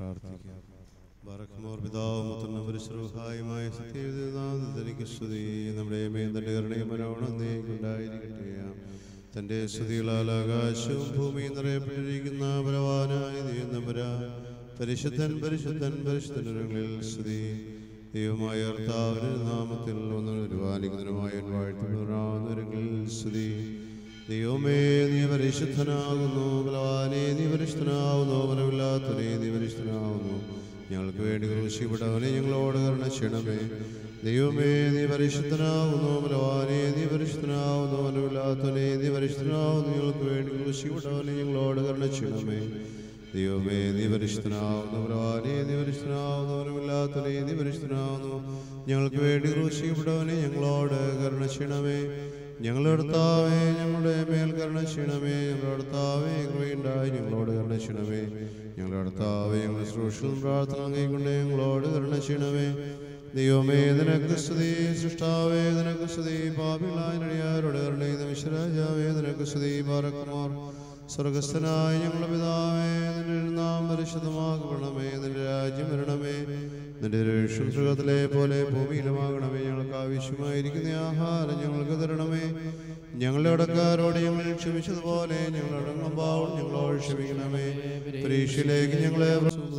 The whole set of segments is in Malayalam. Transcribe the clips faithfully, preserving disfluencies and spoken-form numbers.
പ്രാർത്ഥിക്കാം. ബറഖ്മോർ പിതാവും പുത്രനും പരിശുദ്ധമായ സത്യനാഥനിക്ക് സ്തുതി. നമ്മുടെ മേൽ തന്റെ കരുണയും മനോഹരവും ഉണ്ടായിരിക്കട്ടെ. തന്റെ സ്തുതികളാൽ ആകാശവും ഭൂമിയും നിറയപ്പെട്ടിരിക്കുന്ന ബലവാനായ ദൈവം തമ്പുരാൻ പരിശുദ്ധൻ പരിശുദ്ധൻ പരിശുദ്ധങ്ങളിൽ സ്തുതി. ദൈവമായ കർത്താവിന്റെ നാമത്തിൽ ഒന്ന് ഒരുവാനിക്കുന്നതിനുമായ വാഴ്ത്തുന്നവരിൽ സ്തുതി. ദൈവമേ നീ പരിശുദ്ധനാകുന്നു, ബലവാനേ നീ പരിശുദ്ധനാകുന്നു, ബലമില്ലാത്തവനെ നീ പരിശുദ്ധനാകുന്നു. ഞങ്ങൾക്ക് വേണ്ടി ക്രൂശിക്കപ്പെട്ടവനെ ഞങ്ങളോട് കരുണ ചെയ്യണമേ. ദൈവമേ നീ പരിശുദ്ധനാകുന്നു, ബലവാനേ നീ പരിശുദ്ധനാകുന്നു, ബലമില്ലാത്തവനെ നീ പരിശുദ്ധനാകുന്നു. ഞങ്ങൾക്ക് വേണ്ടി ക്രൂശിക്കപ്പെട്ടവനെ ഞങ്ങളോട് കരുണ ചെയ്യണമേ. ദൈവമേ നീ പരിശുദ്ധനാകുന്നു, ബലവാനേ നീ പരിശുദ്ധനാകുന്നു, ബലമില്ലാത്തവനെ നീ പരിശുദ്ധനാകുന്നു. ഞങ്ങൾക്ക് വേണ്ടി ക്രൂശിക്കപ്പെട്ടവനെ ഞങ്ങളോട് കരുണ ചെയ്യണമേ. ഞങ്ങളുടെ കർത്താവേ ഞങ്ങളുടെ മേൽ കരുണ ചെയ്യണമേ. ഞങ്ങളുടെ കർത്താവേ കൃപയുണ്ടായി ഞങ്ങളോട് കരുണ ചെയ്യണമേ. ഞങ്ങളുടെ കർത്താവേ ഞങ്ങളുടെ ശുശ്രൂഷയും പ്രാർത്ഥന കൈക്കൊണ്ട് ഞങ്ങളോട് കരുണ ചെയ്യണമേ. ദൈവമേ നിനക്ക് സ്തുതി, സൃഷ്ടാവേ നിനക്ക് സ്തുതി, പാപികളായ നടിയാരോട് കരുണ ചെയ്ത വിശ്വരാജാവേ നിനക്ക് സ്തുതി. ബാറക്കുമാർ സ്വർഗസ്ഥനായ ഞങ്ങളുടെ പിതാവേ, നിന്റെ നാം പരിശുദ്ധമാകണമേ. നിന്റെ രാജ്യം വരണമേ. നിന്റെ രക്ഷ സുഖത്തിലെ പോലെ ഭൂമിയിലുമാകണമേ. ഞങ്ങൾക്ക് ആവശ്യമായിരിക്കുന്ന ആഹാരം ഞങ്ങൾക്ക് തരണമേ. ഞങ്ങളുടെ അടക്കാരോട് ഞങ്ങൾ ക്ഷമിച്ചതുപോലെ ഞങ്ങളുടെ അടങ്ങുമ്പോൾ ഞങ്ങളോട് ക്ഷമിക്കണമേ. പരീക്ഷയിലേക്ക് ഞങ്ങളെ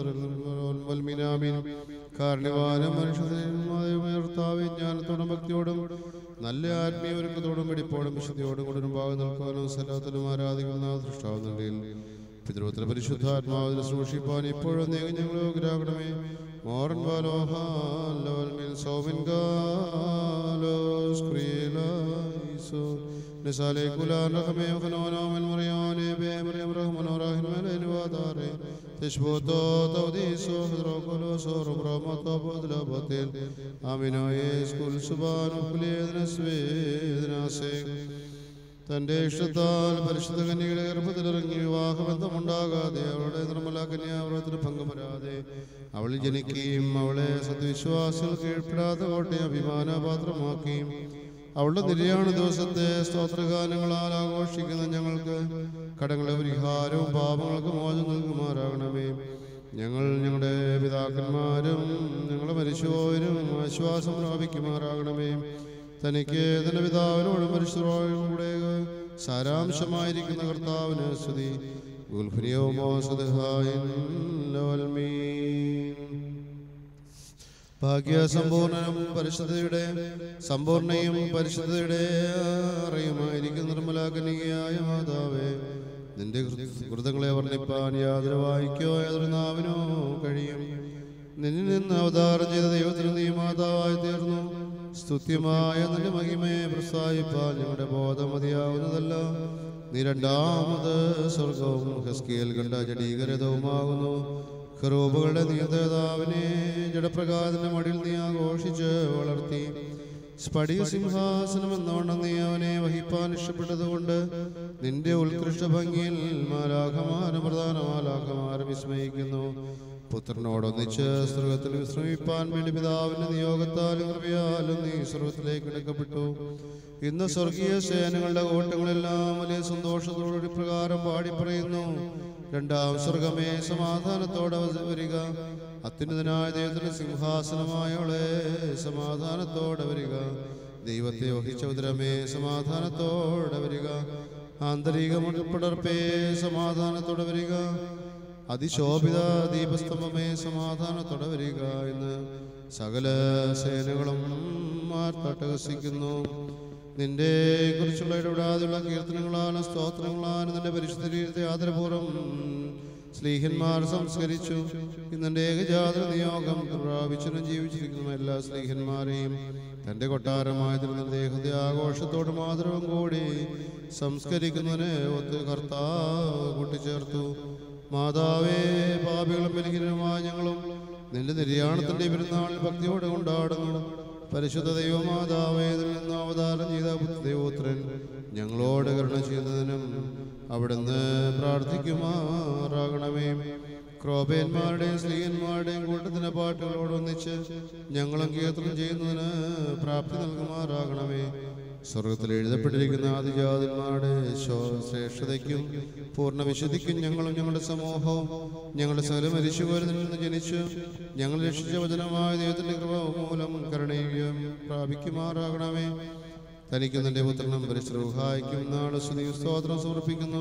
കാരണവാനും മനുഷ്യർത്താവേ ജ്ഞാനത്തോടും ഭക്തിയോടും നല്ല ആത്മീയവരക്കത്തോടും വെടിപ്പോടും വിശുദ്ധിയോടും കൂടെ ഭാഗം നിൽക്കാനും സ്ഥലത്തിനും ആരാധിക്കുന്ന ദൃഷ്ടാവുന്നതിൽ പിതൃപുത്ര പരിശുദ്ധാത്മാവിനെ സൂക്ഷിപ്പാൻ ഇപ്പോഴും നീങ്ങി ഞങ്ങൾ യോഗ്യരാകണമേ. മോറൻ വാലോഹാലോൽമിൽ സോമിൻ ഗാലോസ് ക്രിയലായിസോ നിസാലെ കുലാൻ റഹമേ ഖനോനോമൻ മറിയാനെ ബേമറിയം റഹ്മനോറാഹിൻ മലനുവാദാരെ തശ്ബോതോ തൗദീസോ ഹദ്രോകോലോസോ റബ്രമതോ ബദലബത്തിൽ ആമിനോയേസ് കുൽ സുബാനു കുലേദനസ്വേദനാസേ. തന്റെ ഇഷ്ടത്താൽ പരിശുദ്ധ കന്യകയുടെ ഗർഭത്തിലിറങ്ങി വിവാഹബന്ധമുണ്ടാകാതെ അവളുടെ നിർമ്മല കന്യാവ്രതത്തിന് ഭംഗം വരാതെ അവളിൽ ജനിക്കുകയും അവളെ സത്യവിശ്വാസികൾ കീഴ്പ്പെടാത്ത കോട്ടയെ അഭിമാനപാത്രമാക്കുകയും അവളുടെ നിര്യാണ ദിവസത്തെ സ്തോത്രഗാനങ്ങളാൽ ആഘോഷിക്കുന്ന ഞങ്ങൾക്ക് കടങ്ങളുടെ പരിഹാരവും പാപങ്ങൾക്ക് മോചനം നൽകുമാറാകണമേ. ഞങ്ങൾ ഞങ്ങളുടെ പിതാക്കന്മാരും ഞങ്ങളുടെ മരിച്ചുപോയവരും ആശ്വാസം പ്രാപിക്കുമാറാകണമേ. തനിക്ക് തന്റെ പിതാവിനോടും പരിശുദ്ധരോടും കൂടെ സാരാംശമായിരിക്കുന്ന കർത്താവിന് സ്തുതി. ഭാഗ്യസമ്പൂർണനും പരിശുദ്ധയുടെ സമ്പൂർണയും പരിശുദ്ധയുടെ അറിയുമായിരിക്കുന്ന നിർമ്മല കന്യകയായ മാതാവേ, നിന്റെ കൃതങ്ങളെ വർണ്ണിപ്പാൻ യാതൊരു വായിക്കോ യാതൊരു നാവിനോ കഴിയും. നിന്നിൽ നിന്ന് അവതാരം ചെയ്ത ദൈവത്തിന് നീ മാതാവായി തീർന്നു. സ്തുത്യമായ നിന്റെ മഹിമയെ പ്രസ്താവിപ്പാൻ ഞങ്ങളുടെ ബോധം മതിയാവുന്നതല്ല. നീ രണ്ടാമത് സ്വർഗവും ഹസ്കിയേൽ കണ്ട ജഡീകരതവുമാകുന്നു. ഖറൂബുകളുടെ നിയന്ത്രതാവിനെ ജഡപ്രകാരത്തിന്റെ മടിയിൽ നീ ആഘോഷിച്ച് വളർത്തി. സ്ഫടിക സിംഹാസനം എന്നോണം നീ അവനെ വഹിപ്പാൻ ഇഷ്ടപ്പെട്ടതുകൊണ്ട് നിന്റെ ഉത്കൃഷ്ട ഭംഗിയിൽ മാലാഖമാരും പ്രധാന മാലാഖമാരും വിസ്മയിക്കുന്നു. പുത്രനോടൊന്നിച്ച് സ്വർഗത്തിൽ വിശ്രമിപ്പാൻ വേണ്ടി പിതാവിന്റെ നിയോഗത്താലും കൃപയാലും നീ സ്വർഗത്തിലേക്ക് എടുക്കപ്പെട്ടു. ഇന്ന് സ്വർഗീയ സേനകളുടെ കോട്ടങ്ങളെല്ലാം വലിയ സന്തോഷത്തോടെ പ്രകാരം പാടിപ്പറയുന്നു. രണ്ടാം സ്വർഗമേ സമാധാനത്തോടെ വരിക. അത്യുന്നതനായ ദൈവത്തിന്റെ സിംഹാസനമായവളെ സമാധാനത്തോടെ വരിക. ദൈവത്തെ വഹിച്ച ഉദരമേ സമാധാനത്തോടെ വരിക. ആന്തരിക മുൾപ്പടർപ്പേ സമാധാനത്തോടെ വരിക. അതിശോഭിത ദീപസ്തംഭമേ സമാധാനത്തോടെ വരിക എന്ന് സകല സേനകളും മാർത്തട്ടഹസിക്കുന്നു. നിന്റെ കുറിച്ചുള്ള ഇടപെടാതെയുള്ള കീർത്തനങ്ങളാണ് സ്തോത്രങ്ങളാണ് നിന്റെ പരിശുദ്ധ ശരീരത്തെ ആദരപൂർവ്വം സ്ലീഹന്മാർ സംസ്കരിച്ചു. ഇന്നെ ഏകജാത നിയോഗം പ്രാപിച്ചനും ജീവിച്ചിരിക്കുന്ന എല്ലാ സ്ലീഹന്മാരെയും തന്റെ കൊട്ടാരമായ ദേഹത്തെ ആഘോഷത്തോടും ആദരവും കൂടി സംസ്കരിക്കുന്നതിന് ഒത്ത് കർത്താവ് കൂട്ടിച്ചേർത്തു. മാതാവേ, പാപികളും ബലഹീനരുമായ ഞങ്ങളും നിന്റെ നിര്യാണത്തിന്റെ പെരുന്നാളിൽ ഭക്തിയോടെ കൊണ്ടാടുന്നു. പരിശുദ്ധ ദൈവമാതാവേ, ഇതിൽ നിന്ന് അവതാരം ചെയ്ത ദൈവോത്രൻ ഞങ്ങളോട് കരുണ ചെയ്യുന്നതിനും അവിടുന്ന് പ്രാർത്ഥിക്കുമാറാകണമേ. ക്രോബേന്മാരുടെയും സ്ത്രീയന്മാരുടെയും കൂട്ടത്തിന്റെ പാട്ടുകളോടൊന്നിച്ച് ഞങ്ങളും കീർത്തനം ചെയ്യുന്നതിന് പ്രാപ്തി നൽകുമാറാകണമേ. സ്വർഗത്തിൽ എഴുതപ്പെട്ടിരിക്കുന്ന ആദിജാതന്മാരുടെ ശ്രേഷ്ഠതയ്ക്കും പൂർണ്ണ വിശുദ്ധിക്കും ഞങ്ങളും ഞങ്ങളുടെ സമൂഹവും ഞങ്ങളുടെ സകല മരിച്ചുപോരിൽ നിന്ന് ജനിച്ചു ഞങ്ങൾ രക്ഷിച്ച വചനമായ ദൈവത്തിന്റെ കൃപ മൂലം കരുണയും പ്രാപിക്കുമാറാകണമേ. തനിക്കും തന്റെ പുത്രനും പരിശ്രൂഹായിക്കും നാളെ സ്തുതി സ്തോത്രം സമർപ്പിക്കുന്നു.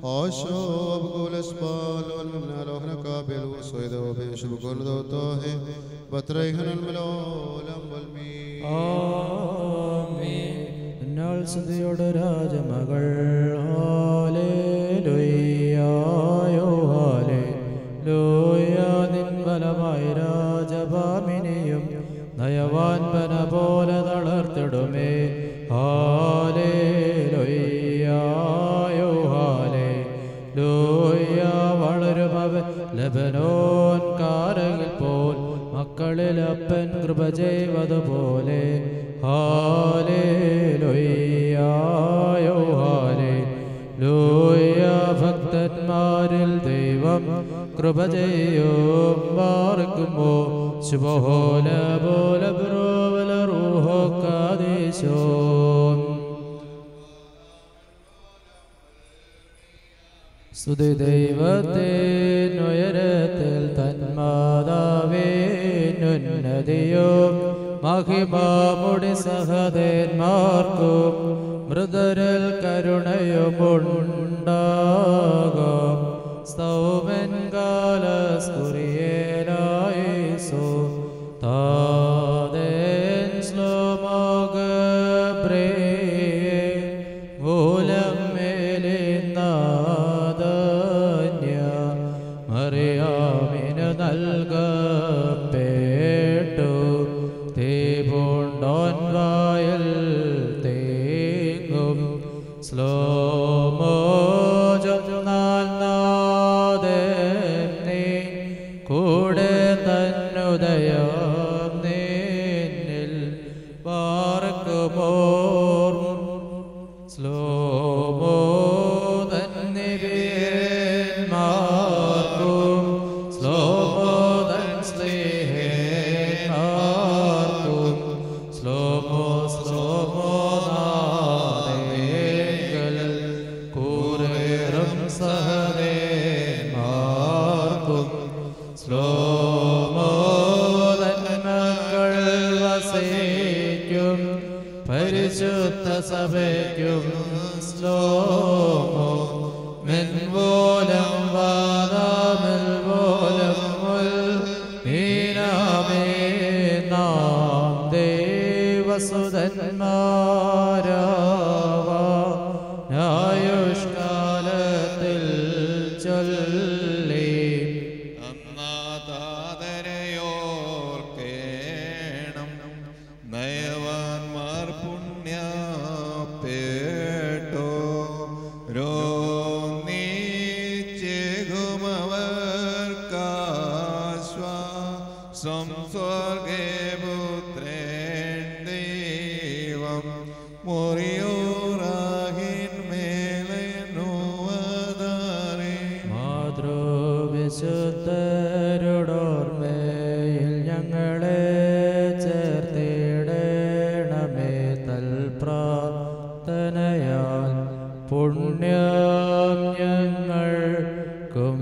സ്തുതിയോടെ രാജമകൾ നിൻ ബലമായി രാജഭാമിനിയും നയവാൻ പന പോലെ തളർത്തിടുമേ. വളരുമവൻ ലബനോൻ കാരകിൽ പോൽ മക്കളിൽ അപ്പൻ കൃപ ചെയ്വതുപോലെ. ഭക്തന്മാരിൽ ദൈവം കൃപ ചെയ്യും പാർക്കുമോ. ശുഭോല പോല ബ്രോവല റൂഹോ കാദേശോ. സ്തുതി ദൈവത്തിനുയരത്തിൽ തന്മാതാവേനുന്നതിയും മഹിമാമുടി സഹദേന്മാർക്കും മൃദരിൽ കരുണയുമുണ്ടാകും. സ്തൗമൻ കാലസ്കുറിയേലായിസോ താദേൻ ശ്ലോമോഗബ്രേ മൂലം മേലിനാദന്യ മറിയാമിനു നൽകപ്പെട്ടു. തീപൂണ്ടോൻ വായൽ തേങ്ങും സ്ലോമോ കൂടെ തന്നുദയം നിന്നിൽ പാർക്കുമോർ. സ്ലോമോ തന്നിവേന്മാർക്കും സ്ലോമോ തൻ സ്നേഹന്മാർക്കും സ്ലോമോ സ്ലോമോ നാദേങ്കൽ കൂറേറും സഹദേന്മാർക്കും സ്ലോമോ തന്മക്കൾ വസിക്കും പരിശുദ്ധ സഭയ്ക്കും സ്ലോമോ മെൻപോലം വാദാമിൽ പോലം നീനാമേ നാം ദേവസുതന്മാരായുഷ്കാലത്തിൽ ചൊല്ലി. നയവാൻമാർ പുണ്യപ്പേട്ടോ രോനിച്ചേകുമവർക്കാശ്വാസം സ്വർഗേ പുത്രൻ ദൈവം മുറിയോറാഹിൻ മേലെന്നുവതാരേ. മാതൃവിശുദ്ധരുടോർമ്മയിൽ ഞങ്ങളെ ചേർത്തിടണമേ. തൽപ്രാർത്ഥനയാൽ പുണ്യം ഞങ്ങൾക്കും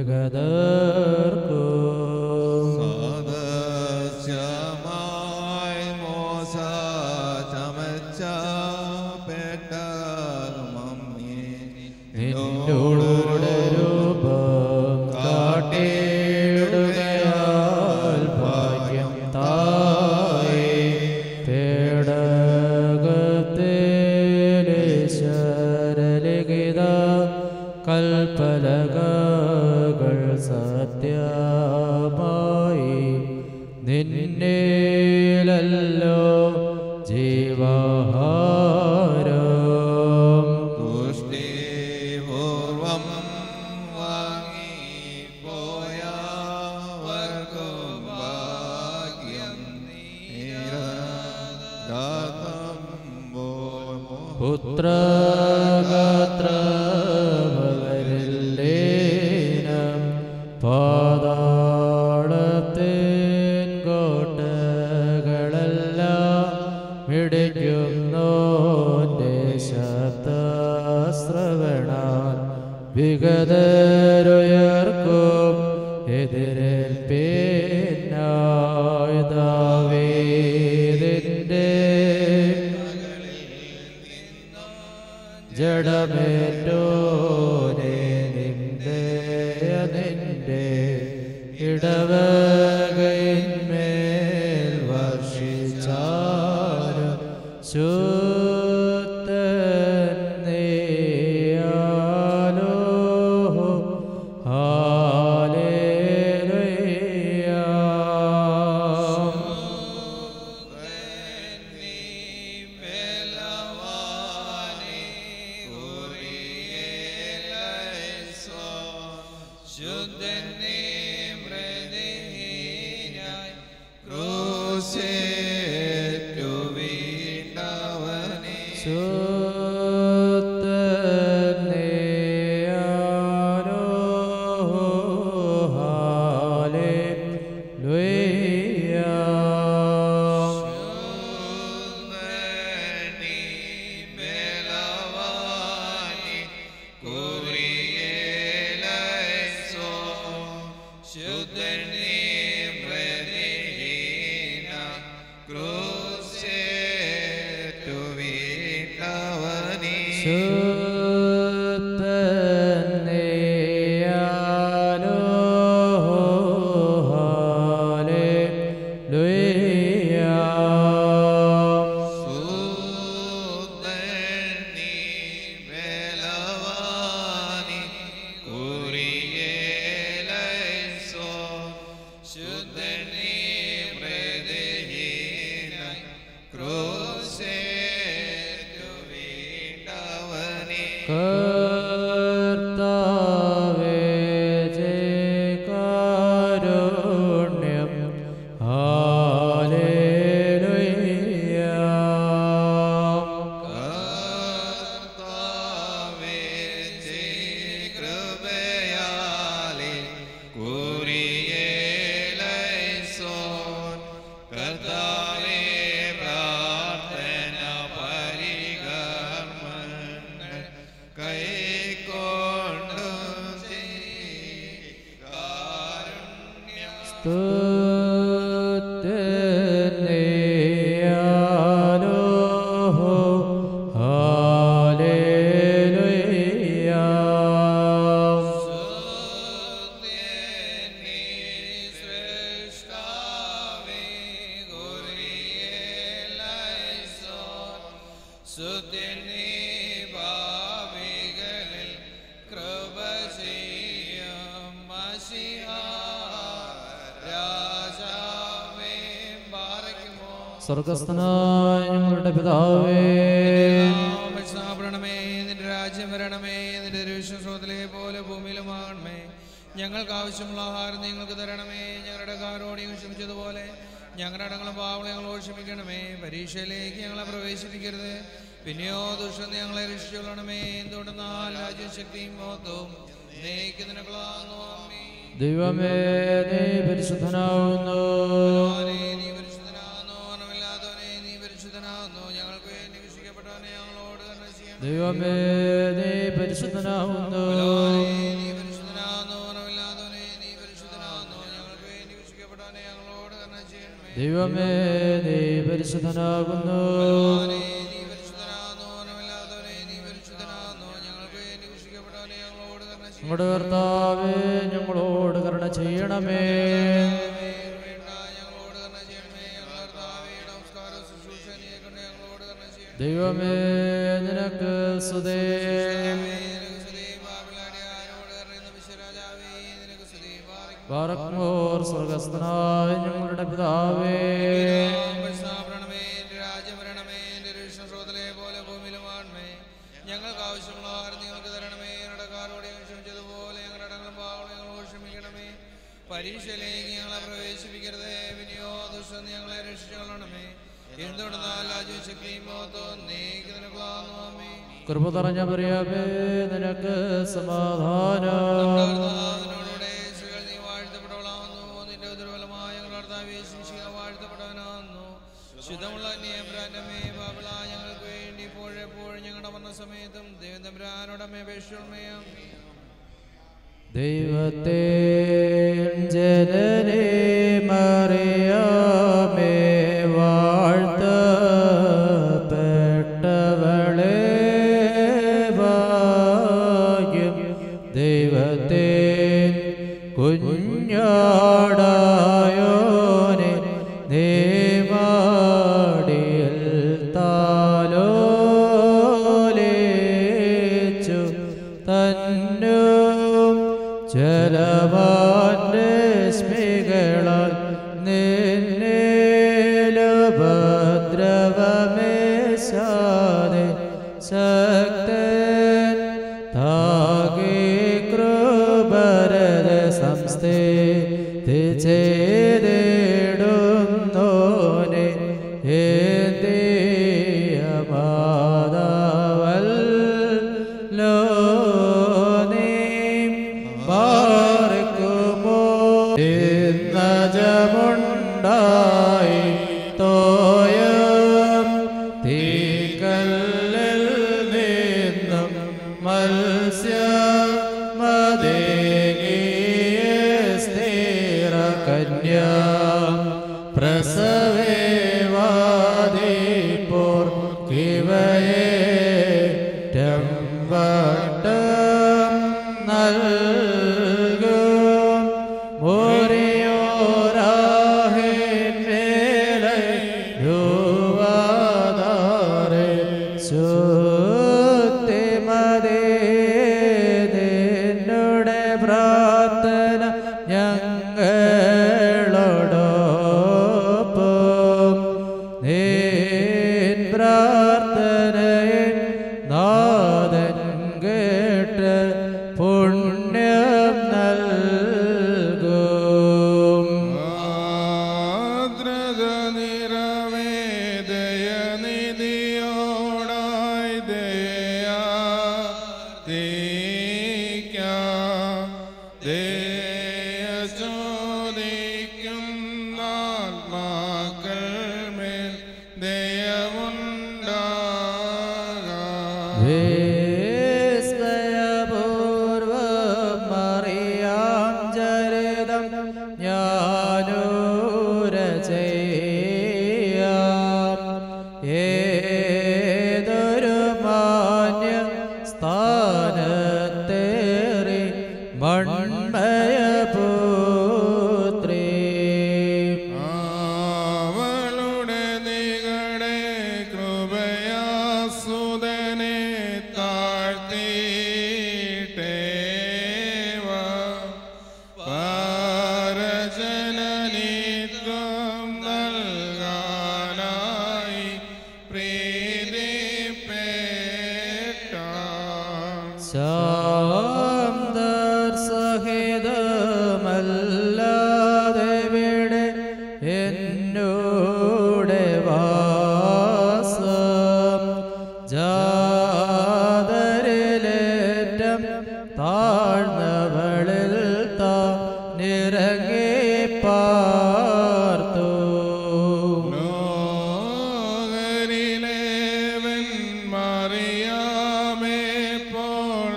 വിഗതർക്കും. സദസ്യമായി മോശ ചമച്ചപ്പെട്ട നിന്നോടുടെ രൂപം കാട്ടിടുകയാൽ ഭാഗ്യം തായി. പേടകത്തിലിശരലിഖിത കൽപ്പലകകൾ സത്യമായി നിന്നിലല്ലോ ജീവാഹാരം. തുഷ്ടിപൂർവം വാങ്ങിപ്പോയവർക്കും ഭാഗ്യം നീരാഗതം പുത്രഗാത്രമകരില്ലേനം പാതാളത്തിൻ കോട്ടകളെല്ലാം മിടിക്കുന്നോരേ. വിഗതരുയർക്കും എതിരേൽപ്പേനായി ദാവീദിന്റെ ജഡമേറ്റോനെ നിന്റെ നിന്റെ ഇടവകയിന്മേൽ വർഷിച്ചാലും ശുദ്ധൻ നീയാലോ ഹല്ലേലൂയ. സ്വർഗസ്ഥനായ ഞങ്ങളുടെ പിതാവേ, ണമേ, നിന്റെ രാജ്യം വരണമേ, നിന്റെ തിരുവിശ്വാസത്തിലെ പോലെ ഭൂമിയിലുമാകണമേ. ഞങ്ങൾക്ക് ആവശ്യമുള്ള ആഹാരം ഞങ്ങൾക്ക് തരണമേ. ഞങ്ങളുടെ കാരോട് ഞങ്ങൾ ക്ഷമിച്ചതുപോലെ ഞങ്ങളുടെ അടങ്ങളും പാവങ്ങളെ ഞങ്ങളോട് ക്ഷമിക്കണമേ. പരീക്ഷയിലേക്ക് ഞങ്ങളെ പ്രവേശിപ്പിക്കരുത്, പിന്നെയോ ദുഷ്ടം ഞങ്ങളെ രക്ഷിച്ചുകൊള്ളണമേ. എന്തുകൊണ്ടെന്നാൽ രാജ്യം ശക്തിയും മഹത്വവും നിനക്കുള്ളതാകുന്നു. ആമേൻ. ദൈവമേ, നീ പരിശുദ്ധനാവുന്നു. നീ പരിശുദ്ധനാകുന്നു, മരണമില്ലാത്തവനെ നീ പരിശുദ്ധനാകുന്നു. ഞങ്ങൾക്ക് വേണ്ടി വിശിക്കപ്പെട്ടവനെ ഞങ്ങളോട് കരുണ ചെയ്യണമേ. ദൈവമേ, നീ പരിശുദ്ധനാവുന്നു. നീ പരിശുദ്ധനാകുന്നു, മരണമില്ലാത്തവനെ നീ പരിശുദ്ധനാകുന്നു. ഞങ്ങൾക്ക് വേണ്ടി വിശിക്കപ്പെട്ടവനെ ഞങ്ങളോട് കരുണ ചെയ്യണമേ. ദൈവമേ, നീ പരിശുദ്ധനാകുന്നു. നീ പരിശുദ്ധനാകുന്നു, മരണമില്ലാത്തവനെ നീ പരിശുദ്ധനാകുന്നു. ഞങ്ങൾക്ക് വേണ്ടി വിശിക്കപ്പെട്ടവനെ ഞങ്ങളോട് കരുണ ചെയ്യണമേ. ഞങ്ങളുടെ കർത്താവേ, ഞങ്ങളോട് കരുണ ചെയ്യണമേ. ദൈവമേ, നിനക്ക് സ്തുതി. ബാറക്മോർ സ്വർഗസ്ഥനായ ഞങ്ങളുടെ പിതാവേ, ഞങ്ങൾക്ക് ആവശ്യമുള്ള ആഹാരം നിങ്ങൾക്ക് തരണമേ. ഞങ്ങളുടെ കാരോട് ഞങ്ങൾ ക്ഷമിച്ചതുപോലെ ഞങ്ങളുടെ അടങ്ങളും പാവങ്ങളും ഞങ്ങളോട് ക്ഷമിക്കണമേ. പരീക്ഷയിലേക്ക് ഞങ്ങളെ പ്രവേശിപ്പിക്കരുത്, പിന്നെയോ ദുഷ്ടൻ ഞങ്ങളെ രക്ഷിച്ചുകൊള്ളണമേ. എന്തുകൊണ്ടെന്നാൽ രാജ്യവും ശക്തിയും മഹത്വവും നീക്ക് നിനക്കുള്ളതാകുന്നു. ആമേൻ. കൃപ നിറഞ്ഞ മറിയമേ, നിനക്ക് സമാധാനം. നിന്നോടുകൂടെ സ്ത്രീകൾ നീ വാഴ്ത്തപ്പെട്ടവളാകുന്നു. നിന്റെ ഉദരഫലമായ ഞങ്ങളുടെ കർത്താവേ യേശുമിശിഹ വാഴ്ത്തപ്പെട്ടവനാകുന്നു. ശുദ്ധമുള്ള നിയമേ ബാബിള ഞങ്ങൾക്ക് വേണ്ടി ഇപ്പോഴെപ്പോഴും ഞങ്ങളുടെ മരണസമയത്തും ദൈവം തമ്പുരാനോട് അപേക്ഷിച്ചുകൊള്ളണമേ. ദൈവത്തെ ജനനേ മറിയാമേ വാഴ്ത്തപ്പെട്ടവളേ ഭാഗ്യം ദൈവത്തെ കുഞ്ഞാടായോനെ ദേവാടിയിൽ താലോലേച്ചു തന്നും ജലവാന്റെ സ്മികളാൽ നിന്നേലുപദ്രവമേശാതെ ശക്തൻ താകെ കൃപരത സംസ്ഥിതി ചെയ്തിടുന്നോനെ ഏന്തിയ മാതാവല്ലോ നീ പാർക്കുമോ നജമുണ്ടായി തോയം തീക്കല്ലിൽ നിന്നും മത്സ്യ മദേകിയ സ്ഥിര കന്യാ പ്രസവേവാദിപ്പോർ കിവയേറ്റം വട്ടം നൽകും മുറിയോരാഹിന്മേലെ യുവതാരെ ശുദ്ധിമതേ നിന്നുടെ പ്രാർത്ഥന ഞങ്ങളോടൊപ്പം നിൻ പ്രാർത്ഥനയെ നാഥൻ കേട്ട് പുണ്യം നൽകും. ആദ്രത നിറവേ ദയനിധിയോടായി ദയാതിക്കാം ദയചോദിക്കുന്ന ആത്മാക്കൾ മേൽ ദയവുണ്ടാകാം. വിസ്മയപൂർവം മറിയാം ചരിതം ഞാനൂര ചെയ്യാം. ഏതൊരു മാന്യ സ്ഥാനത്തേറി മൺമയപുത്രീ അവളുടെ നികടെ കൃപയാസുതനെ താഴ്ത്തിയിട്ടേവ പരജനനിത്വം നൽകാനായി പ്രീതിപ്പെട്ട ശാന്തർ സഹിതമല്ലാതെ വിടെ എന്നോടെ വാസം ജാതരിലേറ്റം താഴ്ന്നവളിൽ താ നിറങ്ങി പാർത്തു. ലോകരിലേവൻ മറിയാമേ പോൾ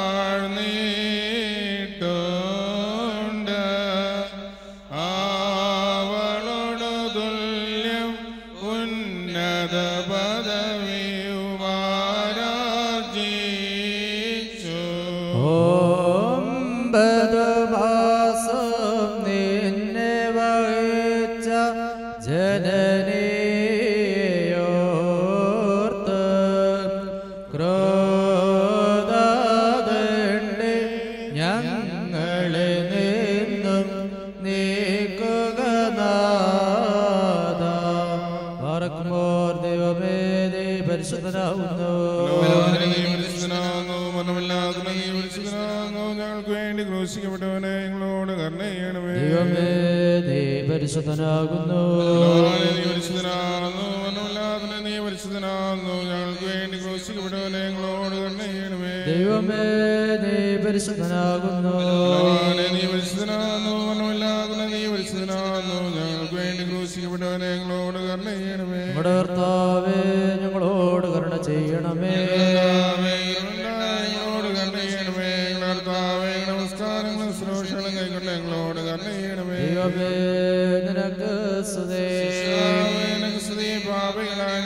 താഴ്ന്നിട്ടുണ്ട് അവളോട് തുല്യം ഉന്നത പദവിയുമാരാജിച്ചു. ഒമ്പത് മാസം നിന്നെ വഹിച്ച ജനനിയോർത്ത് ക്രോധാദണ്ഡി ഞങ്ങളെ നിന്നും നീക്കുക നാഥ. പാർക്കുമോർ ദൈവമേ നീ പരിശുദ്ധനാകുന്നു. ഞങ്ങൾക്ക് വേണ്ടി ക്രൂശിക്കപ്പെട്ടവനെ ഞങ്ങളോട് കരുണ ചെയ്യണമേ. ദൈവമേ നീ പരിശുദ്ധനാകുന്നു. നീ പരിശുദ്ധനാകുന്നു മരണമില്ലാത്തവനെ നീ പരിശുദ്ധനാകുന്നു ഞങ്ങൾക്ക് വേണ്ടി ക്രൂശിക്കപ്പെട്ടവനെ ഞങ്ങളോട് കരുണ ചെയ്യണമേ. ദൈവമേ നീ പരിശുദ്ധനാകുന്നു. നീ പരിശുദ്ധനാകുന്നു മരണമില്ലാത്തവനെ നീ പരിശുദ്ധനാകുന്നു ഞങ്ങൾക്ക് വേണ്ടി ക്രൂശിക്കപ്പെട്ടവനെ ഞങ്ങളോട് കരുണ ചെയ്യണമേ. നമ്മുടെ കർത്താവേ ഞങ്ങളോട് കരുണ ചെയ്യണമേ. ഞങ്ങളോട് കരുണ ചെയ്യണമേ. കർത്താവേ നമസ്കാരങ്ങൾ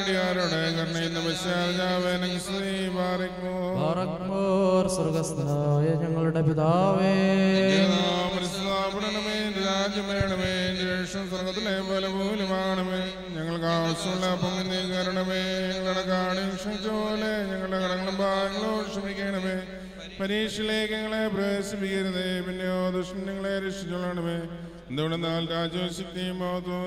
ഭാവികളാരുടെ കർണയുന്ന പശ്ചാത്താപനം ശ്രീ പാറിക്കുമോ പാറക്കുമോർ സ്വർഗസ്ഥനായ ഞങ്ങളുടെ പിതാവേ മനസ്സിലാപ്പെടണമേ രാജ്യം വേണമേ ശേഷം സ്വർഗത്തിലെ പോലെ പോലുമാണമേ ഞങ്ങൾക്ക് ആവശ്യമുള്ള അപ്പം നീ കരണമേ ഞങ്ങളുടെ കാട് ക്ഷമിച്ചോലെ ഞങ്ങളുടെ കടങ്ങളും ഭാഗങ്ങളോട് ക്ഷമിക്കണമേ പരീക്ഷയിലേക്ക് ഞങ്ങളെ പ്രവേശിപ്പിക്കരുതേ പിന്നെയോ ദുഷ്ടൻ ഞങ്ങളെ രക്ഷിച്ചോളണമേ എന്തുകൊണ്ടെന്നാൽ രാജ്യവും ശക്തിയും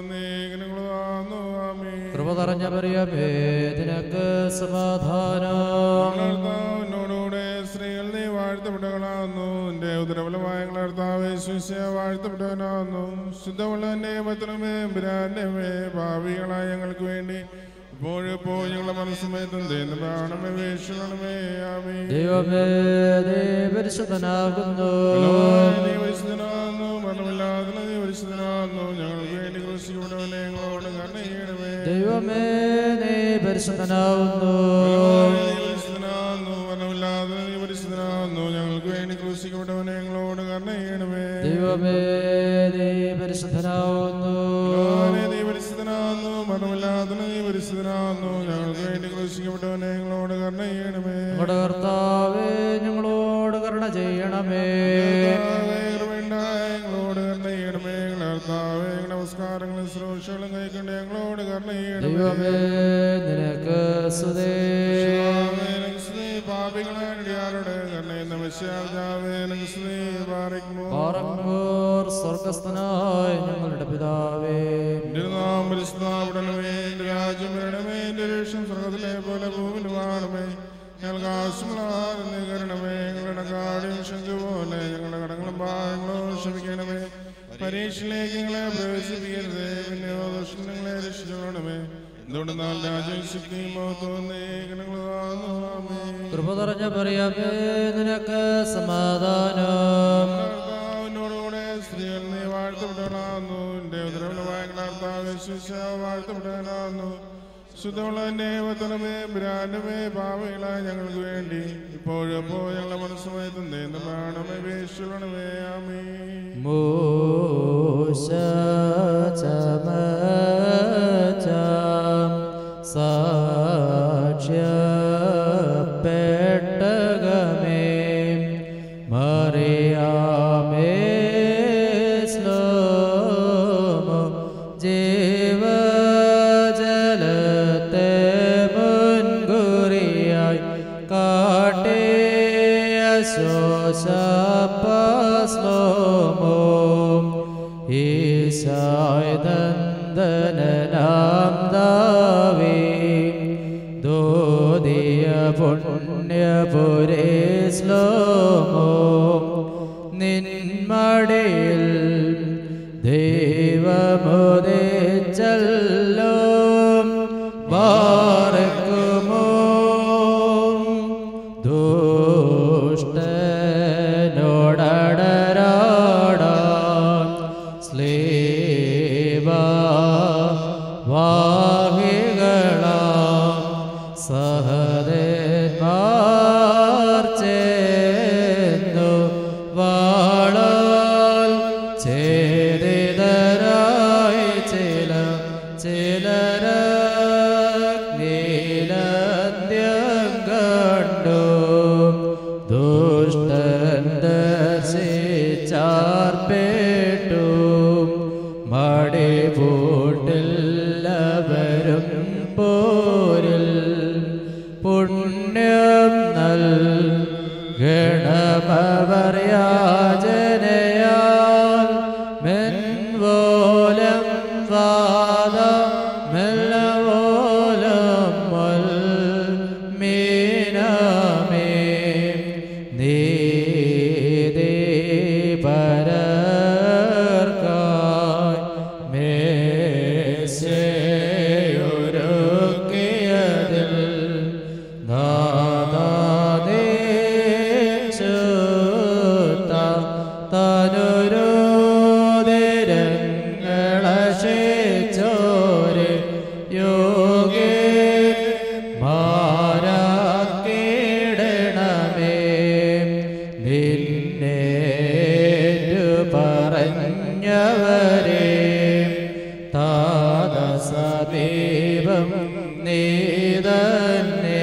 കൃപ നിറഞ്ഞ മറിയമേ നിനക്ക് സമാധാനം എന്നോടുകൂടെ സ്ത്രീകൾ നീ വാഴ്ത്തപ്പെട്ടവളാകുന്നു എന്റെ ഉദരഫലമായ കർത്താവേ ശിഷ്യ വാഴ്ത്തപ്പെട്ടവനാകുന്നു ശുദ്ധമുള്ളവന്റെ പത്രമേ ബിരാന്റെമേ ഭാവികളായ ഞങ്ങൾക്ക് വേണ്ടി ഇപ്പോഴിപ്പോ ഞങ്ങളുടെ മനസ്സുമേത്തും പ്രാണമേ വേഷണമേ ആമേ ദൈവമേ നീ പരിശുദ്ധനാകുന്നു നീ പരിശുദ്ധനാകുന്നു മരണമില്ലാതെ നീ പരിശുദ്ധനാകുന്നു ഞങ്ങൾക്ക് വേണ്ടി ക്രൂശിക്കപ്പെട്ടവനെ ഞങ്ങളോട് കരുണ ചെയ്യണമേ ദൈവമേ നീ പരിശുദ്ധനാകുന്നു പരിശുദ്ധനാകുന്നു മരണമില്ലാതെ നീ പരിശുദ്ധനാകുന്നു ഞങ്ങൾക്ക് വേണ്ടി ക്രൂശിക്കപ്പെട്ടവനെ ഞങ്ങളോട് കരുണ ചെയ്യണമേ ദൈവമേ നീ പരിശുദ്ധനാകുന്നു നീ പരിശുദ്ധനാകുന്നു മരണമില്ലാതെ നീ പരിശുദ്ധനാകുന്നു ഞങ്ങൾക്ക് വേണ്ടി ക്രൂശിക്കപ്പെട്ടവനെ ഞങ്ങളോട് കരുണ ചെയ്യണമേ നമ്മുടെ കർത്താവേ ഞങ്ങളോട് കരുണ ചെയ്യണമേ ഞങ്ങളോട് കരുണ ചെയ്യണമേ കർത്താവേ നമസ്കാരങ്ങളും ശുശ്രൂഷകളും കൈക്കൊണ്ട് ഞങ്ങളോട് കരുണ ചെയ്യണമേ ദൈവമേ നിനക്ക് സ്തുതി പാപികളാരുടെ കരുണയെന്ന വിശ്വാസാവേ സ്തുതി പാറിക്കുമോ പാറക്കുമോർ സ്വർഗസ്ഥനായ ഞങ്ങളുടെ പിതാവേ നാം പരിശുദ്ധനാമേ രാജ്യം വരണമേ എന്റെ രക്ഷം സ്വർഗത്തിലെ പോലെ ഭൂമിയിലുമാണമേ ഞങ്ങൾക്ക് ആവശ്യമുള്ള കരണമേ ഞങ്ങളുടെ കാടും ശങ്കു പോലെ ഞങ്ങളുടെ കടങ്ങളും ഭാഗങ്ങളും ക്ഷമിക്കണമേ പരീക്ഷയിലേക്ക് ഞങ്ങളെ പ്രവേശിപ്പിക്കരുതേ പിന്നെ ദോഷം ഞങ്ങളെ രക്ഷിച്ചോണമേ എന്തുകൊണ്ടെന്നാൽ രാജ്യം ശക്തിയും കൃപ നിറഞ്ഞ മറിയമേ നിനക്ക് സമാധാനം എന്നോടുകൂടെ സ്ത്രീകൾ നീ വാഴ്ത്തപ്പെട്ടവനാകുന്നു എന്റെ ഉദരഫലമായ കർത്താവേ ശിഷ്യ വാഴ്ത്തപ്പെട്ടവനാകുന്നു ശുദ്ധമുള്ളതിന്റെ വത്തനമേ ബ്രാൻഡമേ പാവകളായ ഞങ്ങൾക്ക് വേണ്ടി ഇപ്പോഴപ്പോ ഞങ്ങളുടെ മനസ്സുമയത്തും പ്രാണമേ വേശ്വരണമേ ആമേ സാക്ഷ്യപ്പെട്ടകമേ മറിയാമേ സ്ലോമോ ജീവജലത്തെ മുൻകുറിയായി കാട്ടിയ ശോശപ്പസ്ലോമോ ഈശായ നന്ദനാം ദാവീ ദോദിയ പുണ്യപുരേ ശ്ലോമോ നിന്മടിയിൽ ദൈവമുദിച്ചല്ലോ ബാറക്കുമോ ദുഷ്ടനോടടരാടാ സ്ലേവ വാഹികളാ സഹദേന്മാർ ചേർന്നു വാളാൽ ഛേദിതരായി ചില ചിലരഗ്നിലന്ത്യം കണ്ടു ദുഷ്ടൻ ദർശിച്ചാർപ്പെട്ടു മടിപൂട്ടില്ലവരും പോരിൽ പുണ്യം നൽകണമവർ യാചനയാൽ മെൻവോലം വാദ മെല്ലവോലം മൽ മീനമേ നീതി പരർക്കായി മേശയൊരുക്കി ദൈവം നീ തന്നെ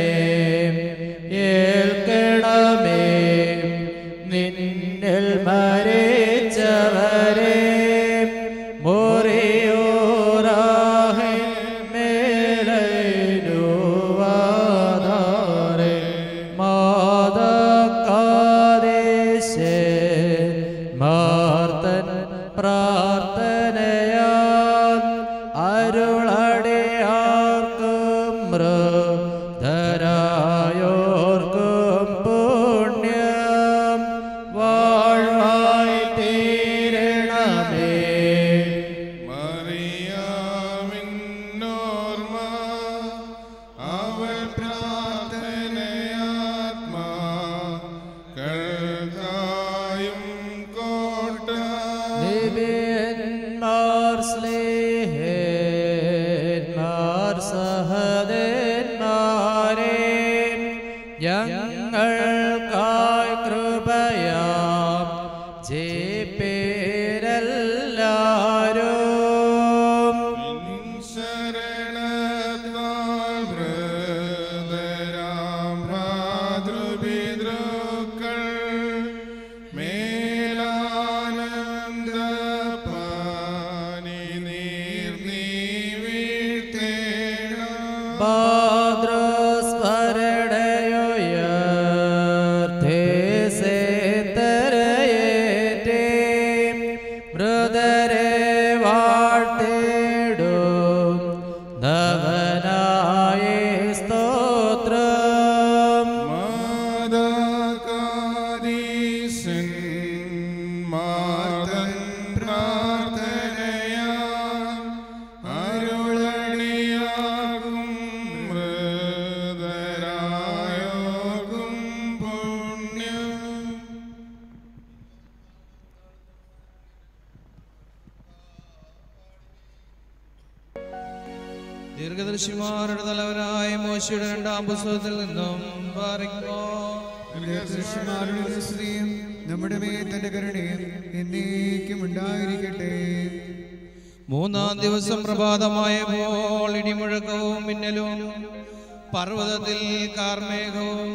ഏൽക്കണമേ നിന്നിൽ മരിച്ചവരെ മോറിയോറാഹെ മേലൈനുവാധാരെ മാതക്കാദേശേ മാർത്തൻ പ്രാർത്ഥനയാൽ അരുളടിയാർക്കും മൃതരായോർക്കും പുണ്യം വാഴ്വായി തീരണമേ. മറിയാമിന്നോർമ്മ അവൾ പ്രാർത്ഥനയാത്മാക്കൾക്കായും കോട്ട നിബിയന്മാർ സ്ലേഹന്മാർ സഹദന്മാരെ ഞങ്ങൾക്കായി കൃപയാം ജയിപ്പേരെല്ലാരും ശരണത്താൽ വൃതരാം ഭ്രാതൃപിതൃക്കൾ മേലാനന്ദ പാനി നീർനീ വീഴ്ത്തേണം. ഭാദ്രസ്മരണയോയർത്തേസേത്തരയേറ്റേ മൃതരെ വാഴ്ത്തിടും നവനായ സ്തോത്രം. മാതാകാദീശൻ മാതൻ പ്രാർത്ഥനയാൽ അരുളണിയാകും മൃതരായോർക്കും പുണ്യം. ദീർഘദർശിമാരുടെ തലവനായ മോശയുടെ രണ്ടാം പുസ്തകത്തിൽ നിന്നും പാറിക്കോ. ദീർഘദർശിമാരുടെ സ്തുതിയും നമ്മുടെ മേൽ തന്റെ കരുണയും എന്നേക്കും ഉണ്ടായിരിക്കട്ടെ. മൂന്നാം ദിവസം പ്രഭാതമായപ്പോൾ ഇടിമുഴക്കവും മിന്നലും പർവ്വതത്തിൽ കാർമേഘവും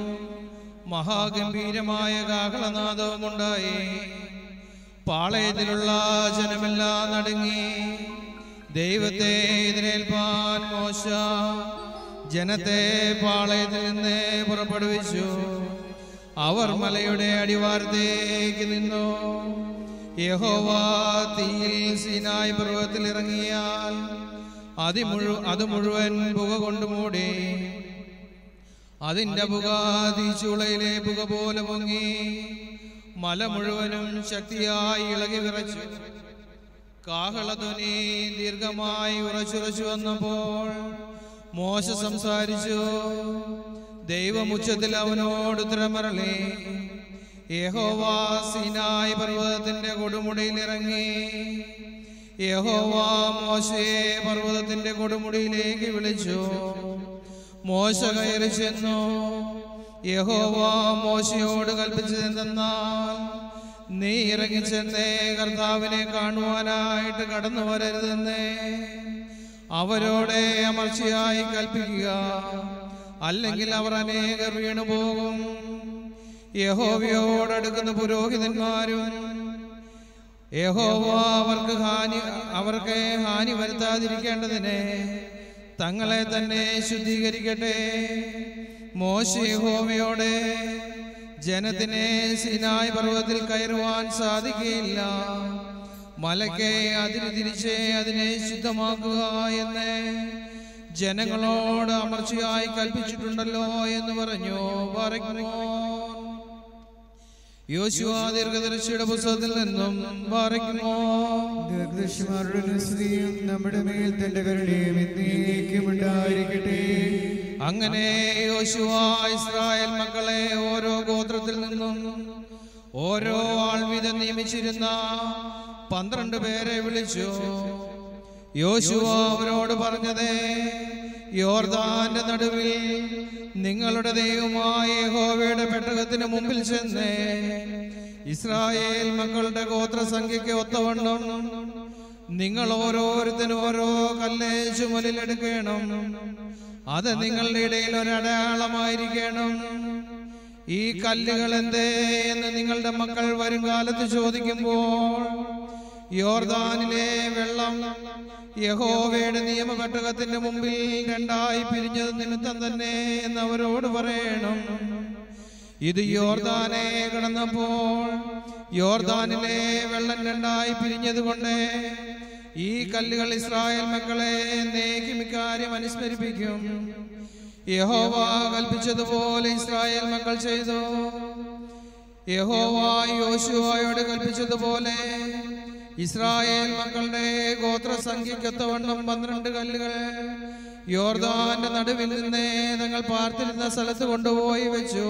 മഹാഗംഭീരമായ കാഹളനാദവും ഉണ്ടായി. പാളയത്തിലുള്ള ജനമെല്ലാം നടുങ്ങി. ദൈവത്തെ എതിരേൽപ്പാൻ മോശ ജനത്തെ പാളയത്തിൽ നിന്ന് പുറപ്പെടുവിച്ചു. അവർ മലയുടെ അടിവാരത്തേക്ക് നിന്നു. യഹോവ തീയിൽ സീനായി പർവ്വതത്തിൽ ഇറങ്ങിയാൽ അതി മുഴു അത് മുഴുവൻ പുക കൊണ്ട് മൂടി. അതിൻ്റെ പുക തീച്ചൂളയിലെ പുക പോലെ പൊങ്ങി മല മുഴുവനും ശക്തിയായി ഇളകി വിറച്ചു. കാഹളധ്വനി ദീർഘമായി ഉറച്ചുറച്ചു വന്നപ്പോൾ മോശ സംസാരിച്ചു. ദൈവം ഉച്ചത്തിൽ അവനോട് ഉത്തരമരളി. യഹോവ സീനായി പർവ്വതത്തിന്റെ കൊടുമുടിയിൽ ഇറങ്ങി. യഹോവ മോശയെ പർവ്വതത്തിന്റെ കൊടുമുടിയിലേക്ക് വിളിച്ചു. മോശ കയറി ചെന്നു. യഹോവ മോശയോട് കൽപ്പിച്ചതെന്തെന്നാൽ, നീ ഇറങ്ങിച്ചെന്നേ കർത്താവിനെ കാണുവാനായിട്ട് കടന്നു വരരുതെന്നേ അവരോടെ അമർച്ചയായി കൽപ്പിക്കുക, അല്ലെങ്കിൽ അവർ അനേകർ വീണുപോകും. യഹോവയോടടുക്കുന്ന പുരോഹിതന്മാരും യഹോവ അവർക്ക് ഹാനി അവർക്ക് ഹാനി വരുത്താതിരിക്കേണ്ടതിന് തങ്ങളെ തന്നെ ശുദ്ധീകരിക്കട്ടെ. മോശ യഹോവയോടെ, ജനത്തിനെ സീനായി പർവ്വതത്തിൽ കയറുവാൻ സാധിക്കുകയില്ല, മലയ്ക്ക് അതിന് തിരിച്ച് അതിനെ ശുദ്ധമാക്കുക എന്ന് ജനങ്ങളോട് അമർച്ചയായി കൽപ്പിച്ചിട്ടുണ്ടല്ലോ എന്ന് പറഞ്ഞു. പറയുന്നു. യോശുവ ദീർഘദർശിയുടെ പുസ്തകത്തിൽ നിന്നും പറയുന്നു. ദീർഘദർശിമാരുടെ സ്തുതിയും നമ്മുടെ മേൽ തന്റെ കരുണയും എന്നേക്കും ഉണ്ടായിരിക്കട്ടെ. അങ്ങനെ യോശുവ ഇസ്രായേൽ മക്കളെ ഓരോ ഗോത്രത്തിൽ നിന്നും ഓരോ ആൾ വീതം നിയമിച്ചിരുന്ന പന്ത്രണ്ട് പേരെ വിളിച്ചു. യോശുവ അവരോട് പറഞ്ഞത്, യോർദാന്റെ നടുവിൽ നിങ്ങളുടെ ദൈവമായ യഹോവയുടെ പെട്ടകത്തിന് മുമ്പിൽ ചെന്ന് ഇസ്രായേൽ മക്കളുടെ ഗോത്രസംഖ്യയ്ക്ക് ഒത്തവണ്ണം നിങ്ങൾ ഓരോരുത്തരും ഓരോ കല്ല് ചുമലിലെടുക്കണം. അത് നിങ്ങളുടെ ഇടയിൽ ഒരടയാളമായിരിക്കണം. ഈ കല്ലുകൾ എന്തേ എന്ന് നിങ്ങളുടെ മക്കൾ വരും കാലത്ത് ചോദിക്കുമ്പോൾ യോർദാനിലെ വെള്ളം യഹോവയുടെ നിയമപെട്ടകത്തിന്റെ മുമ്പിൽ രണ്ടായി പിരിഞ്ഞത് നിമിത്തം തന്നെ എന്ന് അവരോട് പറയണം. ഇത് യോർദാനെ കടന്നപ്പോൾ യോർദാനിലെ വെള്ളം രണ്ടായി പിരിഞ്ഞത് കൊണ്ട് ഈ കല്ലുകൾ ഇസ്രായേൽ മക്കളെ എന്നേക്കും ഇക്കാര്യം അനുസ്മരിപ്പിക്കും. യഹോവ കൽപ്പിച്ചതുപോലെ ഇസ്രായേൽ മക്കൾ ചെയ്തു. യഹോവ യോശുവയോട് കൽപ്പിച്ചതുപോലെ ഇസ്രായേൽ മക്കളുടെ ഗോത്രസംഖ്യക്കൊത്തവണ്ണം പന്ത്രണ്ട് കല്ലുകൾ യോർദാന്റെ നടുവിൽ നിന്ന് തങ്ങൾ പാർത്തിരുന്ന സ്ഥലത്ത് കൊണ്ടുപോയി വെച്ചു.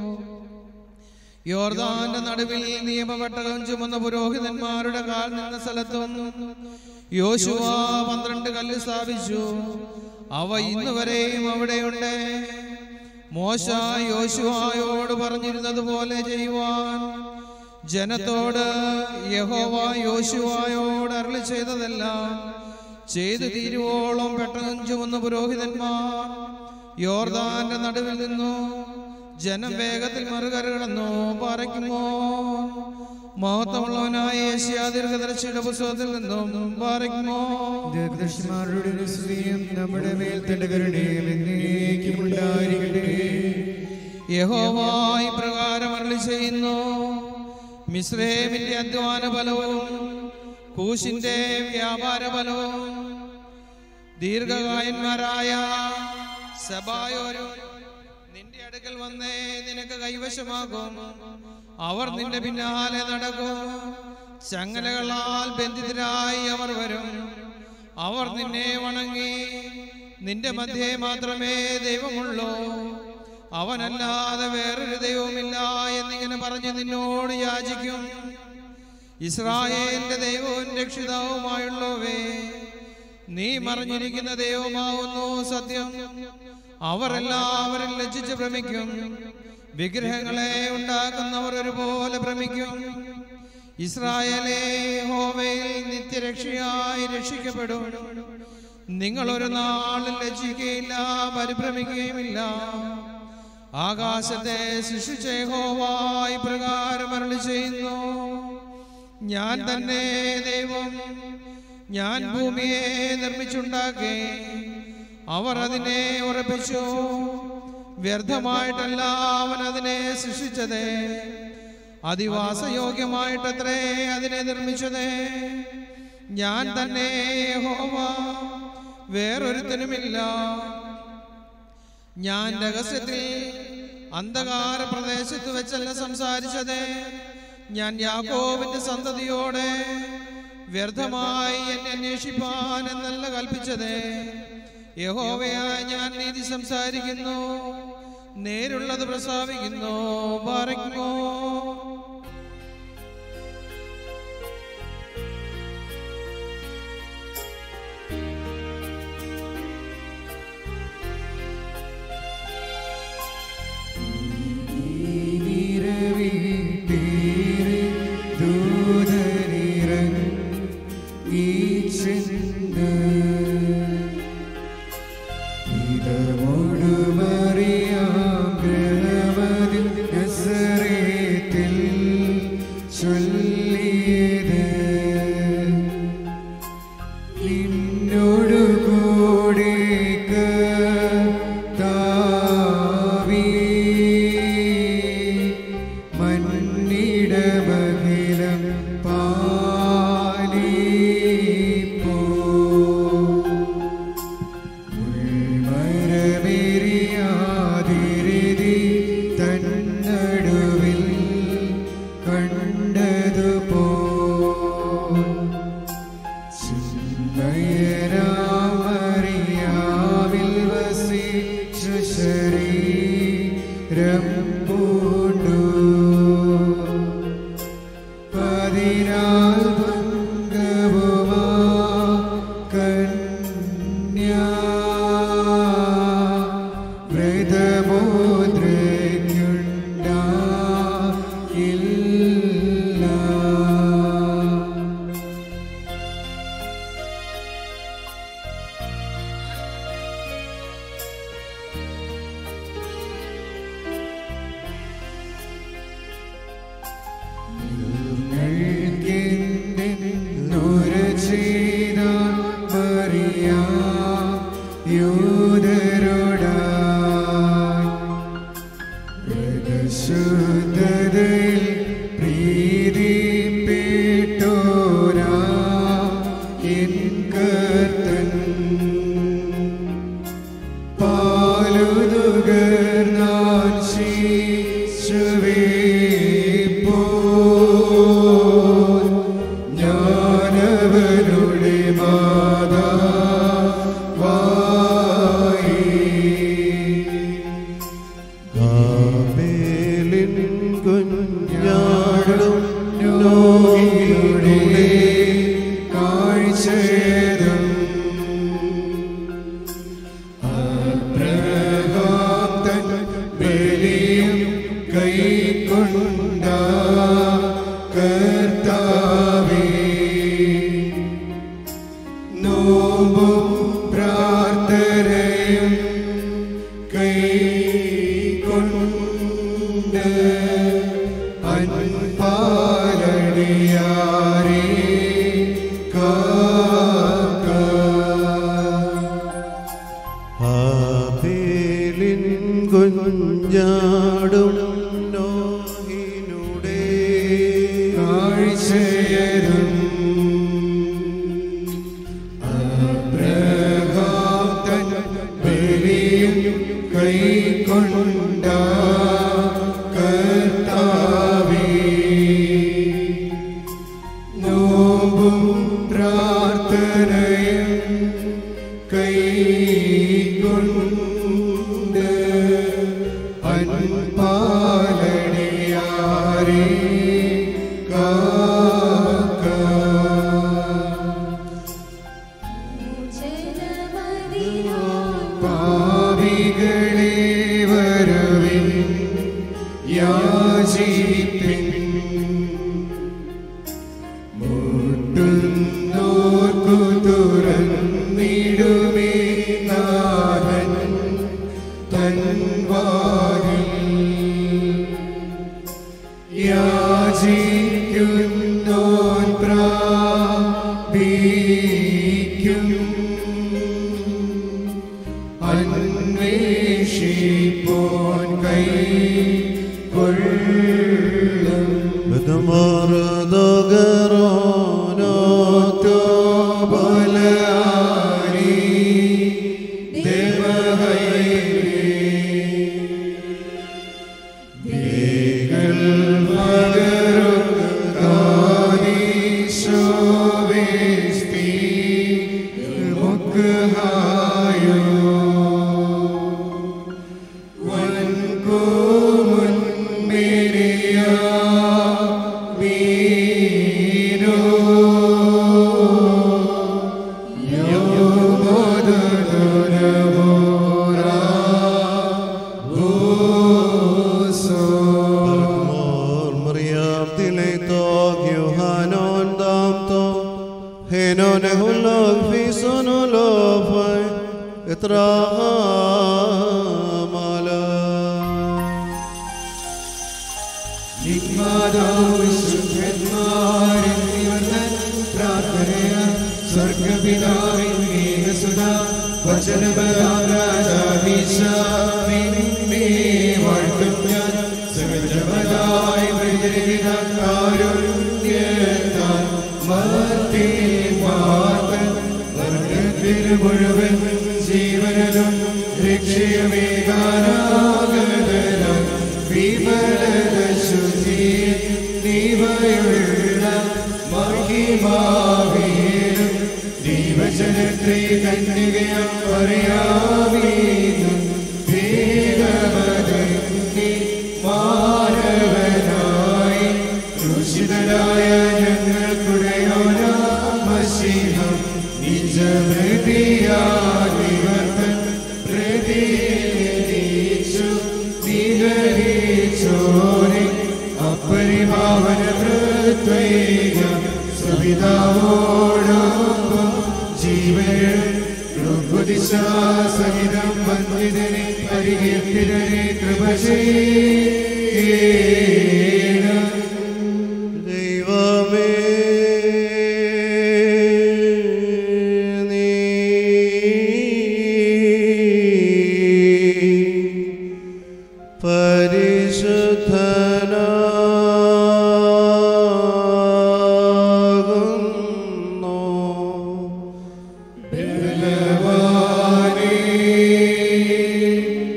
യോർദാന്റെ നടുവിൽ നിയമപെട്ടകം ചുമന്ന പുരോഹിതന്മാരുടെ കാൽ നിന്ന സ്ഥലത്തും യോശുവ പന്ത്രണ്ട് കല്ല് സ്ഥാപിച്ചു. അവ ഇന്നുവരെയും അവിടെയുണ്ട്. മോശ യോശുവയോട് പറഞ്ഞിരുന്നത് പോലെ ചെയ്യുവാൻ ജനത്തോട് യഹോവ യോശുവയോട് അരുളി ചെയ്തതെല്ലാം ചെയ്തു തീരുവോളം പെട്ടകം ചുമന്ന പുരോഹിതന്മാർ യോർദാന്റെ നടുവിൽ നിന്നു. ജനം വേഗത്തിൽ മറുകര കടന്നു. പാറയ്ക്കുമോ മഹത്വമുള്ളവനായ യേശയ്യാ ദീർഘദർശിയുടെ പുസ്തകത്തിൽ നിന്നും പാറയ്ക്കുമോ ദീർഘദർശിമാരുടെ സ്തുതിയും നമ്മുടെ മേൽ തന്റെ കരുണയും എന്നേക്കും ഉണ്ടായിരിക്കട്ടെ. യഹോവ ഇപ്രകാരം അരുളി ചെയ്യുന്നു. മിസ്രയീമിന്റെ അധ്വാന ഫലവും കൂശിന്റെ വ്യാപാര ഫലവും ദീർഘകായന്മാരായ സബായോരും നിന്റെ അടുക്കൽ വന്നേ നിനക്ക് കൈവശമാകും. അവർ നിന്റെ പിന്നാലെ നടക്കും. ചങ്ങലകളാൽ ബന്ധിതരായി അവർ വരും. അവർ നിന്നെ വണങ്ങി നിന്റെ മധ്യേ മാത്രമേ ദൈവമുള്ളൂ, അവനല്ലാതെ വേറൊരു ദൈവമില്ല എന്നിങ്ങനെ പറഞ്ഞ് നിന്നോട് യാചിക്കും. ഇസ്രായേലിന്റെ ദൈവവും രക്ഷിതാവുമായുള്ളവേ, നീ മറിഞ്ഞിരിക്കുന്ന ദൈവമാവുന്നു സത്യം. അവർ എല്ലാവരും ലജ്ജിച്ച് ഭ്രമിക്കും. വിഗ്രഹങ്ങളെ ഉണ്ടാക്കുന്നവർ ഒരുപോലെ ഭ്രമിക്കും. ഇസ്രായേലേ, യഹോവയിൽ നിത്യരക്ഷയായി രക്ഷിക്കപ്പെടും. നിങ്ങൾ ഒരു നാളിൽ ലജ്ജിക്കുകയില്ല, പരിഭ്രമിക്കുകയുമില്ല. ആകാശത്തെ സൃഷ്ടിച്ച യഹോവ ഇപ്രകാരം അരുളി ചെയ്യുന്നു. ഞാൻ തന്നെ ദൈവം. ഞാൻ ഭൂമിയെ നിർമ്മിച്ചുണ്ടാക്കി. അവർ അതിനെ ഉറപ്പിച്ചു. വ്യർത്ഥമായിട്ടല്ല അവൻ അതിനെ സൃഷ്ടിച്ചത്, അധിവാസയോഗ്യമായിട്ടത്രേ അതിനെ നിർമ്മിച്ചത്. ഞാൻ തന്നെ യഹോവ, വേറൊരുത്തനുമില്ല. ഞാൻ രഹസ്യത്തിൽ അന്ധകാര പ്രദേശത്ത് വെച്ചല്ല സംസാരിച്ചത്. ഞാൻ യാക്കോബിന്റെ സന്തതിയോടെ വ്യർത്ഥമായി എന്നെ അന്വേഷിപ്പാൻ എന്നല്ല കൽപ്പിച്ചത്. യഹോവയായ ഞാൻ നീതി സംസാരിക്കുന്നു, നേരുള്ളത് പ്രസ്താവിക്കുന്നു. പാറയ്ക്കുമോ ിൽ ബലവാനേ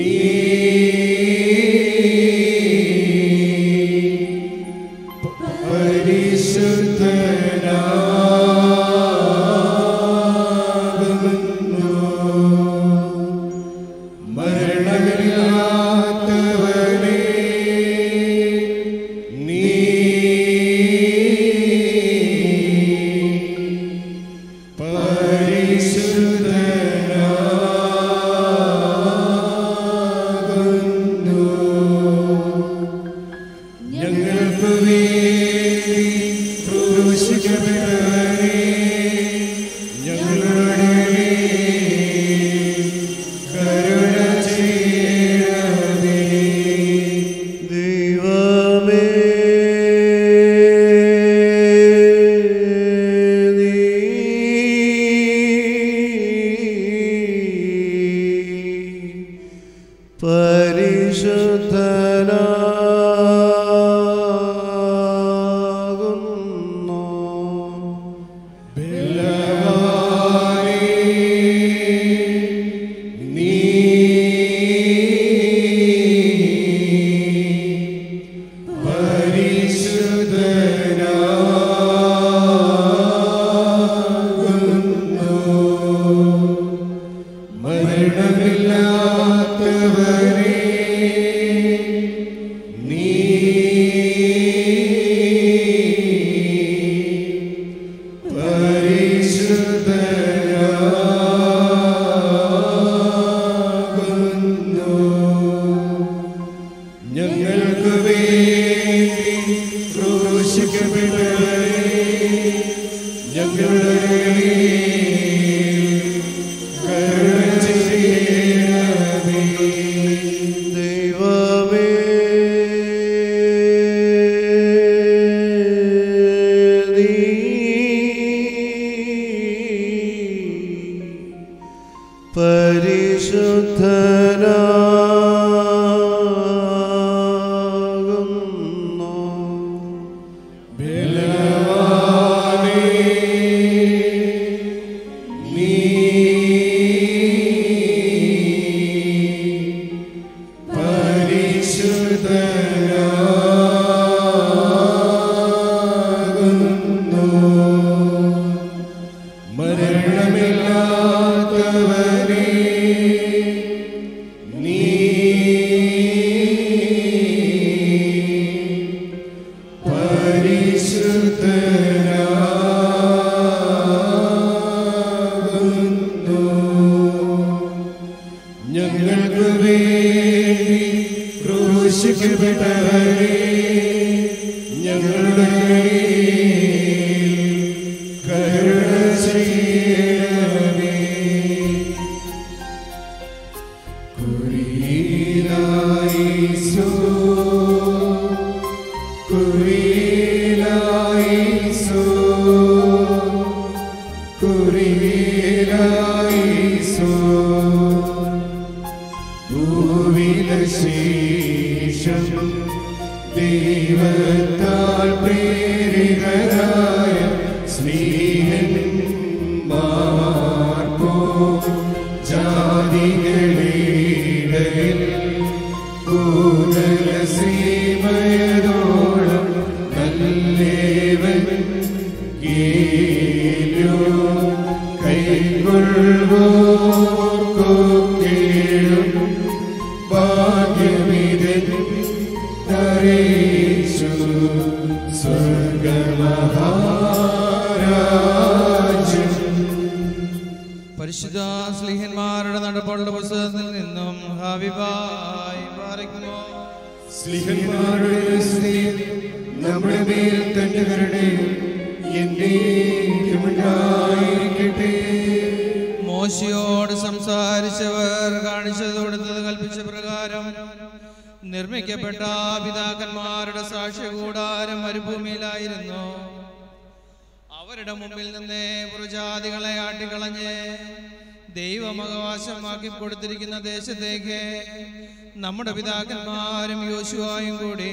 കൊടുത്തിരിക്കുന്ന ദേശത്തേക്ക് നമ്മുടെ പിതാക്കന്മാരും യോശുവയും കൂടി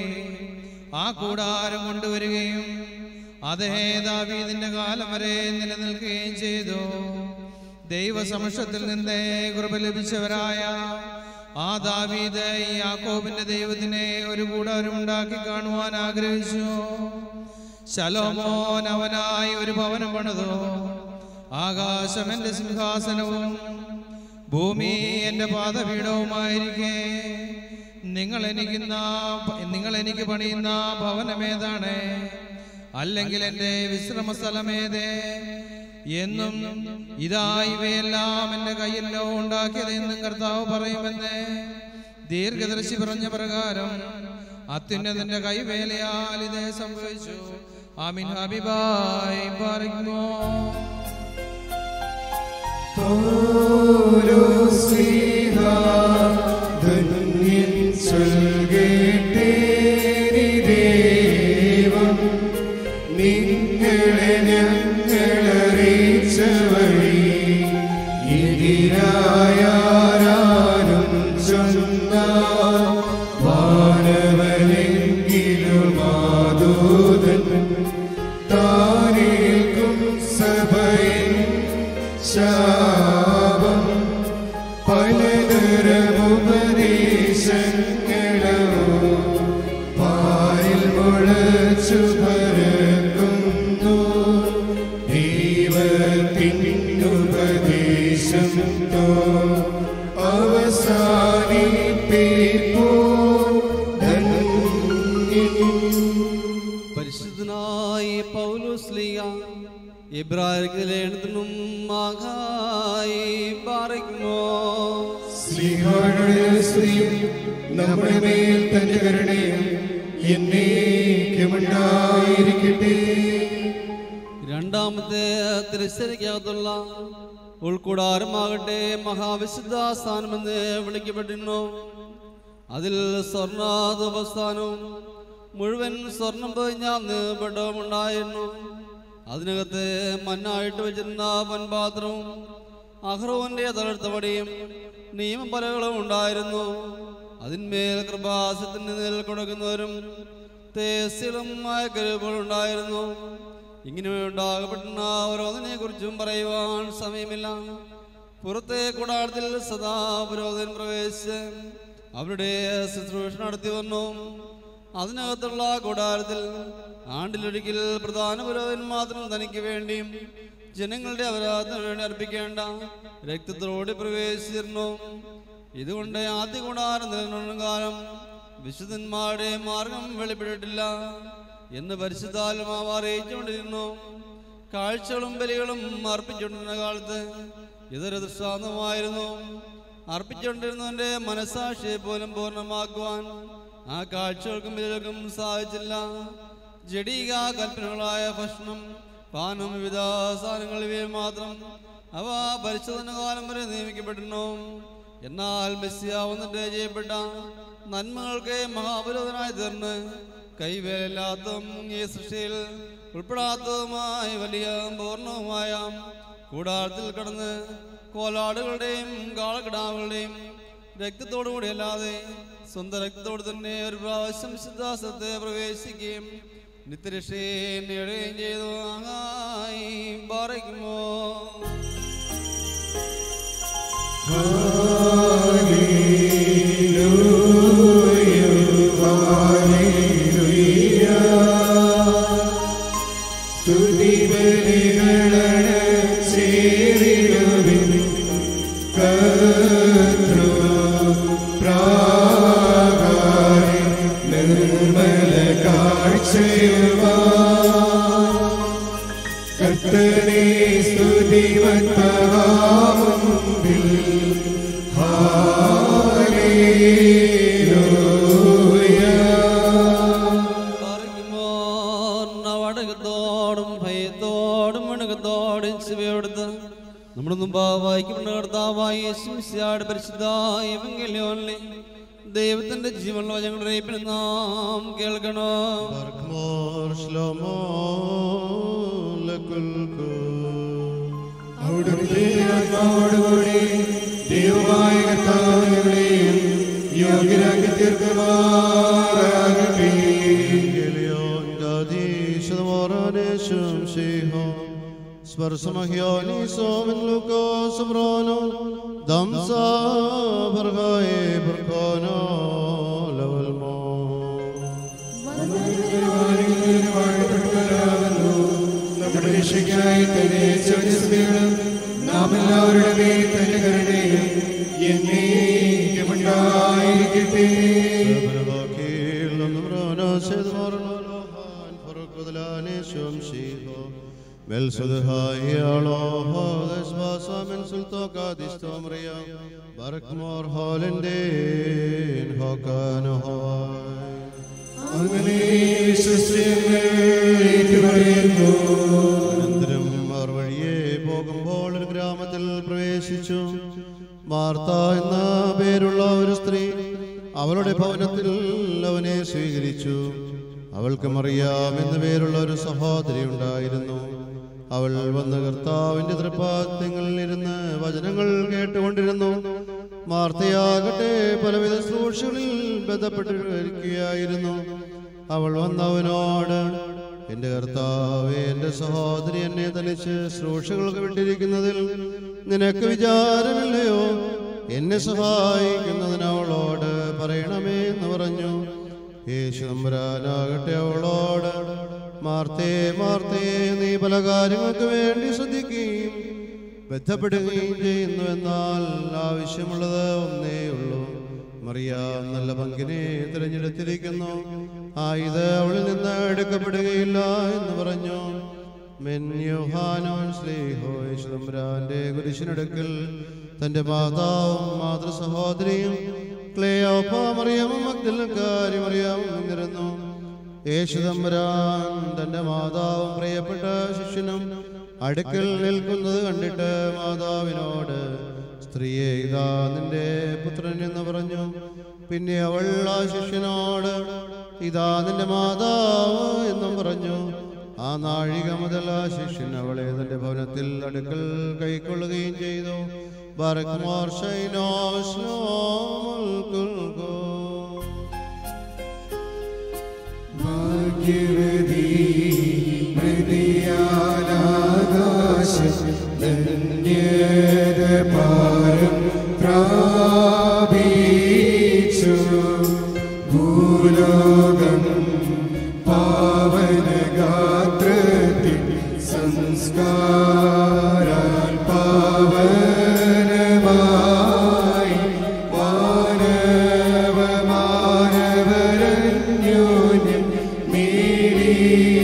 ആ കൂടാരം കൊണ്ടുവരികയും അതേ ദാവീദിന്റെ കാലം വരെ നിലനിൽക്കുകയും ചെയ്തു. ദൈവസമക്ഷത്തിൽ നിന്ന് കൃപ ലഭിച്ചവരായ ആ ദാവീദ് യാക്കോബിന്റെ ദൈവത്തിനെ ഒരു കൂടാരം ഉണ്ടാക്കി കാണുവാൻ ആഗ്രഹിച്ചു. ശലോമോൻ അവനായി ഒരു ഭവനം പണിതു. ആകാശം എന്റെ സിംഹാസനവും ഭൂമി എന്റെ പാദപീഠവുമായിരിക്കെ നിങ്ങൾ എനിക്ക് നിങ്ങൾ എനിക്ക് പണിയുന്ന ഭവനമേതാണ്? അല്ലെങ്കിൽ എൻ്റെ വിശ്രമ സ്ഥലമേതേ? എന്നും ഇതാ ഇവയെല്ലാം എൻ്റെ കയ്യിലോ ഉണ്ടാക്കിയതെന്നും കർത്താവ് പറയുമെന്ന് ദീർഘദർശി പറഞ്ഞ പ്രകാരം അത്യുന്നതന്റെ കൈവേലയാൽ ഇത് സംഭവിച്ചു. ആമീൻ. ഹബീബായി പറയുന്നു. നിങ്ങളെ ഞങ്ങളറിയിച്ച വഴി ഇതിരായാരും ചൊന്ന വാനവനെങ്കിലും മാതൂതൻ താനേൽക്കും സഭയിൽ ശാപം പലതരമുപദേശങ്ങളോ പാരിൽ മുളച്ചു പരക്കുന്നു. ദൈവത്തിനുപദേശം തോ അവസാനിപ്പിപ്പോ. പരിശുദ്ധനായ പൗലോസ്ലീഹ ഇബ്രായർക്ക് ലേഖനത്തിനും മഹായി പാറയ്ക്കുമോ. സ്ലീഹായുടെ സ്തുതിയും നമ്മുടെ മേൽ തന്റെ കരുണയും എന്നേക്കുമുണ്ടായിരിക്കട്ടെ. രണ്ടാമത്തെ തിരുസരിക്കകത്തുള്ള ഉൾക്കൂടാരമാകട്ടെ മഹാവിശുദ്ധ സ്ഥാനമെന്ന് വിളിക്കപ്പെട്ടിരുന്നു. അതിൽ സ്വർണ്ണാധോപസ്ഥാനവും മുഴുവൻ സ്വർണം പൊതിഞ്ഞാന്ന് പെട്ടവുമുണ്ടായിരുന്നു. അതിനകത്ത് മണ്ണായിട്ട് വെച്ചിരുന്ന പൊൻപാത്രവും അഹ്റോന്റെ തളർത്തവടിയും നിയമപലകളും ഉണ്ടായിരുന്നു. അതിന്മേൽ കൃപാസത്തിന് നിൽ കൊടുക്കുന്നവരും തേസ്യളുമായ കരുവുകളുണ്ടായിരുന്നു. ഇങ്ങനെ ഉണ്ടാകപ്പെടുന്ന ഓരോന്നിനെ കുറിച്ചും പറയുവാൻ സമയമില്ല. പുറത്തെ കൂടാരത്തിൽ സദാ പുരോഹിതൻ പ്രവേശിച്ച് അവരുടെ ശുശ്രൂഷ നടത്തി വന്നു. അതിനകത്തുള്ള കൂടാരത്തിൽ ആണ്ടിലൊരിക്കൽ പ്രധാന പുരോഹിതൻ മാത്രം തനിക്ക് വേണ്ടിയും ജനങ്ങളുടെ അപരാധത്തിന് വേണ്ടി അർപ്പിക്കേണ്ട രക്തത്തോടെ പ്രവേശിച്ചിരുന്നു. ഇതുകൊണ്ട് ആദ്യ കൂടാരം നിലനിന്ന കാലം വിശുദ്ധന്മാരുടെ മാർഗം വെളിപ്പെട്ടിട്ടില്ല എന്ന് പരിശുദ്ധാത്മാവ് അറിയിച്ചുകൊണ്ടിരുന്നു. കാഴ്ചകളും ബലികളും അർപ്പിച്ചുകൊണ്ടിരുന്ന കാലത്ത് ഇതൊരു ദൃഷ്ടാന്തമായിരുന്നു. അർപ്പിച്ചുകൊണ്ടിരുന്നവന്റെ മനസാക്ഷിയെ പോലും പൂർണ്ണമാക്കുവാൻ ആ കാഴ്ചകൾക്കും ബലികൾക്കും സാധിച്ചില്ല. ജഡീക കൽപ്പനകളായ ഭക്ഷണം, പാനം, വിവിധ സാധനങ്ങൾ ഇവയിൽ മാത്രം അവ പരിശോധന കാലം വരെ നിയമിക്കപ്പെട്ടിരുന്നു. എന്നാൽ മെസ്സിയ വന്നിട്ട് ചെയ്യപ്പെട്ട നന്മകൾക്ക് മഹാപുരോധനായി തീർന്ന് കൈവേലില്ലാത്തതും ഈ സൃഷ്ടിയിൽ ഉൾപ്പെടാത്തതുമായ വലിയ പൂർണ്ണവുമായ കൂടാരത്തിൽ കടന്ന് കോലാടുകളുടെയും കാളക്കിടാവുകളുടെയും രക്തത്തോടുകൂടി അല്ലാതെ സ്വന്തം രക്തത്തോട് തന്നെ ഒരു പ്രാവശ്യം സിദ്ധാസത്തെ പ്രവേശിക്കുകയും നിത്യരക്ഷയെ നേടുകയും ചെയ്തു. ആയി പറയുമോ. കർത്തനെ സ്തുതിവത്തഹാമുമ്പിൽ ഹല്ലേലൂയ. വടകത്തോടും ഭയത്തോടും വണക്കത്തോടും ശിവയോടുത്ത് നമ്മുടെ മുമ്പാ വായിക്കപ്പെട്ട കർത്താവായ യേശുമിശിഹായുടെ പരിശുദ്ധായ എവങ്കേലിയോനിലെ ദൈവത്തിന്റെ ജീവനുള്ള ഞങ്ങളുടെ റേപ്പിന് നാം കേൾക്കണം. അവിടുത്തെ ആത്മാവോടുകൂടി ദൈവമായ കർത്താവ് ഞങ്ങളെയും യോഗ്യരാക്കി തീർക്കുമാറാകട്ടെ. സ്പർശമഹ്യാനി സോമൻ ലൂക്കോസ് ബ്രോനോ ദംസാ ഭർഗായേ ഉണ്ടായിരിക്കട്ടെ. അങ്ങനെ അനന്തരം അവർ വഴിയെ പോകുമ്പോൾ ഒരു ഗ്രാമത്തിൽ പ്രവേശിച്ചു. മാർത്ത എന്ന പേരുള്ള ഒരു സ്ത്രീ അവളുടെ ഭവനത്തിൽ അവനെ സ്വീകരിച്ചു. അവൾക്ക് മറിയാം എന്ന പേരുള്ള ഒരു സഹോദരി ഉണ്ടായിരുന്നു. അവൾ വന്ന് കർത്താവിന്റെ തൃപ്പാദ്യങ്ങളിൽ ഇരുന്ന് വചനങ്ങൾ കേട്ടുകൊണ്ടിരുന്നു. മാർത്തയാകട്ടെ പലവിധ ശുശ്രൂഷകളിൽ ബന്ധപ്പെട്ടിരിക്കുകയായിരുന്നു. അവൾ വന്നവനോട്, എന്റെ കർത്താവേ, എന്റെ സഹോദരി എന്നെ തനിച്ച് ശുശ്രൂഷകൾക്ക് വിട്ടിരിക്കുന്നതിൽ നിനക്ക് വിചാരമില്ലയോ? എന്നെ സഹായിക്കുന്നതിന് അവളോട് പറയണമേ എന്ന് പറഞ്ഞു. യേശു തമ്പുരാനാകട്ടെ അവളോട്, മാർത്തേ മാർത്തേ, നീ പല കാര്യങ്ങൾക്ക് വേണ്ടി ശ്രദ്ധിക്കുകയും ബന്ധപ്പെടുകയും ചെയ്യുന്നു, എന്നാൽ ആവശ്യമുള്ളത് ഒന്നേ ഉള്ളൂ. മറിയാം നല്ല പങ്കിനെ തിരഞ്ഞെടുത്തിരിക്കുന്നു, ആ ഇത് അവളിൽ നിന്ന് എടുക്കപ്പെടുകയില്ല എന്ന് പറഞ്ഞു. യേശുതമ്പുരാന്റെ കുരിശിനടുക്കൽ തന്റെ മാതാവും മാതൃ സഹോദരിയും ക്ലേയോപ്പ മറിയാമും മഗ്ദലക്കാരി മറിയാമും നിന്നിരുന്നു. യേശുതമ്പുരാൻ തന്റെ മാതാവും പ്രിയപ്പെട്ട ശിഷ്യനും അടുക്കൽ നിൽക്കുന്നത് കണ്ടിട്ട് മാതാവിനോട്, സ്ത്രീയെ, ഇതാ നിന്റെ പുത്രൻ എന്ന് പറഞ്ഞു. പിന്നെ അവൾ ആ ശിഷ്യനോട്, ഇതാ നിന്റെ മാതാവ് എന്നും പറഞ്ഞു. ആ നാഴിക മുതൽ ആ ശിഷ്യൻ അവളെ തന്റെ ഭവനത്തിൽ അടുക്കൽ കൈക്കൊള്ളുകയും ചെയ്തു. ബർക്ക്മോർ ശൈനോ ശ്ലോമുൽ കുൽകോ. ഭാഗ്യവതി മൃതിയാലാകാശം ധന്യത പാരം പ്രാപിച്ചു. ഭൂലോകം പാവനഗാത്രത്തിൽ സംസ്കാരാൽ പാവനമായി മാനവ മാനവരന്യോന്യം മേലി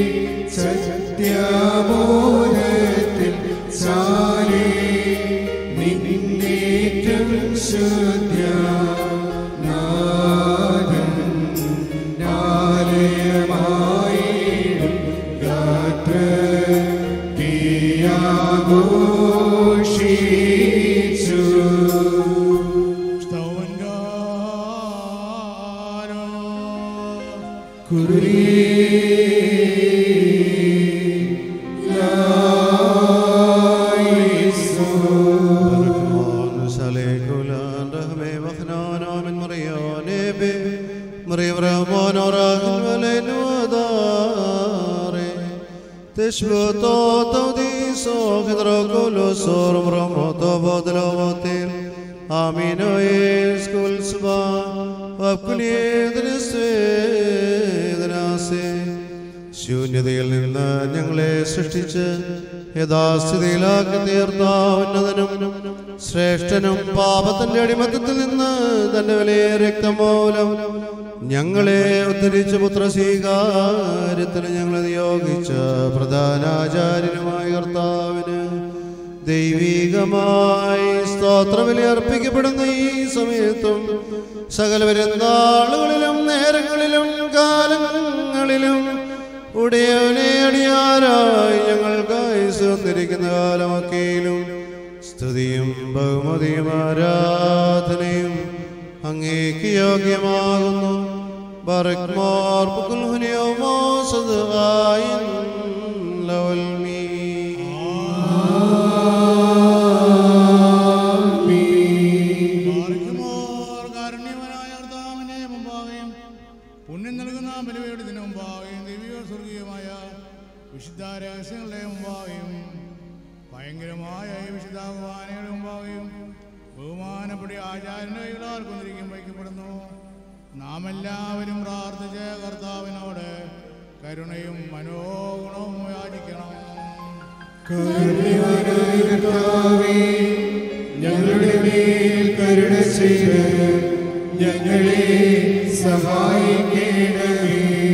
സത്യമോദത്തിൽ ചാലേ നിന്നേറ്റം ശുദ്ധ്യ നാഥൻ ആലയമായിടും ഗാത്രത്തിയാഘോഷിച്ചു. ശൂന്യതയിൽ നിന്ന് ഞങ്ങളെ സൃഷ്ടിച്ച് യഥാസ്ഥിതിയിലാക്കി തീർത്ത ഉന്നതനും ശ്രേഷ്ഠനും പാപത്തിന്റെ അടിമത്തത്തിൽ നിന്ന് തന്റെ വിലയെ രക്തം മൂലം ഞങ്ങളെ ഉദ്ധരിച്ച പുത്രസ്വീകാര്യത്തിന് ഞങ്ങളെ നിയോഗിച്ച പ്രധാനാചാര്യനുമായ കർത്താവിന് ദൈവികമായി സ്തോത്രബലി അർപ്പിക്കപ്പെടുന്ന ഈ സമയത്തും സകല പെരുന്നാളുകളിലും നേരങ്ങളിലും കാലങ്ങളിലും ഉടയവനെ അടിയാരായി ഞങ്ങൾക്കായി സ്വന്നിരിക്കുന്ന കാലമൊക്കെയിലും സ്തുതിയും ബഹുമതിയും ആരാധനയും അങ്ങേക്ക് യോഗ്യമാകുന്നു. ബറക്മാർ പുകുൽഹുനിയോ മോസദ് ആയിൻ ലവൽമീ. കാരുണ്യവനായ കർത്താവിനെ മുമ്പാകെയും പുണ്യം നൽകുന്ന ബലിവേട് ദിനം മുമ്പാകെയും ദിവ്യ സ്വർഗീയമായ വിശുദ്ധ രഹസ്യങ്ങളുടെ മുമ്പാകെയും ഭയങ്കരമായ ഈ വിശുദ്ധ കുർബാനയുടെ മുമ്പാകെയും ബഹുമാനപ്പെട്ട ആചാര്യന്റെ കൈകളാൽ കൊന്നിരിക്കും വയ്ക്കപ്പെടുന്നു. നാം എല്ലാവരും പ്രാർത്ഥിച്ച കർത്താവിനോട് കരുണയും മനോഗുണവും യാചിക്കണം. കാരുണ്യവാനായ കർത്താവേ, ഞങ്ങളുടെ മേൽ കരുണ ചെയ്ത് ഞങ്ങളെ സഹായിക്കണമേ.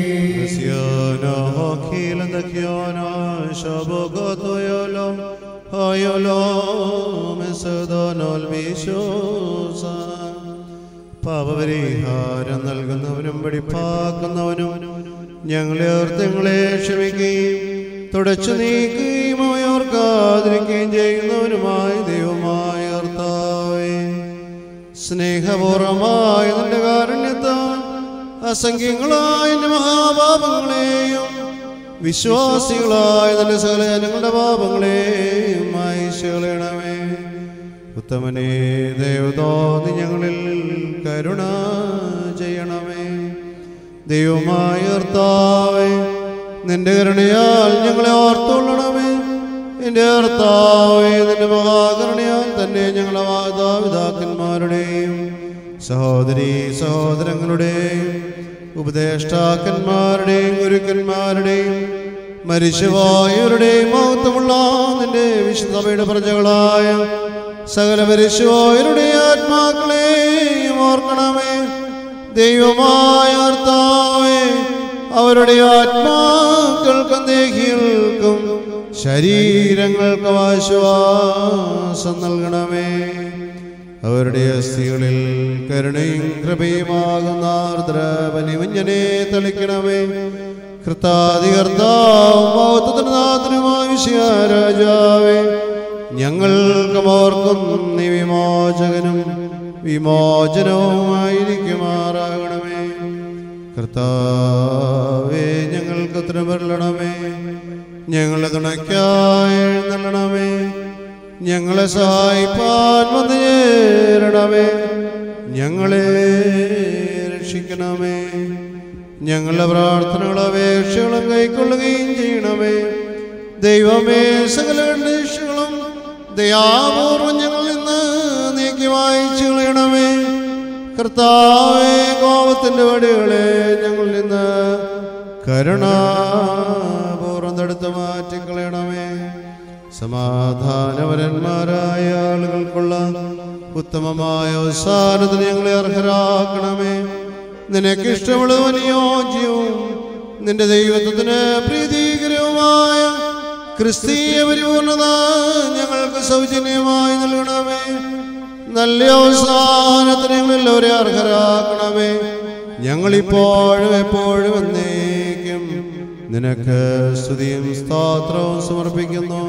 പാപപരിഹാരം നൽകുന്നവനും വെടിപ്പാക്കുന്നവനും ഞങ്ങളെ ഓർത്തങ്ങളെ ക്ഷമിക്കുകയും തുടച്ചു നീക്കുകയും ഓർക്കാതിരിക്കുകയും ചെയ്യുന്നവനുമായി ദൈവമായ കർത്താവേ, സ്നേഹപൂർവമായ നിന്റെ കാരുണ്യത്താൽ അസംഖ്യങ്ങളായ എന്റെ മഹാപാപങ്ങളെയും വിശ്വാസികളായ നിന്റെ സകല ജനങ്ങളുടെ പാപങ്ങളെയും മായിച്ചുകളയണമേ. ഉത്തമനേ, ദൈവതോന്നി ഞങ്ങളിൽ കരുണ ചെയ്യണമേ. ദൈവമായ കർത്താവേ, നിന്റെ കരുണയാൽ ഞങ്ങളെ ഓർത്തുകൊള്ളണമേ. എന്റെ കർത്താവേ, നിന്റെ മഹാകരുണയാൽ തന്നെ ഞങ്ങളെ മാതാപിതാക്കന്മാരുടെയും സഹോദരീ സഹോദരങ്ങളുടെയും ഉപദേഷ്ടാക്കന്മാരുടെയും ഗുരുക്കന്മാരുടെയും മരിച്ചുപോയവരുടെയും മഹത്വമുള്ള നിന്റെ വിശുദ്ധയുടെ പ്രജകളായ സകല മരിച്ചുപോയവരുടെ ആത്മാക്കളെയും ഓർക്കണമേ. ദൈവമായ കർത്താവേ, അവരുടെ ആത്മാക്കൾക്കും ദേഹികൾക്കും ശരീരങ്ങൾക്കും ആശ്വാസം നൽകണമേ. അവരുടെ അസ്ഥികളിൽ കരുണയും കൃപയുമാകുന്ന ആർദ്രപനിമഞ്ഞനെ തളിക്കണമേ. കർത്താധികർത്താവും മഹത്വത്തിനുനാഥനുമായ വിശ്വരാജാവേ, ഞങ്ങൾക്കും ഓർക്കും നീ വിമോചകനും വിമോചനവുമായിരിക്കുമാറാകണമേ. കർത്താവേ, ഞങ്ങൾക്ക് ഉത്തരമരുളണമേ. ഞങ്ങളെ തുണയ്ക്കായി എഴുന്നള്ളണമേ. ഞങ്ങളെ സഹായിപ്പാൻ വന്നു ചേരണമേ. ഞങ്ങളെ രക്ഷിക്കണമേ. ഞങ്ങളുടെ പ്രാർത്ഥനകളും അപേക്ഷകളും കൈക്കൊള്ളുകയും ചെയ്യണമേ. ദൈവമേ, സകല കണ്ടീഷകളും ദയാപൂർവം ഞങ്ങളിൽ നിന്ന് നീക്കി വായിച്ചു കളയണമേ. കർത്താവേ, കോപത്തിന്റെ വടികളെ ഞങ്ങളിൽ നിന്ന് കരുണാപൂർവം തടുത്ത് മാറ്റിക്കളയണമേ. സമാധാനപരന്മാരായ ആളുകൾക്കുള്ള ഉത്തമമായ അവസാനത്തിന് ഞങ്ങളെ അർഹരാക്കണമേ. നിനക്കിഷ്ടമുള്ളതും അനുയോജ്യവും നിന്റെ ദൈവത്വത്തിന് പ്രീതികരവുമായ ക്രിസ്തീയ പരിപൂർണത ഞങ്ങൾക്ക് സൗജന്യമായി നൽകണമേ. നല്ല അവസാനത്തിന് ഞങ്ങളെല്ലാവരെയും അർഹരാക്കണമേ. ഞങ്ങളിപ്പോഴും എപ്പോഴും എന്നേക്കും നിനക്ക് സ്തുതിയും സ്തോത്രവും സമർപ്പിക്കുന്നു.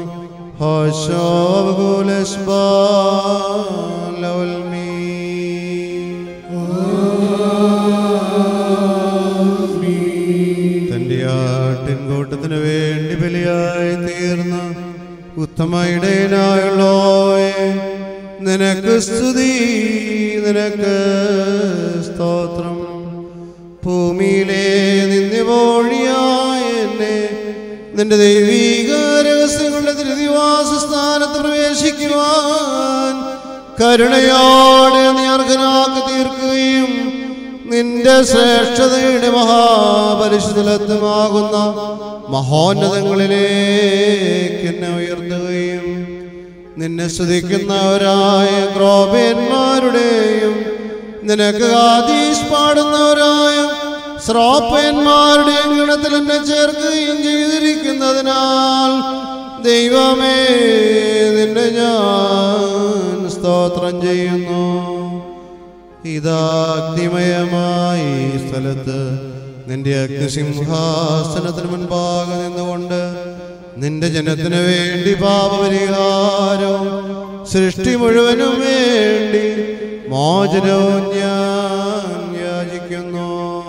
തന്റെ ആട്ടിൻകൂട്ടത്തിന് വേണ്ടി ബലിയായി തീർന്ന ഉത്തമ ഇടയനായുള്ളോവേ, നിനക്ക് സ്തുതി, നിനക്ക് സ്തോത്രം. ഭൂമിയിലെ നിന്ദ്യവോഴിയായ എന്നെ നിന്റെ ദൈവീക രഹസ്യങ്ങളുടെ തിരുനിവാസ സ്ഥാനത്ത് പ്രവേശിക്കുവാൻ കരുണയോടെ നീ അർഹനാക്കി തീർക്കുകയും നിന്റെ ശ്രേഷ്ഠതയുടെ മഹാപരിശുദ്ധത്വമാകുന്ന മഹോന്നതങ്ങളിലേക്ക് എന്നെ ഉയർത്തുകയും നിന്നെ സ്തുതിക്കുന്നവരായ ക്രോപന്മാരുടെയും നിനക്ക് ആദീസ് പാടുന്നവരായ ശ്രോപ്പന്മാരുടെയും ഗണത്തിൽ എന്നെ ചേർക്കുകയും ചെയ്തിരിക്കുന്നതിനാൽ ദൈവമേ, നിന്നെ ഞാൻ സ്തോത്രം ചെയ്യുന്നു. ഇതാഗ്നിമയമായി സ്ഥലത്ത് നിന്റെ അഗ്നിസിംഹാസനത്തിന് മുൻപാകെ നിന്നുകൊണ്ട് നിന്റെ ജനത്തിനു വേണ്ടി പാപപരിഹാരവും സൃഷ്ടി മുഴുവനും വേണ്ടി മോചനവും ഞാൻ യാചിക്കുന്നു.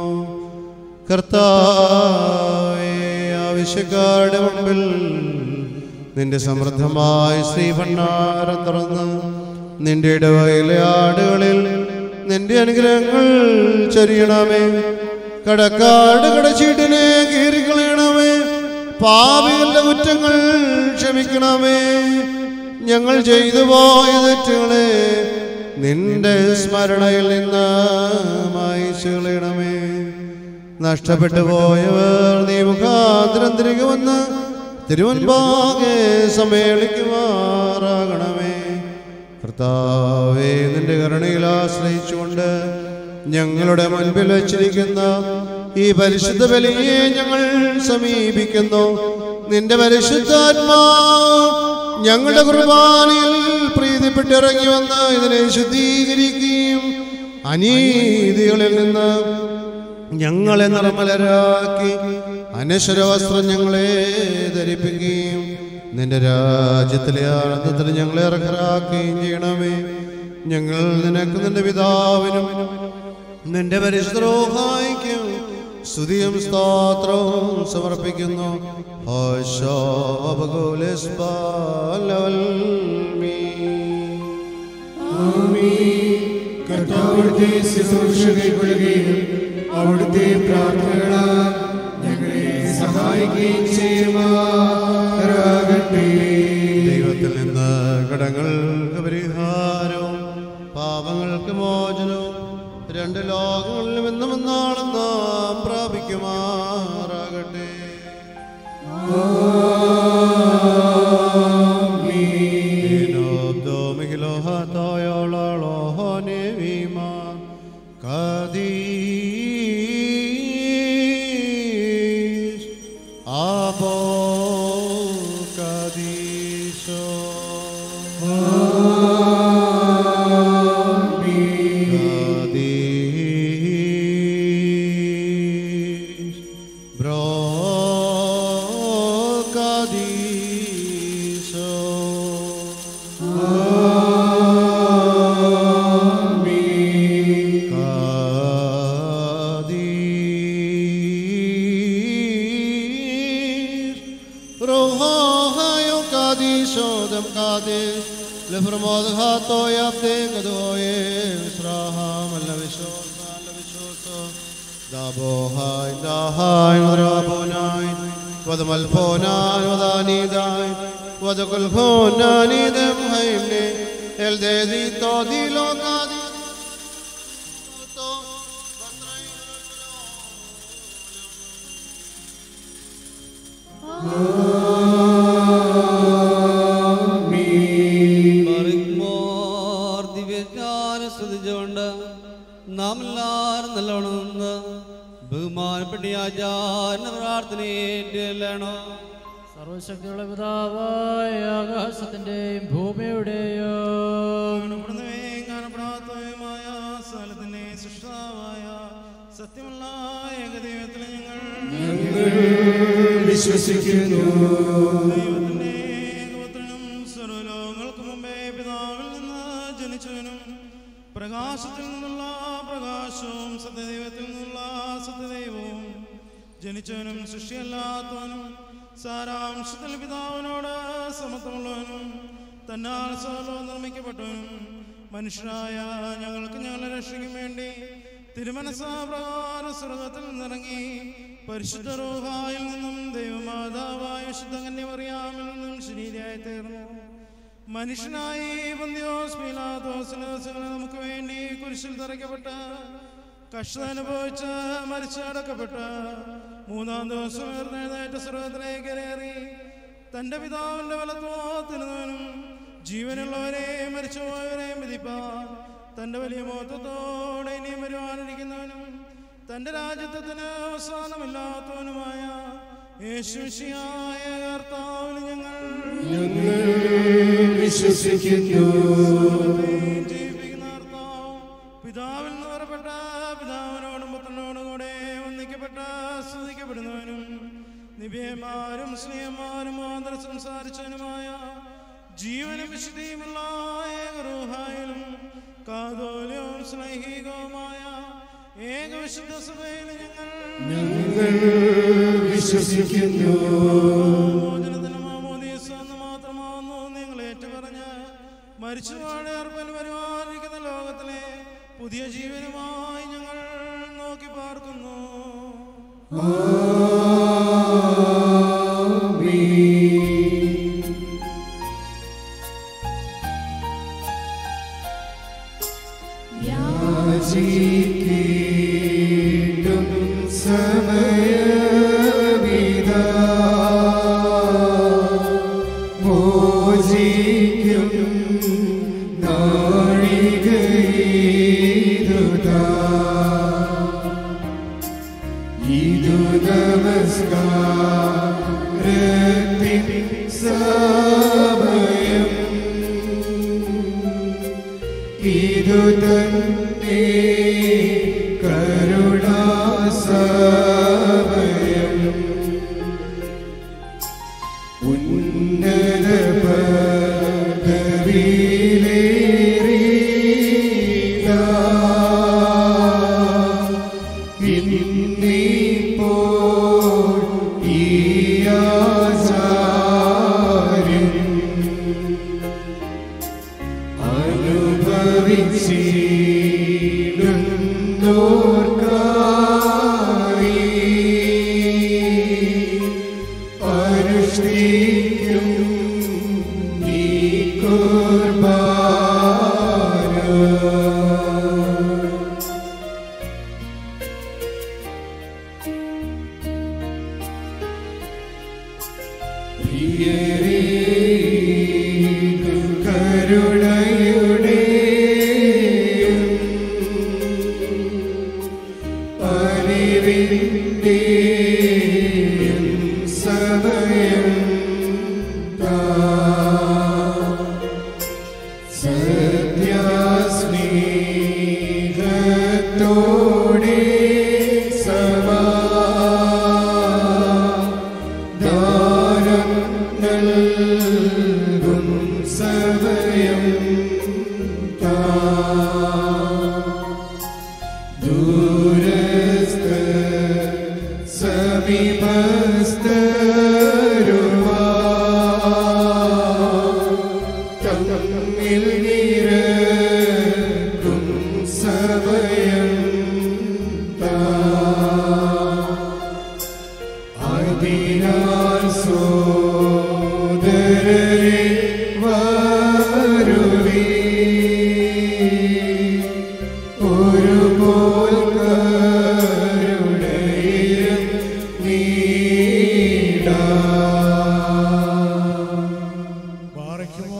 കർത്താവേ, ആവശ്യക്കാരുടെ മുമ്പിൽ നിന്റെ സമൃദ്ധമായ ശ്രീഭണ്ഡാരം തുറന്ന് നിന്റെ ഇടവയിലെ ആടുകളിൽ നിന്റെ അനുഗ്രഹങ്ങൾ ചൊരിയണമേ. കടക്കാട് കടച്ചീട്ടിനെ കീറിക്കളയണമേ. പാപികളുടെ കുറ്റങ്ങൾ ക്ഷമിക്കണമേ. ഞങ്ങൾ ചെയ്തു പോയ തെറ്റുകളെ നിന്റെ സ്മരണയിൽ നിന്ന് മായിച്ചു കളയണമേ. നഷ്ടപ്പെട്ടു പോയവർ നീ മുഖാന്തരം തിരികെ വന്ന് തിരുവൻപാകെ സമ്മേളിക്കുമാറാകണമേ. കർത്താവേ, നിന്റെ കരുണയിൽ ആശ്രയിച്ചുകൊണ്ട് ഞങ്ങളുടെ മുൻപിൽ വച്ചിരിക്കുന്ന ഈ പരിശുദ്ധ ബലിയെ ഞങ്ങൾ സമീപിക്കുന്നു. നിന്റെ പരിശുദ്ധാത്മാ ഞങ്ങളുടെ കുർബാനയിൽ പ്രീതിപ്പെട്ടിറങ്ങി വന്ന് ഇതിനെ ശുദ്ധീകരിക്കുകയും അനീതികളിൽ നിന്ന് ഞങ്ങളെ നിർമ്മലരാക്കി അനശ്വര വസ്ത്രം ഞങ്ങളെ ധരിപ്പിക്കുകയും നിന്റെ രാജ്യത്തിലെ ആനന്ദത്തിൽ ഞങ്ങളെ അർഹരാക്കുകയും ചെയ്യണമേ. ഞങ്ങൾ നിനക്ക് നിന്റെ പിതാവിനും നിന്റെ പരിശുദ്ധ റൂഹായിക്കും സ്തുതിയും സ്തോത്രവും സമർപ്പിക്കുന്നു. കർത്താവിന്റെ ശുശ്രൂഷകൾപ്പെടുകയും അവിടുത്തെ പ്രാർത്ഥനകളാൽ ഞങ്ങളെ സഹായിക്കുകയും ചെയ്യുമാറാകട്ടെ. ദൈവത്തിൽ നിന്ന് കടങ്ങൾക്ക് പരിഹാരവും പാപങ്ങൾക്ക് മോചനവും രണ്ട് ലോകങ്ങളിലും എന്നും എന്നാളും നാം പ്രാപിക്കുമാറാകട്ടെ. സർവശക്തിയുള്ള പിതാവായ ആകാശത്തിന്റെയും ഭൂമിയുടെയും കാണപ്പെടാത്തതുമായ സ്ഥലത്തിന്റെ സൃഷ്ടാവായ സത്യമുള്ള ഏകദൈവത്തിൽ ഞങ്ങൾ വിശ്വസിക്കുന്നു. ദൈവത്തിന്റെ ഏകപുത്രനും സർവ്വലോകങ്ങൾക്ക് മുമ്പേ പിതാവിൽ നിന്ന് ജനിച്ചവനും പ്രകാശത്തിൽ നിന്നുള്ള പ്രകാശവും സത്യദൈവത്തിൽ നിന്നുള്ള സത്യദൈവവും ജനിച്ചവനും സൃഷ്ടിയല്ലാത്തവനും സാരാംശത്തിൽ പിതാവിനോട് സമത്വമുള്ളവനും തന്നാൽ സ്വലോ നിർമ്മിക്കപ്പെട്ടവനും മനുഷ്യരായ ഞങ്ങൾക്ക് ഞങ്ങളെ രക്ഷയ്ക്കും വേണ്ടി തിരുമനസാപ്രകാരം സ്വർഗത്തിൽ നിന്നിറങ്ങി പരിശുദ്ധ റൂഹായിൽ നിന്നും ദൈവമാതാവായ വിശുദ്ധ കന്യമറിയാമിൽ നിന്നും ശരീരമായി തീർന്നു. മനുഷ്യനായി പന്തിയോസ് പീലാത്തോസ് ദിവസങ്ങളിൽ നമുക്ക് വേണ്ടി കുരിശിൽ തറയ്ക്കപ്പെട്ട് കഷ്ടത അനുഭവിച്ച് മരിച്ചടക്കപ്പെട്ട് മൂന്നാം ദിവസം എഴുന്നേറ്റ സ്വർഗത്തിലേക്ക് കയറി തന്റെ പിതാവിന്റെ വലത്തോത്തിരുന്നവനും ജീവനുള്ളവരെ മരിച്ചുപോയവരെയും വിധിപ്പാൻ തന്റെ വലിയ മഹത്വത്തോടെ ഇനിയും വരുവാനിരിക്കുന്നവനും തന്റെ രാജ്യത്വത്തിന് അവസാനമില്ലാത്തവനുമായ യേശുമിശിഹായ കർത്താവിൽ ഞങ്ങൾ വിശ്വസിക്കുന്നു. ജീവിക്കുന്ന കർത്താവ് പിതാവിൽ നിന്ന് പുറപ്പെട്ട പിതാവിനോടും പുത്രനോടും കൂടെ വന്ദിക്കപ്പെട്ട സ്തുതിക്കപ്പെടുന്നവനും നിബിയന്മാരും സ്നേഹന്മാരും മാതൃ സംസാരിച്ചവനുമായ ജീവനും വിശുദ്ധിയുമുള്ള ഏകറൂഹായിലും കാതോലികവും സ്നേഹികവുമായ ഏകവിശുദ്ധ സഭയിൽ ഞങ്ങൾ വിശ്വസിക്കുന്നു. മോചനത്തിന് മാമോദീസ എന്ന് മാത്രമാവുന്നു നിങ്ങൾ ഏറ്റുപറഞ്ഞ് മരിച്ചുപാടെ അർപ്പൻ വരുവാനിരിക്കുന്ന ലോകത്തിലെ പുതിയ ജീവനുമായി ഞങ്ങൾ നോക്കി പാർക്കുന്നു. നാഴികയിതുതാ തന്നെ കരുണാസമയം ഉന്നത പദവിയിലേറിയ ഇന്നിപ്പോൾ ഈ ആചാര്യൻ അനുഭവിച്ചിടുന്നോർക്കായി അനുഷ്ഠിക്കും ഈ കുർബാന. പ്രിയരേ, കരുണയുടെ അറിവിൻ്റെ സമയം സത്യാസ്നേഹത്തോടെ സമാധാനം നൽകും സമയം ദൂരസ്ഥ സമീപസ്ഥരുവാ തമ്മിൽ നിരക്കും സമയം അതിനാൽ സോദരരെ വരുവീ ഒരുപോൽ കരുണയും നീടാം. പാറയ്ക്കുമോ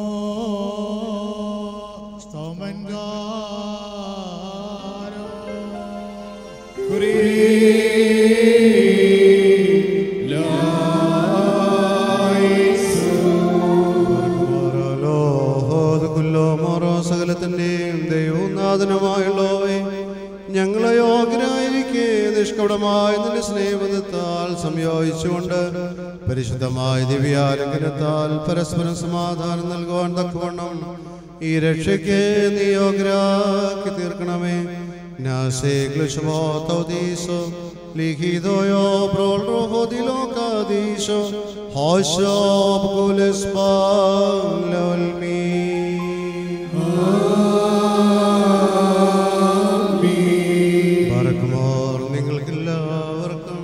സ്തോമൻകാരോ സകലത്തിന്റെയും ദൈവവും നാഥനുമായുള്ളവേ, ഞങ്ങളെ യോഗ്യരായിരിക്കെ നിഷ്കപടമായ നിന്റെ സ്നേഹത്താൽ സംയോജിച്ചുകൊണ്ട് പരിശുദ്ധമായ ദിവ്യാലംഘനത്താൽ പരസ്പരം സമാധാനം നൽകുവാൻ തക്കവണ്ണം ഈ രക്ഷയ്ക്ക് നീ യോഗ്യരാക്കി തീർക്കണമേ. നാസേ ക്ലിശമോ തൗദീസോ ലിഖിതോയോ ബ്രോൾ റോഹോ ദിലോകാദീശോ ഹോശോ ബുകുലസ്ബാലോൽമീ. പറക്കുമോർ നിങ്ങൾക്കെല്ലാവർക്കും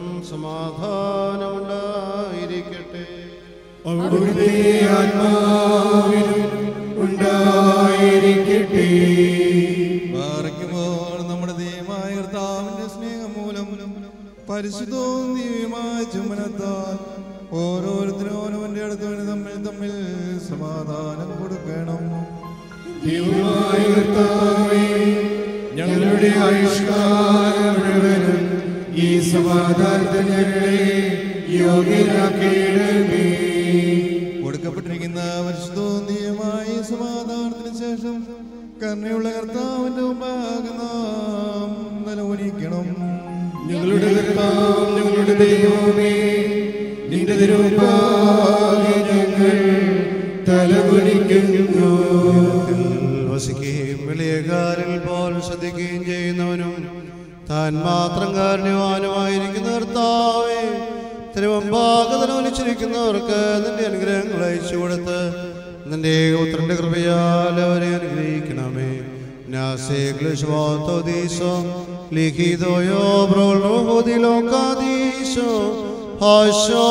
സമാധാനമുണ്ടായിരിക്കട്ടെ. അവിടുത്തെ ആത്മാവിനും ഉണ്ടായിരിക്കട്ടെ. പാറയ്ക്കുമ്പോൾ നമ്മുടെ ദൈവമായ കർത്താവിന്റെ സ്നേഹം മൂലം പരിശുദ്ധവും ദിവ്യമായ ചുമനത്താൽ ഓരോരുത്തരും ഓരോന്റെ അടുത്തവന് തമ്മിൽ തമ്മിൽ സമാധാനം കൊടുക്കണം. ദൈവമായ കർത്താവേ, ഞങ്ങളുടെ ആയുഷ്കാലം മുഴുവനും ഈ സമാധാനത്തിന് ഞങ്ങളെ യോഗ്യരാക്കണമേ. കൊടുക്കപ്പെട്ടിരിക്കുന്ന പരിശുദ്ധവും ദിവ്യമായ സമാധാനത്തിന് ശേഷം കരുണയുള്ള കർത്താവിന്റെ മുമ്പാകെ നാം നിലവിളിക്കണം. ഞങ്ങളുടെ കർത്താവ്, ഞങ്ങളുടെ ദൈവമേ, നിന്റെ തിരുമുമ്പാകെ ഞങ്ങൾ തലകുനിക്കുന്നു. വസിക്കുകയും വെളിയകാരിൽ പോൽ ശ്രദ്ധിക്കുകയും ചെയ്യുന്നവനും താൻ മാത്രം കാരുണ്യവാനുമായിരിക്കുന്ന കർത്താവേ, തിരുവമ്പാകെ തലവലിച്ചിരിക്കുന്നവർക്ക് നിന്റെ അനുഗ്രഹങ്ങൾ അയച്ചു കൊടുത്ത് നിന്റെ ഉത്തരന്റെ കൃപയാൽ അവരെ അനുഗ്രഹിക്കണമേ. നാസേ ക്ലിശമോ തൗദീസോ ലിഖിതോയോ ബ്രോൾ റോഹോ ദിലോകാദീശോ ഹോശോ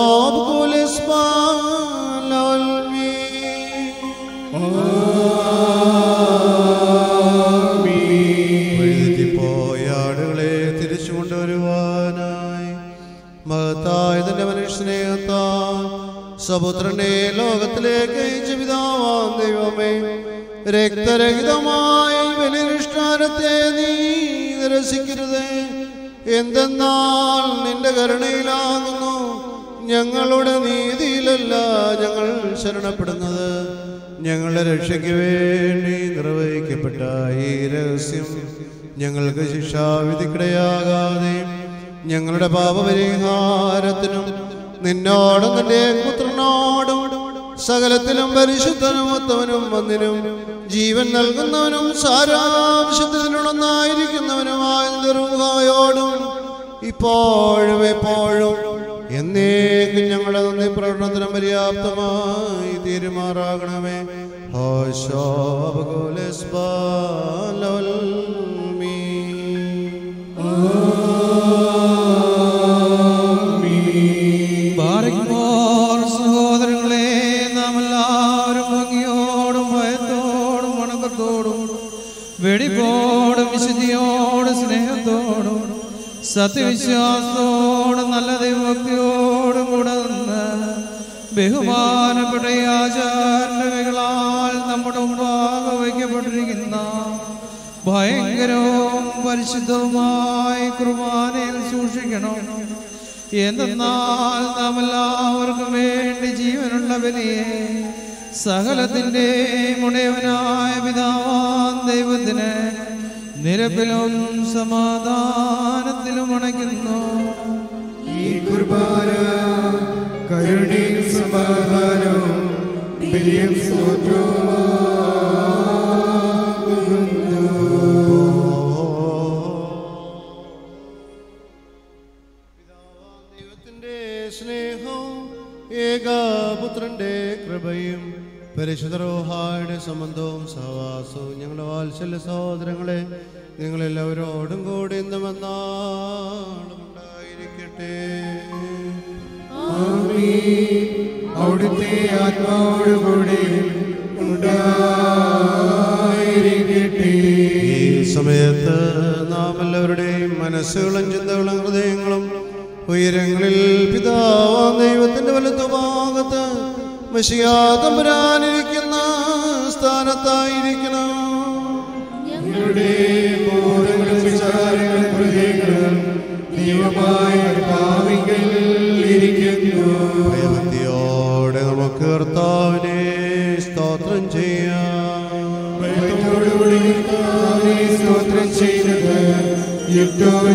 ബുകുലസ്ബാലോൽമീ. വഴിതെറ്റിപ്പോയ ആടുകളെ തിരിച്ചു കൊണ്ടുവരുവാനായി മഹത്തായ തന്റെ മനുഷ്യസ്നേഹത്താൽ സപുത്രനെ ലോകത്തിലേക്ക് അയച്ച പിതാവാം ദൈവമേ, രക്തരഹിതമായ ബലിനുഷ്ഠാനത്തെ നീ നിരസിക്കരുത്. എന്തെന്നാൽ നിന്റെ കരുണയിലാകുന്നു, ഞങ്ങളുടെ നീതിയിലല്ല ഞങ്ങൾ ശരണപ്പെടുന്നത്. ഞങ്ങളുടെ രക്ഷയ്ക്ക് വേണ്ടി നിർവഹിക്കപ്പെട്ട ഈ രഹസ്യം ഞങ്ങൾക്ക് ശിക്ഷാവിധിക്കിടയാകാതെ ഞങ്ങളുടെ പാപപരിഹാരത്തിനും നിന്നോടും നിന്റെ പുത്രനോടും സകലത്തിലും പരിശുദ്ധനും ഉത്തമനും വന്നിനും ജീവൻ നൽകുന്നവനും സാരാംശത്തിനുള്ളതായിരിക്കുന്നവനുമായ ദുർഗായോടും ഇപ്പോഴും എപ്പോഴും എന്നേക്കും ഞങ്ങളുടെ നന്ദി പ്രകടനത്തിനും പര്യാപ്തമായി തീരുമാറാകണമേ. സഹോദരങ്ങളെ, നാം എല്ലാവരും ഭംഗിയോടും ഭയത്തോടും വണക്കത്തോടും വെടിപ്പോടും വിശുദ്ധിയോടും സ്നേഹത്തോടും സത്യവിശ്വാസത്തോടും നല്ല ദൈവഭക്തിയോടും കൂടെ നിന്ന് ബഹുമാനപ്പെട്ട ആചാരങ്ങളാൽ നമ്മുടെ മുമ്പാകെ വയ്ക്കപ്പെട്ടിരിക്കുന്ന ഭയങ്കരവും പരിശുദ്ധവുമായ കുർബാനയിൽ സൂക്ഷിക്കണം. എന്തെന്നാൽ നാം എല്ലാവർക്കും വേണ്ടി ജീവനുള്ള ബലിയെ സകലത്തിൻ്റെ മുടയവനായ പിതാവാം ദൈവത്തിന് നിരപ്പിലും സമാധാനത്തിലും അണയ്ക്കുന്നു. ഈ കുർബാന കരുണയും സമാധാനവും ബലിയും സ്തോത്രവുമാകുന്നു. ദൈവത്തിന്റെ സ്നേഹവും ഏകപുത്രന്റെ കൃപയും പരിശുദ്ധ റൂഹായുടെ സംബന്ധവും സഹവാസവും ഞങ്ങളുടെ വാത്സല്യ സഹോദരങ്ങളെ നിങ്ങളെല്ലാവരോടും കൂടി ഇന്നും എന്നാളും ഉണ്ടായിരിക്കട്ടെ. അവിടുത്തെ ആത്മാവോടുകൂടി ഉണ്ടായിരിക്കട്ടെ. ഈ സമയത്ത് നാം എല്ലാവരുടെയും മനസ്സുകളും ചിന്തകളും ഹൃദയങ്ങളും ഉയരങ്ങളിൽ പിതാവാം ദൈവത്തിന്റെ വലത്തുഭാഗത്ത് മെശിഹാ തമ്പുരാനിരിക്കുന്ന സ്ഥാനത്തായിരിക്കണം. ഞങ്ങളുടെ ബോധങ്ങളും വിചാരങ്ങളും ഹൃദയങ്ങളും ദൈവമായ കർത്താവിങ്കൽ ഇരിക്കുന്നു. ഭയഭക്തിയോടെ നമുക്ക് കർത്താവിനെ സ്തോത്രം ചെയ്യാം. ഭയത്തോടുകൂടി കർത്താവിനെ സ്തോത്രം ചെയ്യുന്നത് യുക്തവും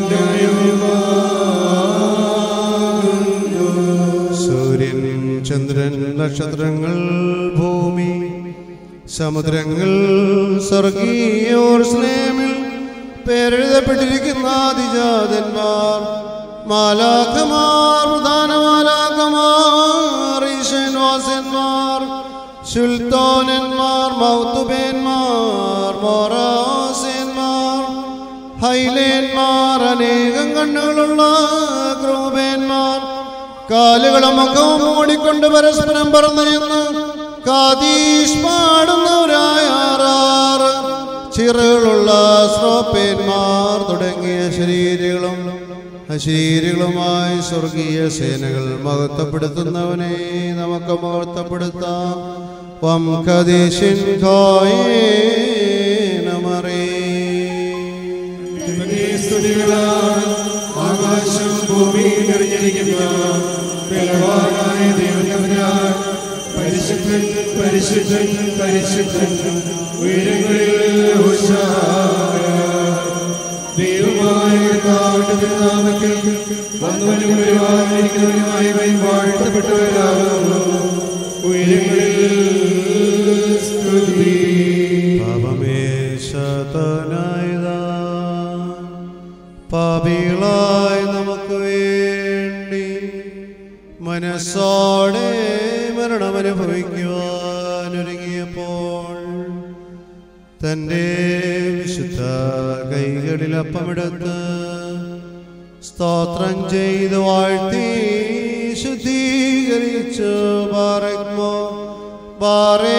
ന്യായവുമാകുന്നു. സൂര്യൻ, ചന്ദ്രൻ, നക്ഷത്രങ്ങൾ, ഭൂമി, സമുദ്രങ്ങൾ, സ്വർഗീയോർസ്ലേമിൽ പേരെഴുതപ്പെട്ടിരിക്കുന്ന ആദിജാതന്മാർ, മാലാഖമാർ, പ്രധാനമാലാഖമാർ, ഈശൻവാസന്മാർ, സുൽത്താനന്മാർ, മൗത്തുബേന്മാർ, മോറാസന്മാർ, ഹൈലേന്മാർ, അനേകം കണ്ണുകളുള്ള ക്രൂബേന്മാർ, കാലുകളും മുഖവും മൂടിക്കൊണ്ട് പരസ്പരം പറന്നു ചെന്ന് കാദീഷ് പാടുന്നവരായ ആറാറ് ചിറകളുള്ള ശ്രോപ്പേന്മാർ തുടങ്ങിയ ശരീരങ്ങളും അശരീരങ്ങളുമായി സ്വർഗീയ സേനകൾ മഹത്വപ്പെടുത്തുന്നവനെ നമുക്ക് മഹത്വപ്പെടുത്താം. വം കദീശിൻ ഖായേനമറേ. ആകാശവും ഭൂമിയും നിറഞ്ഞിരിക്കുന്ന ബലവാനായ ദൈവത്തമ്പുരാൻ പരിശുദ്ധൻ പരിശുദ്ധൻ പരിശുദ്ധൻ ഉയരങ്ങളിൽ ഹോശാന. ദൈവമായ കർത്താവിന്റെ തിരുനാമത്തിൽ വന്നവനും വരുവാനിരിക്കുന്നവനുമായി വാഴ്ത്തപ്പെട്ടവരാകുന്നു. ഉയരങ്ങളിൽ സ്തുതി. പാപികളായി നമുക്ക് വേണ്ടി മനസ്സോടെ മരണമനുഭവിക്കുവാനൊരുങ്ങിയപ്പോൾ തൻ്റെ വിശുദ്ധ കൈകളിൽ അപ്പമെടുത്ത് സ്തോത്രം ചെയ്ത് വാഴ്ത്തി ശുദ്ധീകരിച്ചു ബാറക്മോ ബാറേ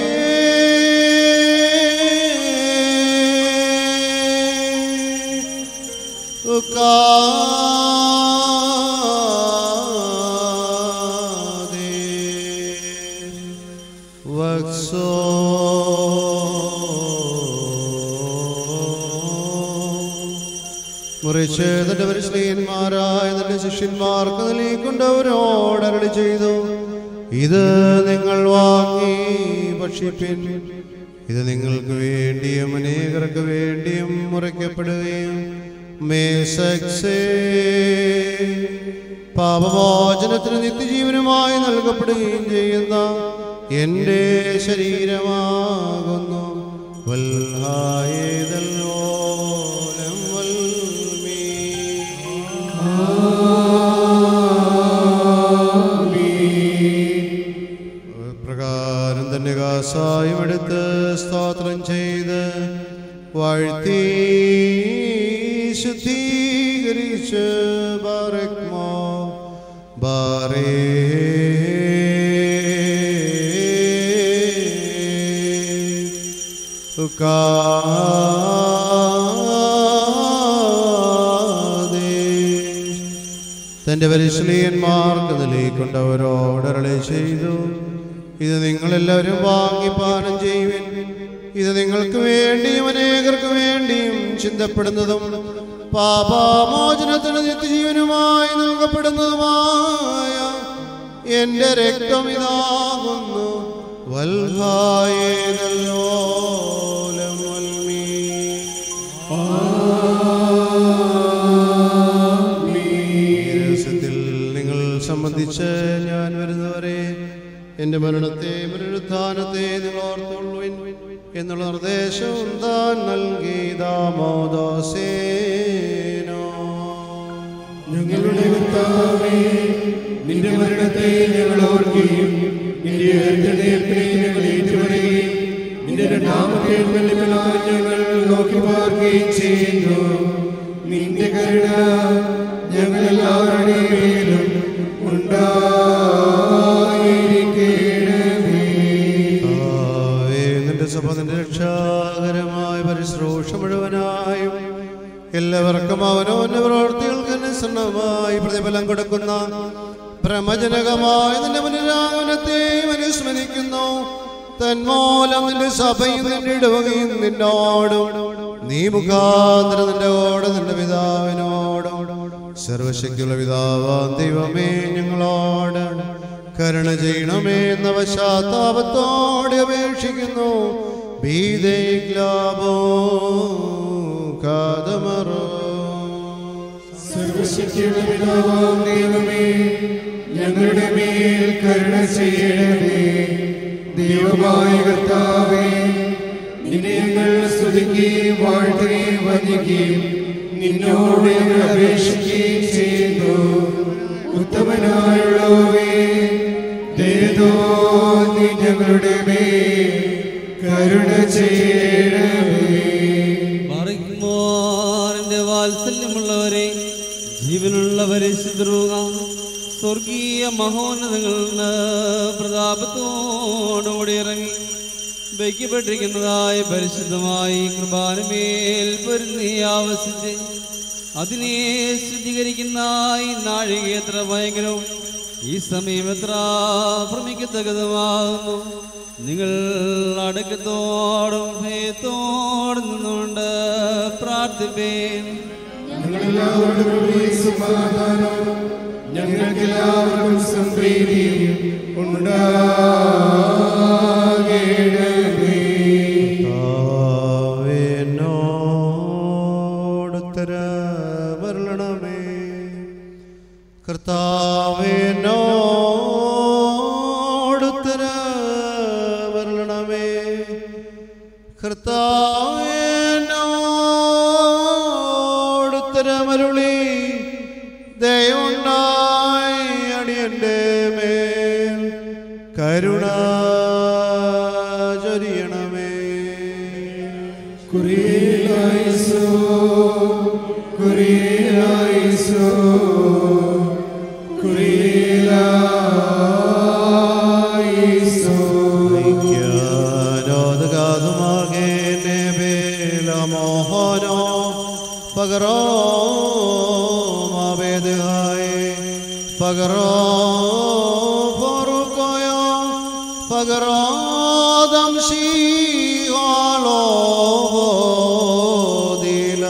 മുറിച്ച് തന്റെ പരിശ്ലീന്മാരായ തന്റെ ശിഷ്യന്മാർക്ക് നൽകിക്കൊണ്ടവരോട് അരുളി ചെയ്തു, ഇത് നിങ്ങൾ വാങ്ങി ഭക്ഷിപ്പിൻ. ഇത് നിങ്ങൾക്ക് വേണ്ടിയും അനേകർക്ക് വേണ്ടിയും മുറിക്കപ്പെടുകയും മേസക്സേ പാപമോചനത്തിന് നിത്യജീവനുമായി നൽകപ്പെടുകയും ചെയ്യുന്ന എൻ്റെ ശരീരമാകുന്നു. വൽഹായേതല്ലോലം വൽമീ. പ്രകാരം തന്നെ കാസായും എടുത്ത് സ്തോത്രം ചെയ്ത് വാഴ്ത്തി ശുദ്ധീകരിച്ച് ബാറക്മോ ബാറേ തന്റെ പരിശ്ലീയന്മാർക്ക് നിലയിക്കൊണ്ടവരോട് അരുളി ചെയ്തു, ഇത് നിങ്ങളെല്ലാവരും വാങ്ങി പാനം ചെയ്യുവിൻ. ഇത് നിങ്ങൾക്ക് വേണ്ടിയും അനേകർക്ക് വേണ്ടിയും ചിന്തപ്പെടുന്നതും പാപമോചനത്തിന് നിത്യജീവനുമായി നൽകപ്പെടുന്നതുമായ എന്റെ രക്തം ഇതാകുന്നു. വൽഹായേതല്ലോലം വൽമീ. ദിവസത്തിൽ നിങ്ങൾ സംബന്ധിച്ച് ഞാൻ വരുന്നവരെ എന്റെ മരണത്തെ പുനരുത്ഥാനത്തെ നിങ്ങൾ ഓർത്തുകൊള്ളുവിൻ എന്നുള്ള നിർദ്ദേശവും താൻ നൽകി. ദാമോദാസേനോ. ഞങ്ങളുടെ കർത്താവേ, നിന്റെ മരണത്തെ ഞങ്ങൾ ഓർക്കുകയും നിന്റെ ഉയർത്തെഴുന്നേൽപ്പിനെ ഞങ്ങൾ ഏറ്റുപറയുകയും നിന്റെ രണ്ടാമത്തെ എഴുന്നള്ളിപ്പിനായി ഞങ്ങൾ നോക്കി പാർക്കുകയും ചെയ്യുന്നു. നിന്റെ കരുണ ഞങ്ങളെല്ലാവരുടെ മേലും ഉണ്ടായിരിക്കണമേ. നിന്റെ സഭ നിന്റെ രക്ഷാകരമായ പരിശ്രൂഷ മുഴുവനായും എല്ലാവർക്കും അവനവന്റെ പ്രവർത്തികൾക്ക് അനുസരണമായി പ്രതിഫലം കൊടുക്കുന്ന പ്രമജനകമായ നിന്റെ പുനരാഗമനത്തെ അനുസ്മരിക്കുന്നു. തന്മൂലം നിന്റെ സഭയും നിന്റെ ഇടവകയും നിന്നോടും നീ മുഖാന്തരം നിന്റെ ഓട് നിന്റെ പിതാവിനോടും സർവശക്തിയുള്ള പിതാവാം ദൈവമേ ഞങ്ങളോട് കരുണ ചെയ്യണമേ എന്ന പശ്ചാത്താപത്തോടെ അപേക്ഷിക്കുന്നു. സർവശക്തിയുള്ള പിതാവാം ദൈവമേ ഞങ്ങളുടെ മേൽ കരുണ ചെയ്യണമേ. ദൈവമായ കർത്താവേ, നിന്നെ ഞങ്ങൾ സ്തുതിക്കുകയും വാഴ്ത്തുകയും വന്ദിക്കുകയും നിന്നോട് ഞങ്ങൾ അപേക്ഷിക്കുകയും ചെയ്യുന്നു. ഉത്തമനായുള്ളവേ, ദയതോ നീ ഞങ്ങളുടെ മേൽ കരുണ ചെയ്യണമേ. എന്റെ വാത്സല്യമുള്ളവരെ, ജീവനുള്ള പരിശുദ്ധരുക, സ്വർഗീയ മഹോന്നതങ്ങളിൽ പ്രതാപത്തോടുകൂടി ഇറങ്ങി വയ്ക്കപ്പെട്ടിരിക്കുന്നതായ പരിശുദ്ധമായി കൃപാനുമേൽ പൊരുന്നി ആവസിച്ച് അതിനെ ശുദ്ധീകരിക്കുന്ന ഈ നാഴിക എത്ര ഭയങ്കരവും ഈ സമയം എത്ര ഭ്രമിക്കത്തക്കതുമാകുന്നു. നിങ്ങൾ അടക്കത്തോടും ഭയത്തോടും നിന്നുകൊണ്ട് പ്രാർത്ഥിപ്പേൻ. ഞങ്ങൾക്കെല്ലാവർക്കും സംപ്രീതിയും ഉണ്ടാകണമേ. കർത്താവിനോടുത്തരമരുളണമേ. കർത്താവിനോടുത്തരമരുളണമേ. കർത്താവിനോടുത്തരമരുളി ദയവുണ്ടായി അടിയന്റെ മേൽ കരുണ ചൊരിയണമേ. കുരിയലായിസോ കുരിയലായിസോ കുരിയലായിസോ. ഐക്യാരോധകാതുമാകെ മോഹനോ പകരോ പകരോ പൊറുക്കോയോ പകരോ ദംശീവാളോ ദില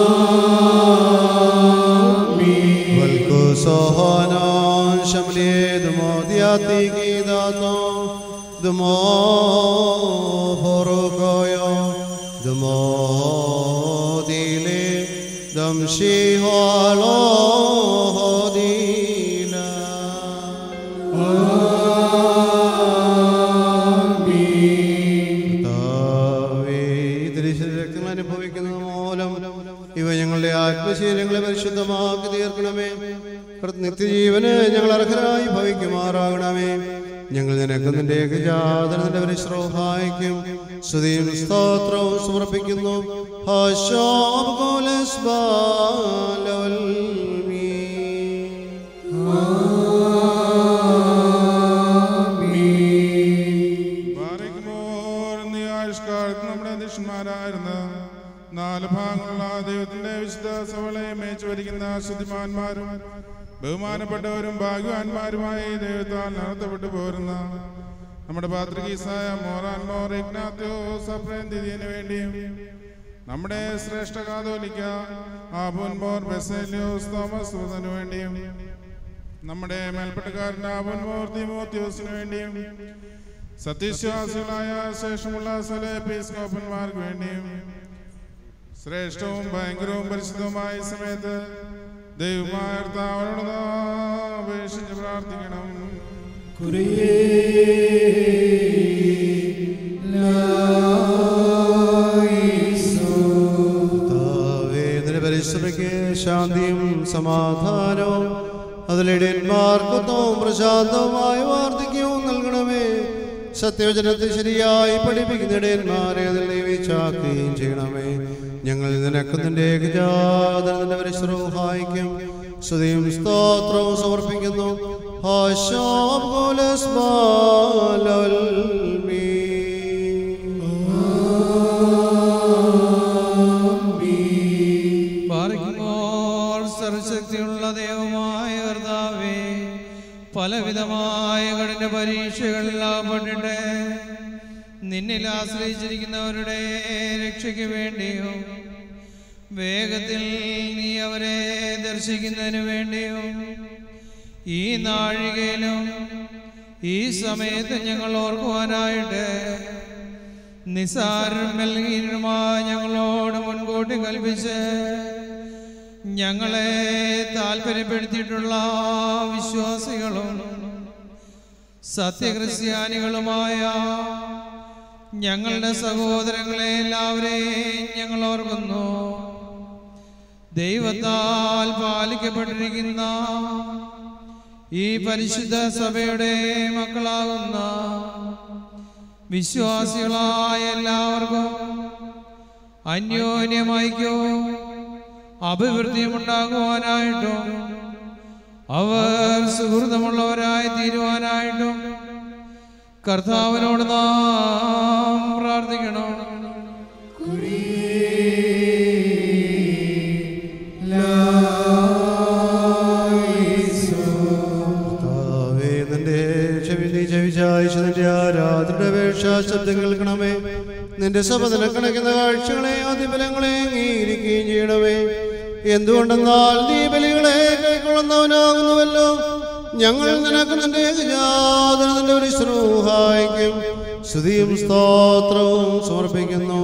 വൽക്കു സോഹനോ ശമലിയേ atikidato Dumo Horokoyo Dumo Dile Damshi Holo Hodila ഇവ ഞങ്ങളുടെ ആത്മശീലങ്ങളെ പരിശുദ്ധമാക്കി തീർക്കണമേ. നിത്യജീവന് ഞങ്ങൾ അർഹരായി ഭവിക്കുമാറാകണമേ. ഞങ്ങൾ നിനക്ക് നിന്റെ ഏകജാതനന്റെ പരിശ്രോഹായിക്കും സ്തുതിയും സ്തോത്രവും സമർപ്പിക്കുന്നു. നാല് ഭാഗങ്ങളുള്ള ദൈവത്തിന്റെ വിശുദ്ധ സഭകളെ മേച്ചു ഭരിക്കുന്ന ശുദ്ധിമാന്മാരും ബഹുമാനപ്പെട്ടവരും ഭാഗ്യവാന്മാരുമായി ദൈവത്താൽ നടത്തപ്പെട്ടു പോരുന്ന നമ്മുടെ പാത്രികീസായ മോറാൻ മോർ ഇഗ്നാത്യോസ് അപ്രേന്തിന് വേണ്ടിയും നമ്മുടെ ശ്രേഷ്ഠ കാതോലിക്ക ആബുൻ മോർ ബെസേലിയോസ് തോമസ് വൃതന് വേണ്ടിയും നമ്മുടെ മേൽപ്പെട്ടക്കാരൻ ആബുൻ മോർ തിമോത്തിയോസിന് വേണ്ടിയും സത്യവിശ്വാസികളായ ശേഷമുള്ള സകല എപ്പിസ്കോപ്പന്മാർക്ക് വേണ്ടിയും ശ്രേഷ്ഠവും ഭയങ്കരവും പരിശുദ്ധവുമായ സമയത്ത് ദൈവമായ കർത്താവിനോട് അപേക്ഷിച്ച് പ്രാർത്ഥിക്കണം. പരിശ്രമിക്ക് ശാന്തിയും സമാധാനവും അതിലിടയന്മാർക്കൊത്തവും പ്രശാന്തവുമായ വാർദ്ധക്യവും നൽകണമേ. സത്യവചനത്തെ ശരിയായി പഠിപ്പിക്കുന്ന ഇടയന്മാരെ അതിൽ നിയമിച്ചാക്കുകയും ചെയ്യണമേ. ഞങ്ങൾ നിനക്ക് നിന്റെ ഏകജാതനത്തിന്റെ പരിശ്രോഹായിക്കും സ്തുതിയും സ്തോത്രവും സമർപ്പിക്കുന്നു. സർവശക്തിയുള്ള ദൈവമായ കർത്താവേ, പലവിധമായ കഠിന പരീക്ഷകളിൽ അകപ്പെട്ടിട്ട് നിന്നിൽ ആശ്രയിച്ചിരിക്കുന്നവരുടെ രക്ഷയ്ക്ക് വേണ്ടിയും വേഗത്തിൽ നീ അവരെ ദർശിക്കുന്നതിന് വേണ്ടിയും ഈ നാഴികയിലും ഈ സമയത്ത് ഞങ്ങൾ ഓർക്കുവാനായിട്ട് നിസാരം നൽകിയുമായ ഞങ്ങളോട് മുൻകൂട്ടി കൽപ്പിച്ച് ഞങ്ങളെ താല്പര്യപ്പെടുത്തിയിട്ടുള്ള വിശ്വാസികളും സത്യക്രിസ്ത്യാനികളുമായ ഞങ്ങളുടെ സഹോദരങ്ങളെ എല്ലാവരെയും ഞങ്ങൾ ഓർക്കുന്നു. ദൈവത്താൽ പാലിക്കപ്പെട്ടിരിക്കുന്ന ഈ പരിശുദ്ധ സഭയുടെ മക്കളാകുന്ന വിശ്വാസികളായ എല്ലാവർക്കും അന്യോന്യമൈക്യവും അഭിവൃദ്ധിയും ഉണ്ടാകുവാനായിട്ടും അവർ സുഹൃതമുള്ളവരായി തീരുവാനായിട്ടും കർത്താവിനോട് നാം പ്രാർത്ഥിക്കണം. ആരാധനയുടെ അപേക്ഷ ശബ്ദം കേൾക്കണമേ. നിന്റെ സഭ നിനക്കണക്കുന്ന കാഴ്ചകളെ അതിബലങ്ങളെ അംഗീകരിക്കുകയും ചെയ്യണമേ. എന്തുകൊണ്ടെന്നാൽ നീ ബലികളെ കൈക്കൊള്ളുന്നവനാകുന്നുവല്ലോ. ഞങ്ങൾ നിനക്ക് നിന്റെ ഏകജാതനത്തിന്റെ ഒരു ശ്രൂഹായിക്കും സ്തുതിയും സ്തോത്രവും സമർപ്പിക്കുന്നു.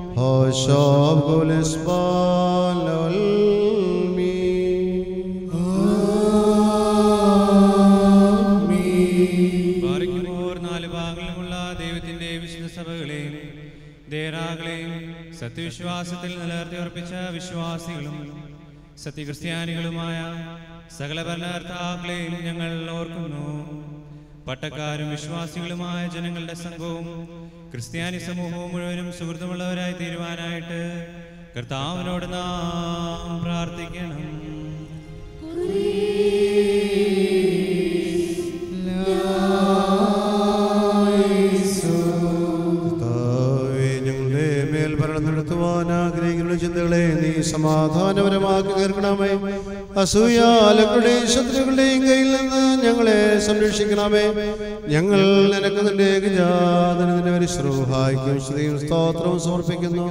നാല് ഭാഗങ്ങളുമുള്ള ദൈവത്തിന്റെ വിശുദ്ധ സഭകളെയും ദേറാകളെയും സത്യവിശ്വാസത്തിൽ നിലനിർത്തി ഉറപ്പിച്ച വിശ്വാസികളും സത്യക്രിസ്ത്യാനികളുമായ സകല ഭരണകർത്താക്കളെയും ഞങ്ങൾ ഓർക്കുന്നു. പട്ടക്കാരും വിശ്വാസികളുമായ ജനങ്ങളുടെ സംഘവും ക്രിസ്ത്യാനി സമൂഹവും മുഴുവനും സുഹൃത്തുമുള്ളവരായി തീരുവാനായിട്ട് കർത്താവിനോട് നാം പ്രാർത്ഥിക്കണം. ഞങ്ങളുടെ മേൽ ഭരണം നടത്തുവാൻ ആഗ്രഹിക്കുന്ന ചിന്തകളെ നീ സമാധാനപരമാക്കി തീർക്കണമേ. അസൂയാലുകളുടെയും ശത്രുക്കളുടെയും കയ്യിൽ നിന്ന് ഞങ്ങളെ സംരക്ഷിക്കണമേ. ഞങ്ങൾ നിനക്ക് നിന്റെ ഏകജാതനത്തിന്റെ ഒരു ശ്രൂഹായിക്കും സ്തുതിയും സ്തോത്രവും സമർപ്പിക്കുന്നു.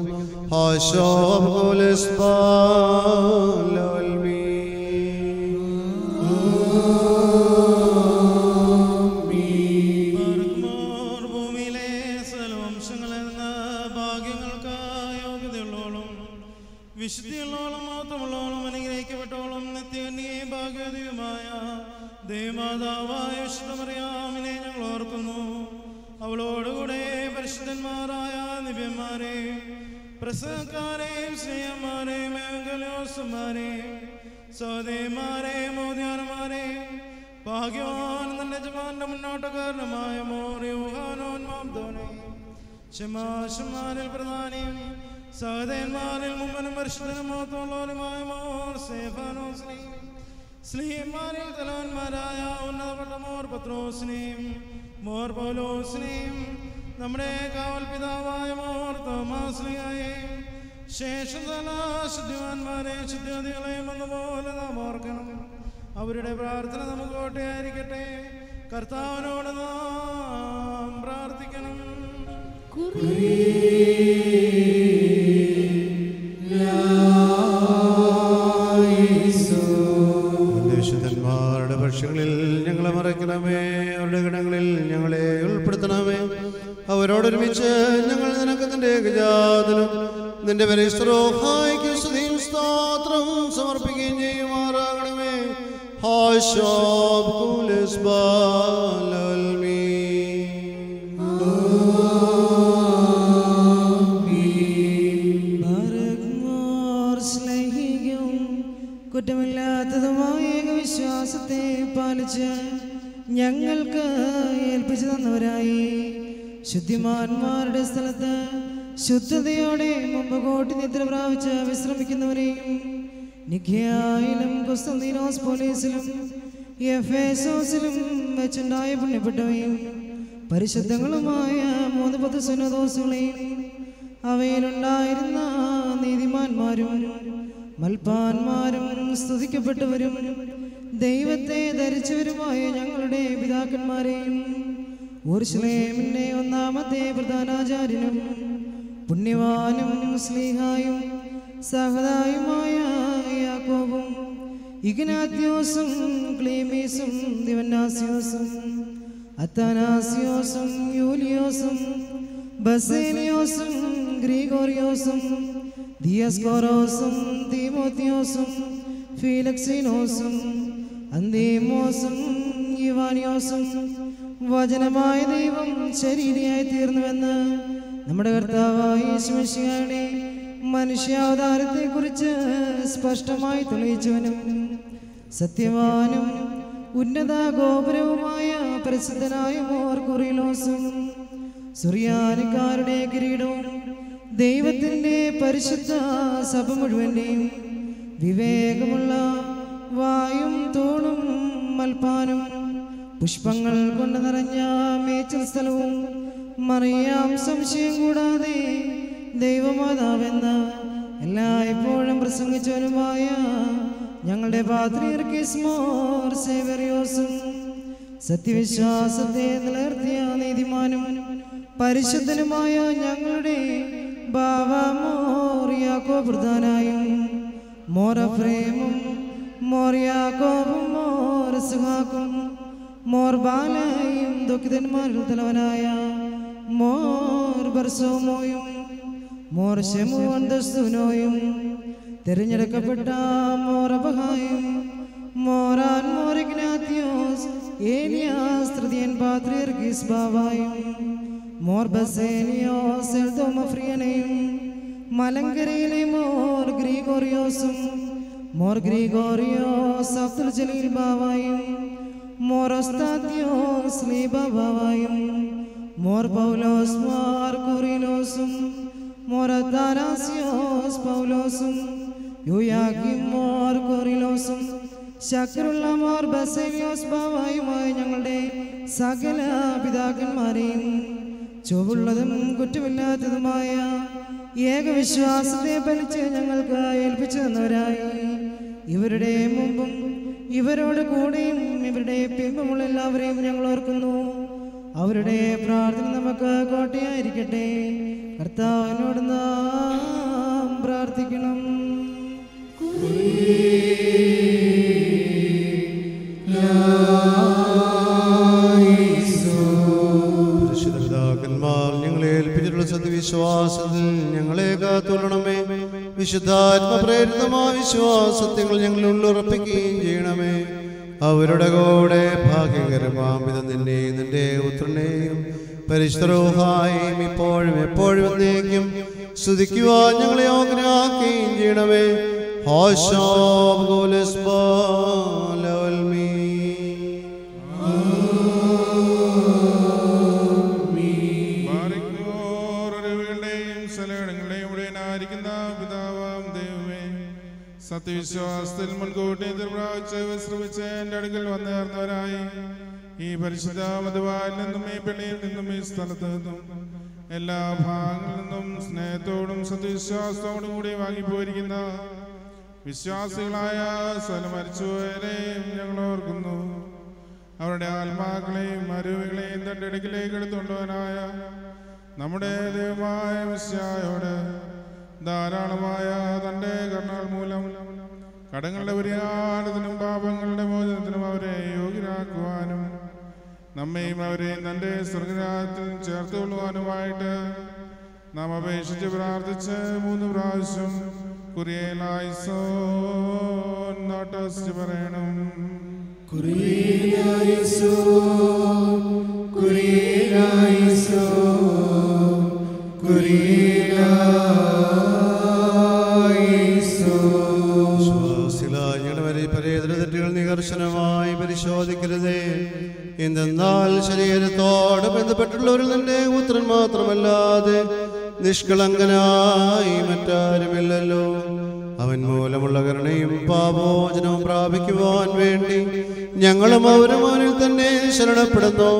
വിശുദ്ധിയുള്ളോളം മാത്രമുള്ളോളം അനുഗ്രഹിക്കപ്പെട്ടോളം നിത്യകന്യേ ഭാഗ്യവതിയുമായ ദേവമാതാവായ വിശുദ്ധമറിയാമിനെ ഞങ്ങൾ ഓർക്കുന്നു. അവളോടുകൂടെ പരിശുദ്ധന്മാരായ നിവ്യന്മാരെ, പ്രസംഗക്കാരെയും സ്നേഹന്മാരെയും ഏവങ്കലോസന്മാരെയും സഹോദയന്മാരെയും മോദ്യാനന്മാരെയും ഭാഗ്യവാൻ നല്ല യജമാന്റെ മുന്നോട്ടക്കാരനുമായ മോറിയോഹാനോൻ മാംദോനെ ശമാശന്മാരിൽ പ്രധാനിയും സഹോദയന്മാരിൽ മുമ്പനും പരിശുദ്ധനും മോത്തോളോരുമായ മോർ സേഫാനോസിനെയും സ്ലീഹന്മാരിൽ തലവന്മാരായ ഉന്നതപ്പെട്ട മോർ പത്രോസിനെയും മോർ പൗലോസിനെയും നമ്മുടെ കാവൽ പിതാവായ മോർ തോമാസ്ലിയായെയും ശേഷം തല ശുദ്ധിമാന്മാരെ ശുദ്ധിമതികളെയും എന്നപോലെ നാം ഓർക്കണം. അവരുടെ പ്രാർത്ഥന നമുക്ക് കോട്ടയായിരിക്കട്ടെ. കർത്താവിനോട് നാം പ്രാർത്ഥിക്കണം. വിശുദ്ധന്മാരുടെ പക്ഷങ്ങളിൽ ഞങ്ങളെ മറയ്ക്കണമേ. അവരുടെ ഗണങ്ങളിൽ ഞങ്ങളെ ഉൾപ്പെടുത്തണമേ. അവരോടൊരുമിച്ച് ഞങ്ങൾ നിനക്ക് നിന്റെ ഏകജാതനും നിന്റെ പരിസ്ത്രോഹായിക്ക് സ്തുതിയും സ്തോത്രം സമർപ്പിക്കുകയും ചെയ്യുമാറാകണമേ. കുറ്റമില്ലാത്തതുമായ ഏകവിശ്വാസത്തെ പാലിച്ച് ഞങ്ങൾക്ക് ഏൽപ്പിച്ചു തന്നവരായി ശുദ്ധിമാന്മാരുടെ സ്ഥലത്ത് ശുദ്ധതയോടെ മുമ്പ് കോട്ടി നിദ്ര പ്രാപിച്ച് വിശ്രമിക്കുന്നവരെയും നിഖ്യായിലും കൊസ്തന്തീനോസ് പോലീസിലും എഫേസോസിലും വെച്ചുണ്ടായ പുണ്യപ്പെട്ടവയും പരിശുദ്ധങ്ങളുമായ മൂന്ന് പത്ത് സുന്നതോസുകളെയും അവയിലുണ്ടായിരുന്ന നീതിമാന്മാരും മൽപ്പാന്മാരും സ്തുതിക്കപ്പെട്ടവരും ദൈവത്തെ ധരിച്ചവരുമായ ഞങ്ങളുടെ പിതാക്കന്മാരെയും യെരൂശലേമിന്റെ ഒന്നാമത്തെ പ്രധാനാചാര്യനും പുണ്യവാനും സ്ലീഹായും സഹദായുമായ യാക്കോബും ഇഗ്നാത്യോസും ക്ലീമീസും ദിവന്നാസ്യോസും അത്താനാസ്യോസും യൂലിയോസും ബസേലിയോസും ഗ്രിഗോറിയോസും ദിയസ്കോറോസും തീമോത്തിയോസും ഫീലക്സിനോസും അന്തീമോസും യുവാനിയോസും വചനമായ ദൈവം ശരീരിയായി തീർന്നുവെന്ന് നമ്മുടെ കർത്താവായ യേശുമിശിഹായുടെ മനുഷ്യാവതാരത്തെ കുറിച്ച് സ്പഷ്ടമായി തെളിയിച്ചവനും സത്യവാനും ഉന്നത ഗോപുരവുമായ പ്രസിദ്ധനായ മോർ കുറിലോസും സുറിയാനിക്കാരുടെ കിരീടവും ദൈവത്തിൻ്റെ പരിശുദ്ധ സഭ മുഴുവൻ്റെയും വിവേകമുള്ള വായും തൂണും മൽപ്പാനും പുഷ്പങ്ങൾ കൊണ്ട് നിറഞ്ഞ മേച്ചൽ സ്ഥലവും മറിയാം സംശയം കൂടാതെ ദൈവമാതാവെന്ന് എല്ലായ്പ്പോഴും പ്രസംഗിച്ചവനുമായ ഞങ്ങളുടെ പാത്രീർക്കീസ് മോർ സേവറിയോസും സത്യവിശ്വാസത്തെ നിലനിർത്തിയ നീതിമാനും പരിശുദ്ധനുമായ ഞങ്ങളുടെ ബാവ മോർ യാക്കോബ് പ്രധാനായും മോറഫ്രേമും മോർ യാക്കോബും മോർ സുഹാക്കും മോർ ബാലായും ദുഃഖിതന്മാരുടെ തലവനായ മോർ ബർസോമോയും മോർ ശെമോൻ ദസ്തുനോയും തിരഞ്ഞെടുക്കപ്പെട്ട മോർ അബഹായും മോറാൻ മോർ ഇഗ്നാത്യോസ് ഏലിയാസ് തൃതീയൻ പാത്രീർക്കീസ് ബാവായും മോർ ബസേലിയോസ് എൽദോമഫ്രിയനെയും മലങ്കരയിലെ മോർ ഗ്രിഗോറിയോസും മോർ ഗ്രിഗോറിയോസ് അബ്ദുൽ ജലീൽ ബാവായും മോർ ഒസ്താത്യോസ് ലീബ ബാവായും മോർ പൗലോസ് മാർ കുറിലോസും മോർ അത്താനാസ്യോസ് പൗലോസും യുയാക്കിം മോർ കുറിലോസും ശക്രുള്ള മോർ ബസേലിയോസ് ബാവായുമായ ഞങ്ങളുടെ സകല പിതാക്കന്മാരെയും ചൊവ്വുള്ളതും കുറ്റമില്ലാത്തതുമായ ഏകവിശ്വാസത്തെ ഫലിച്ച് ഞങ്ങൾക്ക് ഏൽപ്പിച്ചു തന്നവരായി ഇവരുടെ മുമ്പും ഇവരോട് കൂടെയും ഇവരുടെ പിമ്പുമുള്ള എല്ലാവരെയും ഞങ്ങൾ ഓർക്കുന്നു. അവരുടെ പ്രാർത്ഥന നമുക്ക് കോട്ടയായിരിക്കട്ടെ. കർത്താവിനോട് നാം പ്രാർത്ഥിക്കണം. പിതാക്കന്മാർ ഞങ്ങളെ ഏൽപ്പിച്ചിട്ടുള്ള സത്യവിശ്വാസത്തിൽ ഞങ്ങളെ കാത്തുകൊള്ളണമേ. വിശുദ്ധാത്മപ്രേരിതമായ വിശ്വാസത്തിൽ ഞങ്ങൾ ഉള്ളുറപ്പിക്കുകയും ചെയ്യണമേ. അവരുടെ കൂടെ ഭാഗ്യകരമാം വിധം നിന്നെയും നിന്റെ പുത്രനെയും പരിശുദ്ധരൂഹായും ഇപ്പോഴും എപ്പോഴും എന്നേക്കും സ്തുതിക്കുവാൻ ഞങ്ങളെ യോഗ്യരാക്കുകയും ചെയ്യണമേ. ഹോശോ സത്യവിശ്വാസത്തിൽ മുൻകൂട്ടി എതിർപ്രാപിച്ച് വിശ്രമിച്ച് എൻ്റെ അടുക്കൽ വന്നേർന്നവരായി ഈ പരിശുദ്ധ മധുവായിൽ നിന്നും ഈ പെണ്ണിയിൽ നിന്നും ഈ സ്ഥലത്ത് നിന്നും എല്ലാ ഭാഗങ്ങളിൽ നിന്നും സ്നേഹത്തോടും സത്യവിശ്വാസത്തോടും കൂടി വാങ്ങിപ്പോയിരിക്കുന്ന വിശ്വാസികളായ സ്ഥലം മരിച്ചുപോയവരെയും ഞങ്ങൾ ഓർക്കുന്നു. അവരുടെ ആത്മാക്കളെയും അരുവികളെയും തൻ്റെ അടുക്കിലേക്ക് എടുത്തുകൊണ്ടവനായ നമ്മുടെ ദൈവമായ മിശിഹായോട് ധാരാളമായ തൻ്റെ കരുണകൾ മൂലം കടങ്ങളുടെ പരിഹാരത്തിനും പാപങ്ങളുടെ മോചനത്തിനും അവരെ യോഗ്യരാക്കുവാനും നമ്മയും അവരെയും തൻ്റെ സ്വർഗരാജ്യത്തിൽ ചേർത്തുകൊള്ളുവാനുമായിട്ട് നാം അപേക്ഷിച്ച് പ്രാർത്ഥിച്ച് മൂന്ന് പ്രാവശ്യം കുറിയലായിസോൻ നോട്ടസ് പറയണം. കുറിയലായിസോൻ കുറിയലായിസോൻ കുറിയലായിസോൻ. നികർശനമായി പരിശോധിക്കരുതേ. എന്തെന്നാൽ ശരീരത്തോട് ബന്ധപ്പെട്ടുള്ളവരിൽ നിന്റെ പുത്രൻ മാത്രമല്ലാതെ നിഷ്കളങ്കനായി മറ്റാരുമില്ലല്ലോ. അവൻ മൂലമുള്ള കരുണയും പാപോചനവും പ്രാപിക്കുവാൻ വേണ്ടി ഞങ്ങളും അവരും അവനിൽ തന്നെ ശരണപ്പെടുന്നു.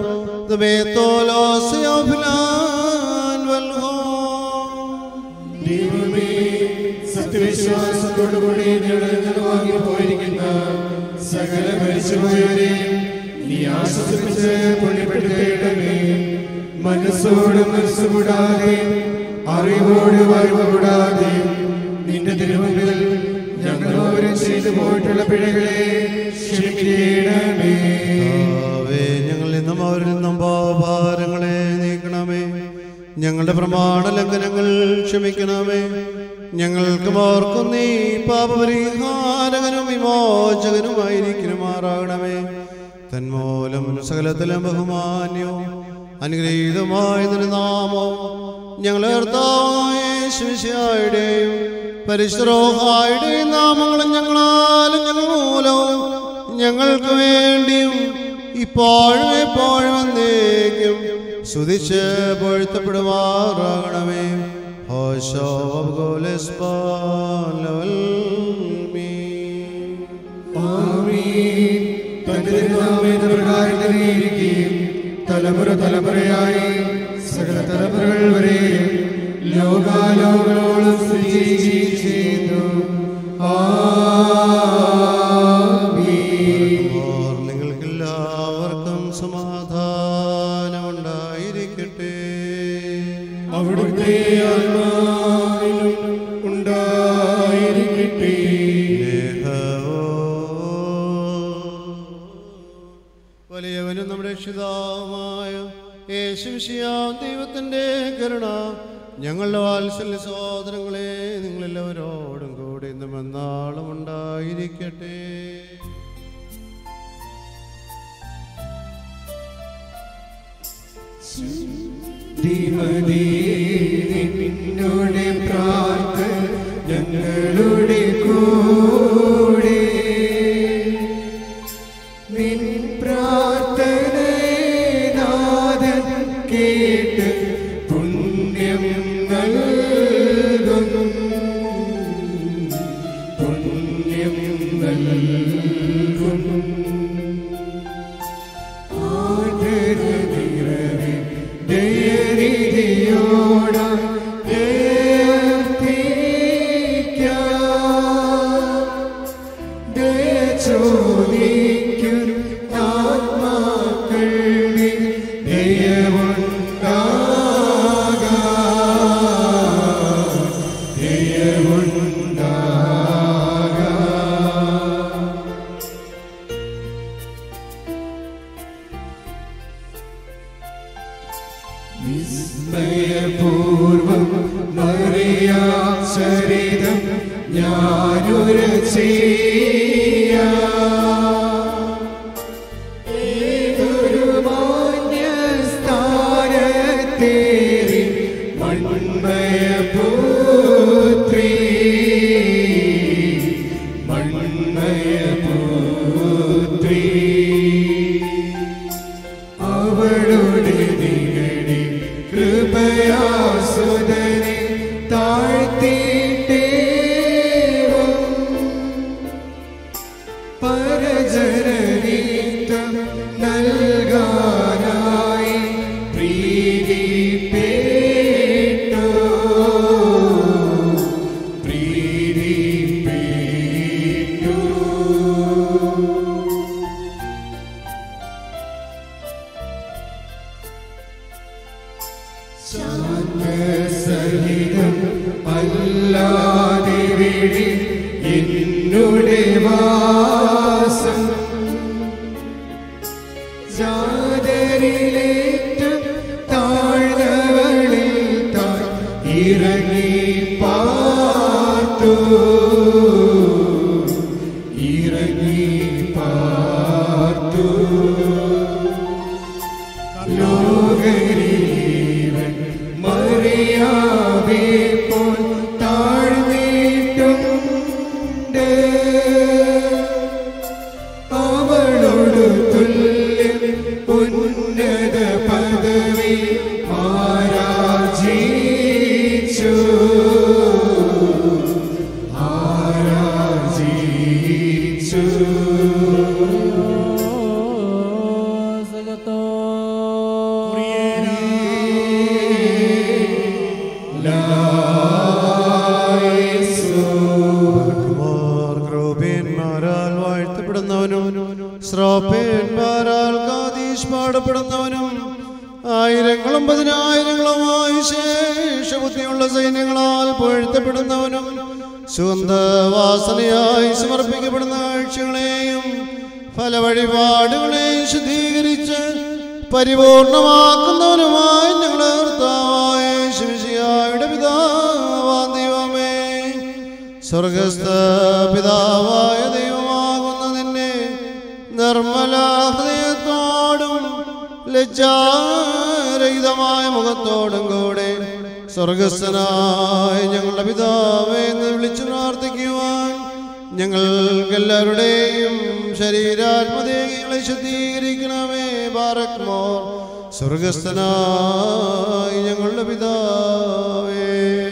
സത്യവിശ്വാസത്തോടുകൂടി വാങ്ങി പോയിരിക്കുന്ന സകല മരിച്ചുപോയവരെയും നീ ആശ്വസിപ്പിച്ച് പുണ്യപ്പെടുത്തേണ്ടമേ. മനസ്സോട് മനസ്സ് കൂടാതെ അറിവോട് അറിവ് കൂടാതെ നിന്റെ തിരുമുമ്പിൽ ഞങ്ങൾ ഓരോ ചെയ്തു പോയിട്ടുള്ള പിഴകളെ ക്ഷമിക്കണമേ. ഞങ്ങളിൽ നിന്നും അവരിൽ നിന്നും പാപഭാരങ്ങളെ നീക്കണമേ. ഞങ്ങളുടെ പ്രമാണ ലംഘനങ്ങൾ ക്ഷമിക്കണമേ. ഞങ്ങൾക്ക് ഓർക്കും നീ പാപപരിഹാരകനും വിമോചകനുമായിരിക്കുമാറാകണമേ. തന്മൂലം സകലത്തിലും ബഹുമാന്യവും അനുഗ്രഹീതമായ നാമവും ഞങ്ങളെ യേശുമിശിഹായുടെയും പരിശുദ്ധരൂഹായുടെയും നാമങ്ങളും ഞങ്ങളാലും ഞങ്ങൾ മൂലവും ഞങ്ങൾക്ക് വേണ്ടിയും ഇപ്പോഴും എപ്പോഴും എന്നേക്കും സ്തുതിച്ച് പൊഴുത്തപ്പെടുമാറാകണമേ. തലമുറ തലമുറയായി സകല തലമുറകൾ വരെയും ലോകാലോകളോളം സ്ഥിതി ചെയ്യുന്നു. നിങ്ങൾക്കെല്ലാവർക്കും സമാധാനം ഉണ്ടായിരിക്കട്ടെ. അവിടുത്തെ ആത്മാവിനും ഉണ്ടായിരിക്കട്ടെ. വലിയവനും നമ്മുടെ രക്ഷിതാവുമായ യേശുമിശിഹാ ദൈവത്തിന്റെ കരുണ ഞങ്ങളുടെ വാത്സല്യ സഹോദരങ്ങളെ നിങ്ങളെല്ലാവരോടും കൂടി ഇന്നും എന്നാളും ഉണ്ടായിരിക്കട്ടെ. നിന്നോട് പ്രാർത്ഥന ഞങ്ങളുടെ കൂടെ നിൻ പ്രാർത്ഥനയെ നാഥൻ കേട്ട് പുണ്യം നൽകും പുണ്യം നൽകും. ആദരനിറവേ ദയനിധിയോട ചോദിക്കും ആത്മാക്കൾ ദയവുണ്ടാക ദയവുണ്ടാക. വിസ്മയപൂർവം മറിയാ ചരിതം ഞാനൊരു ചെയ്യ ഏതൊരു മാന്യസ്ഥാനത്തേറി മൺമയ പുത്രി മൺമയ പുത്രി അവളുടെ നിഗടി കൃപയാസുതനെ താഴ്ത്തിയിട്ടേവും പരജനരീത്തം നൽകാനായി പ്രീതിപ്പെട്ടു പ്രീതിപ്പെട്ടു സഹിതം അല്ലാതെ വിടി എന്നുടെ വാസം ജാതരിലേറ്റം താഴ്ന്നവളിൽ താൻ ഇറങ്ങി പാർത്തു ഇറങ്ങി പാർത്തു ലോകരീവൻ മറിയാവേ പോൽ താഴ്ന്നിട്ടുണ്ട് അവളോട് തുല്യം ഉന്നത പദവി ആരാധിച്ചു ആരാധിച്ചു ഗ്രൂപേന്മാരാൽ വാഴ്ത്തപ്പെടുന്നവനും ശ്രോപ്പേന്മാരാൽ കാതീഷ് പാടപ്പെടുന്നവനും ആയിരങ്ങളും പതിനായിരങ്ങളുമായി ശേഷബുദ്ധിയുള്ള സൈന്യങ്ങളാൽ പുകഴ്ത്തപ്പെടുന്നവനും സുഗന്ധവാസനയായി സമർപ്പിക്കപ്പെടുന്ന കാഴ്ചകളെയും ഫലവഴിപാടുകളെയും ശുദ്ധീകരിച്ച് പരിപൂർണമാക്കുന്നവനുമായി ഞങ്ങളുടെ കർത്താവായ ശിവശിയായുടെ പിതാവാം ദൈവമേ, സ്വർഗസ്ഥ പിതാവായ ദൈവമാകുന്ന നിന്നെ നിർമ്മല ഹൃദയത്തോടും ലജ്ജാരഹിതമായ മുഖത്തോടും കൂടെ സ്വർഗസ്ഥനായ ഞങ്ങളുടെ പിതാവേ എന്ന് വിളിച്ചു പ്രാർത്ഥിക്കുവാൻ ഞങ്ങൾക്കെല്ലാവരുടെയും ശരീരാത്മദേഹികളെ ശുദ്ധീകരിക്കണമേ. ബാറക്മോർ സ്വർഗസ്ഥനായ ഞങ്ങളുടെ പിതാവേ,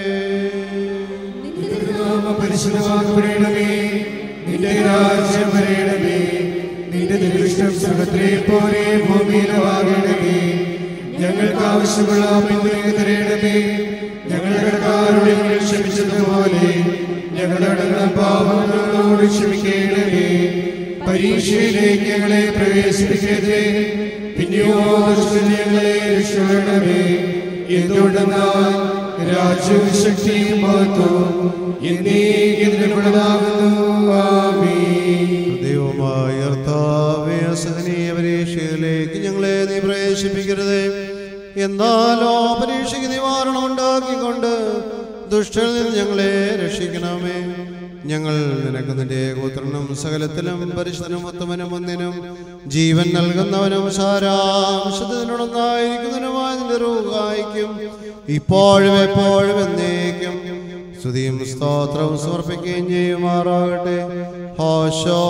പരിശുദ്ധമാക്കപ്പെടണമേ, നിന്റെ രാജ്യം വരേണമേ, നിന്റെ ദൃഷ്ടം സ്വർഗ്ഗത്തിലെ പോലെ ഭൂമിയിലുമാകണമേ. ഞങ്ങൾക്ക് ആവശ്യമുള്ള പിന്തുണ തരേണമേ, ഞങ്ങളുടെ കടക്കാരോട് ഞങ്ങൾ ക്ഷമിച്ചതുപോലെ ഞങ്ങളുടെ കടങ്ങളും പാപങ്ങളോട് ക്ഷമിക്കണമേ. പരീക്ഷയിലേക്ക് ഞങ്ങളെ പ്രവേശിപ്പിക്കരുതേ, പിന്നെയോ ഞങ്ങളെ രക്ഷിക്കണമേ. എന്തുകൊണ്ടെന്നാൽ രാജ്യവും ശക്തിയും മഹത്വവും എന്നേക്കുമുള്ളതാകുന്നു. ആമേൻ. ദൈവമായ കർത്താവേ, അസഹനീയ പരീക്ഷയിലേക്ക് ഞങ്ങളെ നീ പ്രവേശിപ്പിക്കരുതേ, എന്നാലോ പരീക്ഷയ്ക്ക് നിവാരണം ഉണ്ടാക്കിക്കൊണ്ട് ദുഷ്ടനിൽ നിന്ന് ഞങ്ങളെ രക്ഷിക്കണമേ. ഞങ്ങൾ നിനക്ക് നിന്റെ ഏകോത്രനും സകലത്തിലും പരിശുദ്ധനും ഉത്തമനും ഒന്നിനും ജീവൻ നൽകുന്നവനും സാരാംശത്തിനൊന്നായിരിക്കുന്നതിനുമായ നിന്റെ റൂഹായിക്കും ഇപ്പോഴും എപ്പോഴും എന്നേക്കും സ്തുതിയും സ്തോത്രവും സമർപ്പിക്കുകയും ചെയ്യുമാറാകട്ടെ. ഹോശോ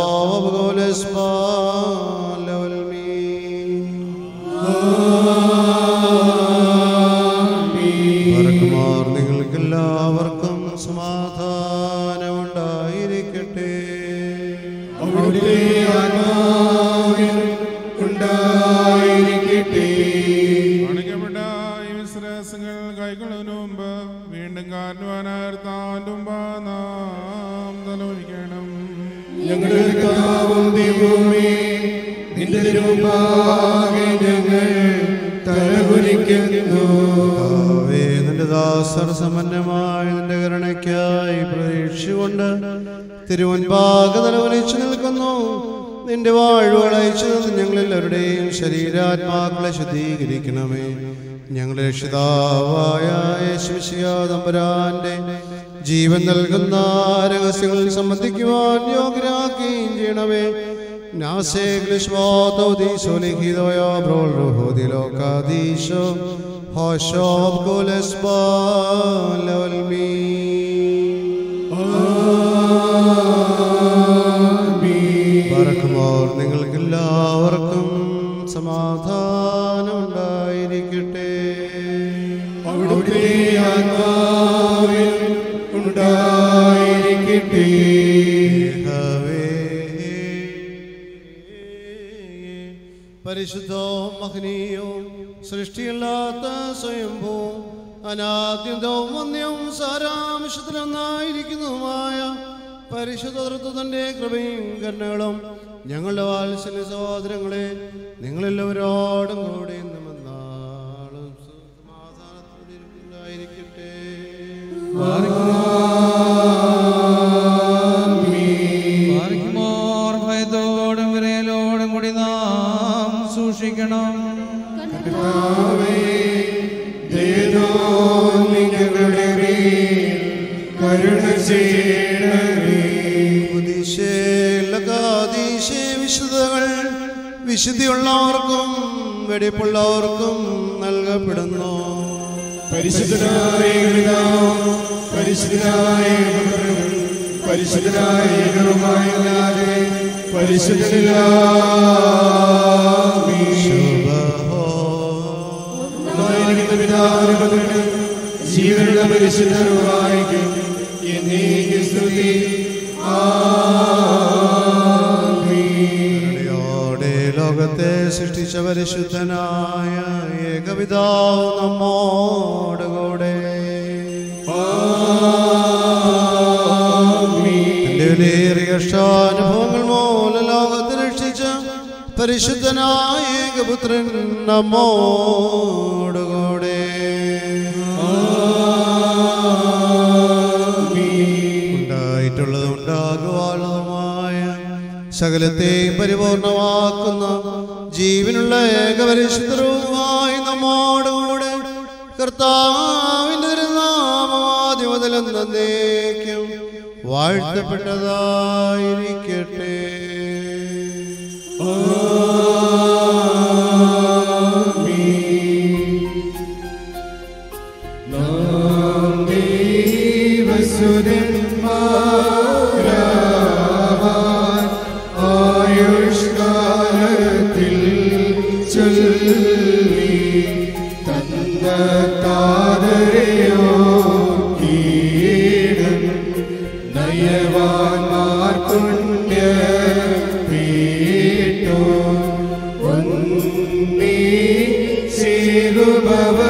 നിങ്ങൾക്കെല്ലാവർക്കും സമാധാനം ഉണ്ടായിരിക്കട്ടെ. അവിടുത്തെ ആത്മാവിൽ ഉണ്ടായിരിക്കട്ടെ. അണിക്കപ്പെട്ട ഈ വിശ്വാസങ്ങൾ കൈക്കൊള്ളുന്നതിന് മുമ്പ് വീണ്ടും കാരണവാനാർത്താൻ്റെ മുമ്പ് നാം തലോലിക്കണം. ഞങ്ങളുടെ കർത്താവും ദൈവമേ, നിന്റെ തിരുമുമ്പാകെ ഞങ്ങൾ തലകുനിക്കുന്നു. നിന്റെ ദാസർ സമ്പന്നമായ നിന്റെ കരുണയ്ക്കായി പ്രതീക്ഷിച്ചുകൊണ്ട് തിരുമുൻപാകെ തലകുനിച്ചു നിൽക്കുന്നു. നിന്റെ വാഴ്വുകൾ അയച്ചു നിന്ന് ഞങ്ങളെല്ലാവരുടെയും ശരീരാത്മാക്കളെ ശുദ്ധീകരിക്കണമേ. ഞങ്ങളുടെ രക്ഷിതാവായ യേശുമിശിഹാ തമ്പുരാന്റെ ജീവൻ നൽകുന്ന രഹസ്യങ്ങളിൽ സംബന്ധിക്കുവാൻ യോഗ്യരാക്കുകയും ചെയ്യണമേ. നാസേ ഗ്ലിഷ്വാതൗദീശോ ലിഖിതോയോ ബ്രോൾ റുഹോദിലോകാദീശോ ഹോശോബ് ഗോലെസ്ബാലവൽമീ. ബറക്കുമോർ നിങ്ങൾക്കെല്ലാവർക്കും സമാധാനം ഉണ്ടായിരിക്കട്ടെ. അവിടുത്തെ ആത്മാവിൽ ഉണ്ടായിരിക്കട്ടെ. പരിശുദ്ധവും മഹനീയവും സൃഷ്ടിയില്ലാത്ത സ്വയംഭൂവും അനാദ്യന്തവും വന്യവും സാരാംശത്തിലൊന്നായിരിക്കുന്നതുമായ പരിശുദ്ധ തൃത്വത്തിന്റെ കൃപയും കരുണകളും ഞങ്ങളുടെ വാത്സല്യ സഹോദരങ്ങളെ നിങ്ങളെല്ലാവരോടും കൂടെ നാളും സമാധാനത്തിലായിരിക്കട്ടെ. ഭയത്തോടും വിരയലോടും കൂടി നാം സൂക്ഷിക്കണം. കരുണ ചെയ്യണമേ. വിശുദ്ധകൾ വിശുദ്ധിയുള്ളവർക്കും വെടിപ്പുള്ളവർക്കും നൽകപ്പെടുന്നു. പരിശുദ്ധനായ പിതാവും പരിശുദ്ധനായ പുത്രനും പരിശുദ്ധനായ ഏകവുമായല്ലാതെ പരിശുദ്ധനില്ല. പിതാവിന് പുത്രനും ജീവനുള്ള പരിശുദ്ധരുമായിരിക്കും എന്നേക്കും സ്തുതി. ലോകത്തെ സൃഷ്ടിച്ച പരിശുദ്ധനായ ഏകപിതാവ് നമ്മോടുകൂടെ. അനുഭവങ്ങൾ മൂലം ലോകത്തെ രക്ഷിച്ച പരിശുദ്ധനായ ഏകപുത്രൻ നമ്മോടുകൂടെ. ഉണ്ടായിട്ടുള്ളതും ഉണ്ടാകുവാനുള്ളതുമായ സകലത്തെയും പരിപൂർണമാക്കുന്ന ജീവനുള്ള ഏകപരിശുദ്ധരുമായി നമ്മോടുകൂടെ കർത്താവിന്റെ നാമം മുതൽ എന്നേക്കും വാഴ്ത്തപ്പെട്ടതായിരിക്കട്ടെ. ആയുഷ്കാലത്തിൽ ചൊല്ലി തന്ന താതരയോ കീടം നയവാൻമാർ പുണ്യ പീട്ടോ ഒന്നീ ചേരുഭവ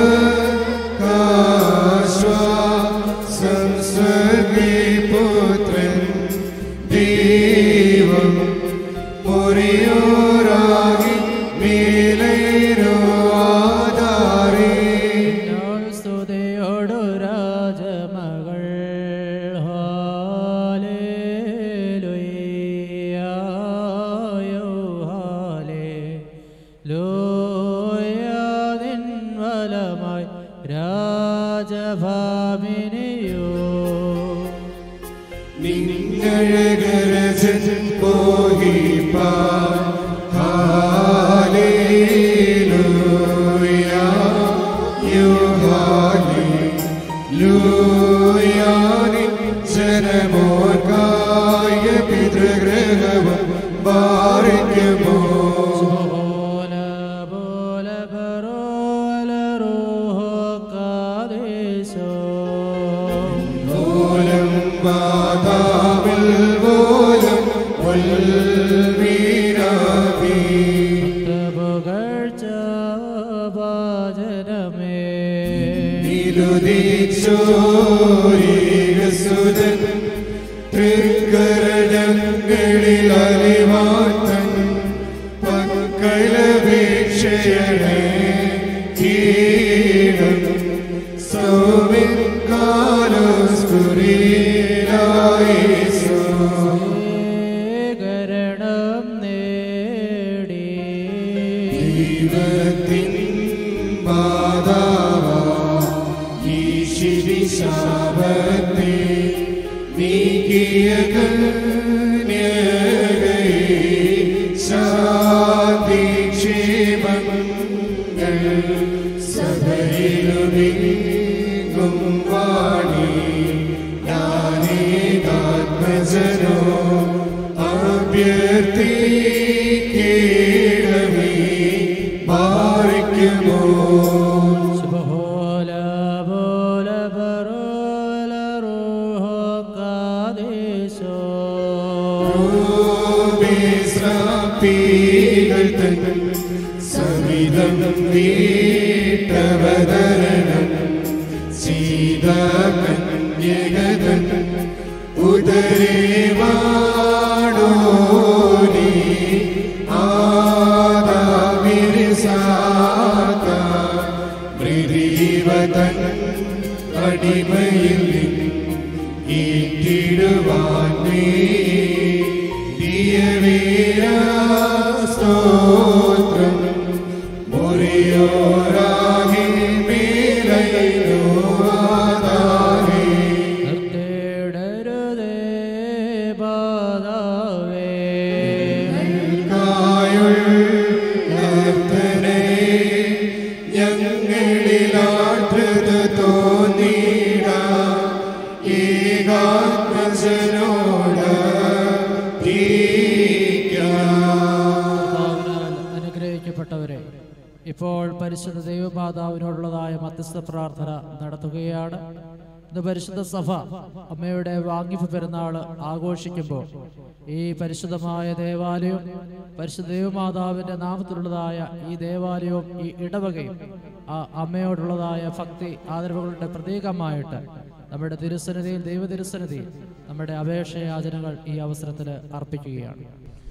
സംസ്വഗി പുത്രൻ ദൈവം മുറിയോരാകി മേലേരോ ആധാരേ. സ്തുതിയോടു രാജമകൾ ഹാലേലുയ്യായോ ഹാലേലൂയ. നിൻ വലമായി രാജഭാമിനിയോ നിന്നഴകരജൻ പോഹിപ്പാൻ ഹാലേലൂയ ഹാലേലൂയ. നിൻ ജനമോർക്കായ പിതൃഗ്രഹവും പാറിക്കുമോ മാതാവിൽ പോലും നിരുദിച്ചോരികസുതൻ തൃക്കരടങ്ങളിൽ അലിവാത്തൻ പക്കലപേക്ഷയണേ കീടം സൗമിൻ ശരണം നേടി ദൈവത്തിൻ മാതാവാ ഈ ശിരിശാപത്തെ ഇപ്പോൾ പരിശുദ്ധ ദൈവമാതാവിനോടുള്ളതായ മധ്യസ്ഥ പ്രാർത്ഥന നടത്തുകയാണ്. ഇന്ന് പരിശുദ്ധ സഭ അമ്മയുടെ വാങ്ങിപ്പ് പെരുന്നാൾ ആഘോഷിക്കുമ്പോൾ ഈ പരിശുദ്ധമായ ദേവാലയവും പരിശുദ്ധ ദൈവമാതാവിൻ്റെ നാമത്തിലുള്ളതായ ഈ ദേവാലയവും ഈ ഇടവകയും ആ അമ്മയോടുള്ളതായ ഭക്തി ആദരവുകളുടെ പ്രതീകമായിട്ട് നമ്മുടെ തിരുസന്നിധിയിൽ ദൈവ തിരുസന്നിധിയിൽ നമ്മുടെ അപേക്ഷയാചനകൾ ഈ അവസരത്തിൽ അർപ്പിക്കുകയാണ്.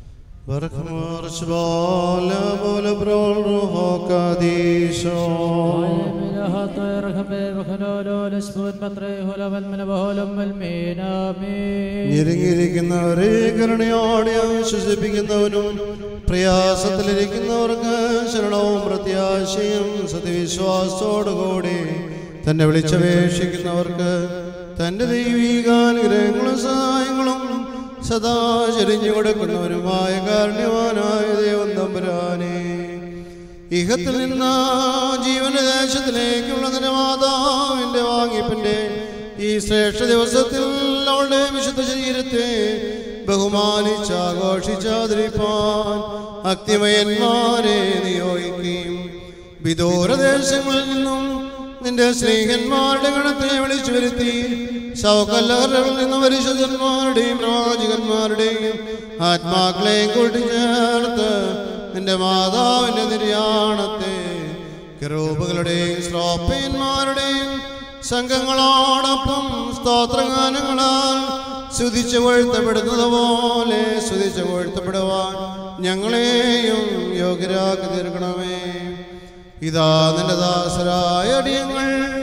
ഞെരുങ്ങിയിരിക്കുന്നവരെ കരുണയോടെ ആശ്വസിപ്പിക്കുന്നവനും പ്രയാസത്തിലിരിക്കുന്നവർക്ക് ശരണവും പ്രത്യാശയും സത്യവിശ്വാസത്തോടുകൂടി തന്നെ വിളിച്ചപേക്ഷിക്കുന്നവർക്ക് തന്റെ ദൈവികാനുഗ്രഹങ്ങളും സഹായങ്ങളും സദാ ചരിഞ്ഞു കൊടുക്കുന്നവരുമായ കാരുണ്യവാനായ ദൈവം തമ്പുരാനെ, ഇഹത്തിൽ നിന്ന് ജീവനദേശത്തിലേക്കുള്ളതിന്റെ മാതാവിന്റെ വാങ്ങിപ്പിന്റെ ഈ ശ്രേഷ്ഠ ദിവസത്തിൽ അവളുടെ വിശുദ്ധ ശരീരത്തെ ബഹുമാനിച്ച് ആഘോഷിച്ചാതിരിപ്പാൻ അഗ്നിമയന്മാരെ നിയോഗിക്കുകയും വിദൂരദേശങ്ങളിൽ നിന്നും നിന്റെ സ്നേഹന്മാരുടെ ഗണത്തെ വിളിച്ചു വരുത്തി സൗകര്യങ്ങളിൽ നിന്ന് പരിശുദ്ധന്മാരുടെയും പ്രവാചകന്മാരുടെയും ആത്മാക്കളെയും കൂട്ടിച്ചേർത്ത് നിന്റെ മാതാവിന്റെ നിര്യാണത്തെ കെരൂബുകളുടെയും ശ്രോപ്പന്മാരുടെയും സംഘങ്ങളോടൊപ്പം സ്തോത്രഗാനങ്ങളാൽ സ്തുതിച്ചു വാഴ്ത്തപ്പെടുന്നത് പോലെ സ്തുതിച്ചു വാഴ്ത്തപ്പെടുവാൻ ഞങ്ങളെയും യോഗ്യരാക്കി തീർക്കണമേ. ഇതാ നിന്റെ ദാസരായ അടിയങ്ങൾ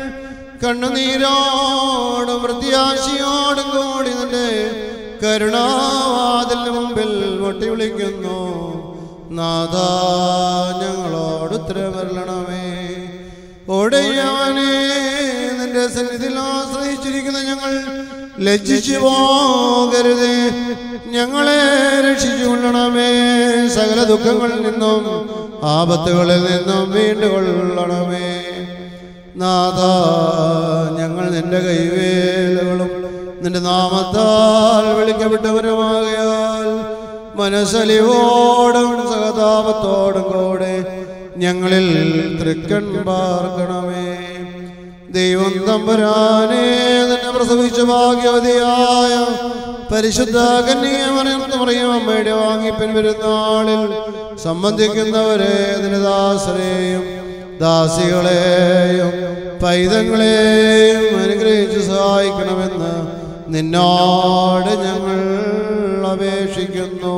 കണ്ണുനീരോടും പ്രത്യാശയോടും കൂടി നിന്റെ കരുണാവാതിലിന് മുമ്പിൽ മുട്ടി വിളിക്കുന്നു. നാഥാ, ഞങ്ങളോട് ഉത്തരമരുളണമേ. ഒടയവനെ, നിന്റെ സന്നിധിയിൽ ആശ്രയിച്ചിരിക്കുന്ന ഞങ്ങൾ ലജ്ജിച്ചു പോകരുതേ. ഞങ്ങളെ രക്ഷിച്ചു കൊള്ളണമേ. സകല ദുഃഖങ്ങളിൽ നിന്നും ആപത്തുകളിൽ നിന്നും വീണ്ടുകൊള്ളണമേ. നാഥാ, ഞങ്ങൾ നിന്റെ കൈവേലകളും നിന്റെ നാമത്താൽ വിളിക്കപ്പെട്ടവരുമാകയാൽ മനസ്സലിവോടും സഹതാപത്തോടും കൂടെ ഞങ്ങളിൽ തൃക്കൺ പാർക്കണമേ. ദൈവം തമ്പുരാനെ, നിന്നെ പ്രസവിച്ച ഭാഗ്യവതിയായ പരിശുദ്ധ കന്യകമറിയം അമ്മയുടെ വാങ്ങിപ്പിൻ പെരുന്നാളിൽ സംബന്ധിക്കുന്നവരെ നിന്റെ ദാസരെയും ദാസികളെയും പൈതങ്ങളെയും അനുഗ്രഹിച്ച് സഹായിക്കണമെന്ന് നിന്നോട് ഞങ്ങൾ അപേക്ഷിക്കുന്നു.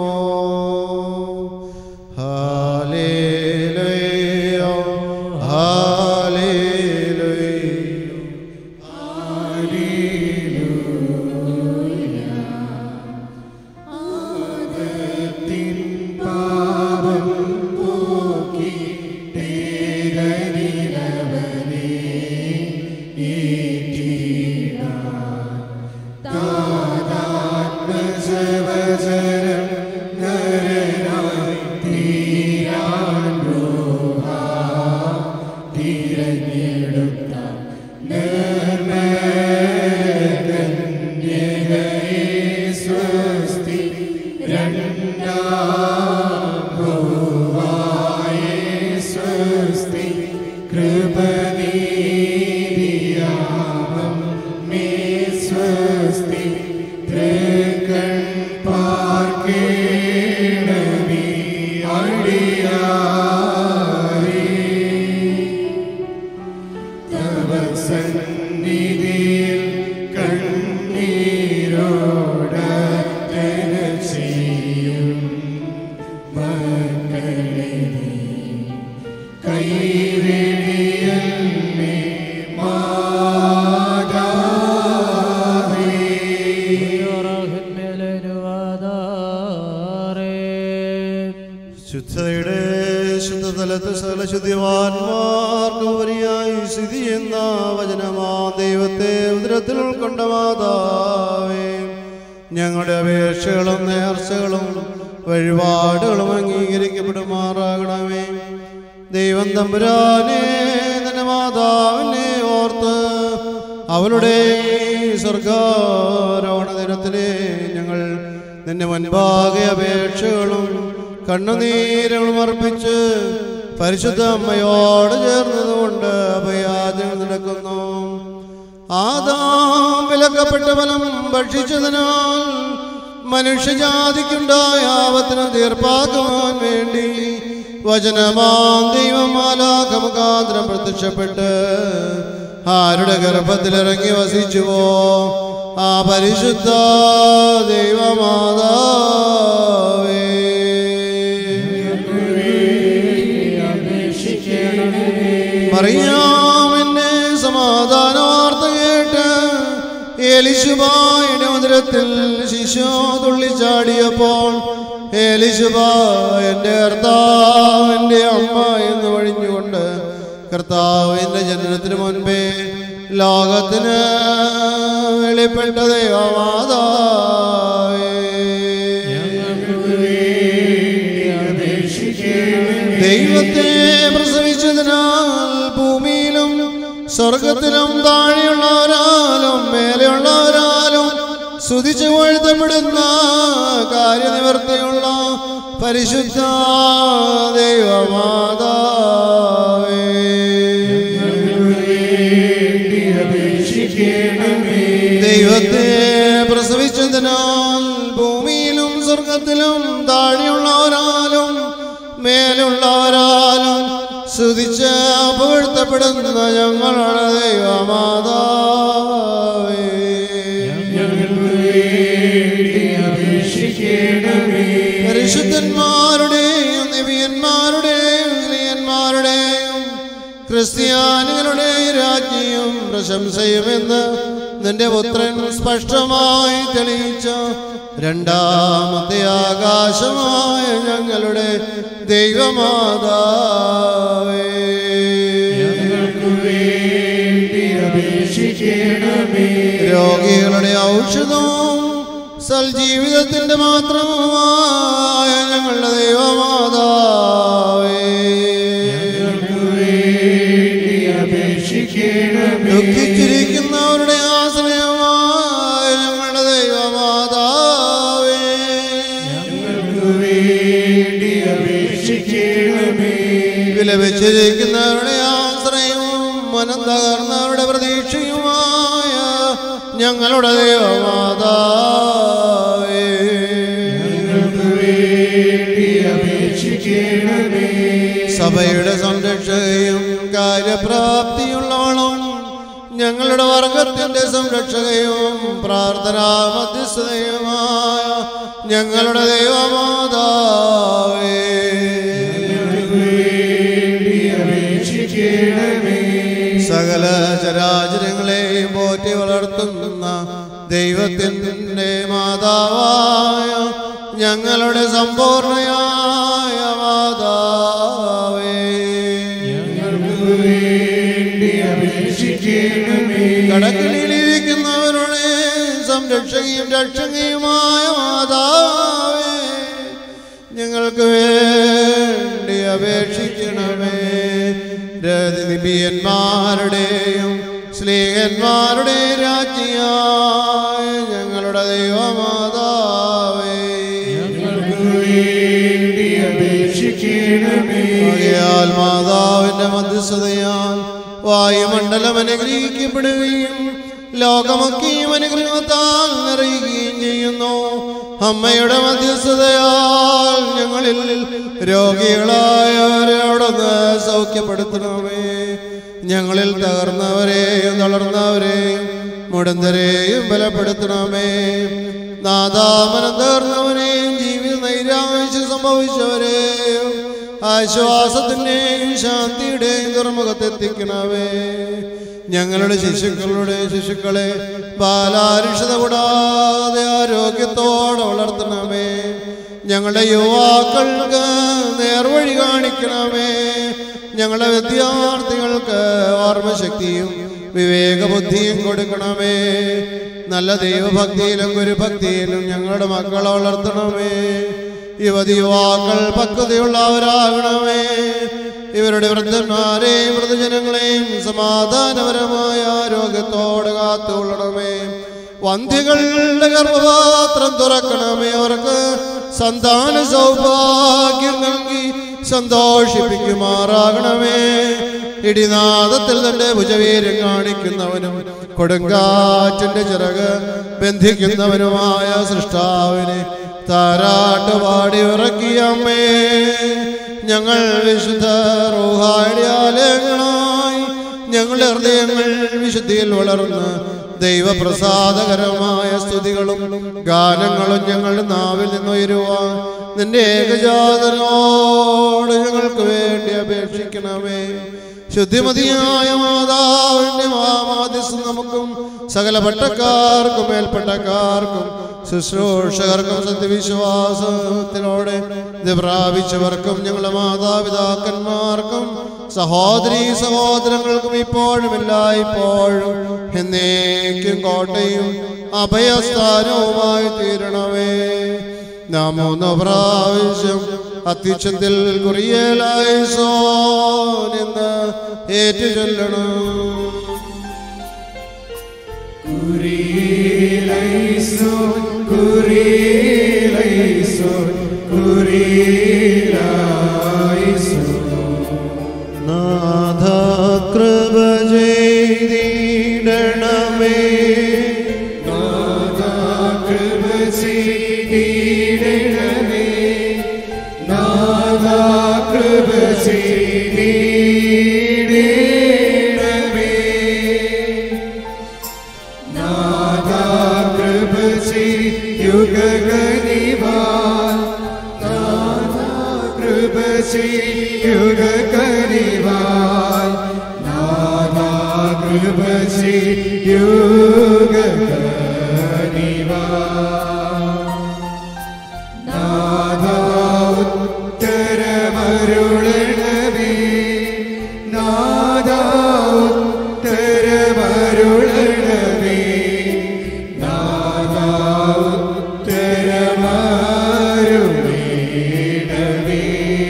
Hallelujah, hallelujah, hallelujah. ആദത്തിൻ പാപം പോക്കി തേരനിലവനെ ഈറ്റിടാൻ താതാത്മ പ്രസവജനം നരനായി തീരാൻ രോഹ തിരഞ്ഞെടുത്ത നിർമ്മലകന്യകയെ സ്വസ്തി രണ്ടാം ഭോവായേ സ്വസ്തി കൃപനീതിയാമം മേ സ്വസ്തി തൃക്കൺ പാർക്കേണമേ അടിയാരേ തവ സന്നിധിയിൽ കണ്ണീരോടർച്ചന ചെയ്യും മക്കളെ നീ കൈവെടിയല്ലേ മാതാവേ. ശുദ്ധയുടെ ശുദ്ധതലത്ത് സകല ശുദ്ധിവാന്മാർക്ക് ഉപരിയായി സ്ഥിതി ചെയ്യുന്ന വചനമാ ദൈവത്തെ ഉദരത്തിൽ ഉൾക്കൊണ്ട മാതാവേ, ഞങ്ങളുടെ അപേക്ഷകളും നേർച്ചകളും വഴിപാടുകളും അംഗീകരിക്കപ്പെടുമാറാകണമേ. ദൈവം തമ്പുരാനെ നിന്റെ മാതാവിനെ ഓർത്ത് അവളുടെ സ്വർഗാരോഹണ ദിനത്തിലെ ഞങ്ങൾ നിന്റെ മുൻപാകെ അപേക്ഷകളും കണ്ണുനീരങ്ങളും അർപ്പിച്ച് പരിശുദ്ധ അമ്മയോട് ചേർന്നതുകൊണ്ട് അഭയാചങ്ങൾ നടക്കുന്നു. ആദാം വിലക്കപ്പെട്ട ഫലം ഭക്ഷിച്ചതിനാൽ മനുഷ്യജാതിക്കുണ്ടായ ആപത്തിന് തീർപ്പാക്കുവാൻ വേണ്ടി വചനമാം ദൈവം മാലാഖ മുഖാന്തരം പ്രത്യക്ഷപ്പെട്ട് ആരുടെ ഗർഭത്തിലിറങ്ങി വസിച്ചുവോ ആ പരിശുദ്ധ ദൈവമാതാവേ, മറിയാമിന്റെ സമാധാന വാർത്ത കേട്ട് എലിശുബായുടെ ഉദരത്തിൽ ശിശു തുള്ളിച്ചാടിയപ്പോൾ എലിശുബ എൻ്റെ കർത്താവിൻ്റെ അമ്മ എന്ന് വഴിഞ്ഞുകൊണ്ട് കർത്താവിൻ്റെ ജനനത്തിന് മുൻപേ ലോകത്തിന് വെളിപ്പെട്ട ദൈവമാതാവേ, ദൈവത്തെ പ്രസവിച്ചതിനാൽ ഭൂമിയിലും സ്വർഗത്തിലും താഴെയുള്ളവരാലും മേലെയുള്ളവരാലും സ്തുതിച്ചു വാഴ്ത്തപ്പെടുന്ന കാര്യനിവർത്തിയുള്ള പരിശുദ്ധ ദൈവമാതാവേ, ദൈവത്തെ പ്രസവിച്ചതിനാൽ ഭൂമിയിലും സ്വർഗത്തിലും താഴെയുള്ളവരാലും മേലുള്ളവരാലും സ്തുതിച്ച് പുകഴ്ത്തപ്പെടുന്ന ഞങ്ങളുടെ ദൈവമാതാവേ, പരിശുദ്ധന്മാരുടെയും നബിയന്മാരുടെയും സ്ത്രീയന്മാരുടെയും ക്രിസ്ത്യാനികളുടെ രാജ്ഞിയും പ്രശംസയുമെന്ന് നിന്റെ പുത്രൻ സ്പഷ്ടമായി തെളിയിച്ച രണ്ടാമത്തെ ആകാശമായ ഞങ്ങളുടെ ദൈവമാതാവേ, രോഗികളുടെ ഔഷധവും സൽജീവിതത്തിന്റെ മാത്രമായ ഞങ്ങളുടെ ദൈവമാതാവേ, ദുഃഖിച്ചിരിക്കുന്നവരുടെ ആശ്രയമായ ഞങ്ങളുടെ ദൈവമാതാവേ, വിലപിച്ചിരിക്കുന്നവരുടെ ആശ്രയവും മനം തകർന്നവരുടെ പ്രതീക്ഷയുമായ ഞങ്ങളുടെ ദൈവമാതാവേ, സഭയുടെ സംരക്ഷകയും കാര്യപ്രാപ്തിയുള്ളവളും ഞങ്ങളുടെ വർഗത്തിന്റെ സംരക്ഷകയും പ്രാർത്ഥനാ മധ്യസ്ഥതയുമായ ഞങ്ങളുടെ ദൈവമാതാവേ, സകല ചരാചരങ്ങളെയും പോറ്റി വളർത്തുന്ന ദൈവത്തിൻ്റെ മാതാവായ ഞങ്ങളുടെ സമ്പൂർണയായ മാതാവേ, കടക്കിണിയിലിരിക്കുന്നവരുടെ സംരക്ഷകയും രക്ഷകയുമായ മാതാവേ, രക്ഷിക്കണമേ. ആകയാൽ മാതാവിന്റെ മധ്യസ്ഥതയാൽ വായുമണ്ഡലം അനുഗ്രഹിക്കപ്പെടുകയും ലോകമൊക്കെയും അനുഗ്രഹത്താൽ നിറയുകയും ചെയ്യുന്നു. അമ്മയുടെ മധ്യസ്ഥതയാൽ ഞങ്ങളിൽ രോഗികളായവരെ അവിടുന്ന് സൗഖ്യപ്പെടുത്തണമേ. ഞങ്ങളിൽ തകർന്നവരെയും തളർന്നവരെയും മുടന്തരെയും ബലപ്പെടുത്തണമേ. നാദാമനം തകർന്നവരെയും ജീവിത നൈരാശ്യം സംഭവിച്ചവരെയും ആശ്വാസത്തിന്റെയും ശാന്തിയുടെയും തുറമുഖത്തെത്തിക്കണമേ. ഞങ്ങളുടെ ശിശുക്കളുടെ ശിശുക്കളെ ബാലാരിഷത കൂടാതെ ആരോഗ്യത്തോടെ വളർത്തണമേ. ഞങ്ങളുടെ യുവാക്കൾക്ക് നേർവഴി കാണിക്കണമേ. ഞങ്ങളുടെ വിദ്യാർത്ഥികൾക്ക് ഓർമ്മശക്തിയും വിവേകബുദ്ധിയും കൊടുക്കണമേ. നല്ല ദൈവഭക്തിയിലും ഗുരുഭക്തിയിലും ഞങ്ങളുടെ മക്കളെ വളർത്തണമേ. യുവതി യുവാക്കൾ പക്വതയുള്ളവരാകണമേ. ഇവരുടെ വൃദ്ധന്മാരെയും വൃദ്ധജനങ്ങളെയും സമാധാനപരമായ ആരോഗ്യത്തോടെ കാത്തുകൊള്ളണമേ. വന്ധ്യകളുടെ ഗർഭപാത്രം തുറക്കണമേ. അവർക്ക് സന്താന സൗഭാഗ്യം നൽകി സന്തോഷിപ്പിക്കുമാറാകണമേ. ഇടിനാദത്തിൽ തന്റെ ഭുജവീര്യം കാണിക്കുന്നവനും കൊടുങ്കാറ്റിന്റെ ചിറക് ബന്ധിക്കുന്നവനുമായ സൃഷ്ടാവിനെ താരാട്ട് പാടി ഉറക്കിയമ്മേ. ഞങ്ങൾ വിശുദ്ധ റൂഹായുടെ ആലയങ്ങളായി ഞങ്ങളുടെ ഹൃദയങ്ങൾ വിശുദ്ധിയിൽ വളർന്ന് ദൈവപ്രസാദകരമായ സ്തുതികളും ഗാനങ്ങളും ഞങ്ങളുടെ നാവിൽ നിന്നുയരുവാൻ നിന്റെ ഏകജാതനോട് ഞങ്ങൾക്ക് വേണ്ടി അപേക്ഷിക്കണമേ. ശുദ്ധിമതിയായ മാതാവിന്റെ മാധ്യസ്ഥം നമുക്കും സകല പട്ടക്കാർക്കും മേൽപ്പട്ടക്കാർക്കും ശുശ്രൂഷകർക്കും സത്യവിശ്വാസത്തിലൂടെ ഇത് പ്രാപിച്ചവർക്കും ഞങ്ങളുടെ മാതാപിതാക്കന്മാർക്കും സഹോദരീ സഹോദരങ്ങൾക്കും ഇപ്പോഴും എല്ലായ്പ്പോഴും എന്നേക്കും കോട്ടയും അഭയസ്ഥാനവുമായി തീരണമേ. നാം മൂന്ന് പ്രാവശ്യം അത്യുച്ചത്തിൽ കുറിയേലായിസോൻ എന്ന് ഏറ്റു ചൊല്ലണം. കുറിയേലായിസോൻ കുറിയേലായിസോൻ കുറിയേലായിസോൻ. നാഥ കൃപ ചെയ്തിടണമേ. നാഥ കൃപ ചെയ്തിടണമേ. നാഥ കൃപ ചെയ്തിടണമേ. നാഥ കൃപ ചെയ്യുകനിവാൻ. നാഥ കൃപ ചെയ്യുകനിവാൻ. നാഥ കൃപ ചെയ്യുകനിവാൻ. നാഥ ഉത്തരമരുളണമേ. നാഥ ഉത്തരമരുളണമേ. നാഥ ഉത്തരമരുളണമേ.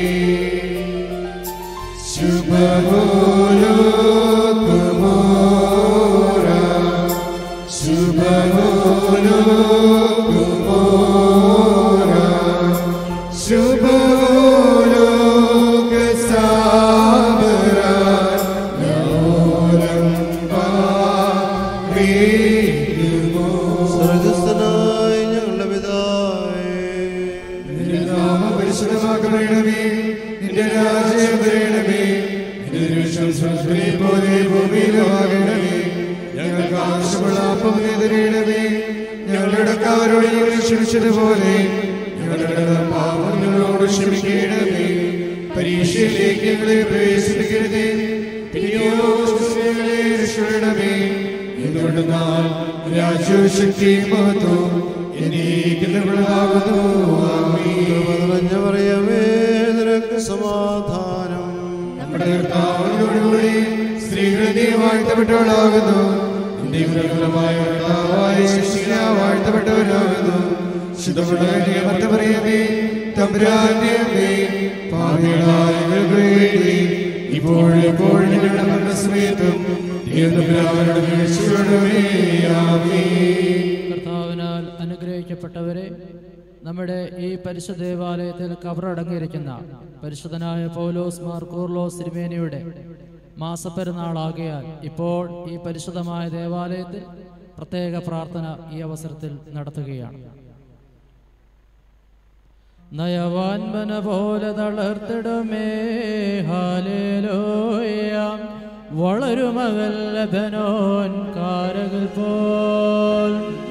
ശുഭമോലോ കുമോര. ശുഭമോലോ കുമോര. ശുഭമോലോ കസാബര. ലോലം വാരികുമോ. സ്വർഗ്ഗസ്ഥനായ ഞങ്ങളുടെ പിതാവേ, നിന്റെ നാമം പരിശുദ്ധമാക്കപ്പെടണമേ. നിന്റെ രാജ്യം വരണമേ. നിന്റെ തിരുവിഷ്ടം സ്വർഗ്ഗത്തിലെ പോലെ ഭൂമിയിലുമാകണമേ. ഞങ്ങൾക്ക് ആവശ്യമുള്ള അപ്പം നീ തരണമേ. ഞങ്ങളുടെ കടക്കാരോട് ഞങ്ങൾ ക്ഷമിച്ചതുപോലെ ഞങ്ങളുടെ പാപം ഞങ്ങളോട് ക്ഷമിക്കണമേ. പരീക്ഷയിലേക്ക് ഞങ്ങളെ പ്രവേശിപ്പിക്കരുതേ. പിന്നെയോ ഞങ്ങളെ രക്ഷപ്പെടണമേ. എന്തുകൊണ്ടെന്നാൽ രാജ്യവും ശക്തിയും മഹത്വവും എന്നേക്കും നിന്നുള്ളതാകുന്നു. ആമേൻ. നിറഞ്ഞ മറിയമേ, നിനക്ക് സമാധാനം. നമ്മുടെ കർത്താവിനോടുകൂടി സ്ത്രീകളെ നീ വാഴ്ത്തപ്പെട്ടവളാകുന്നു. നിന്റെ ഉദരഫലമായ കർത്താവായ യേശുവേ വാഴ്ത്തപ്പെട്ടവനാകുന്നു. ശുദ്ധമുള്ള മറിയമേ, തമ്പുരാന്റെ അമ്മേ, പാപികളായ ഞങ്ങൾക്ക് വേണ്ടി ഇപ്പോഴും എപ്പോഴും ഞങ്ങളുടെ മരണസമയത്തും ദൈവതമ്പുരാനോട് അപേക്ഷിക്കണമേ. ആമേൻ. കർത്താവിനാൽ അനുഗ്രഹിക്കപ്പെട്ടവരെ, നമ്മുടെ ഈ പരിശുദ്ധ ദേവാലയത്തിൽ കബറടങ്ങിയിരിക്കുന്ന പരിശുദ്ധനായ പൗലോസ് മാർ കൂർലോസ് തിരുമേനിയുടെ മാസപ്പെരുന്നാളാകിയാൽ ഇപ്പോൾ ഈ പരിശുദ്ധമായ ദേവാലയത്തിൽ പ്രത്യേക പ്രാർത്ഥന ഈ അവസരത്തിൽ നടത്തുകയാണ്. നയവാൻപന പോലെ തളർത്തിടുമേ ഹല്ലേലൂയ, വളരുമകൽ ലബനോൻ കാരകൾ പോൽ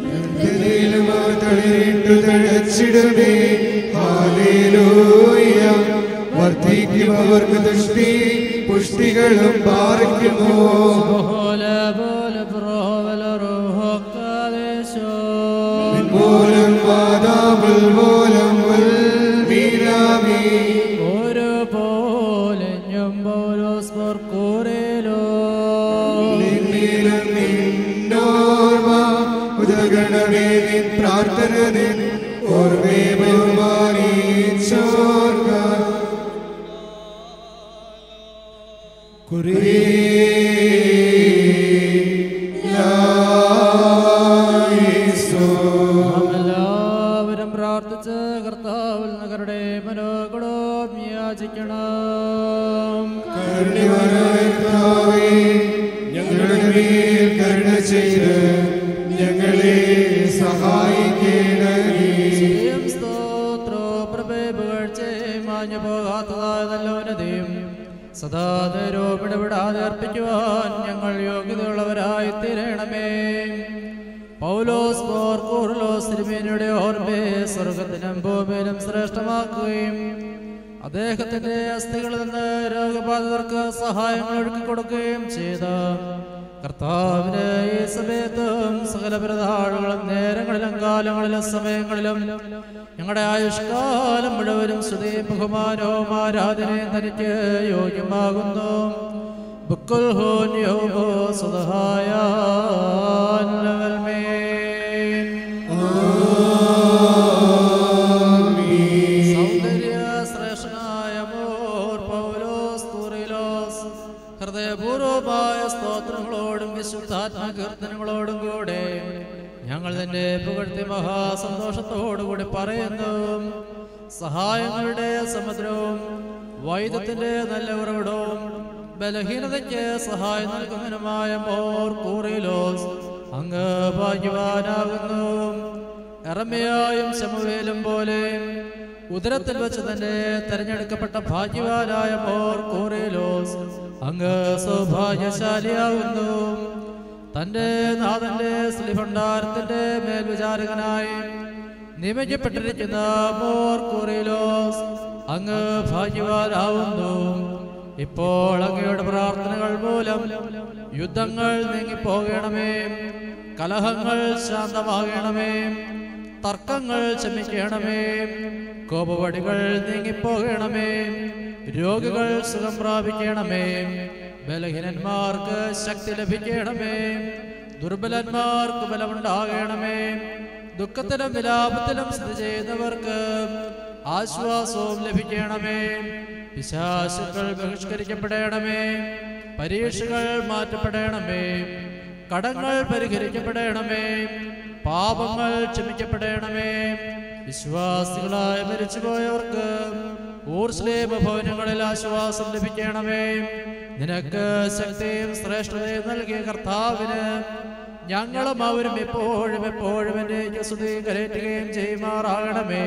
തഴച്ചിടുമേ ഹല്ലേലൂയ, വർദ്ധിക്കും അവർക്ക് ദൃഷ്ടി പുഷ്ടികളും പാർക്കുന്നു. മൂലം വാദാബുൽ മൂലം വീരാമി ഒരു പോലെ ഞമ്പോലോസ് കൂരേലോ നിന്നോർമ്മ ഉദഗണമേ നിൻ പ്രാർത്ഥന നിൻ ഓർമ്മേ ബഹുമാനിച്ചോർക്ക കുരേ എല്ലാവരും പ്രാർത്ഥിച്ച് കർത്താവിൽ നഗരുടെ മനോഗുണം യാചിക്കണം. ഞങ്ങളുടെ മേൽ കരുണ ചെയ്ത് ഞങ്ങളെ സഹായിക്കണമേ. സ്തോത്രോ പ്രഭേ പുകഴ്ചയും മാഞ്ഞു പോകാത്തതായ നല്ലോന്നതയും സദാതരവും ഇടപെടാതെ അർപ്പിക്കുവാൻ ഞങ്ങൾ യോഗ്യതയുള്ളവരായി തീരണമേ. പൗലോസ് മോർ കൂർലോസ് തിരുമേനിയുടെ ഓർമ്മയെ സ്വർഗത്തിനും ഭൂമിയിലും ശ്രേഷ്ഠമാക്കുകയും അദ്ദേഹത്തിന്റെ അസ്ഥികളിൽ നിന്ന് രോഗബാധിതർക്ക് സഹായങ്ങൾ ഒഴുക്കി കൊടുക്കുകയും ചെയ്ത കർത്താവിന് ഈ സമയത്തും സകല പെരുന്നാളുകളും നേരങ്ങളിലും കാലങ്ങളിലും സമയങ്ങളിലും ഞങ്ങളുടെ ആയുഷ്കാലം മുഴുവനും സ്തുതിയും ബഹുമാനവും ആരാധനയും തനിക്ക് യോഗ്യമാകുന്നു. ബുക്കുൽ ഹോൻ യോമോ സുദഹായ സൗന്ദര്യ ശ്രേഷ്ഠനായ മോർ പൗലോസ് കൂറിലോസ് ഹൃദയപൂർവമായ സ്തോത്രങ്ങളോടും വിശുദ്ധാത്മകീർത്തനങ്ങളോടും കൂടെ ഞങ്ങൾ തന്നെ പുകഴ്ത്തി മഹാസന്തോഷത്തോടുകൂടി പറയുന്നു. സഹായങ്ങളുടെ സമുദ്രവും വൈദ്യത്തിന്റെ നല്ല ഉറവിടവും ബലഹീനതയ്ക്ക് സഹായം നൽകുന്നതിനുമായ മോർ കൂറിലോസ് അങ്ങ് ഭാഗ്യവാനാകുന്നു. എറമ്യായും ശമൂവേലും പോലെ ഉദരത്തിൽ വെച്ച് തന്നെ തെരഞ്ഞെടുക്കപ്പെട്ട ഭാഗ്യവാനായ മോർ കൂറിലോസ് അങ്ങ് സൗഭാഗ്യശാലിയാകുന്നു. തന്റെ നാഥന്റെ സ്ലിഭണ്ഡാരത്തിന്റെ മേൽവിചാരകനായി നിയമിക്കപ്പെട്ടിരിക്കുന്ന മോർ കൂറിലോസ് അങ്ങ് ഭാഗ്യവാനാവുന്നു. ഇപ്പോൾ അങ്ങയുടെ പ്രാർത്ഥനകൾ മൂലം യുദ്ധങ്ങൾ നീങ്ങിപ്പോകണമേ, കലഹങ്ങൾ ശാന്തമാകണമേ, തർക്കങ്ങൾ ക്ഷമിക്കണമേ, കോപവടികൾ നീങ്ങിപ്പോകണമേ, രോഗികൾ സുഖം പ്രാപിക്കണമേ, ബലഹീനന്മാർക്ക് ശക്തി ലഭിക്കണമേ, ദുർബലന്മാർക്ക് ബലമുണ്ടാകണമേ, ദുഃഖത്തിലും വിലാപത്തിലും സ്ഥിതി ചെയ്യുന്നവർക്ക് ആശ്വാസവും ലഭിക്കണമേ, പിശാചുക്കൾ ബഹിഷ്കരിക്കപ്പെടണമേ, പരീക്ഷകൾ മാറ്റപ്പെടണമേ, കടങ്ങൾ പരിഹരിക്കപ്പെടണമേ, പാപങ്ങൾ ക്ഷമിക്കപ്പെടണമേ, വിശ്വാസികളായി മരിച്ചുപോയവർക്ക് ഊർസ്ലേമ ഭവനങ്ങളിൽ ആശ്വാസം ലഭിക്കണമേ. നിനക്ക് ശക്തിയും ശ്രേഷ്ഠതയും നൽകിയ കർത്താവിന് ഞങ്ങളും അവരും എപ്പോഴും എപ്പോഴും എന്നേക്ക് സ്തുതി കരേറ്റുകയും ചെയ്യുമാറാകണമേ.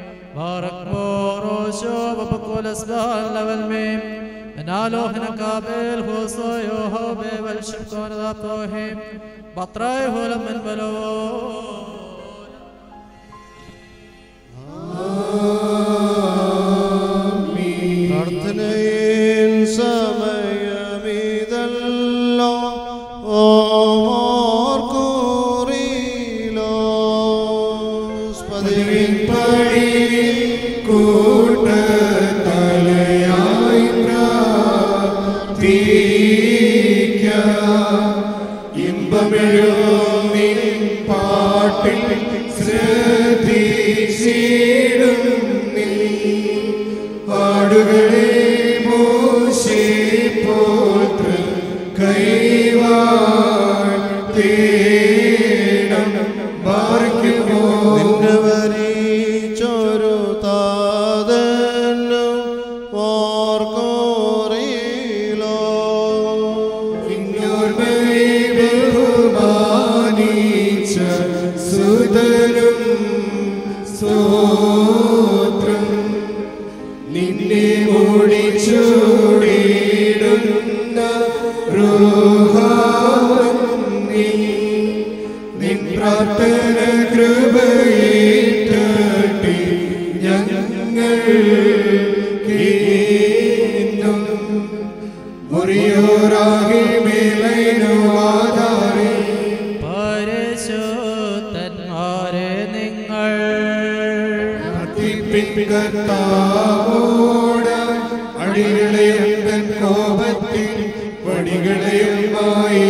പ്രാർത്ഥനയിൻ സമയമീതല്ലോ ഓമോർ കൂറിലോസ് പതിവിൻ പടിയിൽ കൂട്ടത്തലയായി പ്രാർത്ഥിക്കാം. ഇമ്പമെഴും നിൻ പാട്ടിൽ ശ്രദ്ധിച്ചിടും നിൻ പാടുകളെ മോശെ പോത്ര കൈവാഴ്ത്തേണം. ബാർക്കുമോ നിന്റെ വരിച്ചോ പരിശുദ്ധന്മാരെ നിങ്ങൾ അടികളെയും കോപത്തിൽ വടികളെയുമായി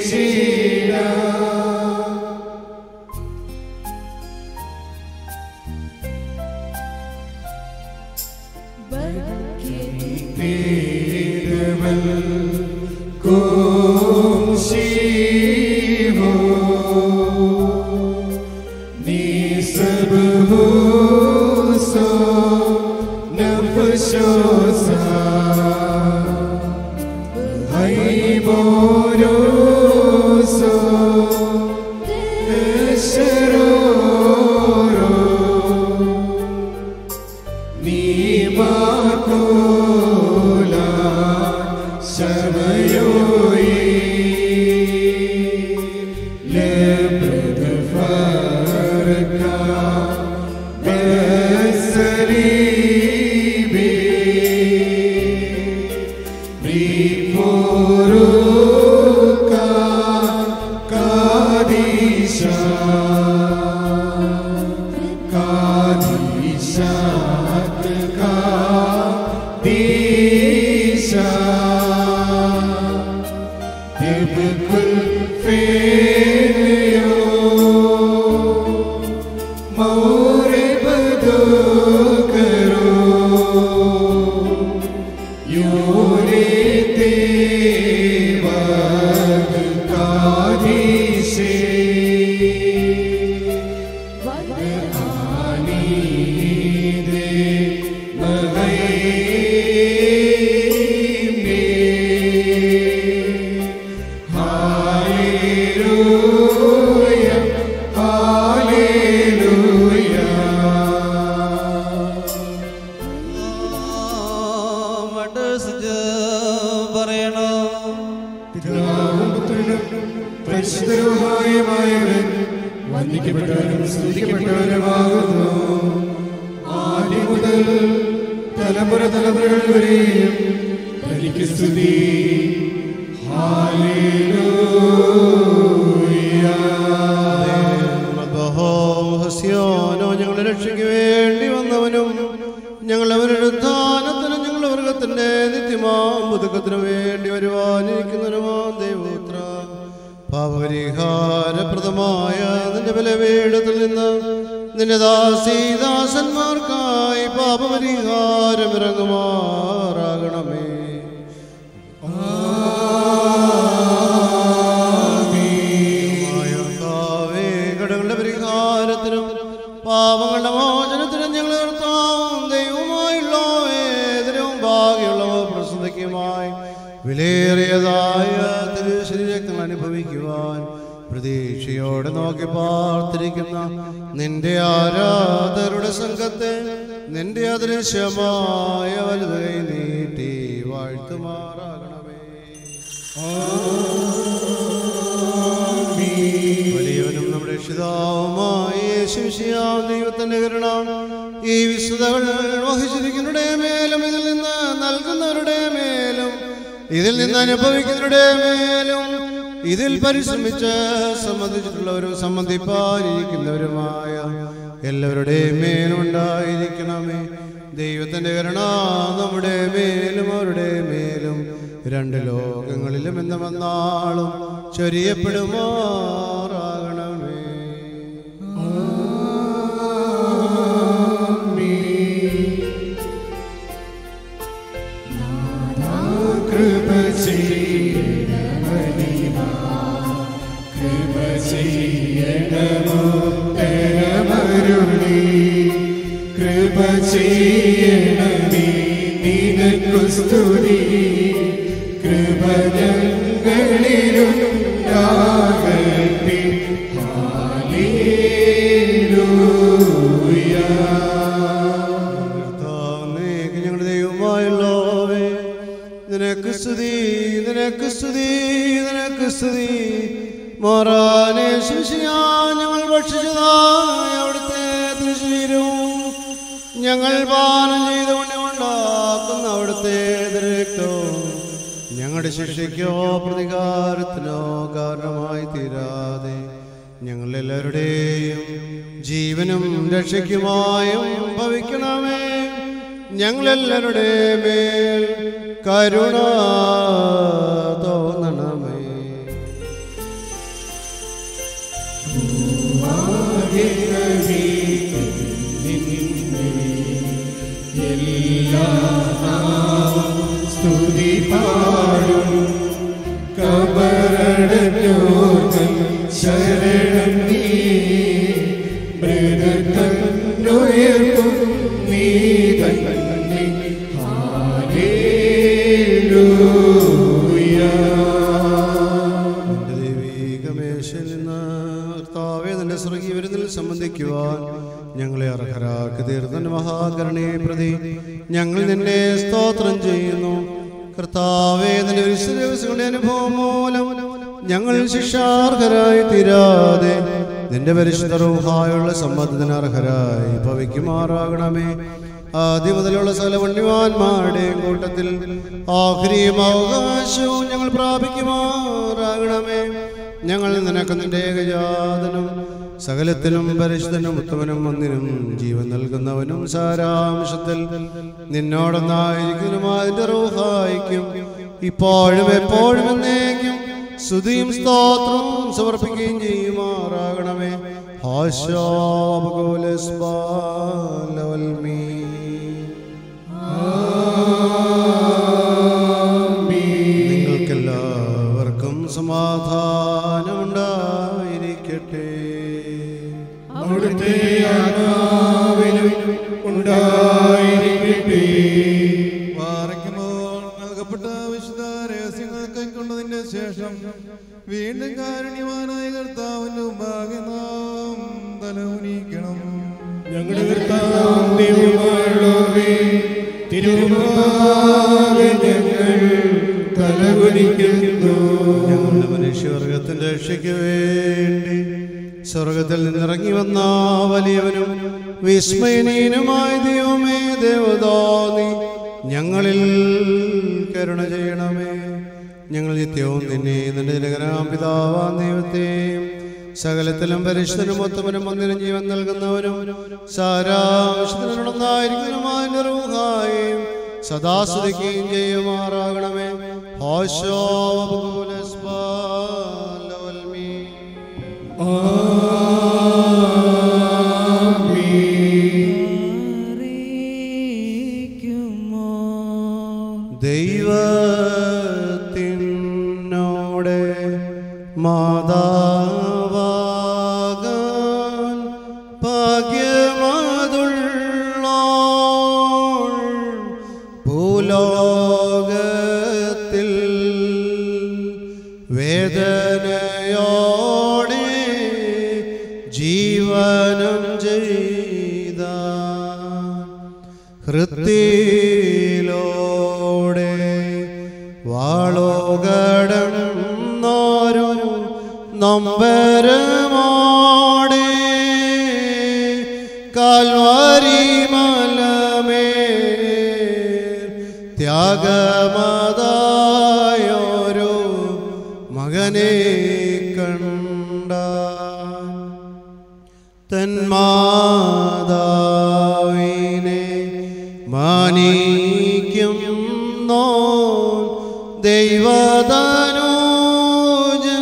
ഇതിൽ പരിശ്രമിച്ച് സംബന്ധിച്ചിട്ടുള്ളവരും സംബന്ധിപ്പാനിരിക്കുന്നവരുമായ എല്ലാവരുടെയും മേലുണ്ടായിരിക്കണമേ. ദൈവത്തിന്റെ കരുണ നമ്മുടെ മേലും അവരുടെ മേലും രണ്ട് ലോകങ്ങളിലും എന്ന വന്നാളും ചൊരിയപ്പെടുമാറാകണമേ. കൃപ ചെയ്യണമോ തരമരുളി കൃപ ചെയ്യണമേ നിനക്കു സ്തുതി കൃപ ഞങ്ങളിലുണ്ടാകട്ടെ. ഹല്ലേലൂയ. ഞങ്ങളുടെ ദൈവമായുള്ളവേ നിനക്ക് സ്തുതി നിനക്ക് സ്തുതി നിനക്ക് സ്തുതി. മോറാനെ ശിശിയാ ഞങ്ങൾ ഭക്ഷിച്ചതായ അവിടുത്തെ തൃശീരവും ഞങ്ങൾ പാനം ചെയ്തുകൊണ്ട് ഉണ്ടാക്കുന്ന അവിടുത്തെ രക്തവും ഞങ്ങളുടെ ശിക്ഷയ്ക്കോ പ്രതികാരത്തിനോ കാരണമായി തീരാതെ ഞങ്ങളെല്ലാവരുടെയും ജീവനും രക്ഷയ്ക്കുമായും ഭവിക്കണമേ. ഞങ്ങളെല്ലാവരുടെ മേൽ കരുണ തോന്നണമേ. സ്തുതി പാടും കബറടഞ്ഞോർകൾ ശരണം നീ മൃഗത്തന്നുയർക്കും നീ തന്നെ. ഹല്ലേലൂയ. നിന്റെ ദൈവീകമേശയിൽ നിന്ന് കർത്താവേ നിന്റെ സ്വർഗീയ വിരുന്നിൽ സംബന്ധിക്കുവാൻ ഞങ്ങളെ അർഹരാക്കി തീർന്ന മഹാകരുണയെ പ്രതി ഞങ്ങൾ നിന്നെ സ്തോത്രം ചെയ്യുന്നു. കർത്താവേ നിന്റെ വിശുദ്ധ അനുഭവം മൂലം ഞങ്ങൾ ശിക്ഷാർഹരായി തീരാതെ നിന്റെ പരിശുദ്ധ റൂഹായുള്ള സമ്മതത്തിന് അർഹരായി ഭവിക്കുമാറാകണമേ. ആദ്യം മുതലുള്ള സകല പുണ്യവാന്മാരുടെയും കൂട്ടത്തിൽ ആഖിരിയും അവകാശവും ഞങ്ങൾ പ്രാപിക്കുമാറാകണമേ. ഞങ്ങൾ നിനക്ക് നിന്റെ ഏകജാതനും സകലത്തിനും പരിശുദ്ധനും ഉത്തമനും ഒന്നിനും ജീവൻ നൽകുന്നവനും സാരാംശത്തിൽ നിന്നോടൊന്നായിരിക്കുന്നതിന്റെ റൂഹായിക്കും ഇപ്പോഴും എപ്പോഴും എന്നേക്കും സ്തുതിയും സ്തോത്രവും സമർപ്പിക്കുകയും ചെയ്യുമാറാകണമേ. നിങ്ങൾക്കെല്ലാവർക്കും സമാധാനമുണ്ടായിരിക്കട്ടെ. അവിടുത്തെ ആത്മാവിനും ഉണ്ടായിരിക്കട്ടെ. പാറയ്ക്കുമ്പോൾ നൽകപ്പെട്ട വിശുദ്ധ രഹസ്യങ്ങൾ കൈക്കൊണ്ടതിന്റെ ശേഷം വീണ്ടും കാരുണ്യവാനായ കർത്താവിന്റെ മുമ്പാകെ നാം തലകുനിക്കണം. ഞങ്ങളുടെ കർത്താവും ദൈവമായുള്ളവേ, തിരുമുമ്പാകെ ഞങ്ങൾ തലകുനിക്കുന്നു. ഞങ്ങളുടെ മനുഷ്യവർഗത്തിന്റെ രക്ഷയ്ക്ക് വേണ്ടി സ്വർഗത്തിൽ നിന്നിറങ്ങി വന്ന വലിയവനും വിസ്മയനീയനുമായ ദൈവമേ, ദേവദാനി ഞങ്ങളിൽ കരുണ ചെയ്യണമേ. ഞങ്ങൾ നിത്യവും നിന്നെ നിന്റെ ജനകനാം പിതാവാം ദൈവത്തെയും സകലത്തിലും പരിശുദ്ധനും ഉത്തമനും ഒന്നിനും ജീവൻ നൽകുന്നവനും സാരാംശത്തിനുള്ളതായിരിക്കുന്നതുമായ റൂഹായും സദാസ്തുതിക്കുകയും ചെയ്യുമാറാകണമേ. ഹോശോ ദൈവത്തിനോടെ മാതാവാകാൻ ഭാഗ്യമതുള്ളോൾ ഭൂലോകത്തിൽ വേദനയോടെ ജീവനം ചെയ്ത ഹൃത്തിയിലോടെ വാളോകടന്നോരോ നൊമ്പരമോടെ കാൽവാരി മലമേൽ ത്യാഗമതായോരോ മകനെ കണ്ട തന്മാതാവിനെ മാനിക്കുന്നോ ദൈവദാനോജൻ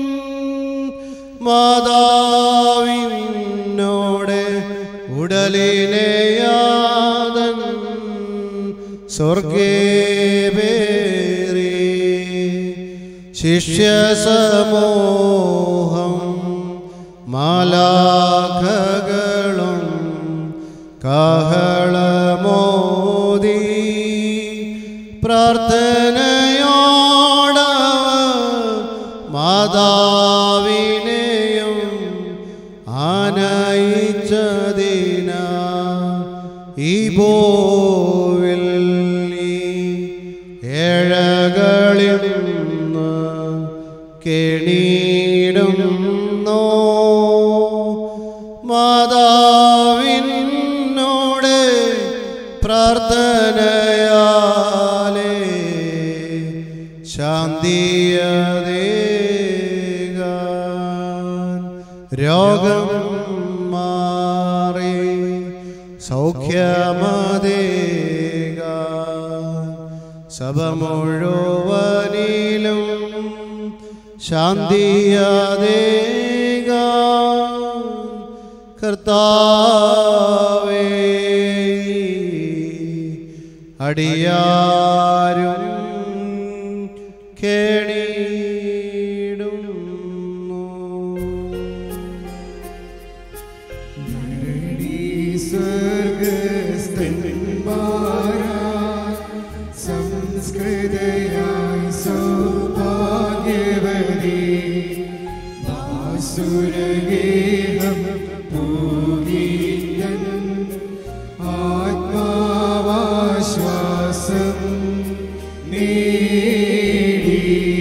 മാതാവിനോടെ ഉടലിനെ യാതൻ സ്വർഗേ പേറി ശിഷ്യസമൂഹം മാലാഖകളും കാഹളമോദി പ്രാർത്ഥനയോട മാതാവിനെയും ആനയിച്ചതിന ഈ ഭൂവിൽ ഏഴകളിൽ നിന്ന് കേണിടുന്നു മാതാവിനോട് പ്രാർത്ഥനയാലേ ശാന്തിയതേകാൻ രോഗം മാറി സൗഖ്യമതേകാൻ സഭ മുഴുവനിലും ശാന്തിയതേകാൻ കർത്താവേ അടിയാരും കേണിടുന്നു. സംസ്കൃതയായി സൗഭാഗ്യവതി സുരഗേഹം പൂഗീതൻ ആത്മാവാശ്വാസം നേടി.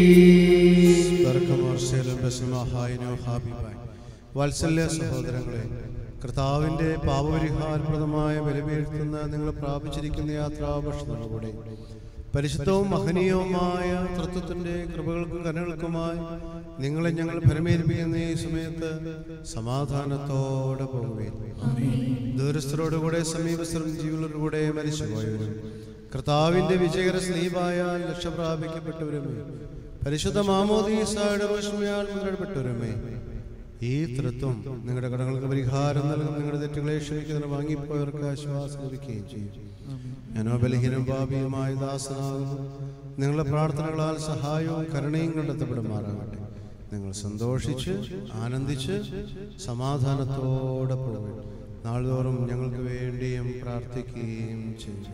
വാത്സല്യ സഹോദരങ്ങളെ, കർത്താവിൻ്റെ പാപപരിഹാരപ്രദമായ ബലിപീഠത്തുനിന്ന് നിങ്ങൾ പ്രാപിച്ചിരിക്കുന്ന യാത്രാഭക്ഷണങ്ങളുടെ പരിശുദ്ധവും മഹനീയവുമായ തൃത്വത്തിൻ്റെ കൃപകൾക്കും കരുണകൾക്കുമായി നിങ്ങളെ ഞങ്ങൾ ഫലമേൽപ്പിക്കുന്ന ഈ സമയത്ത് സമാധാനത്തോടെ പോകുകയും ദൂരസ്ഥരോടുകൂടെ സമീപസ്ഥരും ജീവികളോടുകൂടെ മരിച്ചുപോയവരും കർത്താവിൻ്റെ വിജയകര സ്നേഹിയാൽ രക്ഷപ്രാപിക്കപ്പെട്ടവരുമേ പരിശുദ്ധ മാമോദീസായുടെ റോഷ്മയാൽ മുദ്രപ്പെട്ടവരുമേ ഈ തൃത്വം നിങ്ങളുടെ കടങ്ങൾക്ക് പരിഹാരം നൽകും, നിങ്ങളുടെ തെറ്റുകളെ ക്ഷമിക്കുന്നതിന് വാങ്ങിപ്പോയവർക്ക് ആശ്വാസം ലഭിക്കുകയും ചെയ്യും. ഞാനോ ബലഹീനം പാപിയുമായ ദാസനാകുന്നു, നിങ്ങളുടെ പ്രാർത്ഥനകളാൽ സഹായവും കരുണയും കണ്ടെത്തപ്പെടുമാറാകട്ടെ. നിങ്ങൾ സന്തോഷിച്ച് ആനന്ദിച്ച് സമാധാനത്തോടെ പോകും. നാൾതോറും ഞങ്ങൾക്ക് വേണ്ടിയും പ്രാർത്ഥിക്കുകയും ചെയ്യും.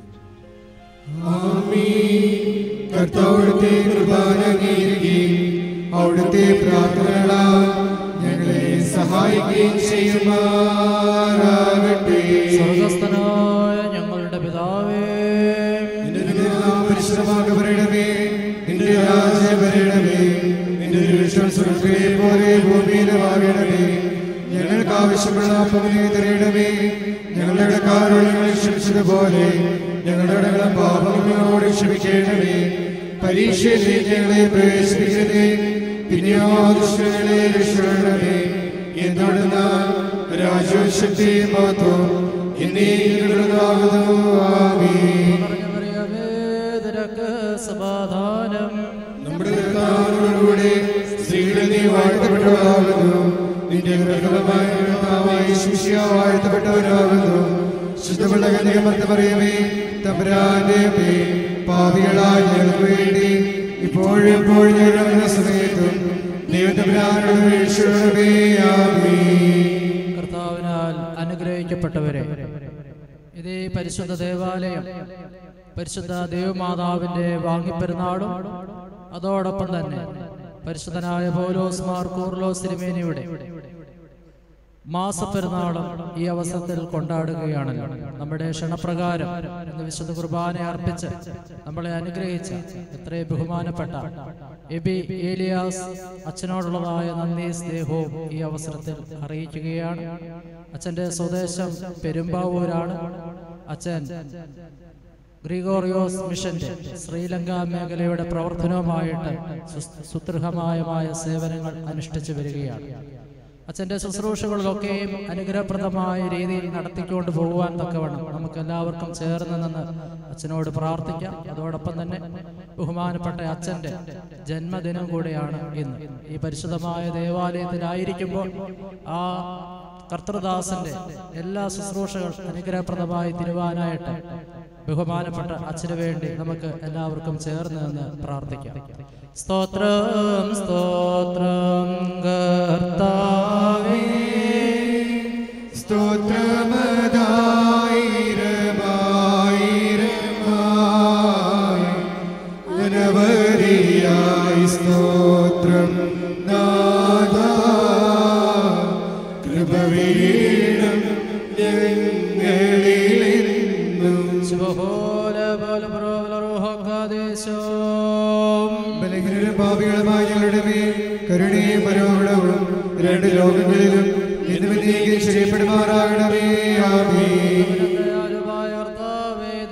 കർത്താവിടുത്തെ കുർബാന അംഗീകരിക്കുകയും അവിടുത്തെ പ്രാർത്ഥനകളാൽ ഞങ്ങളെ സഹായിക്കുകയും ചെയ്യുമാറാകട്ടെ. സ്വർഗ്ഗസ്ഥനായ ഞങ്ങളുടെ പിതാവേ, നിന്റെ നാമം പരിശുദ്ധമാക്കപ്പെടണമേ, നിന്റെ രാജ്യം വരണമേ, നിന്റെ തിരുവിഷ്ടം സ്വർഗ്ഗത്തിലെ പോലെ ഭൂമിയിലുമാകണമേ. ഞങ്ങൾക്ക് ആവശ്യമുള്ള അപ്പം നീ തരണമേ. ഞങ്ങളുടെ കടക്കാരോട് ഞങ്ങൾ ക്ഷമിച്ചതുപോലെ ഞങ്ങളുടെ കടങ്ങളും പാപങ്ങളും ഞങ്ങളോട് ക്ഷമിക്കണമേ. പരീക്ഷയിലേക്ക് ഞങ്ങളെ പ്രവേശിപ്പിക്കരുതേ, പിന്നെയോ ദുഷ്ടങ്ങളെ രക്ഷിക്കണമേ. എന്തുകൊണ്ടെന്നാൽ രാജ്യവും ശക്തിയും മഹത്വവും എന്നേക്കുമുള്ളതാകുന്നു. ആമേൻ. നിനക്ക് സമാധാനം. നമ്മുടെ കർത്താവിനോടുകൂടെ സ്ത്രീകളിൽ നീ വാഴ്ത്തപ്പെട്ടവരാകുന്നു. നിന്റെ ഗൃഹമായ കർത്താവായ ശിഷ്യ വാഴ്ത്തപ്പെട്ടവരാകുന്നു. ശുദ്ധമുള്ള കന്യകമർത്ത പറയുമേ, തമ്പുരാന്റെ അമ്മേ, പാപികളായ ഞങ്ങൾക്ക് വേണ്ടി ഇപ്പോഴും എപ്പോഴും ഞങ്ങളുടെ സമയത്തും ദൈവത്തമ്പുരാനോട് വീഴ്ചയുള്ളവേ. ആമേൻ. കർത്താവിനാൽ അനുഗ്രഹിക്കപ്പെട്ടവരെ, ഇതേ പരിശുദ്ധ ദേവാലയം പരിശുദ്ധ ദേവമാതാവിൻ്റെ വാങ്ങിപ്പെരുന്നാളും അതോടൊപ്പം തന്നെ പരിശുദ്ധനായ പൗലോസ് മാർ കൂർലോസ് തിരുമേനിയുടെ മാസപ്പെരുന്നാളും ഈ അവസരത്തിൽ കൊണ്ടാടുകയാണല്ലോ. നമ്മുടെ ക്ഷണപ്രകാരം ഇന്ന് വിശുദ്ധ കുർബാന അർപ്പിച്ച് നമ്മളെ അനുഗ്രഹിച്ച എത്രയും ബഹുമാനപ്പെട്ട എബി ഏലിയാസ് അച്ഛനോടുള്ളതായ നന്ദി സ്നേഹവും ഈ അവസരത്തിൽ അറിയിക്കുകയാണ്. അച്ഛൻ്റെ സ്വദേശം പെരുമ്പാവൂരാണ്. അച്ഛൻ ഗ്രിഗോറിയോസ് മിഷന്റെ ശ്രീലങ്ക മേഖലയുടെ പ്രവർത്തനവുമായിട്ട് സുദൃഢമായ സേവനങ്ങൾ അനുഷ്ഠിച്ചു വരികയാണ്. അച്ഛൻ്റെ ശുശ്രൂഷകളിലൊക്കെയും അനുഗ്രഹപ്രദമായ രീതിയിൽ നടത്തിക്കൊണ്ട് പോകുവാൻ തക്കവണ്ണം നമുക്ക് എല്ലാവർക്കും ചേർന്ന് നിന്ന് അച്ഛനോട് പ്രാർത്ഥിക്കാം. അതോടൊപ്പം തന്നെ ബഹുമാനപ്പെട്ട അച്ഛൻ്റെ ജന്മദിനം കൂടെയാണ് ഇന്ന്. ഈ പരിശുദ്ധമായ ദേവാലയത്തിലായിരിക്കുമ്പോൾ ആ കർത്തൃദാസന്റെ എല്ലാ ശുശ്രൂഷകൾ അനുഗ്രഹപ്രദമായി തിരുവാനായിട്ട് ബഹുമാനപ്പെട്ട അച്ഛന് വേണ്ടി നമുക്ക് എല്ലാവർക്കും ചേർന്ന് നിന്ന് പ്രാർത്ഥിക്കാം. സ്തോത്രം സ്തോത്രം കർത്താവേ, സ്തോത്രമതായിരമായിരമായി അനവധിയായി സ്തോത്രം നാഥാ. കൃപവീണം ഞങ്ങളിലെന്നും ബലഹീനരും പാപികളുമായ ഞങ്ങളുടെ മേൽ കരുണയും മനോഗുണവും രണ്ട് ലോകങ്ങളിലും എന്നും എന്നേക്കും ശരിയപ്പെടുമാറാകണമേ. ആമേൻ.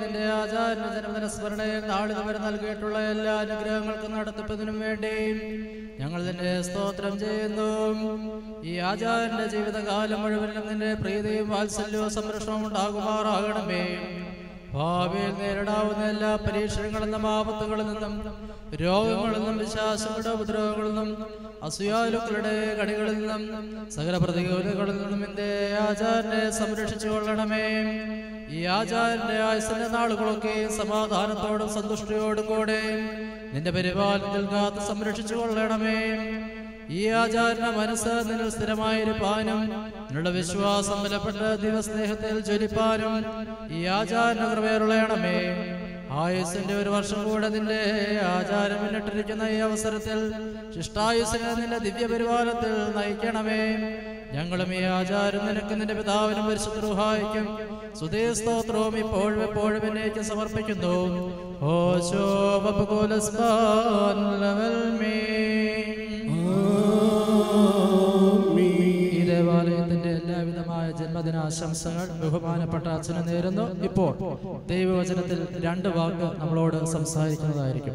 ആചാര്യ ജന്മദിന സ്മരണയിൽ നാളിത് വരെ നൽകിയിട്ടുള്ള എല്ലാ അനുഗ്രഹങ്ങൾക്കും നടത്തിപ്പതിനും വേണ്ടി ഞങ്ങൾ നിന്നെ സ്തോത്രം ചെയ്യുന്നു. ഈ ആചാര്യന്റെ ജീവിതകാലം മുഴുവനും നിന്റെ പ്രീതിയും വാത്സല്യവും സംരക്ഷണവും ഉണ്ടാകുമാറാകണമേ. ഭാവിയിൽ നേരിടാവുന്ന എല്ലാ പരീക്ഷണങ്ങളിൽ നിന്നും ആപത്തുകളിൽ നിന്നും രോഗങ്ങളിൽ നിന്നും വിശ്വാസങ്ങളുടെ ഉപദ്രവങ്ങളിൽ നിന്നും അസൂയാലുക്കളുടെ കടികളിൽ നിന്നും സകല പ്രതികൂലങ്ങളിൽ നിന്നും എന്റെ ആചാര്യനെ സംരക്ഷിച്ചു കൊള്ളണമേ. ഈ ആചാര്യന്റെ ആയുസിന്റെ നാളുകളൊക്കെ സമാധാനത്തോടും സന്തുഷ്ടിയോടും കൂടെ നിന്റെ പരിപാലനത്തിൽ കാത്ത് സംരക്ഷിച്ചു കൊള്ളണമേ. ഈ ആചാര്യ മനസ്സ് നിന്നിൽ സ്ഥിരമായിരിക്കാനും നിങ്ങളുടെ വിശ്വാസം ബലപ്പെട്ട ദിവസ്നേഹത്തിൽ ജ്വലിപ്പാനും ഈ ആചാര്യ കൃപയുള്ളണമേ. ആയുസിന്റെ ഒരു വർഷം കൂടെ നിന്റെ ആചാരം മുന്നിട്ടിരിക്കുന്ന ഈ അവസരത്തിൽ ശിഷ്ടായുസിനെ നിന്റെ ദിവ്യപരിപാലനത്തിൽ നയിക്കണമേ. ഞങ്ങളും ഈ ആചാരം നിനക്ക് നിന്റെ പിതാവിനും പരിശുദ്ധ റൂഹായിക്കും സ്തുതി സ്തോത്രവും ഇപ്പോഴും എപ്പോഴും എന്നേക്കും സമർപ്പിക്കുന്നു. ഓശോ ഈ ദേവാലയത്തിന്റെ എല്ലാവിധമായ ജന്മദിനാശംസകൾ ബഹുമാനപ്പെട്ട അച്ഛന് നേരുന്നു. ഇപ്പോൾ ദൈവവചനത്തിൽ രണ്ട് വാക്ക് നമ്മളോട് സംസാരിക്കുന്നതായിരിക്കും.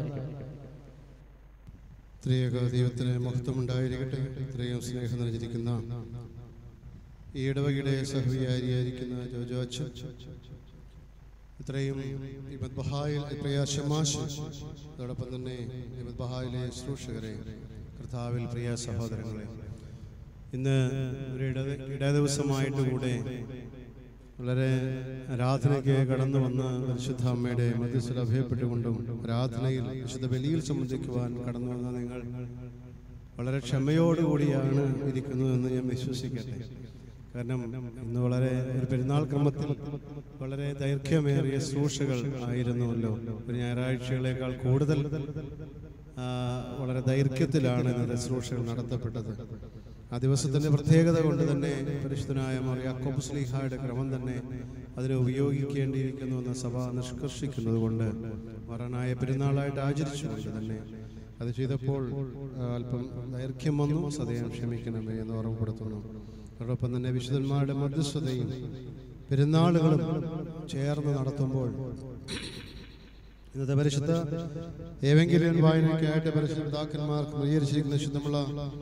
ത്രിയേക ദൈവത്തിന് മഹത്വമുണ്ടായിരിക്കട്ടെ. ഇത്രയും സ്നേഹം നിറഞ്ഞിരിക്കുന്ന ഈ ഇടവകയുടെ സഹവികാരിയായിരിക്കുന്ന ജോജോ അച്ഛൻ, ഇത്രയും ബഹായിൽ പ്രിയ ശമാശ്, അതോടൊപ്പം തന്നെ ബഹായിലെ ശുശ്രൂഷകരെ, കർത്താവിൽ പ്രിയ സഹോദരങ്ങളെ, ഇന്ന് ഒരു ഇട ഇട ദിവസമായിട്ട് കൂടെ വളരെ ആരാധനയ്ക്ക് കടന്നു വന്ന് പരിശുദ്ധ അമ്മയുടെ മധ്യസ്ഥൽ അഭയപ്പെട്ടുകൊണ്ടും ആരാധനയിൽ വിശുദ്ധ ബലിയിൽ സംബന്ധിക്കുവാൻ കടന്നു വന്ന നിങ്ങൾ വളരെ ക്ഷമയോടുകൂടിയാണ് ഇരിക്കുന്നതെന്ന് ഞാൻ വിശ്വസിക്കട്ടെ. കാരണം ഇന്ന് വളരെ ഒരു പെരുന്നാൾ ക്രമത്തിൽ വളരെ ദൈർഘ്യമേറിയ ശുശ്രൂഷകൾ ആയിരുന്നുവല്ലോ. ഒരു ഞായറാഴ്ചകളേക്കാൾ കൂടുതൽ വളരെ ദൈർഘ്യത്തിലാണ് ഇന്നത്തെ ശുശ്രൂഷകൾ നടത്തപ്പെട്ടത്. ആ ദിവസത്തിന്റെ പ്രത്യേകത കൊണ്ട് തന്നെ പരിശുദ്ധനായ മാർ യാക്കോബ് ശ്ലീഹായുടെ ക്രമം തന്നെ അതിനെ ഉപയോഗിക്കേണ്ടിയിരിക്കുന്നുവെന്ന് സഭ നിഷ്കർഷിക്കുന്നത് കൊണ്ട് വരാനായ പെരുന്നാളായിട്ട് ആചരിച്ചുകൊണ്ട് തന്നെ അത് ചെയ്തപ്പോൾ അല്പം ദൈർഘ്യം വന്നു. സദയം ക്ഷമിക്കണമേ എന്ന് ഓർമ്മപ്പെടുത്തുന്നു. അതോടൊപ്പം തന്നെ വിശുദ്ധന്മാരുടെ മധ്യസ്ഥതയും പെരുന്നാളുകളും ചേർന്ന് നടത്തുമ്പോൾ ഇന്നത്തെ പരിശുദ്ധ ഏവെങ്കിലും വായനയ്ക്കായിട്ട് പരിശുദ്ധ പിതാക്കന്മാർക്ക് ക്രമീകരിച്ചിരിക്കുന്ന ശുദ്ധമുള്ള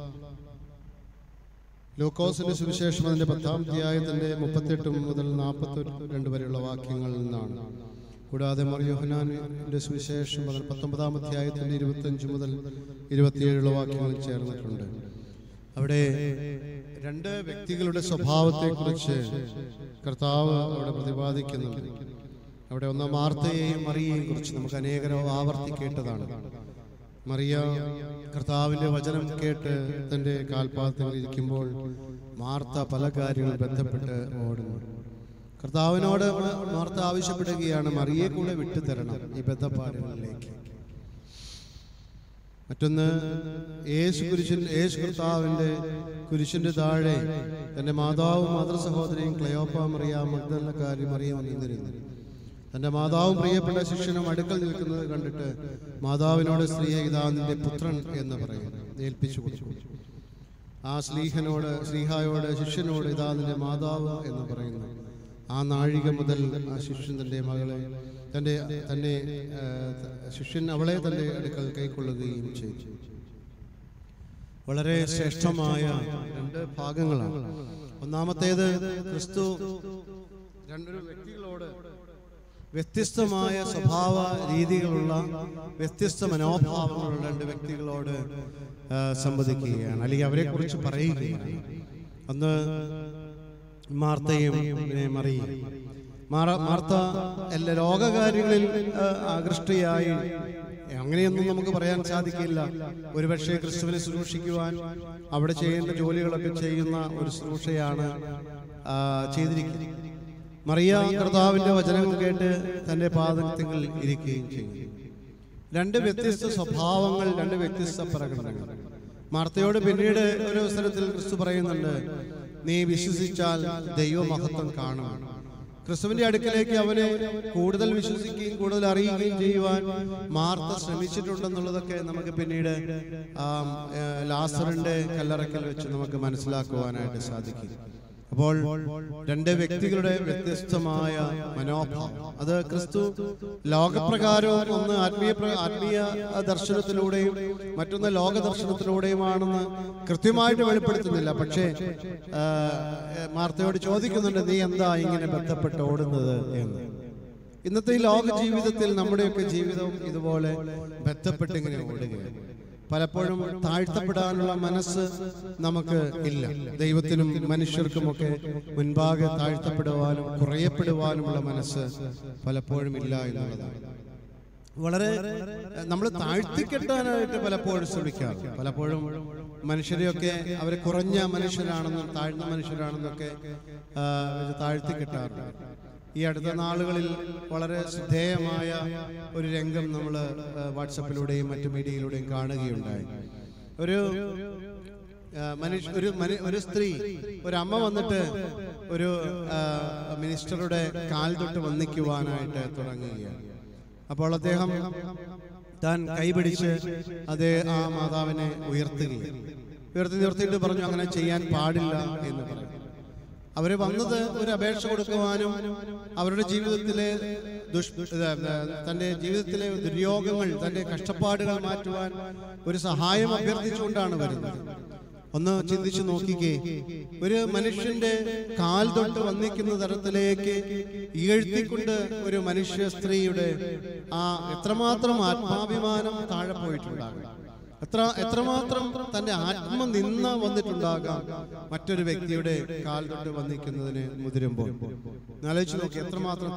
ലൂക്കോസിന്റെ സുവിശേഷം അതിന്റെ പത്താം അധ്യായത്തിന്റെ മുപ്പത്തെട്ട് മുതൽ നാൽപ്പത്തി രണ്ട് വരെയുള്ള വാക്യങ്ങളിൽ നിന്നാണ്. കൂടാതെ മാർ യോഹന്നാന്റെ സുവിശേഷം അതിൽ പത്തൊമ്പതാം അധ്യായത്തിന്റെ ഇരുപത്തഞ്ച് മുതൽ ഇരുപത്തിയേഴുള്ള വാക്യങ്ങളിൽ ചേർന്നിട്ടുണ്ട്. അവിടെ രണ്ട് വ്യക്തികളുടെ സ്വഭാവത്തെക്കുറിച്ച് കർത്താവ് അവിടെ പ്രതിപാദിക്കുന്നുണ്ട്. അവിടെ ഒന്ന് മാർത്തയെയും മറിയയെയും കുറിച്ച് നമുക്ക് അനേകം ആവർത്തി കേട്ടതാണ്. മറിയ കർത്താവിന്റെ വചനം കേട്ട് തന്റെ കാൽപാദത്തിൽ ഇരിക്കുമ്പോൾ മാർത്ത പല കാര്യങ്ങളും ബന്ധപ്പെട്ട് ഓടുന്നു. കർത്താവിനോട് മാർത്ത ആവശ്യപ്പെടുകയാണ്, മറിയെ കൂടെ വിട്ടുതരണം ഈ ബന്ധപ്പാടുകളിലേക്ക്. മറ്റൊന്ന്, യേശു കുരിശിൻ യേശു കർത്താവിന്റെ കുരിശിന്റെ താഴെ തന്റെ മാതാവും മാതൃ സഹോദരിയും ക്ലയോപ്പ മറിയ മഗ്ദലക്കാരി മറിയ വന്നിരുന്നു. തന്റെ മാതാവും പ്രിയപ്പെട്ട ശിഷ്യനും അടുക്കൽ നിൽക്കുന്നത് കണ്ടിട്ട് മാതാവിനോട് സ്ത്രീയെ ഇതാ നിന്റെ പുത്രൻ എന്ന് പറയുന്നു, ഏൽപ്പിച്ചു കൊടുത്തു. ആ സ്ലീഹനോട് സ്ലീഹായോട് ശിഷ്യനോട് ഇതാ നിന്റെ മാതാവ് എന്ന് പറയുന്നു. ആ നാഴിക മുതൽ ആ ശിഷ്യൻ തന്റെ മകളെ തന്റെ തന്നെ ശിഷ്യൻ അവളെ തന്റെ അടുക്കൽ കൈക്കൊള്ളുകയും ചെയ്തു. വളരെ ശ്രേഷ്ഠമായ രണ്ട് ഭാഗങ്ങളാണ്. ഒന്നാമത്തേത്, ക്രിസ്തു രണ്ടൊരു വ്യക്തികളോട് വ്യത്യസ്തമായ സ്വഭാവ രീതികളുള്ള വ്യത്യസ്ത മനോഭാവങ്ങളുള്ള രണ്ട് വ്യക്തികളോട് സംവദിക്കുകയാണ്, അല്ലെങ്കിൽ അവരെ കുറിച്ച് പറയുകയാണ്. ഒന്ന് മാർത്തയും മറിയയും. മാർത്ത എല്ലാ രോഗകാര്യങ്ങളിൽ ആകൃഷ്ടയായി, അങ്ങനെയൊന്നും നമുക്ക് പറയാൻ സാധിക്കില്ല. ഒരുപക്ഷെ ക്രിസ്തുവിനെ ശുശ്രൂഷിക്കുവാൻ അവിടെ ചെയ്യേണ്ട ജോലികളൊക്കെ ചെയ്യുന്ന ഒരു ശുശ്രൂഷയാണ് ചെയ്തിരിക്കുന്നത്. മറിയ കർത്താവിന്റെ വചനം കേട്ട് തന്റെ പാദത്തിൽ ഇരിക്കുകയും ചെയ്യുന്നു. രണ്ട് വ്യത്യസ്ത സ്വഭാവങ്ങൾ, രണ്ട് വ്യത്യസ്ത പ്രകടനങ്ങൾ. മാർത്തയോട് പിന്നീട് ഒരു അവസരത്തിൽ ക്രിസ്തു പറയുന്നുണ്ട്, നീ വിശ്വസിച്ചാൽ ദൈവമഹത്വം കാണും. ക്രിസ്തുവിന്റെ അടുക്കലേക്ക് അവനെ കൂടുതൽ വിശ്വസിക്കുകയും കൂടുതൽ അറിയുകയും ചെയ്യുവാൻ മാർത്ത ശ്രമിച്ചിട്ടുണ്ടെന്നുള്ളതൊക്കെ നമുക്ക് പിന്നീട് ലാസറിന്റെ കല്ലറക്കൽ വെച്ച് നമുക്ക് മനസ്സിലാക്കുവാനായിട്ട് സാധിക്കും. അപ്പോൾ രണ്ട് വ്യക്തികളുടെ വ്യത്യസ്തമായ മനോഭാവം, അത് ക്രിസ്തു ലോകപ്രകാരവും ഒന്ന് ആത്മീയ ആത്മീയ ദർശനത്തിലൂടെയും മറ്റൊന്ന് ലോക ദർശനത്തിലൂടെയുമാണെന്ന് കൃത്യമായിട്ട് വെളിപ്പെടുത്തുന്നില്ല. പക്ഷേ മാർത്തയോട് ചോദിക്കുന്നുണ്ട്, നീ എന്താ ഇങ്ങനെ ബന്ധപ്പെട്ട് ഓടുന്നത് എന്ന്. ഇന്നത്തെ ഈ ലോക ജീവിതത്തിൽ നമ്മുടെയൊക്കെ ജീവിതവും ഇതുപോലെ ബന്ധപ്പെട്ട് ഇങ്ങനെ ഓടുകയാണ്. പലപ്പോഴും താഴ്ത്തപ്പെടാനുള്ള മനസ്സ് നമുക്ക് ഇല്ല. ദൈവത്തിനും മനുഷ്യർക്കുമൊക്കെ മുൻപാകെ താഴ്ത്തപ്പെടുവാനും കുറയപ്പെടുവാനുമുള്ള മനസ്സ് പലപ്പോഴും ഇല്ല എന്നുള്ളതാണ്. വളരെ നമ്മൾ താഴ്ത്തിക്കെട്ടാനായിട്ട് പലപ്പോഴും ശ്രമിക്കാം. പലപ്പോഴും മനുഷ്യരെയൊക്കെ അവർ കുറഞ്ഞ മനുഷ്യരാണെന്നും താഴ്ന്ന മനുഷ്യരാണെന്നൊക്കെ താഴ്ത്തിക്കെട്ടാറുണ്ട്. ഈ അടുത്ത നാളുകളിൽ വളരെ ശ്രദ്ധേയമായ ഒരു രംഗം നമ്മൾ വാട്സപ്പിലൂടെയും മറ്റു മീഡിയയിലൂടെയും കാണുകയുണ്ടായി. ഒരു മനുഷ്യ ഒരു ഒരു സ്ത്രീ, ഒരു അമ്മ വന്നിട്ട് ഒരു മിനിസ്റ്ററുടെ കാൽ തൊട്ട് വന്ദിക്കുവാനായിട്ട് തുടങ്ങുകയാണ്. അപ്പോൾ അദ്ദേഹം താൻ കൈപിടിച്ച് അതേ ആ മാതാവിനെ ഉയർത്തുകയും ഉയർത്തി നിർത്തിയിട്ട് പറഞ്ഞു, അങ്ങനെ ചെയ്യാൻ പാടില്ല എന്ന് പറഞ്ഞു. അവര് വന്നത് ഒരു അപേക്ഷ കൊടുക്കുവാനും അവരുടെ ജീവിതത്തിലെ ദുഷ് തന്റെ ജീവിതത്തിലെ ദുര്യോഗങ്ങൾ, തന്റെ കഷ്ടപ്പാടുകൾ മാറ്റുവാൻ ഒരു സഹായം അഭ്യർത്ഥിച്ചുകൊണ്ടാണ് വരുന്നത്. ഒന്ന് ചിന്തിച്ചു നോക്കിക്കേ, ഒരു മനുഷ്യന്റെ കാൽ തൊട്ട് വന്നിക്കുന്ന തരത്തിലേക്ക് ഈഴ്ത്തിക്കൊണ്ട് ഒരു മനുഷ്യ സ്ത്രീയുടെ ആ എത്രമാത്രം ആത്മാഭിമാനം താഴെ പോയിട്ടുണ്ടാകും, എത്ര എത്രമാത്രം തന്റെ ആത്മ നിന്ന വന്നിട്ടുണ്ടാകാം മറ്റൊരു വ്യക്തിയുടെ കാൽ തൊട്ട് വന്നിക്കുന്നതിന് മുതിരുമ്പോൾ. ആലോചിച്ച് നോക്കി, എത്രമാത്രം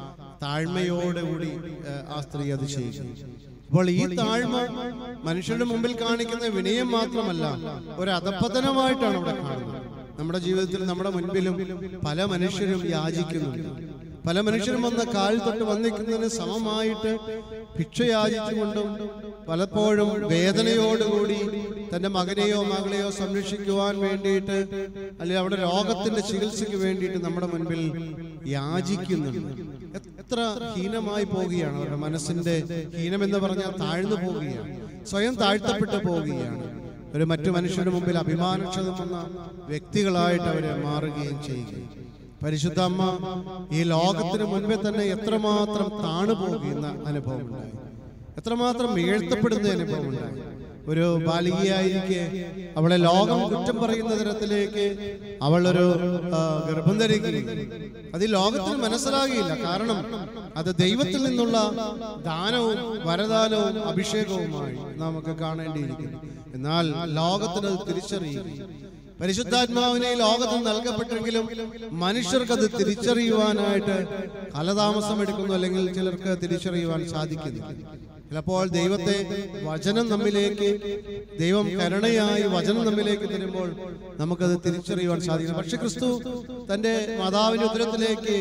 താഴ്മയോടുകൂടി ആ സ്ത്രീ അത് ചെയ്യും. അപ്പോൾ ഈ താഴ്മ മനുഷ്യരുടെ മുമ്പിൽ കാണിക്കുന്ന വിനയം മാത്രമല്ല, ഒരു അധപ്പതനമായിട്ടാണ് അവിടെ കാണുന്നത്. നമ്മുടെ ജീവിതത്തിൽ നമ്മുടെ മുൻപിലും പല മനുഷ്യരും യാചിക്കുന്നുണ്ട്. പല മനുഷ്യരും വന്ന കാൽ തൊട്ട് വന്നിക്കുന്നതിന് സമമായിട്ട് ഭിക്ഷ യാചിച്ചുകൊണ്ടും പലപ്പോഴും വേദനയോടുകൂടി തന്റെ മകനെയോ മകളെയോ സംരക്ഷിക്കുവാൻ വേണ്ടിയിട്ട്, അല്ലെങ്കിൽ അവിടെ രോഗത്തിന്റെ ചികിത്സയ്ക്ക് വേണ്ടിയിട്ട് നമ്മുടെ മുൻപിൽ യാചിക്കുന്നുണ്ട്. എത്ര ഹീനമായി പോവുകയാണ് അവരുടെ മനസ്സിന്റെ ഹീനം എന്ന് പറഞ്ഞാൽ താഴ്ന്നു പോവുകയാണ്, സ്വയം താഴ്ത്തപ്പെട്ടു പോവുകയാണ്. ഒരു മറ്റു മനുഷ്യരുടെ മുമ്പിൽ അഭിമാനക്ഷതം വന്ന വ്യക്തികളായിട്ട് അവരെ മാറുകയും ചെയ്യുകയും. പരിശുദ്ധ അമ്മ ഈ ലോകത്തിന് മുൻപേ തന്നെ എത്രമാത്രം താണു പോകുന്ന അനുഭവം ഉണ്ടായി, എത്രമാത്രം വീഴ്ത്തപ്പെടുന്ന അനുഭവം ഉണ്ടായി. ഒരു ബാലികയായിരിക്കെ അവളെ ലോകം കുറ്റം പറയുന്ന തരത്തിലേക്ക് അവളൊരു ഗർഭം ധരിക്കുകയും അത് ഈ ലോകത്തിന് മനസ്സിലാകില്ല. കാരണം അത് ദൈവത്തിൽ നിന്നുള്ള ദാനവും വരദാനവും അഭിഷേകവുമായി നമുക്ക് കാണേണ്ടിയിരിക്കുന്നു. എന്നാൽ ലോകത്തിന് അത് തിരിച്ചറിയുകയും പരിശുദ്ധാത്മാവിനെ ലോകത്തിൽ നൽകപ്പെട്ടെങ്കിലും മനുഷ്യർക്കത് തിരിച്ചറിയുവാനായിട്ട് കാലതാമസം എടുക്കുന്നു, അല്ലെങ്കിൽ ചിലർക്ക് തിരിച്ചറിയുവാൻ സാധിക്കുന്നില്ല. ചിലപ്പോൾ ദൈവത്തെ വചനം നമ്മിലേക്ക്, ദൈവം കരുണയായി വചനം നമ്മിലേക്ക് തരുമ്പോൾ നമുക്കത് തിരിച്ചറിയുവാൻ സാധിക്കുന്നു. പക്ഷെ ക്രിസ്തു തന്റെ മാതാവിന്റെ ഉദരത്തിലേക്ക്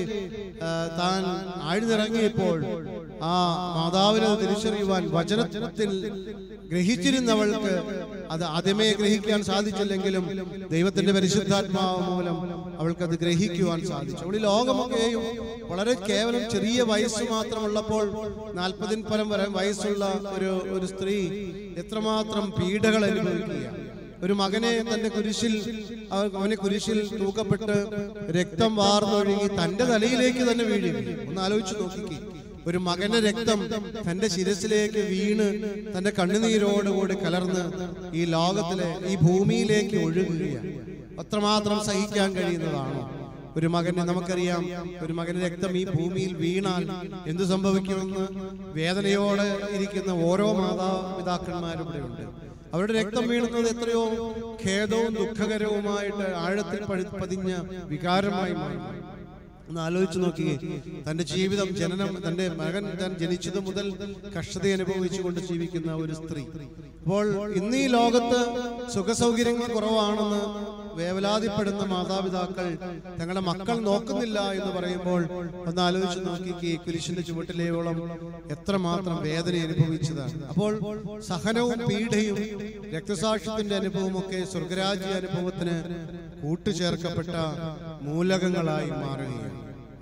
താൻ ആഴ്ന്നിറങ്ങിയപ്പോൾ ആ മാതാവിനെ തിരിച്ചറിയുവാൻ വചനത്തിൽ ഗ്രഹിച്ചിരുന്നവൾക്ക് അത് ആദ്യമേ ഗ്രഹിക്കാൻ സാധിച്ചില്ലെങ്കിലും ദൈവത്തിന്റെ പരിശുദ്ധാത്മാവ് മൂലം അവൾക്കത് ഗ്രഹിക്കുവാൻ സാധിച്ചു. അവൾ ഈ ലോകമൊക്കെയും വളരെ കേവലം ചെറിയ വയസ്സ് മാത്രമുള്ളപ്പോൾ, നാൽപ്പതിന് പരം വരെ വയസ്സുള്ള ഒരു ഒരു സ്ത്രീ എത്രമാത്രം പീഡകൾ അനുഭവിക്കുകയാണ്. ഒരു മകനെ തന്റെ കുരിശിൽ അവനെ കുരിശിൽ തൂക്കപ്പെട്ട് രക്തം വാർന്നൊഴുകി തന്റെ തലയിലേക്ക് തന്നെ വീഴുകയും. ഒന്ന് ആലോചിച്ച് നോക്കിക്കേ, ഒരു മകന്റെ രക്തം തന്റെ ശിരസിലേക്ക് വീണ് തന്റെ കണ്ണുനീരോടുകൂടി കലർന്ന് ഈ ലോകത്തിലെ ഈ ഭൂമിയിലേക്ക് ഒഴുകുകയാണ്. അത്രമാത്രം സഹിക്കാൻ കഴിയുന്നതാണോ ഒരു മകനെ? നമുക്കറിയാം, ഒരു മകന്റെ രക്തം ഈ ഭൂമിയിൽ വീണാൽ എന്തു സംഭവിക്കുമെന്ന് വേദനയോടെ ഇരിക്കുന്ന ഓരോ മാതാപിതാക്കന്മാരും ഇവിടെ ഉണ്ട്. അവരുടെ രക്തം വീണുന്നത് എത്രയോ ഖേദവും ദുഃഖകരവുമായിട്ട് ആഴത്തിൽ പതിഞ്ഞ വികാരമായി മാറി. ഒന്ന് ആലോചിച്ച് നോക്കിയേ, തന്റെ ജീവിതം, ജനനം, തന്റെ മകൻ താൻ ജനിച്ചത് മുതൽ കഷ്ടത അനുഭവിച്ചുകൊണ്ട് ജീവിക്കുന്ന ഒരു സ്ത്രീ. അപ്പോൾ ഇന്ന് ഈ ലോകത്ത് സുഖസൗകര്യങ്ങൾ കുറവാണെന്ന് വേവലാതിപ്പെടുന്ന മാതാപിതാക്കൾ തങ്ങളുടെ മക്കൾ നോക്കുന്നില്ല എന്ന് പറയുമ്പോൾ ഒന്ന് ആലോചിച്ച് നോക്കിക്കേ, കുരിശിന്റെ ചുവട്ടിലേയോളം എത്രമാത്രം വേദന അനുഭവിച്ചതാണ്. അപ്പോൾ സഹനവും പീഡയും രക്തസാക്ഷ്യത്തിന്റെ അനുഭവവും ഒക്കെ സ്വർഗരാജ്യ അനുഭവത്തിന് കൂട്ടുചേർക്കപ്പെട്ട മൂലകങ്ങളായി മാറുകയാണ്.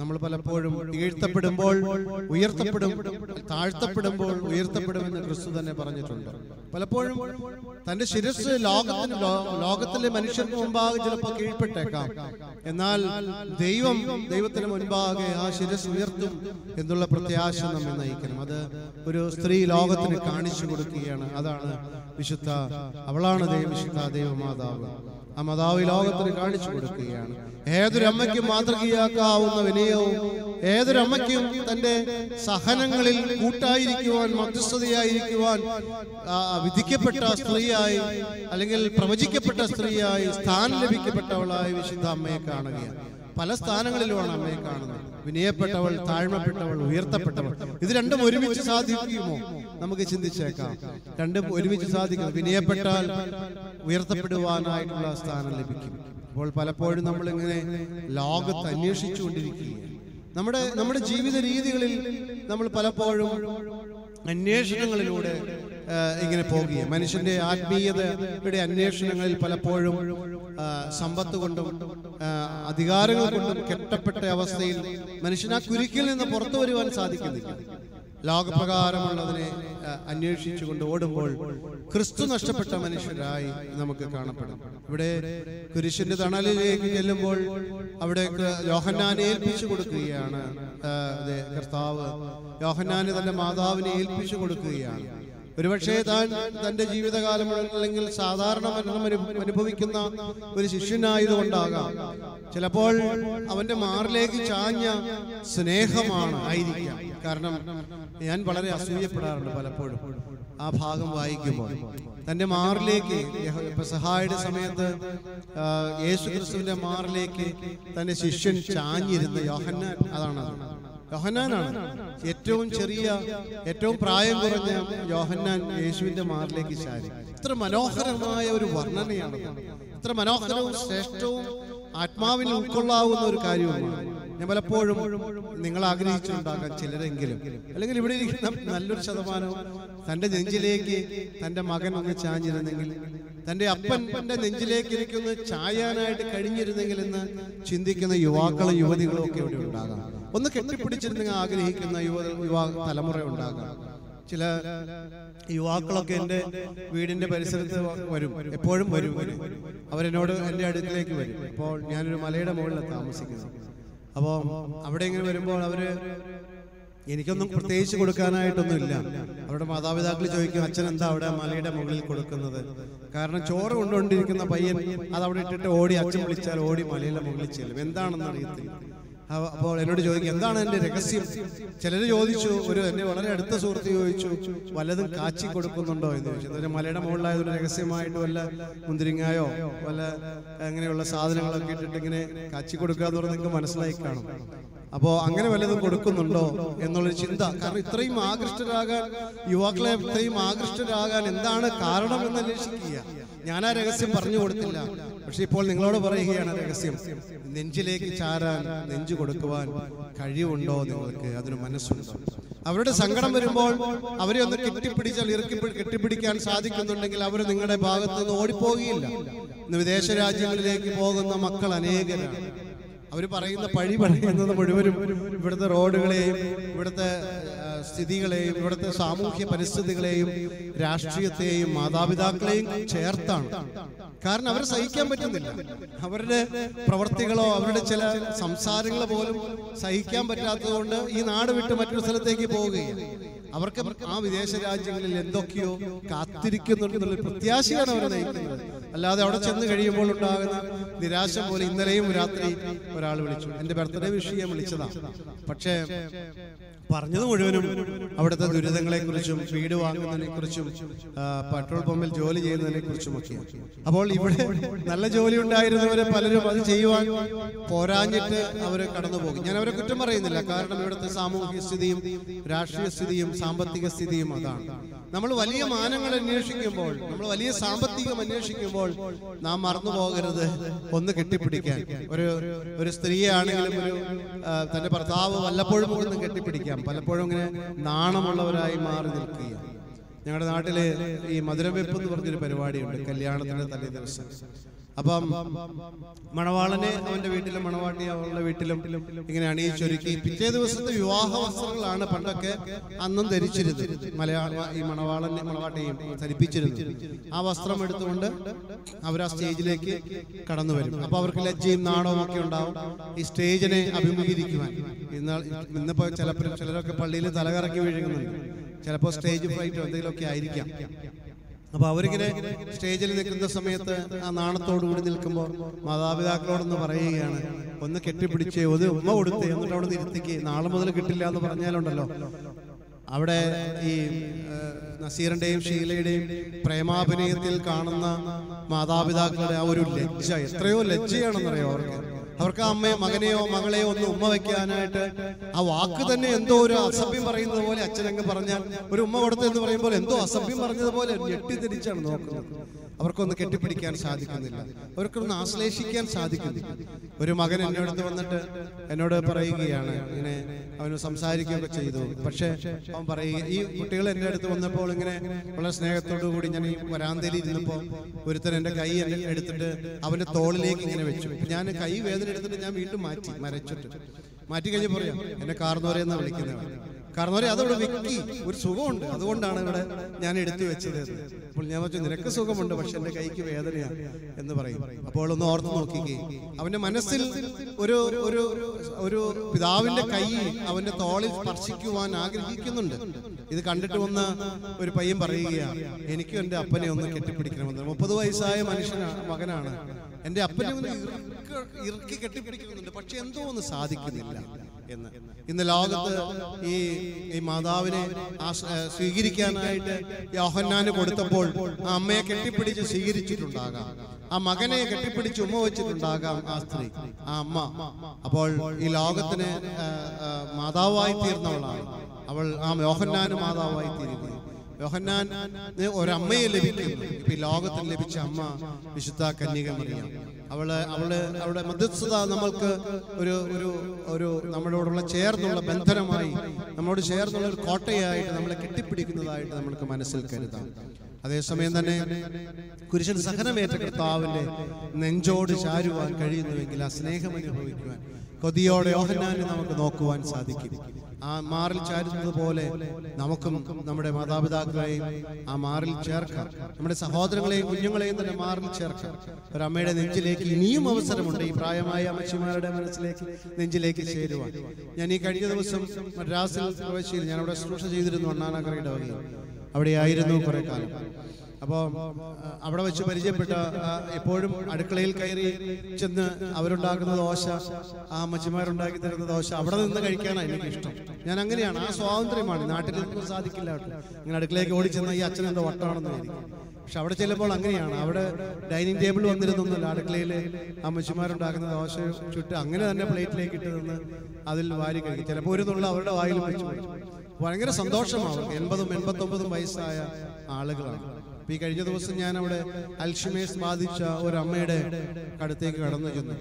നമ്മൾ പലപ്പോഴും വീഴ്ത്തപ്പെടുമ്പോൾ ഉയർത്തപ്പെടും, താഴ്ത്തപ്പെടുമ്പോൾ ഉയർത്തപ്പെടുമെന്ന് ക്രിസ്തു തന്നെ പറഞ്ഞിട്ടുണ്ട്. പലപ്പോഴും തന്റെ ശിരസ് ലോകത്തിന് ലോകത്തിലെ മനുഷ്യർക്ക് മുമ്പാകെ ചിലപ്പോൾ കീഴ്പ്പെട്ടേക്കാം, എന്നാൽ ദൈവം ദൈവത്തിന് മുൻപാകെ ആ ശിരസ് ഉയർത്തും എന്നുള്ള പ്രത്യാശ നമ്മെ നയിക്കണം. അത് ഒരു സ്ത്രീ ലോകത്തിന് കാണിച്ചു കൊടുക്കുകയാണ്. അതാണ് വിശുദ്ധ, അവളാണ് ദൈവ വിശുദ്ധ ദൈവമാതാവ്. ആ മാതാവ് ലോകത്തിന് കാണിച്ചു കൊടുക്കുകയാണ്. ഏതൊരമ്മയ്ക്കും മാതൃകയാക്കാവുന്ന വിനയവും, ഏതൊരമ്മയ്ക്കും തന്റെ സഹനങ്ങളിൽ കൂട്ടായിരിക്കുവാൻ, മധ്യസ്ഥതയായിരിക്കുവാൻ വിധിക്കപ്പെട്ട സ്ത്രീയായി അല്ലെങ്കിൽ പ്രവചിക്കപ്പെട്ട സ്ത്രീയായി സ്ഥാനം ലഭിക്കപ്പെട്ടവളായി വിശുദ്ധ അമ്മയെ കാണുകയാണ്. പല സ്ഥാനങ്ങളിലുമാണ് അമ്മയെ കാണുന്നത്. വിനയപ്പെട്ടവൾ, താഴ്മപ്പെട്ടവൾ, ഉയർത്തപ്പെട്ടവൾ. ഇത് രണ്ടും ഒരുമിച്ച് സാധിക്കുമോ? നമുക്ക് ചിന്തിച്ചേക്കാം. രണ്ടും ഒരുമിച്ച് സാധിക്കുന്നു. വിനയപ്പെട്ടാൽ ഉയർത്തപ്പെടുവാനായിട്ടുള്ള സ്ഥാനം ലഭിക്കും. അപ്പോൾ പലപ്പോഴും നമ്മളിങ്ങനെ ലോകത്ത് അന്വേഷിച്ചുകൊണ്ടിരിക്കുകയാണ്. നമ്മുടെ നമ്മുടെ ജീവിത രീതികളിൽ നമ്മൾ പലപ്പോഴും അന്വേഷണങ്ങളിലൂടെ ഇങ്ങനെ പോകുകയാണ്. മനുഷ്യന്റെ ആത്മീയതയുടെ അന്വേഷണങ്ങളിൽ പലപ്പോഴും സമ്പത്ത് കൊണ്ടും അധികാരങ്ങൾ കൊണ്ടും കെട്ടപ്പെട്ട അവസ്ഥയിൽ മനുഷ്യൻ ആ കുരുക്കിൽ നിന്ന് പുറത്തു വരുവാൻ സാധിക്കുന്നില്ല. ലോകപ്രകാരമുള്ളതിനെ അന്വേഷിച്ചുകൊണ്ട് ഓടുമ്പോൾ ക്രിസ്തു നഷ്ടപ്പെട്ട മനുഷ്യരായി നമുക്ക് കാണപ്പെടും. ഇവിടെ കുരിശിന്റെ തണലിലേക്ക് ചെല്ലുമ്പോൾ അവിടെ യോഹന്നാനെ ഏൽപ്പിച്ചു കൊടുക്കുകയാണ് കർത്താവ്. യോഹന്നാന് തന്റെ മാതാവിനെ ഏൽപ്പിച്ചു കൊടുക്കുകയാണ്. ഒരുപക്ഷെ താൻ തന്റെ ജീവിതകാലം അല്ലെങ്കിൽ സാധാരണ മരണം അനുഭവിക്കുന്ന ഒരു ശിഷ്യനായതുകൊണ്ടാകാം, ചിലപ്പോൾ അവന്റെ മാറിലേക്ക് ചാഞ്ഞ സ്നേഹമാണ് ആയിരിക്കാം. കാരണം ഞാൻ വളരെ അസൂയപ്പെടാറുണ്ട് പലപ്പോഴും ആ ഭാഗം വായിക്കുമ്പോൾ. തന്റെ മാറിലേക്ക് പെസഹായുടെ സമയത്ത് യേശു ക്രിസ്തുവിന്റെ മാറിലേക്ക് തന്റെ ശിഷ്യൻ ചാഞ്ഞിരുന്ന യോഹന്നാൻ, അതാണ് യോഹന്നാനാണ് ഏറ്റവും ചെറിയ, ഏറ്റവും പ്രായം കുറഞ്ഞ യോഹന്നാൻ യേശുവിന്റെ മാറിലേക്ക് ചാരി. ഇത്ര മനോഹരമായ ഒരു വർണ്ണനയാണ്, ഇത്ര മനോഹരവും ശ്രേഷ്ഠവും ആത്മാവിൽ ഉൾക്കൊള്ളാവുന്ന ഒരു കാര്യമാണ്. ഞാൻ പലപ്പോഴും നിങ്ങൾ ആഗ്രഹിച്ചിട്ടുണ്ടാകാം ചിലരെങ്കിലും, അല്ലെങ്കിൽ ഇവിടെ ഇരിക്കുന്ന നല്ലൊരു ശതമാനവും തന്റെ നെഞ്ചിലേക്ക് തന്റെ മകൻ ഒന്ന് ചാഞ്ഞിരുന്നെങ്കിൽ, തന്റെ അപ്പൻ്റെ നെഞ്ചിലേക്ക് എനിക്കൊന്ന് ചായാനായിട്ട് കഴിഞ്ഞിരുന്നെങ്കിൽ എന്ന് ചിന്തിക്കുന്ന യുവാക്കളും യുവതികളും ഒക്കെ ഇവിടെ ഉണ്ടാകാം. ഒന്ന് കെട്ടിപ്പിടിച്ചിരുന്നെങ്കിൽ ആഗ്രഹിക്കുന്ന യുവ യുവാ തലമുറ ഉണ്ടാകാം. ചില യുവാക്കളൊക്കെ എൻ്റെ വീടിന്റെ പരിസരത്ത് വരും, എപ്പോഴും വരും വരും അവരെന്നോട് എൻ്റെ അടുക്കിലേക്ക് വരും. അപ്പോൾ ഞാനൊരു മലയുടെ മുകളിലാണ് താമസിക്കുന്നത്. അപ്പോൾ അവിടെ ഇങ്ങനെ വരുമ്പോൾ അവര് എനിക്കൊന്നും പ്രത്യേകിച്ച് കൊടുക്കാനായിട്ടൊന്നും ഇല്ല. അവരുടെ മാതാപിതാക്കൾ ചോദിക്കും, അച്ഛൻ എന്താ അവിടെ മലയുടെ മുകളിൽ കൊടുക്കുന്നത്? കാരണം ചോറ് കൊണ്ടുകൊണ്ടിരിക്കുന്ന പയ്യൻ അത് അവിടെ ഇട്ടിട്ട് ഓടി, അച്ഛൻ വിളിച്ചാൽ ഓടി മലയുടെ മുകളിൽ ചെല്ലും. എന്താണെന്ന് അറിയത്തില്ല. അപ്പോൾ എന്നോട് ചോദിക്കും, എന്താണ് എൻ്റെ രഹസ്യം? ചിലർ ചോദിച്ചു, ഒരു എന്നെ വളരെ അടുത്ത സുഹൃത്ത് ചോദിച്ചു, വല്ലതും കാച്ചി കൊടുക്കുന്നുണ്ടോ എന്ന് ചോദിച്ചു. അതൊരു മലയുടെ മുകളിലായതൊരു രഹസ്യമായിട്ട് വല്ല മുന്തിരിങ്ങായോ വല്ല അങ്ങനെയുള്ള സാധനങ്ങളൊക്കെ ഇട്ടിട്ട് ഇങ്ങനെ കാച്ചി കൊടുക്കുക എന്ന് പറഞ്ഞാൽ നിങ്ങൾക്ക് മനസ്സിലായി കാണും. അപ്പോൾ അങ്ങനെ വല്ലതും കൊടുക്കുന്നുണ്ടോ എന്നുള്ളൊരു ചിന്ത. കാരണം ഇത്രയും ആകൃഷ്ടരാകാൻ, യുവാക്കളെ ഇത്രയും ആകൃഷ്ടരാകാൻ എന്താണ് കാരണമെന്ന് അന്വേഷിക്കുക. ഞാൻ ആ രഹസ്യം പറഞ്ഞു കൊടുത്തില്ല, പക്ഷെ ഇപ്പോൾ നിങ്ങളോട് പറയുകയാണ് രഹസ്യം. നെഞ്ചിലേക്ക് ചാരാൻ, നെഞ്ചു കൊടുക്കുവാൻ കഴിവുണ്ടോ നിങ്ങൾക്ക്? അതിന് മനസ്സുണ്ടോ? അവരുടെ സങ്കടം വരുമ്പോൾ അവരെ ഒന്ന് കെട്ടിപ്പിടിച്ചാൽ, ഇറക്കി കെട്ടിപ്പിടിക്കാൻ സാധിക്കുന്നുണ്ടെങ്കിൽ അവർ നിങ്ങളുടെ ഭാഗത്ത് നിന്ന് ഓടിപ്പോകുകയില്ല. ഇന്ന് വിദേശ രാജ്യങ്ങളിലേക്ക് പോകുന്ന മക്കൾ അനേകരാണ്. അവർ പറയുന്ന പഴി പറയുന്നത് മുഴുവനും ഇവിടുത്തെ റോഡുകളെയും ഇവിടുത്തെ സ്ഥിതികളെയും ഇവിടുത്തെ സാമൂഹ്യ പരിസ്ഥിതികളെയും രാഷ്ട്രീയത്തെയും മാതാപിതാക്കളെയും ചേർത്താണ്. കാരണം അവർ സഹിക്കാൻ പറ്റുന്നില്ല. അവരുടെ പ്രവർത്തികളോ അവരുടെ ചില സംസാരങ്ങളോ പോലും സഹിക്കാൻ പറ്റാത്തത് കൊണ്ട് ഈ നാട് വിട്ട് മറ്റൊരു സ്ഥലത്തേക്ക് പോവുകയാണ്. അവർക്ക് ആ വിദേശ രാജ്യങ്ങളിൽ എന്തൊക്കെയോ കാത്തിരിക്കുന്നുണ്ടെന്നുള്ള പ്രത്യാശയാണ് അവരെ നയിക്കുന്നത്. അല്ലാതെ അവിടെ ചെന്ന് കഴിയുമ്പോൾ ഉണ്ടാകുന്ന നിരാശ പോലെ. ഇന്നലെയും രാത്രി ഒരാൾ വിളിച്ചു, എൻ്റെ ബർത്ത്ഡേ വിഷ് ചെയ്യാൻ വിളിച്ചതാണ്. പക്ഷേ പറഞ്ഞത് മുഴുവനും അവിടുത്തെ ദുരിതങ്ങളെ കുറിച്ചും വീട് വാങ്ങുന്നതിനെ കുറിച്ചും പെട്രോൾ പമ്പിൽ ജോലി ചെയ്യുന്നതിനെ കുറിച്ചും ഒക്കെയാണ്. അപ്പോൾ ഇവിടെ നല്ല ജോലി ഉണ്ടായിരുന്നവരെ പലരും അത് ചെയ്യുവാൻ പോരാഞ്ഞിട്ട് അവർ കടന്നുപോകും. ഞാൻ അവരെ കുറ്റം പറയുന്നില്ല, കാരണം ഇവിടുത്തെ സാമൂഹിക സ്ഥിതിയും രാഷ്ട്രീയ സ്ഥിതിയും സാമ്പത്തിക സ്ഥിതിയും അതാണ്. നമ്മൾ വലിയ മാനങ്ങൾ അന്വേഷിക്കുമ്പോൾ, നമ്മൾ വലിയ സാമ്പത്തികം അന്വേഷിക്കുമ്പോൾ നാം മറന്നു പോകരുത് ഒന്ന് കെട്ടിപ്പിടിക്കാൻ. ഒരു ഒരു സ്ത്രീയാണെങ്കിലും ഒരു തന്റെ ഭർത്താവ് വല്ലപ്പോഴും ഒന്ന് കെട്ടിപ്പിടിക്കാം. പലപ്പോഴും ഇങ്ങനെ നാണമുള്ളവരായി മാറി നിൽക്കുകയാണ്. ഞങ്ങളുടെ നാട്ടില് ഈ മധുരം വെപ്പ് എന്ന് പറഞ്ഞൊരു പരിപാടിയുണ്ട് കല്യാണത്തിന്റെ തലേ ദിവസം. അപ്പം മണവാളനെ അവന്റെ വീട്ടിലും മണവാട്ടി അവളുടെ വീട്ടിലും ഇങ്ങനെ അണിയിച്ചൊരുക്കി പിറ്റേ ദിവസത്തെ വിവാഹ വസ്ത്രങ്ങളാണ് പണ്ടൊക്കെ അന്നും ധരിച്ചിരുന്നത്. മലയാള ഈ മണവാളനെ മണവാട്ടിയും ധരിപ്പിച്ചിരുന്നു. ആ വസ്ത്രം എടുത്തുകൊണ്ട് അവർ ആ സ്റ്റേജിലേക്ക് കടന്നു വരും. അപ്പൊ അവർക്ക് ലജ്ജയും നാണവും ഒക്കെ ഉണ്ടാവും ഈ സ്റ്റേജിനെ അഭിമുഖീകരിക്കുവാൻ. ഇന്ന് ഇന്നിപ്പോ ചിലപ്പോൾ ചിലരൊക്കെ പള്ളിയിൽ തലകറക്കി വീഴുന്നുണ്ട്. ചിലപ്പോൾ സ്റ്റേജ് ഫ്ലൈറ്റോ എന്തെങ്കിലുമൊക്കെ ആയിരിക്കാം. അപ്പൊ അവരിങ്ങനെ സ്റ്റേജിൽ നിൽക്കുന്ന സമയത്ത് ആ നാണത്തോടു കൂടി നിൽക്കുമ്പോൾ മാതാപിതാക്കളോടൊന്ന് പറയുകയാണ്, ഒന്ന് കെട്ടിപ്പിടിച്ച് ഒരു ഉമ്മ കൊടുത്ത് എന്നിട്ട് അവിടെ നിന്ന് ഇരുത്തിക്ക്, നാളെ മുതൽ കിട്ടില്ല എന്ന് പറഞ്ഞാലുണ്ടല്ലോ. അവിടെ ഈ നസീറിന്റെയും ഷീലയുടെയും പ്രേമാഭിനയത്തിൽ കാണുന്ന മാതാപിതാക്കളുടെ ആ ഒരു ലജ്ജ എത്രയോ ലജ്ജയാണെന്നറിയോ അവർക്ക്. അവർക്ക് അമ്മയോ മകനെയോ മകളെയോ ഒന്ന് ഉമ്മ വയ്ക്കാനായിട്ട് ആ വാക്ക് തന്നെ എന്തോ ഒരു അസഭ്യം പറയുന്നത് പോലെ, അച്ഛനങ്ങ് പറഞ്ഞാൽ ഒരു ഉമ്മ കൊടുത്തു എന്ന് പറയുമ്പോൾ എന്തോ അസഭ്യം പറഞ്ഞതുപോലെ ഞെട്ടിത്തിരിച്ചാണ് നോക്കുന്നത്. അവർക്കൊന്ന് കെട്ടിപ്പിടിക്കാൻ സാധിക്കുന്നില്ല, അവർക്കൊന്ന് ആശ്ലേഷിക്കാൻ സാധിക്കുന്നില്ല. ഒരു മകൻ എൻ്റെ അടുത്ത് വന്നിട്ട് എന്നോട് പറയുകയാണ്, ഇങ്ങനെ അവന് സംസാരിക്കുകയൊക്കെ ചെയ്തു. പക്ഷെ അവൻ പറയുക, ഈ കുട്ടികൾ എൻ്റെ അടുത്ത് വന്നപ്പോൾ ഇങ്ങനെ വളരെ സ്നേഹത്തോടു കൂടി ഞാൻ ഈ വരാന്തയിൽ ഇരുന്നപ്പോൾ ഒരുത്തൻ എൻ്റെ കൈ എടുത്തിട്ട് അവൻ്റെ തോളിലേക്ക് ഇങ്ങനെ വെച്ചു. ഞാൻ കൈ വേദന എടുത്തിട്ട് ഞാൻ വീണ്ടും മാറ്റി, മരച്ചിട്ട് മാറ്റി കഴിഞ്ഞ് പറയാം, എന്നെ കാർന്നോരെന്നാണ് വിളിക്കുന്നവൻ. കാർന്നോരെ അതവിടെ വെക്കി, ഒരു സുഖമുണ്ട്, അതുകൊണ്ടാണ് ഇവിടെ ഞാൻ എടുത്തു വെച്ചത്. അപ്പോൾ ഞാൻ വെച്ചു, നിനക്ക് സുഖമുണ്ട് പക്ഷെ എൻ്റെ കൈക്ക് വേദനയാണ് എന്ന് പറയും. അപ്പോൾ ഒന്ന് ഓർത്ത് നോക്കിക്കേ, അവന്റെ മനസ്സിൽ ഒരു ഒരു ഒരു പിതാവിന്റെ കൈ അവന്റെ തോളിൽ സ്പർശിക്കുവാൻ ആഗ്രഹിക്കുന്നുണ്ട്. ഇത് കണ്ടിട്ട് വന്ന ഒരു പയ്യൻ പറയുകയാണ്, എനിക്കും എൻ്റെ അപ്പനെ ഒന്ന് കെട്ടിപ്പിടിക്കണമെന്ന്. മുപ്പത് വയസ്സായ മനുഷ്യനാണ്, മകനാണ്. എൻ്റെ അപ്പനെ ഒന്ന് ഇറുക്കി കെട്ടിപ്പിടിക്കുന്നുണ്ട്, പക്ഷെ എന്തോ ഒന്ന് സാധിക്കുന്നില്ല എന്ന്. ഇന്ന് ലോകത്ത് ഈ ഈ മാതാവിനെ സ്വീകരിക്കാനായിട്ട് യോഹന്നാന് കൊടുത്തപ്പോൾ ആ അമ്മയെ കെട്ടിപ്പിടിച്ച് സ്വീകരിച്ചിട്ടുണ്ടാകാം, ആ മകനെ കെട്ടിപ്പിടിച്ച് ഉമ്മ വെച്ചിട്ടുണ്ടാകാം ആ സ്ത്രീ, ആ അമ്മ. അപ്പോൾ ഈ ലോകത്തിന് മാതാവായി തീർന്നവളാണ് അവൾ. ആ യോഹന്നാന് മാതാവായി തീരുകയും യോഹന്നാൻ ഒരമ്മയെ ലഭിക്കുന്നു. ഇപ്പൊ ഈ ലോകത്തിൽ ലഭിച്ച അമ്മ വിശുദ്ധ കന്യക മറിയം. അവള് അവള് അവളുടെ മധ്യസ്ഥത നമ്മൾക്ക് ഒരു ഒരു ഒരു നമ്മളോടുള്ള ചേർന്നുള്ള ബന്ധനമായി, നമ്മളോട് ചേർന്നുള്ള ഒരു കോട്ടയായിട്ട് നമ്മളെ കെട്ടിപ്പിടിക്കുന്നതായിട്ട് നമ്മൾക്ക് മനസ്സിൽ കരുതാം. അതേസമയം തന്നെ കുരിശിൽ സഹനമേറ്റ കർത്താവിന്റെ നെഞ്ചോട് ചാരുവാൻ കഴിയുന്നുവെങ്കിൽ ആ സ്നേഹം അനുഭവിക്കുവാൻ കൊതിയോടെ യോഹന്നാനെ നമുക്ക് നോക്കുവാൻ സാധിക്കും. ആ മാറിൽ ചാരുന്നത് പോലെ നമുക്കും നമ്മുടെ മാതാപിതാക്കളെയും ആ മാറിൽ ചേർക്കാം, നമ്മുടെ സഹോദരങ്ങളെയും കുഞ്ഞുങ്ങളെയും തന്നെ മാറിൽ ചേർക്കാം. ഒരമ്മയുടെ നെഞ്ചിലേക്ക് ഇനിയും അവസരമുണ്ട്, ഈ പ്രായമായ അമ്മച്ചിമാരുടെ മനസ്സിലേക്ക് നെഞ്ചിലേക്ക് ചേരുവാൻ. ഞാൻ ഈ കഴിഞ്ഞ ദിവസം മദ്രാസിൽ പ്രവേശിയിൽ ഞാൻ അവിടെ ശുശ്രൂഷ ചെയ്തിരുന്നു, അണ്ണാനക്കരയുടെ വകയിൽ അവിടെയായിരുന്നു കുറെ കാലം. അപ്പോൾ അവിടെ വെച്ച് പരിചയപ്പെട്ട എപ്പോഴും അടുക്കളയിൽ കയറി ചെന്ന് അവരുണ്ടാക്കുന്ന ദോശ, ആ അമ്മച്ചിമാരുണ്ടാക്കി തരുന്ന ദോശ അവിടെ നിന്ന് കഴിക്കാനാണ് എനിക്കിഷ്ടം. ഞാൻ അങ്ങനെയാണ്, ആ സ്വാതന്ത്ര്യമാണ്. നാട്ടിൽ നിന്നും സാധിക്കില്ല. ഇങ്ങനെ അടുക്കളയിലേക്ക് ഓടിച്ചെന്ന ഈ അച്ഛൻ എന്തോ വട്ടാണെന്ന് വിചാരിക്കും. പക്ഷെ അവിടെ ചെല്ലുമ്പോൾ അങ്ങനെയാണ്. അവിടെ ഡൈനിങ് ടേബിൾ വന്നിരുന്നൊന്നുമില്ല, അടുക്കളയിൽ അമ്മച്ചിമാരുണ്ടാക്കുന്ന ദോശ ചുട്ട് അങ്ങനെ തന്നെ പ്ലേറ്റിലേക്ക് ഇട്ട് നിന്ന് അതിൽ വാരി കഴിക്കും. ചിലപ്പോൾ ഒരു നുള്ള അവരുടെ വായിലും വെച്ച് കഴിക്കും. ഭയങ്കര സന്തോഷമാണ് അവർക്ക്. എൺപതും എൺപത്തൊമ്പതും വയസ്സായ ആളുകളാണ്. ഈ കഴിഞ്ഞ ദിവസം ഞാൻ അവിടെ അൽഷിമേഴ്സ് ബാധിച്ച ഒരു അമ്മയുടെ അടുത്തേക്ക് കടന്നു ചെന്നു.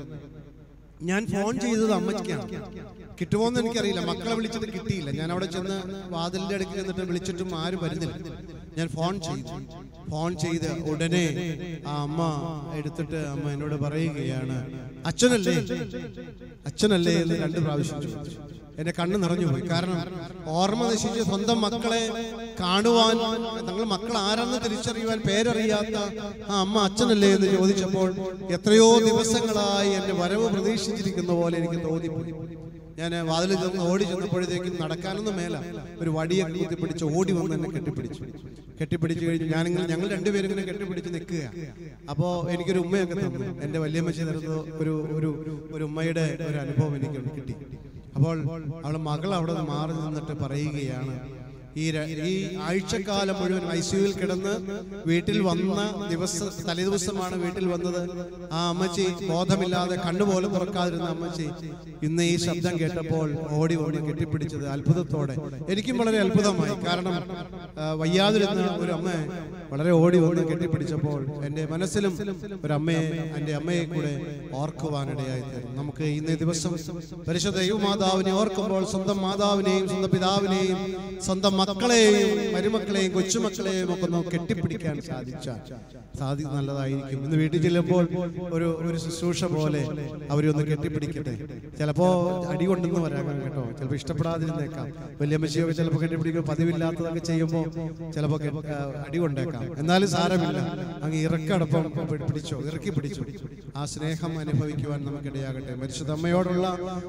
ഞാൻ ഫോൺ ചെയ്തത് അമ്മയ്ക്കാണ്. കിട്ടുമോ എന്ന് എനിക്കറിയില്ല, മക്കളെ വിളിച്ചിട്ട് കിട്ടിയില്ല. ഞാൻ അവിടെ ചെന്ന് വാതിലിന്റെ അടുക്ക് ചെന്നിട്ട് വിളിച്ചിട്ടും ആരും വരുന്നില്ല. ഞാൻ ഫോൺ ചെയ്തു. ഫോൺ ചെയ്ത് ഉടനെ ആ അമ്മ എടുത്തിട്ട് അമ്മ എന്നോട് പറയുകയാണ്, അച്ഛനല്ലേ അച്ഛനല്ലേ എന്ന് രണ്ട് പ്രാവശ്യം ചോദിച്ചു. എന്റെ കണ്ണ് നിറഞ്ഞുപോയി. കാരണം ഓർമ്മ നശിച്ച് സ്വന്തം മക്കളെ കാണുവാൻ, തങ്ങൾ മക്കൾ ആരാണെന്ന് തിരിച്ചറിയുവാൻ പേരറിയാത്ത ആ അമ്മ അച്ഛനല്ലേ എന്ന് ചോദിച്ചപ്പോൾ എത്രയോ ദിവസങ്ങളായി എന്റെ വരവ് പ്രതീക്ഷിച്ചിരിക്കുന്ന പോലെ എനിക്ക് തോന്നിപ്പോയി. ഞാൻ വാതിലിൽ ചെന്ന് ഓടി ചെന്നപ്പോഴത്തേക്കും നടക്കാനൊന്നും മേല, ഒരു വടിയെ കുത്തിപ്പിടിച്ച് ഓടി വന്ന് എന്നെ കെട്ടിപ്പിടിച്ചു. കെട്ടിപ്പിടിച്ചു കഴിഞ്ഞ് ഞാനിങ്ങനെ ഞങ്ങൾ രണ്ടുപേരും ഇങ്ങനെ കെട്ടിപ്പിടിച്ച് നിൽക്കുക. അപ്പോൾ എനിക്കൊരു ഉമ്മയൊക്കെ തന്നു. എൻ്റെ വല്യമ്മച്ചി തരുന്ന ഒരു ഒരു ഒരു ഉമ്മയുടെ ഒരു അനുഭവം എനിക്ക് കിട്ടി. അപ്പോൾ അവളെ മകൾ അവിടെ നിന്ന് മാറി നിന്നിട്ട് പറയുകയാണ്, ഈ ഈ ആഴ്ചക്കാലം മുഴുവൻ ഐ സിയുവിൽ കിടന്ന് വീട്ടിൽ വന്ന ദിവസം തലേദിവസമാണ് വീട്ടിൽ വന്നത്. ആ അമ്മച്ചി ബോധമില്ലാതെ കണ്ണുപോലും തുറക്കാതിരുന്ന അമ്മച്ചി ഇന്ന് ഈ ശബ്ദം കേട്ടപ്പോൾ ഓടി വന്ന് കെട്ടിപ്പിടിച്ചത് അത്ഭുതത്തോടെ. എനിക്കും വളരെ അത്ഭുതമായി. കാരണം വയ്യാതിരുന്ന ഒരു അമ്മ വളരെ ഓടി വന്ന് കെട്ടിപ്പിടിച്ചപ്പോൾ എൻ്റെ മനസ്സിലും ഒരു അമ്മയെ, എൻ്റെ അമ്മയെ കൂടെ ഓർക്കുവാനിടയായി തീർന്നു. നമുക്ക് ഇന്നേ ദിവസം പരിശുദ്ധ ദൈവമാതാവിനെ ഓർക്കുമ്പോൾ സ്വന്തം മാതാവിനെയും സ്വന്തം പിതാവിനെയും സ്വന്തം മക്കളെയും മരുമക്കളെയും കൊച്ചുമക്കളെയും ഒക്കെ ഒന്ന് കെട്ടിപ്പിടിക്കാൻ സാധിച്ചാൽ സാധി നല്ലതായിരിക്കും. ഇന്ന് വീട്ടിൽ ചെല്ലുമ്പോൾ ഒരു ഒരു ശുശ്രൂഷ പോലെ അവരൊന്ന് കെട്ടിപ്പിടിക്കട്ടെ. ചിലപ്പോ അടി കൊണ്ടെന്ന് വരാം കേട്ടോ, ചിലപ്പോൾ ഇഷ്ടപ്പെടാതിരുന്നേക്കാം. വലിയമ്മച്ചിയൊക്കെ ചിലപ്പോൾ കെട്ടിപ്പിടിക്കും, പതിവില്ലാത്തതൊക്കെ ചെയ്യുമ്പോൾ ചിലപ്പോൾ അടി കൊണ്ടേക്കാം. എന്നാലും സാരമില്ല, അങ്ങ് ഇറക്കടപ്പം പിടിച്ചോ, ഇറക്കി പിടിച്ചോ. ആ സ്നേഹം അനുഭവിക്കുവാൻ നമുക്കിടയാകട്ടെ. പരിശുദ്ധ അമ്മയോടുള്ള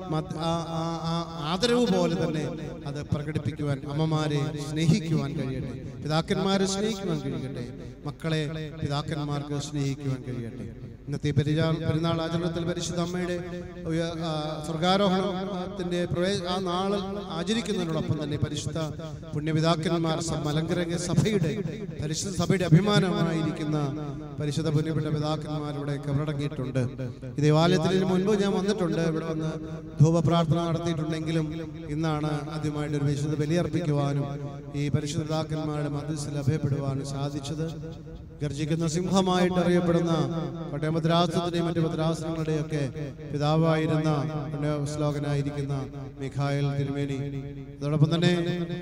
ആദരവ് പോലെ തന്നെ അത് പ്രകടിപ്പിക്കുവാൻ, അമ്മമാരെ സ്നേഹിക്കുവാൻ കഴിയട്ടെ, പിതാക്കന്മാരെ സ്നേഹിക്കുവാൻ കഴിയട്ടെ, മക്കളെ പിതാക്കന്മാർക്ക് സ്നേഹിക്കുവാൻ കഴിയട്ടെ. ഇന്നത്തെ പെരുന്നാൾ പെരുന്നാൾ ആചരണത്തിൽ പരിശുദ്ധ അമ്മയുടെ സ്വർഗാരോഹണത്തിന്റെ ആ നാൾ ആചരിക്കുന്നതിനോടൊപ്പം തന്നെ പരിശുദ്ധ പുണ്യപിതാക്കന്മാർ മലങ്കര സഭയുടെ പരിശുദ്ധ സഭയുടെ അഭിമാനമായിരിക്കുന്ന പരിശുദ്ധ പുണ്യപ്പെട്ട പിതാക്കന്മാരുടെ കബറടങ്ങിയിട്ടുണ്ട്. ഈ ദേവാലയത്തിന് മുൻപ് ഞാൻ വന്നിട്ടുണ്ട്, ഇവിടെ വന്ന് ധൂപപ്രാർത്ഥന നടത്തിയിട്ടുണ്ടെങ്കിലും ഇന്നാണ് ആദ്യമായിട്ട് ഒരു വിശുദ്ധ ബലിയർപ്പിക്കുവാനും ഈ പരിശുദ്ധ പിതാക്കന്മാരുടെ മധ്യസ്ഥയിൽ അഭയപ്പെടുവാനും സാധിച്ചത്. ഗർജിക്കുന്ന സിംഹമായിട്ട് അറിയപ്പെടുന്ന കോട്ടയം ഭദ്രാസനത്തിന്റെയും മറ്റു ഭദ്രാസനങ്ങളുടെയും ഒക്കെ പിതാവായിരുന്ന ശ്ലോകനായിരിക്കുന്ന മിഖായേൽ തിരുമേനി, അതോടൊപ്പം തന്നെ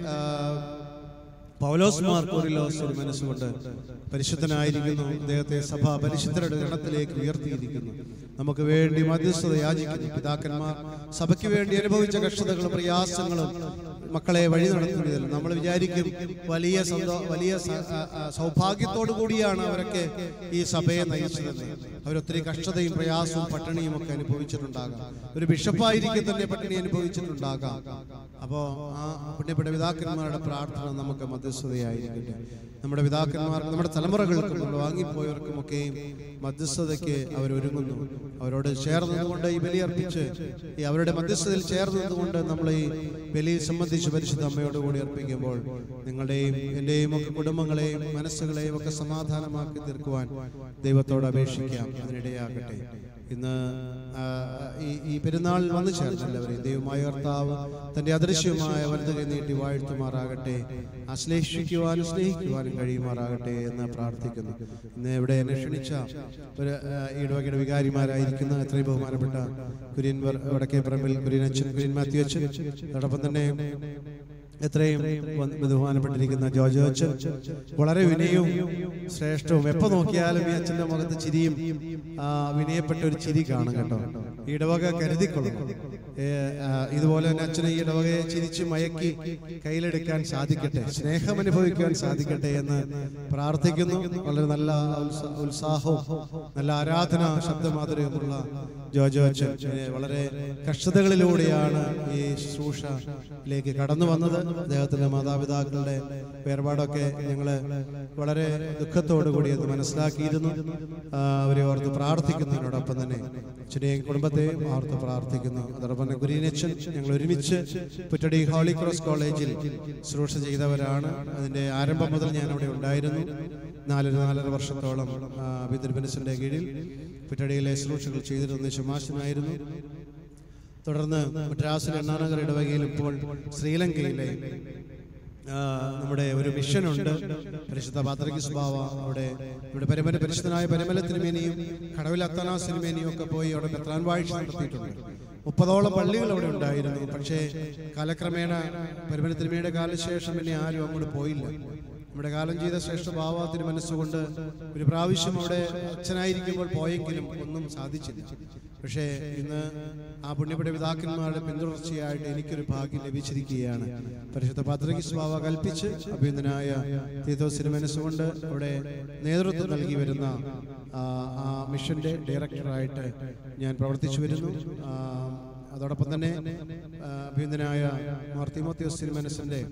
പൗലോസ് മാർ കോറിലോസ് ഒരു മനസ്സുകൊണ്ട് പരിശുദ്ധനായിരിക്കുന്നു. അദ്ദേഹത്തെ സഭ പരിശുദ്ധരുടെ ഗണത്തിലേക്ക് ഉയർത്തിയിരിക്കുന്നു. നമുക്ക് വേണ്ടി മധ്യസ്ഥത യാചിക്കുന്നു. പിതാക്കന്മാർ സഭയ്ക്ക് വേണ്ടി അനുഭവിച്ച കഷ്ടതകളും പ്രയാസങ്ങളും മക്കളെ വഴി നടത്തുന്നതിൽ നമ്മൾ വിചാരിക്കും വലിയ വലിയ സൗഭാഗ്യത്തോടു കൂടിയാണ് അവരൊക്കെ ഈ സഭയെ നയിച്ചതെന്ന്. അവരൊത്തിരി കഷ്ടതയും പ്രയാസവും പട്ടിണിയും ഒക്കെ അനുഭവിച്ചിട്ടുണ്ടാകാം. ഒരു ബിഷപ്പായിരിക്കും തന്നെ പട്ടിണി അനുഭവിച്ചിട്ടുണ്ടാകാം. അപ്പോൾ ആ പുണ്യപ്പെട്ട പിതാക്കന്മാരുടെ പ്രാർത്ഥന നമുക്ക് മധ്യസ്ഥതയായിരിക്കട്ടെ. നമ്മുടെ പിതാക്കന്മാർക്ക്, നമ്മുടെ തലമുറകൾക്കും, നമ്മൾ വാങ്ങിപ്പോയവർക്കുമൊക്കെയും മധ്യസ്ഥതയ്ക്ക് അവരൊരുങ്ങുന്നു. അവരോട് ചേർന്നതുകൊണ്ട് ഈ ബലിയർപ്പിച്ച് ഈ അവരുടെ മധ്യസ്ഥതയിൽ ചേർന്നതുകൊണ്ട് നമ്മൾ ഈ ബലി സംബന്ധിച്ച് പരിശുദ്ധ അമ്മയോടുകൂടി അർപ്പിക്കുമ്പോൾ നിങ്ങളുടെയും എൻ്റെയും ഒക്കെ കുടുംബങ്ങളെയും മനസ്സുകളെയും ഒക്കെ സമാധാനമാക്കി തീർക്കുവാൻ ദൈവത്തോട് അപേക്ഷിക്കാം. അതിനിടയാകട്ടെ. ഇന്ന് ഈ ഈ പെരുന്നാൾ വന്നു ചേർന്നെല്ലാവരെയും ദൈവമായ കർത്താവ് തൻ്റെ അദൃശ്യമായ വലതുകൈ നീട്ടി വാഴ്ത്തുമാറാകട്ടെ. ആശ്ലേഷിക്കുവാനും സ്നേഹിക്കുവാനും കഴിയുമാറാകട്ടെ എന്ന് പ്രാർത്ഥിക്കുന്നു. ഇന്ന് ഇവിടെ എന്നെ ക്ഷണിച്ച ഒരു ഇടവകയുടെ വികാരിമാരായിരിക്കുന്ന എത്രയും ബഹുമാനപ്പെട്ട കുര്യൻ വടക്കേ പറമ്പിൽ കുര്യൻ അച്ഛൻ, കുര്യൻ മാത്യു അച്ഛൻ, അതോടൊപ്പം തന്നെ എത്രയും ബഹുമാനപ്പെട്ടിരിക്കുന്ന ജോജോ അച്ഛൻ, വളരെ വിനയവും ശ്രേഷ്ഠവും. എപ്പോ നോക്കിയാലും ഈ അച്ഛൻ്റെ മുഖത്ത് ചിരിയും വിനയപ്പെട്ട ഒരു ചിരി കാണും കേട്ടോ. ഈ ഇടവക കരുതിക്കൊള്ളണം. ഇതുപോലെ തന്നെ അച്ഛനെ ഈ ഇടവകയെ ചിരിച്ച് മയക്കി കയ്യിലെടുക്കാൻ സാധിക്കട്ടെ, സ്നേഹം അനുഭവിക്കാൻ സാധിക്കട്ടെ എന്ന് പ്രാർത്ഥിക്കുന്നു. വളരെ നല്ല ഉത്സാഹവും നല്ല ആരാധന ശബ്ദമാധുര്യമുള്ള ജോജോ അച്ഛൻ വളരെ കഷ്ടതകളിലൂടെയാണ് ഈ ശുശ്രൂഷയിലേക്ക് കടന്നു വന്നത്. അദ്ദേഹത്തിന്റെ മാതാപിതാക്കളുടെ വേർപാടൊക്കെ ഞങ്ങള് വളരെ ദുഃഖത്തോടു കൂടി അത് മനസ്സിലാക്കിയിരുന്നു. അവരെ ഓർത്ത് പ്രാർത്ഥിക്കുന്നതിനോടൊപ്പം തന്നെ അച്ഛനെയും കുടുംബത്തെയും ഓർത്ത് പ്രാർത്ഥിക്കുന്നു. അതോടൊപ്പം തന്നെ കുര്യനച്ഛൻ ഞങ്ങൾ ഒരുമിച്ച് പുറ്റടി ഹോളി ക്രോസ് കോളേജിൽ ശുശ്രൂഷ ചെയ്തവരാണ്. അതിന്റെ ആരംഭം മുതൽ ഞാൻ അവിടെ ഉണ്ടായിരുന്നു. നാലര നാലര വർഷത്തോളം ബിദ്രബിനസിന്റെ കീഴിൽ പുറ്റടിയിലെ ശുശ്രൂഷകൾ ചെയ്തിരുന്ന ശുമാശനായിരുന്നു. തുടർന്ന് മദ്രാസിലെ അണ്ണാനഗർ ഇടവകയിൽ ഇപ്പോൾ ശ്രീലങ്കയിലെ നമ്മുടെ ഒരു മിഷനുണ്ട്. പരിശുദ്ധ പാത്രികീസ് ബാവ അവിടെ ഇവിടെ പരമന പരിശുദ്ധനായ പരമല തിരുമേനിയും കടവിൽ അത്തനാസ് തിരുമേനിയും ഒക്കെ പോയി അവിടെ മെത്രാൻ വാഴ്ച നടത്തിയിട്ടുണ്ട്. മുപ്പതോളം പള്ളികൾ അവിടെ ഉണ്ടായിരുന്നു. പക്ഷേ കാലക്രമേണ പരമല തിരുമേനിയുടെ കാലശേഷം പിന്നെ ആരും അങ്ങോട്ട് പോയില്ല. നമ്മുടെ കാലം ചെയ്ത ശ്രേഷ്ഠ ഭാവത്തിന് മനസ്സുകൊണ്ട് ഒരു പ്രാവശ്യം അവിടെ അച്ഛനായിരിക്കുമ്പോൾ പോയെങ്കിലും ഒന്നും സാധിച്ചില്ല. പക്ഷേ ഇന്ന് ആ പുണ്യപ്പെട്ട പിതാക്കന്മാരുടെ പിന്തുടർച്ചയായിട്ട് എനിക്കൊരു ഭാഗ്യം ലഭിച്ചിരിക്കുകയാണ്. പരിശുദ്ധ പാത്രികീസ് ബാവ കൽപ്പിച്ച് അഭിനന്ദനായ തീത്തോസിന് മനസ്സുകൊണ്ട് അവിടെ നേതൃത്വം നൽകി വരുന്ന ആ മിഷന്റെ ഡയറക്ടറായിട്ട് ഞാൻ പ്രവർത്തിച്ചു വരുന്നു. അതോടൊപ്പം തന്നെ അഭിനന്ദനായ മാർ തിമോത്തിയോസ് മനസ്സിന്റെ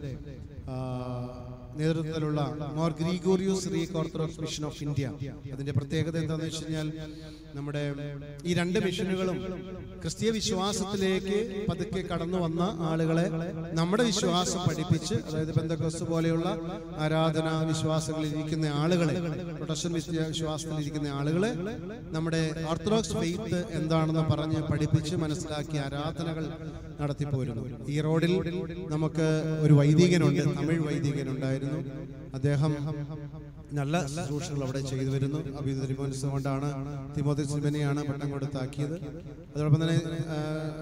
നേതൃത്വത്തിലുള്ള മോർ ഗ്രിഗോറിയോസ് റീ ഓർത്തഡോക്സ് മിഷൻ ഓഫ് ഇന്ത്യ. അതിന്റെ പ്രത്യേകത എന്താണെന്ന് വെച്ച് കഴിഞ്ഞാൽ നമ്മുടെ ഈ രണ്ട് മിഷനുകളും ക്രിസ്തീയ വിശ്വാസത്തിലേക്ക് പതുക്കെ കടന്നു വന്ന ആളുകളെ നമ്മുടെ വിശ്വാസം പഠിപ്പിച്ച്, അതായത് പെന്തക്കോസ്ത് പോലെയുള്ള ആരാധനാ വിശ്വാസങ്ങളിൽ ഇരിക്കുന്ന ആളുകളെ, പ്രൊട്ടസ്റ്റന്റ് വിശ്വാസത്തിൽ ഇരിക്കുന്ന ആളുകളെ നമ്മുടെ ഓർത്തഡോക്സ് ഫെയ്ത്ത് എന്താണെന്ന് പറഞ്ഞ് പഠിപ്പിച്ച് മനസ്സിലാക്കി ആരാധനകൾ നടത്തിപ്പോരുന്നു. ഈ റോഡിൽ നമുക്ക് ഒരു വൈദികനുണ്ട്, തമിഴ് വൈദികനുണ്ടായിരുന്നു. അദ്ദേഹം നല്ല ശുശ്രൂഷകൾ അവിടെ ചെയ്തു വരുന്നു. അഭിനന്ദനം കൊണ്ടാണ് തിമോത്തിയോസ് തിരുമേനിയാണ് പട്ടം കൊടുത്താക്കിയത്. അതോടൊപ്പം തന്നെ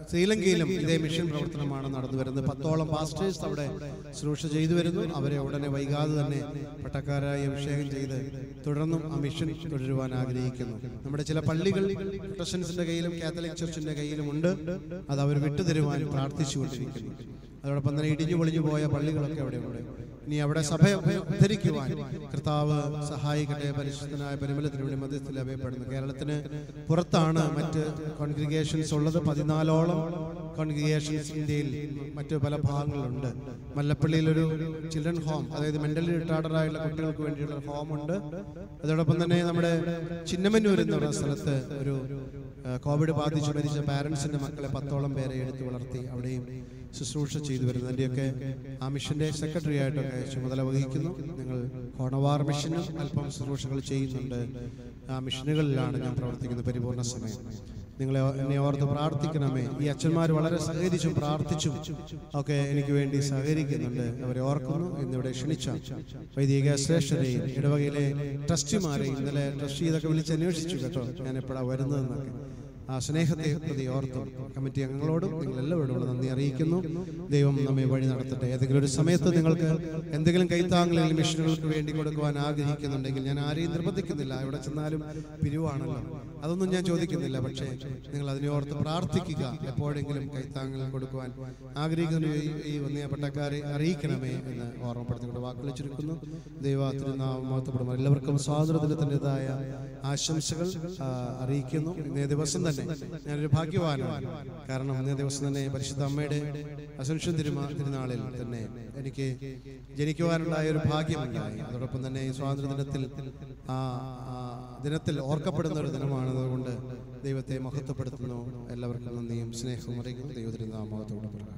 ശ്രീലങ്കയിലും ഇതേ മിഷൻ പ്രവർത്തനമാണ് നടന്നു വരുന്നത്. പത്തോളം പാസ്റ്റേഴ്സ് അവിടെ ശുശ്രൂഷ ചെയ്തു വരുന്നു. അവരെ ഉടനെ വൈകാതെ തന്നെ പട്ടക്കാരായി അഭിഷേകം ചെയ്ത് തുടർന്നും ആ മിഷൻ തുടരുവാൻ ആഗ്രഹിക്കുന്നു. നമ്മുടെ ചില പള്ളികൾ പ്രൊട്ടസ്റ്റന്റ്സിന്റെ കയ്യിലും കാത്തലിക് ചർച്ചിന്റെ കയ്യിലും ഉണ്ട്. അത് അവർ വിട്ടുതരുവാൻ പ്രാർത്ഥിച്ചുകൊണ്ടിരിക്കുന്നു. അതോടൊപ്പം തന്നെ ഇടിഞ്ഞു പൊളിഞ്ഞു പോയ പള്ളികളൊക്കെ അവിടെയുണ്ട്. ഇനി അവിടെ സഭ ഉദ്ധരിക്കുവാൻ കർത്താവ് സഹായിക്കട്ടെ. പരിശുദ്ധനായ പരിമലത്തിലൂടെ മധ്യസ്ഥത്തിൽ അഭയപ്പെടുന്നു. കേരളത്തിന് പുറത്താണ് മറ്റ് കോൺഗ്രിഗേഷൻസ് ഉള്ളത്. പതിനാലോളം കോൺഗ്രിഗേഷൻസ് ഇന്ത്യയിൽ മറ്റു പല ഭാഗങ്ങളിലുണ്ട്. മല്ലപ്പള്ളിയിലൊരു ചിൽഡ്രൻ ഹോം, അതായത് മെന്റലി റിട്ടാർഡറായുള്ള കുട്ടികൾക്ക് വേണ്ടിയുള്ള ഹോമുണ്ട്. അതോടൊപ്പം തന്നെ നമ്മുടെ ചിന്നമന്നൂർ എന്ന് പറയുന്ന സ്ഥലത്ത് ഒരു കോവിഡ് ബാധിച്ച് മരിച്ച പാരൻസിന്റെ മക്കളെ പത്തോളം പേരെ എടുത്തു വളർത്തി അവിടെയും ശുശ്രൂഷ ചെയ്തു വരുന്നു. അതിൻ്റെയൊക്കെ ആ മിഷന്റെ സെക്രട്ടറി ആയിട്ടൊക്കെ ചുമതല വഹിക്കുന്നു. നിങ്ങൾ ഹോണവാർ മിഷനും അല്പം ശുശ്രൂഷകൾ ചെയ്യുന്നുണ്ട്. ആ മിഷനുകളിലാണ് ഞാൻ പ്രവർത്തിക്കുന്നത് പരിപൂർണ സമയം. നിങ്ങളെ എന്നെ ഓർത്ത് പ്രാർത്ഥിക്കണമേ. ഈ അച്ഛന്മാർ വളരെ സഹകരിച്ചും പ്രാർത്ഥിച്ചും ഒക്കെ എനിക്ക് വേണ്ടി സഹകരിക്കുന്നുണ്ട്. അവരെ ഓർക്കുന്നു. ഇന്നിവിടെ ക്ഷണിച്ച വൈദിക ശ്രേഷ്ഠരെയും ഇടവകയിലെ ട്രസ്റ്റിമാരെയും ഇന്നലെ ട്രസ്റ്റി ഇതൊക്കെ വിളിച്ച് അന്വേഷിച്ചു കേട്ടോ, ഞാൻ എപ്പോഴാണ് വരുന്നതെന്നൊക്കെ. ആ സ്നേഹത്തെ പ്രതി ഓർത്തും കമ്മിറ്റി അംഗങ്ങളോടും നിങ്ങൾ എല്ലാവരോടും നന്ദി അറിയിക്കുന്നു. ദൈവം നമ്മെ വഴി നടത്തട്ടെ. ഏതെങ്കിലും ഒരു സമയത്ത് നിങ്ങൾക്ക് എന്തെങ്കിലും കൈത്താങ്ങലുകൾ മിഷനുകൾക്ക് വേണ്ടി കൊടുക്കുവാൻ ആഗ്രഹിക്കുന്നുണ്ടെങ്കിൽ ഞാൻ ആരെയും നിർബന്ധിക്കുന്നില്ല. എവിടെ ചെന്നാലും പിരിവാണല്ലോ, അതൊന്നും ഞാൻ ചോദിക്കുന്നില്ല. പക്ഷേ നിങ്ങൾ അതിനെ ഓർത്ത് പ്രാർത്ഥിക്കുക. എപ്പോഴെങ്കിലും കൈത്താങ്ങൽ കൊടുക്കുവാൻ ആഗ്രഹിക്കുന്ന ഈ വന്നിയ പട്ടക്കാരെ അറിയിക്കണമേ എന്ന് ഓർമ്മപ്പെടുത്തിക്കൊണ്ട് വാക്കുകൾ ചുരുക്കുന്നു. ദൈവ തിരുനാമം മഹത്വപ്പെടുമ്പോൾ എല്ലാവർക്കും സ്വാതന്ത്ര്യത്തിൻ്റെതായ ആശംസകൾ അറിയിക്കുന്നു. ഇന്നേ ദിവസം തന്നെ ഞാനൊരു ഭാഗ്യവാനാണ്. കാരണം ഇന്നേ ദിവസം തന്നെ പരിശുദ്ധ അമ്മയുടെ അസൻഷൻ തിരുമാ തിരുനാളിൽ തന്നെ എനിക്ക് ജനിക്കുവാനുണ്ടായ ഒരു ഭാഗ്യമുണ്ടായി. അതോടൊപ്പം തന്നെ ഈ സ്വാതന്ത്ര്യ ദിനത്തിൽ ആ ദിനത്തിൽ ഓർക്കപ്പെടുന്ന ഒരു ദിനമാണതുകൊണ്ട് ദൈവത്തെ മഹത്വപ്പെടുത്തുന്നു. എല്ലാവർക്കും നന്ദിയും സ്നേഹവും അറിയിക്കുന്നു. ദൈവത്തിന്റെ നാമത്തോടെ പറയാം.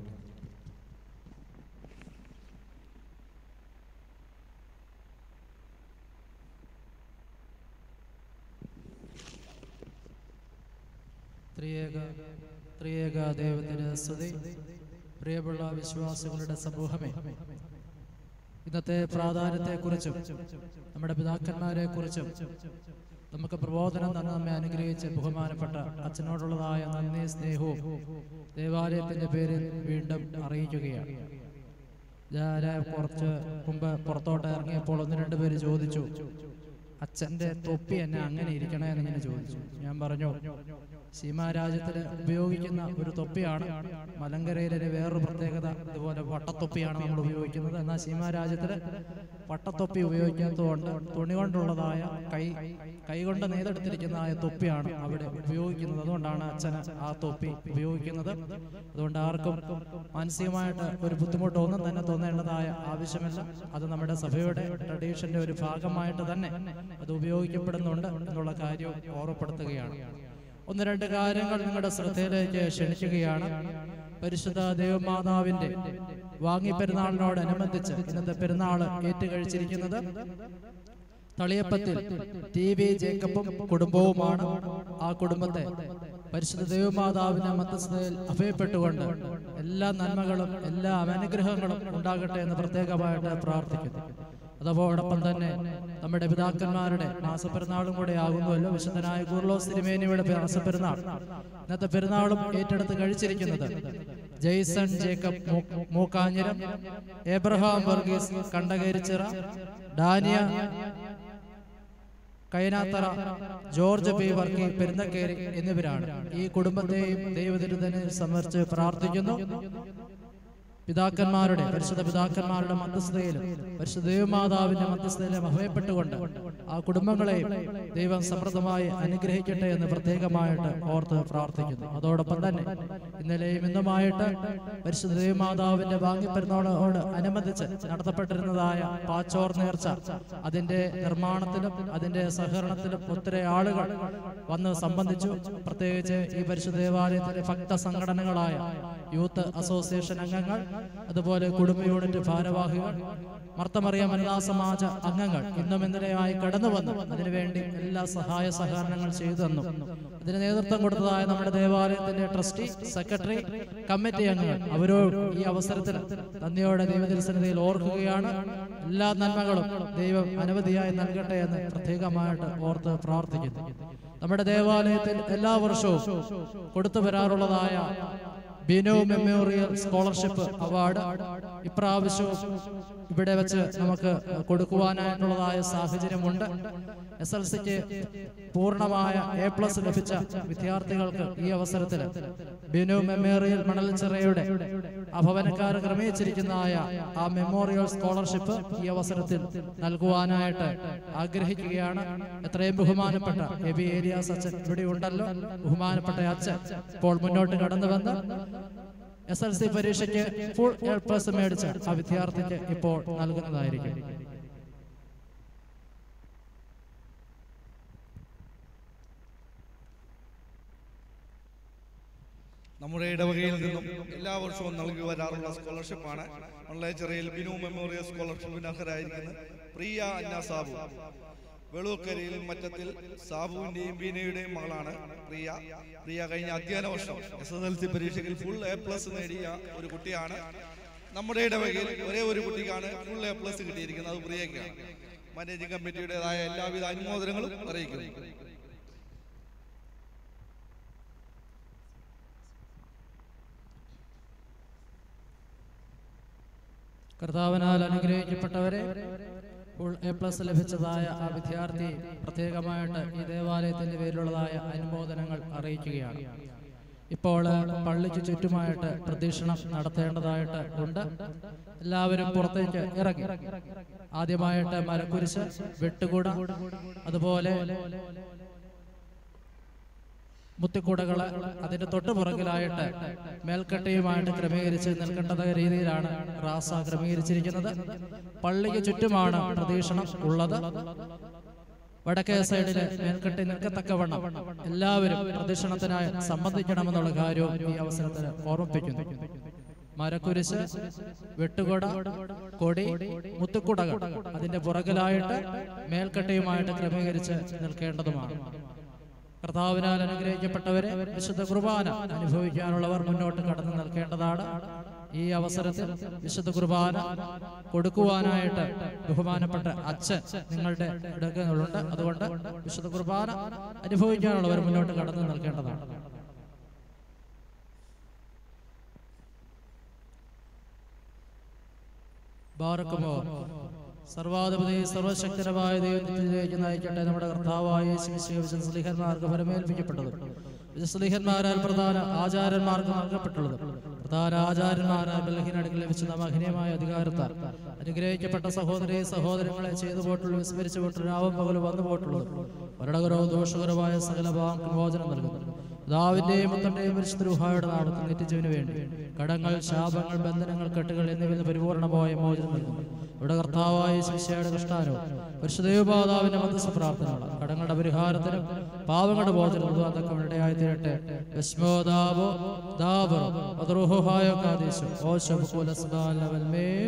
ത്രിയേക ത്രിയേക ദൈവത്തിന് സ്തുതി. പ്രിയമുള്ള വിശ്വാസികളുടെ സമൂഹമേ, ഇന്നത്തെ പ്രാധാന്യത്തെക്കുറിച്ചും നമ്മുടെ പിതാക്കന്മാരെ കുറിച്ചും നമുക്ക് പ്രബോധനം തന്ന നമ്മെ അനുഗ്രഹിച്ച് ബഹുമാനപ്പെട്ട അച്ഛനോടുള്ളതായ നന്ദി സ്നേഹവും ദേവാലയത്തിന്റെ പേരിൽ വീണ്ടും അറിയിക്കുകയാണ്. ഞാൻ കുറച്ച് മുമ്പ് പുറത്തോട്ട് ഇറങ്ങിയപ്പോൾ ഒന്ന് രണ്ട് പേര് ചോദിച്ചു, അച്ഛൻ്റെ തൊപ്പി എന്നെ അങ്ങനെ ഇരിക്കണേ എന്നിങ്ങനെ ചോദിച്ചു. ഞാൻ പറഞ്ഞു, സീമാരാജ്യത്തിൽ ഉപയോഗിക്കുന്ന ഒരു തൊപ്പിയാണ്. മലങ്കരയിലെ വേറൊരു പ്രത്യേകത ഇതുപോലെ വട്ടത്തൊപ്പിയാണ് നമ്മൾ ഉപയോഗിക്കുന്നത്. എന്നാൽ സീമാരാജ്യത്തിൽ വട്ടത്തൊപ്പി ഉപയോഗിക്കാത്തതുകൊണ്ട് തുണി കൊണ്ടുള്ളതായ കൈ കൈകൊണ്ട് നെയ്തെടുത്തിരിക്കുന്നതായ തൊപ്പിയാണ് അവിടെ ഉപയോഗിക്കുന്നത്. അതുകൊണ്ടാണ് അച്ഛന് ആ തൊപ്പി ഉപയോഗിക്കുന്നത്. അതുകൊണ്ട് ആർക്കും മാനസികമായിട്ട് ഒരു ബുദ്ധിമുട്ടോ ഒന്നും തന്നെ തോന്നേണ്ടതായ ആവശ്യമില്ല. അത് നമ്മുടെ സഭയുടെ ട്രഡീഷന്റെ ഒരു ഭാഗമായിട്ട് തന്നെ അത് ഉപയോഗിക്കപ്പെടുന്നുണ്ട് എന്നുള്ള കാര്യം ഓർമ്മപ്പെടുത്തുകയാണ്. ഒന്ന് രണ്ട് കാര്യങ്ങൾ നിങ്ങളുടെ ശ്രദ്ധയിലേക്ക് ക്ഷണിക്കുകയാണ്. പരിശുദ്ധ ദേവമാതാവിന്റെ വാങ്ങിപ്പെരുന്നാളിനോടനുബന്ധിച്ച് ഇന്നത്തെ പെരുന്നാൾ ഏറ്റുകഴിച്ചിരിക്കുന്നത് തളിയപ്പത്തിൽ ടി വി ജേക്കബും കുടുംബവുമാണ്. ആ കുടുംബത്തെ പരിശുദ്ധ ദേവമാതാവിന്റെ മധ്യസ്ഥതയിൽ അഭയപ്പെട്ടുകൊണ്ട് എല്ലാ നന്മകളും എല്ലാ അനുഗ്രഹങ്ങളും ഉണ്ടാകട്ടെ എന്ന് പ്രത്യേകമായിട്ട് പ്രാർത്ഥിക്കുന്നു. അതോടൊപ്പം തന്നെ നമ്മുടെ പിതാക്കന്മാരുടെ മാസപ്പെരുന്നാളും കൂടെ ആകുന്നുവല്ലോ. വിശുദ്ധനായ കൂർലോസ് തിരുമേനിയുടെ മാസപ്പെരുന്നാൾ ഇന്നത്തെ പെരുന്നാളും ഏറ്റെടുത്ത് കഴിച്ചിരിക്കുന്നത് ജെയ്സൺ ജേക്കബ് മൂക്കാഞ്ഞിരം, എബ്രഹാം വർഗീസ് കണ്ടകേരിച്ചിറ, ഡാനിയ കൈനാത്തറ, ജോർജ് പി വർക്കി പെരുന്നക്കേരി എന്നിവരാണ്. ഈ കുടുംബത്തെയും ദൈവത്തിനെ സമർപ്പിച്ച് പ്രാർത്ഥിക്കുന്നു. പിതാക്കന്മാരുടെ പരിശുദ്ധ പിതാക്കന്മാരുടെ മധ്യസ്ഥതയിലും പരിശുദ്ധ ദേവമാതാവിന്റെ മധ്യസ്ഥതയിലും അഭയപ്പെട്ടുകൊണ്ട് ആ കുടുംബങ്ങളെയും ദൈവം സമൃദ്ധമായി അനുഗ്രഹിക്കട്ടെ എന്ന് പ്രത്യേകമായിട്ട് ഓർത്ത് പ്രാർത്ഥിക്കുന്നു. അതോടൊപ്പം തന്നെ ഇന്നലെയും ഇന്നുമായിട്ട് പരിശുദ്ധ ദേവമാതാവിന്റെ വാങ്ങിപ്പെരുന്നാളോട് അനുബന്ധിച്ച് നടത്തപ്പെട്ടിരുന്നതായ പാച്ചോർ നേർച്ച, അതിന്റെ നിർമ്മാണത്തിലും അതിന്റെ സഹകരണത്തിലും ഒത്തിരി ആളുകൾ വന്ന് സംബന്ധിച്ചു. പ്രത്യേകിച്ച് ഈ പരിശുദ്ധ ദേവാലയത്തിലെ ഭക്ത സംഘടനകളായ യൂത്ത് അസോസിയേഷൻ അംഗങ്ങൾ, അതുപോലെ കുടുംബ യൂണിറ്റ് ഭാരവാഹികൾ, മർത്തമറിയ വനിതാ സമാജ അംഗങ്ങൾ ഇന്നും ഇന്നലെയായി കടന്നു വന്നു അതിനുവേണ്ടി എല്ലാ സഹായ സഹകരണങ്ങൾ ചെയ്തു തന്നു. അതിന് നേതൃത്വം കൊടുത്തതായ നമ്മുടെ ദേവാലയത്തിന്റെ ട്രസ്റ്റി, സെക്രട്ടറി, കമ്മിറ്റി അംഗങ്ങൾ, അവരോട് ഈ അവസരത്തിൽ നന്ദിയോടെ ദൈവത്തിരുസന്നിധിയിൽ ഓർക്കുകയാണ്. എല്ലാ നന്മകളും ദൈവം അനവധിയായി നൽകട്ടെ എന്ന് പ്രത്യേകമായിട്ട് ഓർത്ത് പ്രാർത്ഥിക്കുന്നു. നമ്മുടെ ദേവാലയത്തിൽ എല്ലാ വർഷവും കൊടുത്തു വരാറുള്ളതായ ബിനോ മെമ്മോറിയൽ സ്കോളർഷിപ്പ് അവാർഡ് ഇപ്രാവശ്യവും ഇവിടെ വെച്ച് നമുക്ക് കൊടുക്കുവാനായിട്ടുള്ളതായ സാഹചര്യമുണ്ട്. എസ് എൽ സിക്ക് പൂർണ്ണമായ എ പ്ലസ് ലഭിച്ച വിദ്യാർത്ഥികൾക്ക് ഈ അവസരത്തിൽ ബിനു മെമ്മോറിയൽ മണൽച്ചിറയുടെ അഭവനക്കാർ ക്രമീകരിച്ചിരിക്കുന്നതായ ആ മെമ്മോറിയൽ സ്കോളർഷിപ്പ് ഈ അവസരത്തിൽ നൽകുവാനായിട്ട് ആഗ്രഹിക്കുകയാണ്. എത്രയും ബഹുമാനപ്പെട്ട എബി ഏലിയാസ് അച്ഛൻ ഇവിടെ ഉണ്ടല്ലോ. ബഹുമാനപ്പെട്ട അച്ഛൻ ഇപ്പോൾ മുന്നോട്ട് കടന്നു വന്ന് എസ് എൽ സി പരീക്ഷയ്ക്ക് ഫുൾ എ പ്ലസ് മേടിച്ച ആ വിദ്യാർത്ഥിക്ക് ഇപ്പോൾ നൽകുന്നതായിരിക്കും. നമ്മുടെ ഇടവകയിൽ നിന്നും എല്ലാ വർഷവും നൽകി വരാറുള്ള സ്കോളർഷിപ്പാണ് മണൽച്ചിറയിൽ ബിനു മെമ്മോറിയൽ സ്കോളർഷിപ്പിന് അർഹരായിരിക്കുന്ന പ്രിയ അന്ന സാബു. വെളൂക്കരയിൽ മറ്റത്തിൽ സാബുവിന്റെയും ബീനയുടെയും മകളാണ് പ്രിയ. പ്രിയ കഴിഞ്ഞ അധ്യയന വർഷം എസ് എസ് എൽ സി പരീക്ഷയിൽ ഫുൾ എ പ്ലസ് നേടിയ ഒരു കുട്ടിയാണ്. നമ്മുടെ ഇടവകയിൽ ഒരേ ഒരു കുട്ടിക്കാണ് ഫുൾ എ പ്ലസ് കിട്ടിയിരിക്കുന്നത്, അത് പ്രിയയ്ക്കാണ്. മാനേജിംഗ് കമ്മിറ്റിയുടേതായ എല്ലാവിധ അനുമോദനങ്ങളും അറിയിക്കുന്നു. കർത്താവിനാൽ അനുഗ്രഹിക്കപ്പെട്ടവരെ, ഫുൾ എ പ്ലസ് ലഭിച്ചതായ ആ വിദ്യാർത്ഥി പ്രത്യേകമായിട്ട് ഈ ദേവാലയത്തിന്റെ പേരിലുള്ളതായ അനുമോദനങ്ങൾ അറിയിക്കുകയാണ്. ഇപ്പോൾ പള്ളിക്ക് ചുറ്റുമായിട്ട് പ്രദക്ഷിണം നടത്തേണ്ടതായിട്ട് ഉണ്ട്. എല്ലാവരും പുറത്തേക്ക് ഇറങ്ങി ആദ്യമായിട്ട് മരക്കുരിശ്, വെട്ടുകൂട, അതുപോലെ മുത്തിക്കൂടകള് അതിന്റെ തൊട്ടു പുറകിലായിട്ട് മേൽക്കട്ടയുമായിട്ട് ക്രമീകരിച്ച് നിൽക്കേണ്ട രീതിയിലാണ് റാസ ക്രമീകരിച്ചിരിക്കുന്നത്. പള്ളിക്ക് ചുറ്റുമാണ് പ്രദക്ഷിണം ഉള്ളത്. വടക്കേ സൈഡില് മേൽക്കട്ടി നിൽക്കത്തക്കവണ്ണം എല്ലാവരും പ്രദക്ഷിണത്തിനായി സംബന്ധിക്കണമെന്നുള്ള കാര്യവും ഈ അവസരത്തിൽ ഓർമ്മിപ്പിക്കുന്നു. മരക്കുരിശ്, വെട്ടുകൊട, കൊടി, മുത്തുക്കുടകൾ അതിന്റെ പുറകിലായിട്ട് മേൽക്കട്ടയുമായിട്ട് ക്രമീകരിച്ച് നിൽക്കേണ്ടതുമാണ്. കർത്താവിനാൽ അനുഗ്രഹിക്കപ്പെട്ടവരെ വിശുദ്ധ കുർബാന അനുഭവിക്കാനുള്ളവർ മുന്നോട്ട് കടന്നു നിൽക്കേണ്ടതാണ്. ഈ അവസരത്തിൽ വിശുദ്ധ കുർബാന കൊടുക്കുവാനായിട്ട് ബഹുമാനപ്പെട്ട അച്ഛൻ നിങ്ങളുടെ ഇടങ്ങളുണ്ട്. അതുകൊണ്ട് വിശുദ്ധ കുർബാന അനുഭവിക്കാനുള്ളവർ മുന്നോട്ട് കടന്നു നിൽക്കേണ്ടതാണ്. ബാറക്കുമോ സർവാധിപതി സർവശക്തരമായ ദൈവത്തിലേക്ക് നയിക്കട്ടെ. നമ്മുടെ കർത്താവായ സ്ലീഹന്മാർക്ക് ഫലമേൽപ്പിക്കപ്പെട്ടത് സ്ലീഹന്മാരാൽ പ്രധാന ആചാര്യന്മാർക്ക് നൽകപ്പെട്ടുള്ളത് പ്രധാന ആചാര്യന്മാരാൽ ബലഹീനടുക്കൽ ലഭിച്ച മഹനീയമായ അധികാരത്താൽ അനുഗ്രഹിക്കപ്പെട്ട സഹോദരി സഹോദരങ്ങളെ ചെയ്തു പോയിട്ടുള്ള വിസ്മരിച്ചു പോയിട്ടുള്ള രാവും പകലും വന്നു പോയിട്ടുള്ളത് വരടകരവും ദോഷകരമായ സകല മോചനം നൽകുന്നു. പിതാവിന്റെയും പുത്രന്റെയും പരിശുദ്ധ റൂഹായുടെ നാമത്തിൽ നിത്യജീവന് വേണ്ടി കടങ്ങൾ, ശാപങ്ങൾ, ബന്ധനങ്ങൾ, കെട്ടുകൾ എന്നിവയിൽ നിന്ന് പരിപൂർണമായ മോചനം നൽകുന്നു. ഇവിടെ കർത്താവായ ശിഷ്യയുടെ കൃഷ്ണാനോ പരിശുദ്ധയോപാതാവിന്റെ മധ്യസ്ഥ പ്രാർത്ഥനകൾ കടങ്ങളുടെ പരിഹാരത്തിനും പാവങ്ങളുടെ മോചനത്തിനും അതൊക്കെ ഇടയായി തീരട്ടെ. വിസ്മോദാവോ ദാവോ അദ്രോഹായോ കാദേശം ഓ ശബുകുലസ്ബാലവൽമേൻ.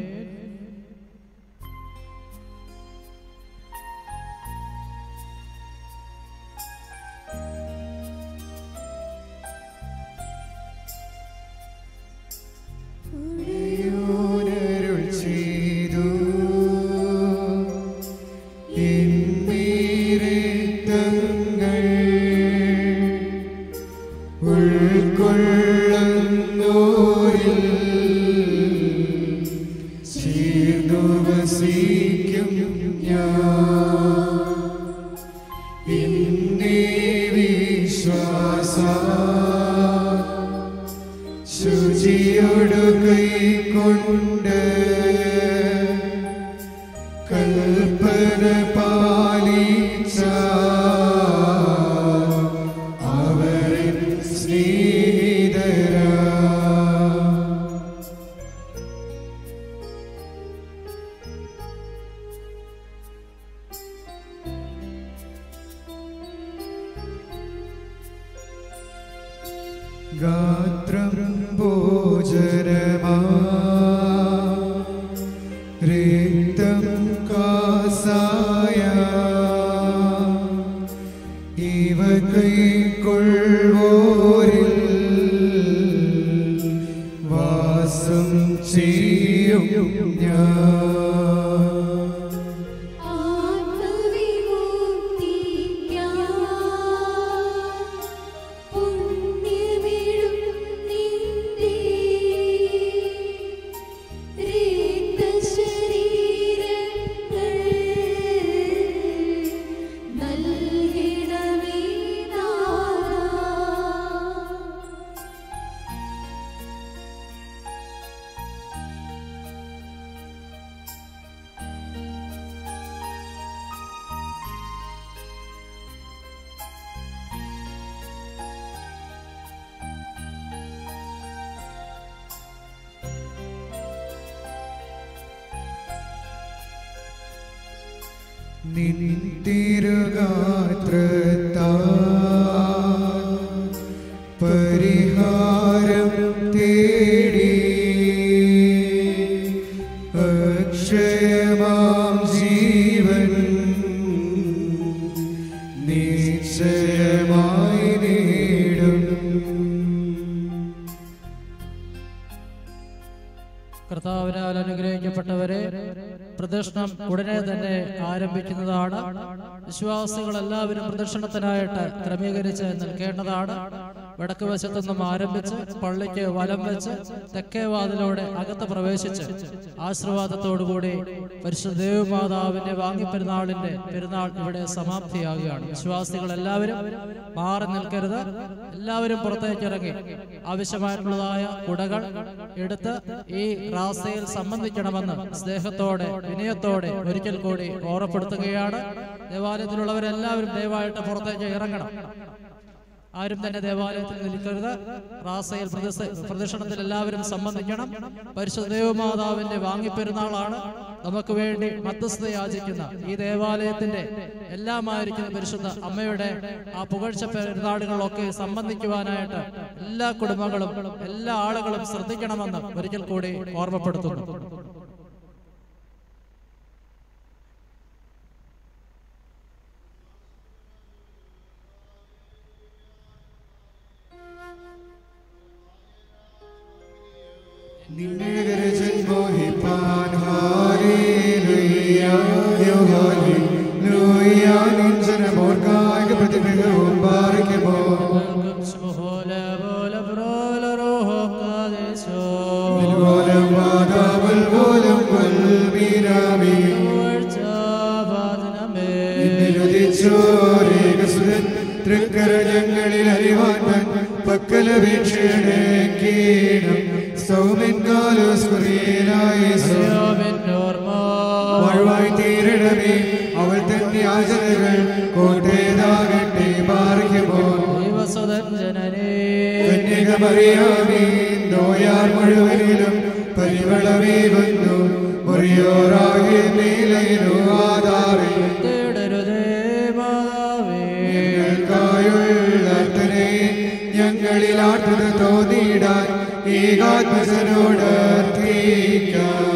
പുണ്യമിഴും നിന്റെ നിൻ തിരുഗാത്രത്താ പരിഹാരം തേടി അക്ഷയമാം ജീവൻ നിശ്ചയമായി നേടും. കർത്താവിനാൽ അനുഗ്രഹിക്കപ്പെട്ടവരെ, പ്രദക്ഷിണം ഉടനെ തന്നെ ആരംഭിക്കുന്നതാണ്. വിശ്വാസികൾ എല്ലാവരും പ്രദക്ഷിണത്തിനായിട്ട് ക്രമീകരിച്ച് നിൽക്കേണ്ടതാണ്. വടക്ക് വശത്തു നിന്നും ആരംഭിച്ച് പള്ളിക്ക് വലം വെച്ച് തെക്കേ വാതിലൂടെ അകത്ത് പ്രവേശിച്ച് ആശീർവാദത്തോടുകൂടി പരിശുദ്ധ ദേവമാതാവിന്റെ വാങ്ങിപ്പെരുന്നാളിന്റെ പെരുന്നാൾ ഇവിടെ സമാപ്തിയാകുകയാണ്. വിശ്വാസികൾ എല്ലാവരും മാറി നിൽക്കരുത്. എല്ലാവരും പുറത്തേക്ക് ഇറങ്ങി ആവശ്യമായിട്ടുള്ളതായ കുടകൾ എടുത്ത് ഈ റാസയിൽ സംബന്ധിക്കണമെന്ന് സ്നേഹത്തോടെ വിനയത്തോടെ ഒരിക്കൽ കൂടി ഓർമ്മപ്പെടുത്തുകയാണ്. ദേവാലയത്തിലുള്ളവരെല്ലാവരും ദയവായിട്ട് പുറത്തേക്ക് ഇറങ്ങണം. ആരും തന്നെ ദേവാലയത്തിൽ നിൽക്കരുത്. റാസയിൽ പ്രദക്ഷിണത്തിൽ എല്ലാവരും സംബന്ധിക്കണം. പരിശുദ്ധ ദേവമാതാവിന്റെ വാങ്ങിപ്പെരുന്നാളാണ്. നമുക്ക് വേണ്ടി മധ്യസ്ഥത യാചിക്കുന്ന ഈ ദേവാലയത്തിന്റെ എല്ലാമായിരിക്കുന്ന പരിശുദ്ധ അമ്മയുടെ ആ പുകഴ്ച പെരുന്നാളുകളൊക്കെ സംബന്ധിക്കുവാനായിട്ട് എല്ലാ കുടുംബങ്ങളും എല്ലാ ആളുകളും ശ്രദ്ധിക്കണമെന്ന് ഒരിക്കൽ കൂടി ഓർമ്മപ്പെടുത്തുന്നു. നിന്നെ മോഹിപ്പാൻ ഹല്ലേലൂയ ഹല്ലേലൂയ നിൻജനമോർക്കായ പ്രതിഗ്രഹവും പാറിക്കുമോ നിൻകോലം വാദാവൽ കോലം വൽമീരാമി നിന്നുദിച്ചോരേകസുരൻ തൃക്കരജങ്ങളിൽ അറിവാൻ പക്കലപേക്ഷയുടെ കീണം വാഴ്വായി തീരണമേ. അവൾ തന്നെ ആചരകൾ കോട്ടേതാകട്ടെ പാറിക്കുമോ കന്യകമറിയാമേ നോയാർ മുഴുവനിലും പരിമളമേകുന്നു മുറിയോറാകെ മേലയിലോ ആധാരേ ഞങ്ങൾക്കായുള്ളർത്തനെ ഞങ്ങളിൽ ആർത്തത തോന്നിയിടാൻ ഏകാത്മജനോട് അർത്ഥിക്കാം.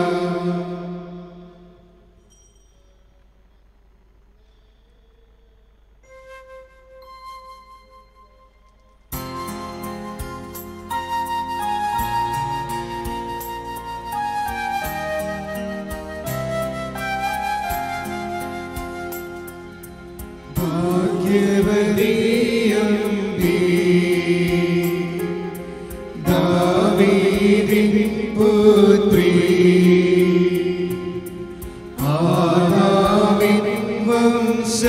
ഭാഗ്യവതിയം പുത്രി ആദാമിൻ വംശ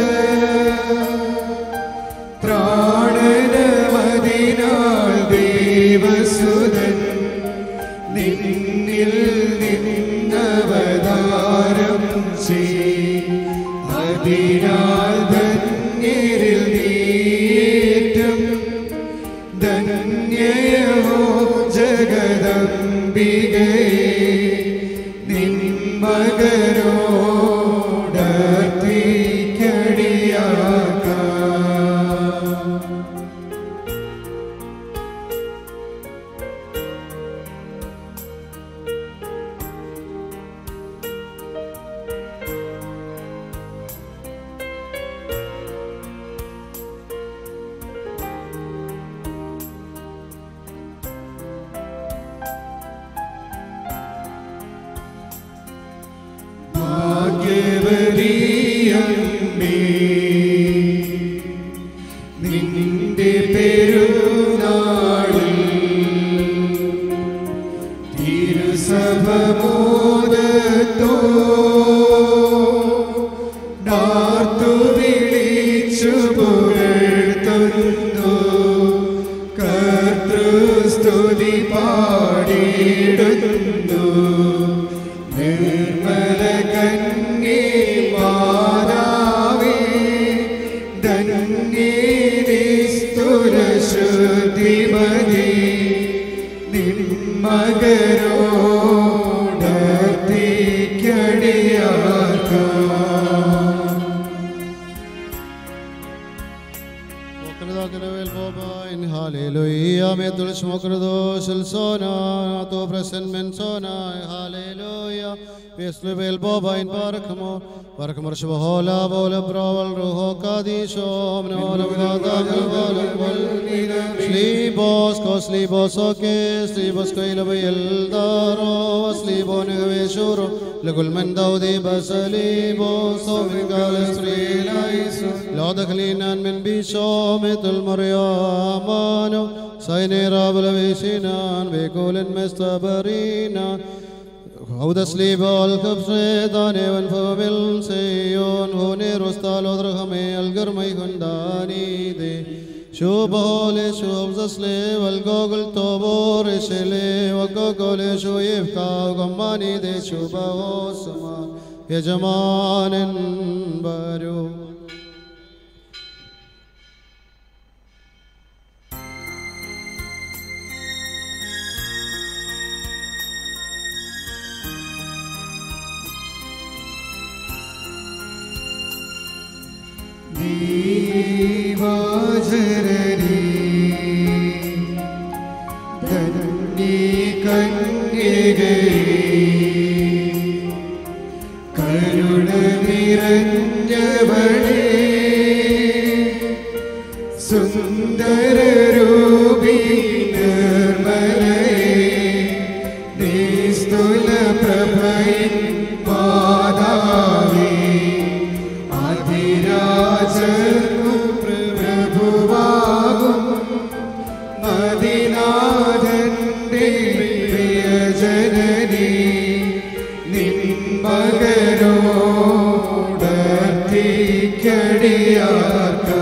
ത്രാണനമതിനാൽ ദേവസുതൻ നിന്നിൽ നിന്നവതാരം ചെയ് അതിനാൽ ധന്യരിൽ നീറ്റം ധന്യയോ ജഗദംബികേ നിൻ മകനോടർത്തിക്കടിയാക്കാം. ഭാഗ്യവതിയമ്മേ നിന്റെ പെരുനാളിൽ തിരുസഭമോദത്തോ നാർത്തു വിളിച്ചു പുകഴ്ത്തുന്നു കർത്തൃസ്തുതി പാടിയിടുന്നു നിർമ്മല കന്യേ മാതാവേ ധന്യേ നിസ്തുലശുദ്ധിമതി നിൻ മകനോടർത്തിക്കടിയാക്കാം. sona, to present men sona, hallelujah. Vesluvel bobain barakamo, barakamo shvahola, vola bravel ruho kadisho, mnola vada vola vol. Slibos ko slibos oke, slibos ko ilabayel daro, slibon gaveshuro, legul mendaudi basalibos, so mingales relais, lodaklinan min bisho metul mariamano, saine rabla vesinan, vekulen mestabarina. Hauda sliba al-kabse dane van fabil seyon hone rostal odrahame al-garmay hundani de shubhole shubzasle wal-gogol tobor shele wal-gogol shuyifka gammani de shubho sama yajamanen baru. Divajarani Dhanni Kanyagari Karuna Niranjavane Sundara Rubi Nirmalaye Nistula Prabhain Padave Adhirajarkum Prabhuvagum Madinadhante Priyajanani Nin Magarodharthikadiyarka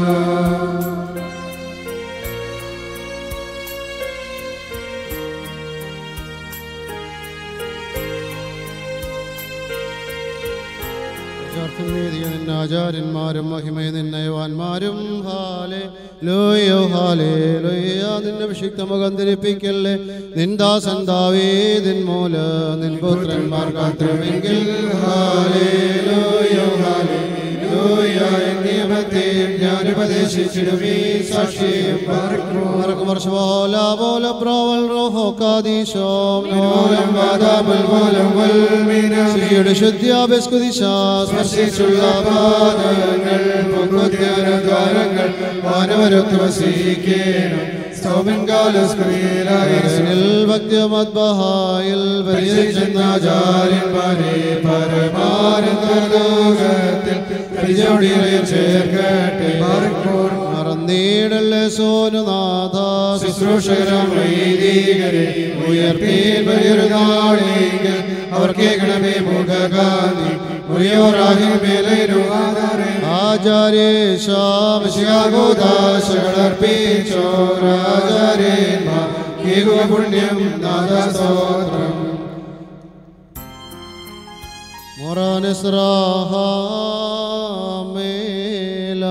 ആചാര്യന്മാരും മഹിമയെ നിന്നയവാന്മാരും ഹാലേ ലോയോ ഹാലേ ലോയ നിന്നെ അഭിഷിക്തമുഖം ധരിപ്പിക്കല്ലേ നിന്ദാസൻ ദാവീദിൻ മൂല നിൻ പുത്രന്മാർ കാത്തുമെങ്കിൽ ഹാലേ ലോയോ ഹാലേ ലോയ നിയമത്തെയും ഞാൻ ഉപദേശിച്ചിടുമീ സാക്ഷിയും വർഷമോല പോല പ്രോവൽ റോഹോ കാദീശോ ശ്രീയുടെ ശുദ്ധ്യാഭ്യസ്കുദിശാ സ്പർശിച്ചുള്ള പാദങ്ങൾ പൊങ്കുദ്യാനദ്വാരങ്ങൾ മാനവരൊത്തു വസിക്കേണം സ്തോമൻകാലസ്കുതിയിലായിൽ ഭക്തിമദ്ബഹായിൽ പരിചരിച്ചെന്നാചാര്യന്മാരെ പരമാനന്ദലോകത്തിൽ പരിചോടികളെ ചേർക്കട്ടെ മറന്നീടല്ലേ സോനുനാഥ ശുശ്രൂഷകരം വൈദികരെ ഉയർപ്പീൻ വലിയൊരുനാളെങ്കിൽ അവർ കേൾക്കണമേ മുഖകാന്തി മുറിയോറാകി മേലോ ആചാര്യേശാമശിയാഗോദാശകളർപ്പിച്ചോ രാജാരേന്മാർ കേകുക പുണ്യം നാദസ്തോത്രം മൊറാനിസ്രാഹാമേല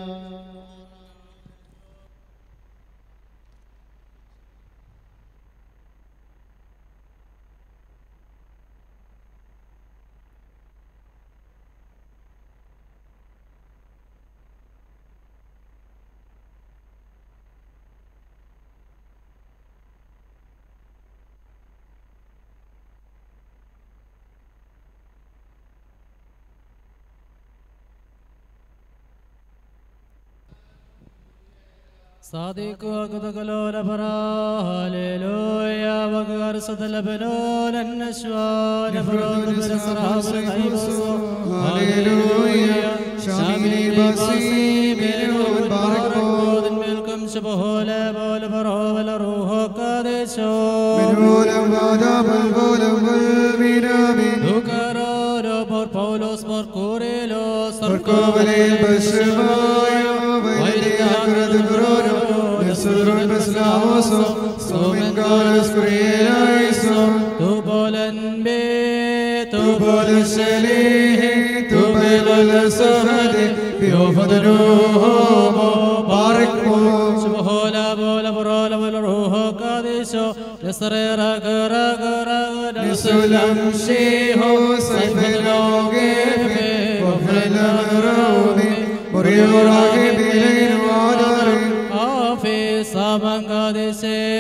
Sadiku agudagalola paraleluya vagar sadalabalola nashwa nefrod berasrahar hayso haleluya shamini basi melod barakod melkum shbola bol barola ruho kadesho melodam vadabal bolam binabi dukaroro por paulos por corelos por covelel basmaya vaidikakradugoro Nesudron Beslavoso, Somengalos Kurielaiso, Tubolan Be, Tubolan Shalihi, Tubelala Sahade, Piofadano, Barakmo, Subhola, Bola, Borola, Ruho Kadisho, Nesarera, Garagara, Nesulam Shiho, Saifenoge, Ofrena Robi, Muriorage, Bilin, Water. Samangadise hauda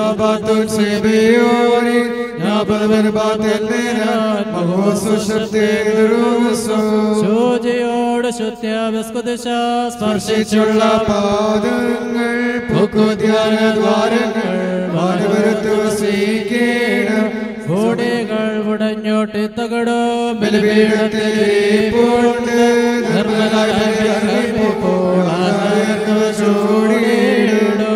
Nabatun Sebeori, Nabavan Batel Meran, Mahosu Shakti Ruso. ശുചിയോട് ശുദ്ധ്യാവസ്കുദിശ സ്പർശിച്ചുള്ള പാദങ്ങൾ പൂക്കുധ്യാനദ്വാരങ്ങൾ വാനവരത്തു സ്വീകേണം കോടികൾ ഉടഞ്ഞോട്ടി തകടും ബലിപീഠത്തിൽ പൂണ്ട് നിർമ്മലപ്പോൾ ചൂടിയിടും.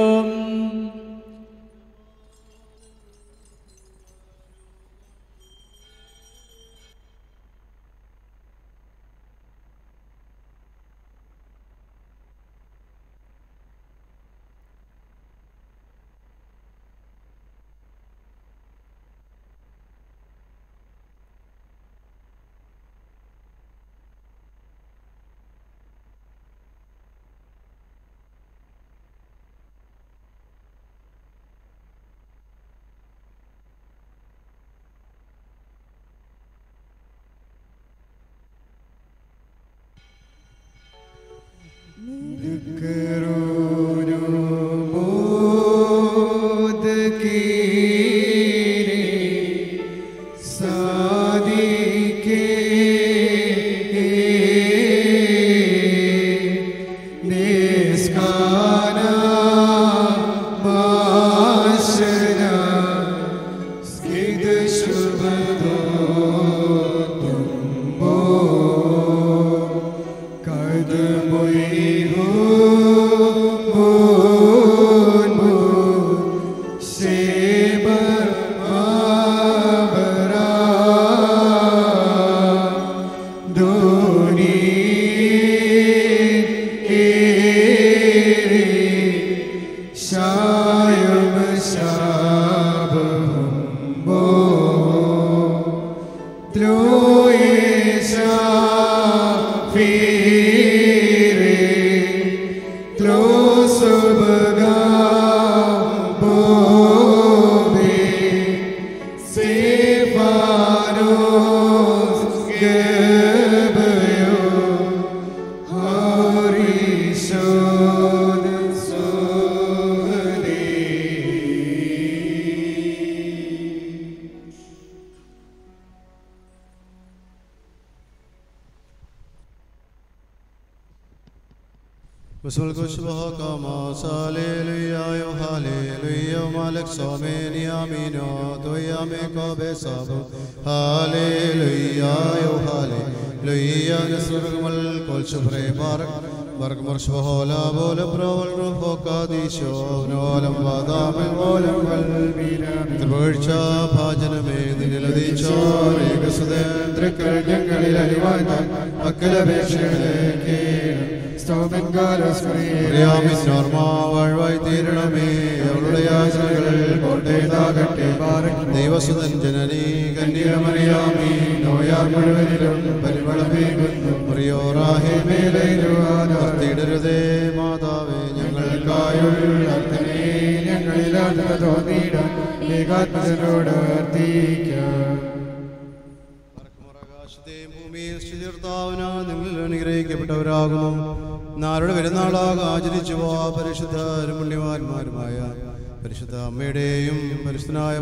പരിശുദ്ധ അമ്മയുടെയും പരിശുദ്ധനായ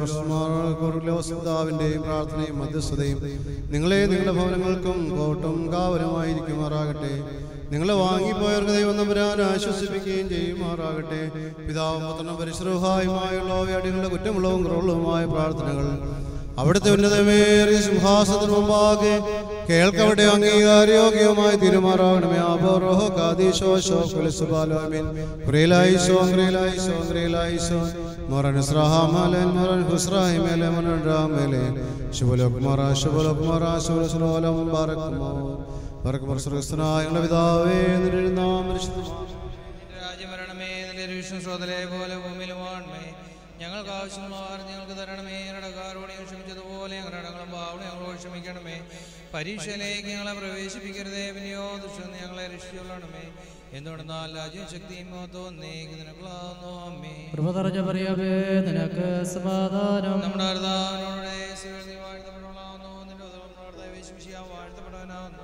പൗലോസ്മാവിന്റെയും പ്രാർത്ഥനയും മധ്യസ്ഥതയും നിങ്ങളെ നിങ്ങളുടെ ഭവനങ്ങൾക്കും കോട്ടും കാവലുമായിരിക്കുമാറാകട്ടെ. നിങ്ങളെ വാങ്ങിപ്പോയവർക്ക് ദൈവം നമ്പുരാൻ ആശ്വസിപ്പിക്കുകയും ചെയ്യുമാറാകട്ടെ. പിതാവും പുത്രനും പരിശുദ്ധവുമായുള്ള അടികളുടെ കുറ്റമുള്ളവും കുറവുള്ളതുമായ പ്രാർത്ഥനകൾ അവിടുത്തെ ഉന്നതമേറിയ സിംഹാസനത്തിന് മുമ്പാകെ കേൾക്കവിടെ അംഗീകാരയോഗ്യവുമായി തീരുമാറാകണമേ. ആബോറോഹോ കാദീശോ ശോകുലസുബാലോമിൻ ഗ്രേലായിസോ ഗ്രേലായിസോ ഗ്രേലായിസോ മൊറൻ സ്രഹാമലൻ മൊറൻ ഹുസ്രാഹിമേലെ മൊറൻ രാമേലെ ശുഭലോകുമാറ ശുഭലോകുമാറ ശുഭലോലം ബാറക്കുമോ ബാറക്കുമാർ സ്വർഗസ്ഥനായ ഞങ്ങളുടെ പിതാവേ നിന്റെ നാമം പരിശുദ്ധമാകണമേ. രാജ്യം വരണമേ. നിന്റെ വിഷ്ണു ശ്രോതലെ പോലെ ഭൂമിയിലും വാണമേ. ഞങ്ങൾക്ക് ആവശ്യമുള്ളവർ ഞങ്ങൾക്ക് തരണമേ. ഞങ്ങളുടെ കാരോട് ക്ഷമിച്ചതുപോലെ ഞങ്ങളുടെ അടങ്ങളും പാവണം ഞങ്ങളോട് ക്ഷമിക്കണമേ. പരീക്ഷയിലേക്ക് ഞങ്ങളെ പ്രവേശിപ്പിക്കരുതേ. പിന്നെയോ ദുഷ്ടം ഞങ്ങളെ രക്ഷിച്ചുകൊള്ളണമേ. എന്തുകൊണ്ടെന്നാൽ രാജ്യവും ശക്തിയും തോന്നേക്ക് നിനക്കുള്ളാവുന്നു. അമ്മേ. കൃപ നിറഞ്ഞ മറിയമേ, നിനക്ക് സമാധാനം. നമ്മുടെ കർത്താവിനോടെ നീ വാഴ്ത്തപ്പെട്ടവളാവുന്നു. നിന്റെ ഉദരത്തിനോട് വിശ്വസിക്കാൻ വാഴ്ത്തപ്പെട്ടവനാവുന്നു.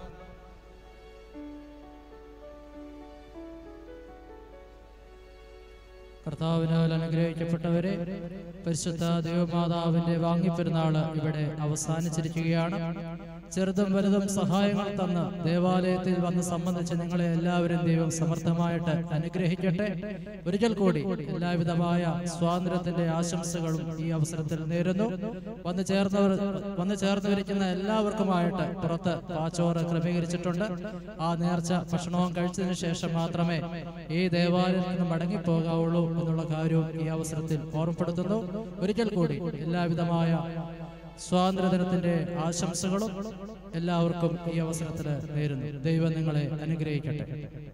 കർത്താവിനാൽ അനുഗ്രഹിക്കപ്പെട്ടവരെ, പരിശുദ്ധ ദൈവമാതാവിന്റെ വാങ്ങിപ്പെരുന്നാള് ഇവിടെ അവസാനിച്ചിരിക്കുകയാണ്. ചെറുതും വലുതും സഹായങ്ങൾ തന്ന് ദേവാലയത്തിൽ വന്ന് സംബന്ധിച്ച് നിങ്ങളെ എല്ലാവരും ദൈവം സമർത്ഥമായിട്ട് അനുഗ്രഹിക്കട്ടെ. ഒരിക്കൽ കൂടി എല്ലാവിധമായ സ്വാതന്ത്ര്യത്തിന്റെ ആശംസകളും ഈ അവസരത്തിൽ നേരുന്നു. വന്നു ചേർന്നവർ വന്നു ചേർന്നിരിക്കുന്ന എല്ലാവർക്കുമായിട്ട് പുറത്ത് പാച്ചോറ് ക്രമീകരിച്ചിട്ടുണ്ട്. ആ നേർച്ച ഭക്ഷണവും കഴിച്ചതിന് ശേഷം മാത്രമേ ഈ ദേവാലയത്തിൽ നിന്ന് മടങ്ങിപ്പോകാവുള്ളൂ എന്നുള്ള കാര്യവും ഈ അവസരത്തിൽ ഓർമ്മപ്പെടുത്തുന്നു. ഒരിക്കൽ കൂടി എല്ലാവിധമായ സ്വാതന്ത്ര്യദിനത്തിന്റെ ആശംസകളും എല്ലാവർക്കും ഈ അവസരത്തിൽ നേരുന്നു. ദൈവം നിങ്ങളെ അനുഗ്രഹിക്കട്ടെ.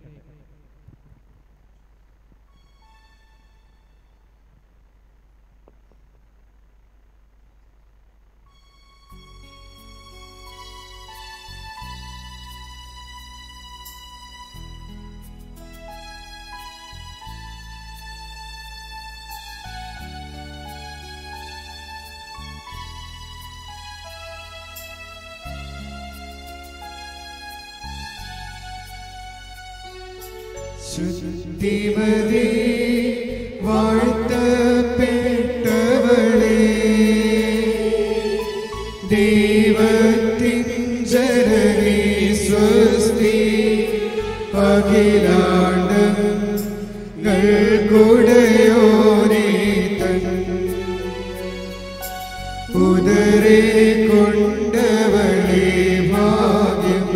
ശുദ്ധിമതി വാഴ്ത്തപ്പെട്ടവളേ, ദൈവത്തിൻ ജനനീ സ്വസ്തി. അഖിലാണ്ടങ്ങൾക്കുടയോനേ തൻ ഉദരേ കൊണ്ടവളേ ഭാഗ്യം.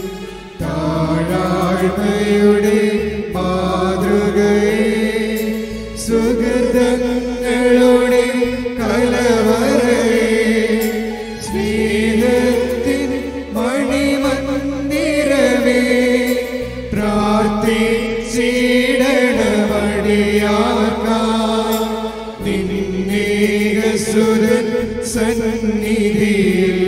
താഴാഴ്മയുടെ മാതൃകയെ സുഹൃതങ്ങളുടെ കലവറയെ സ്നേഹത്തിൻ മണിമന്ദിരമേ പ്രാർത്ഥിച്ചിടണമടിയാർക്കാം നിന്നേകസുരൻ സന്നിധിയിൽ.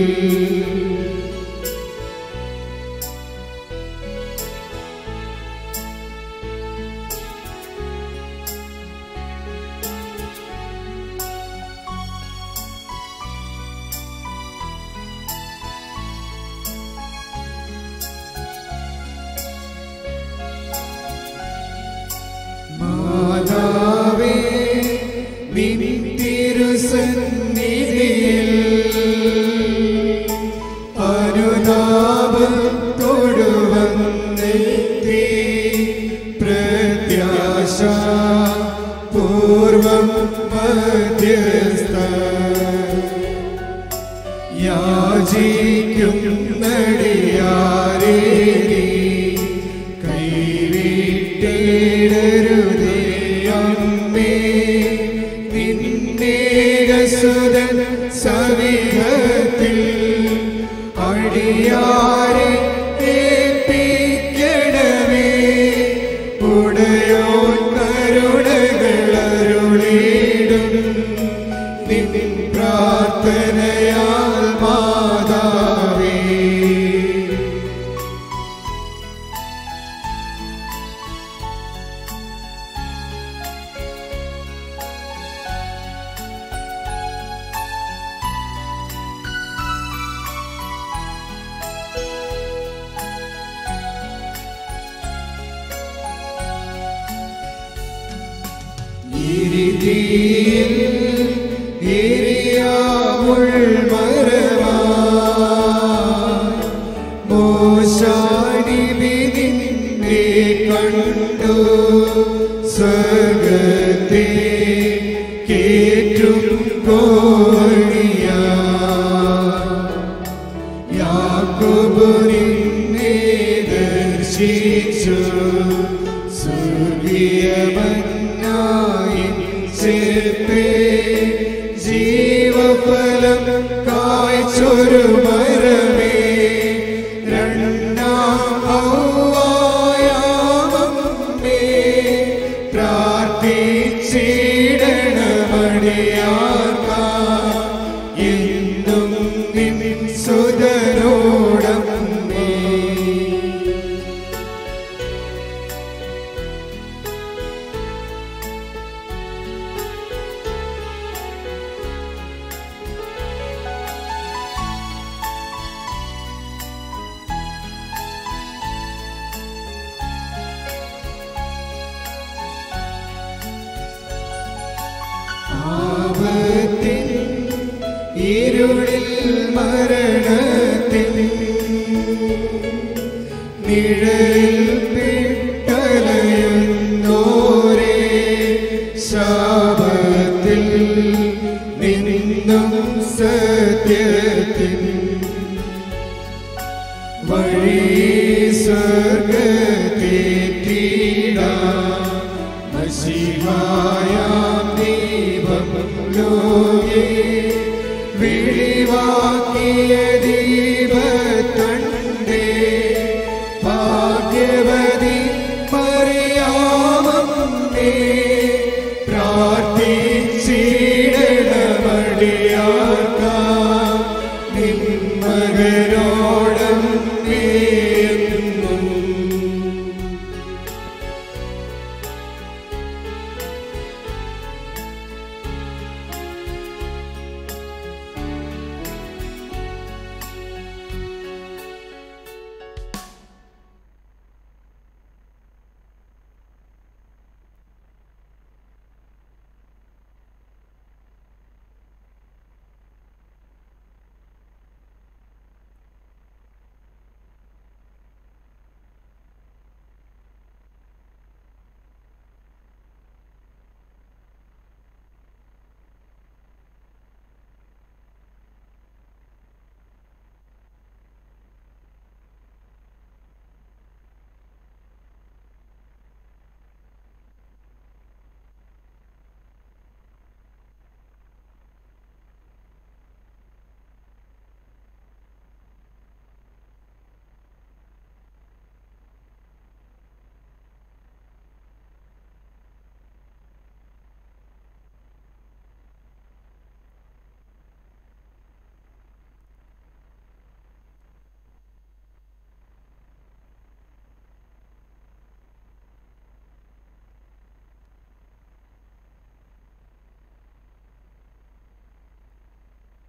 മാതാവേ നിൻ തിരുസന്നിധിയിൽ അനുതാപത്തോടു വന്നെത്തി പ്രത്യാശ പൂർവം മധ്യസ്ഥ യാചിക്കും നടിയാരേ കൈവിട്ടേടരുതേ അമ്മേ. നിന്നേകസുതൻ സവിധത്തിൽ അടിയാരെ ഏൽപ്പിക്കണമേ. ഉടയോൻ കരുണകളരുളിടും നിൻ പ്രാർത്ഥനയാൽ മാതാവേ. ഇരിതിയിൽ എരിയാമുൾമരമായി മോശാനിബി നിന്നെ കണ്ടു സ്വർഗ്ഗത്തെ കേറ്റും കോണിയായി യാക്കോബ് നിന്നെ ദർശിച്ചു സ്വർഗീയമന്നായി ചേർത്തേ ജീവഫലം കായ്ച്ചൊരു മരമേ. രണ്ടാം ഔവായാമമ്മേ പ്രാർത്ഥിച്ചിടണമടിയാർക്കാം എന്നും നിൻ സുതനോടമ്മേ. ഇരുളിൽ മരണത്തിൽ നിഴലിൽ പിട്ടലയുന്നോരേ ശാപത്തിൽ നിന്നും സത്യത്തിൽ വഴി സ്വർഗത്തേറ്റിടാം മശീഹായാം ദീപം ലോകേ വിളിവാക്കിയ ദീപത്തണ്ടേ ഭാഗ്യവതി മറിയാമമ്മേ പ്രാർത്ഥിച്ചിടണമടിയാർക്കാം നിൻ മകനോടം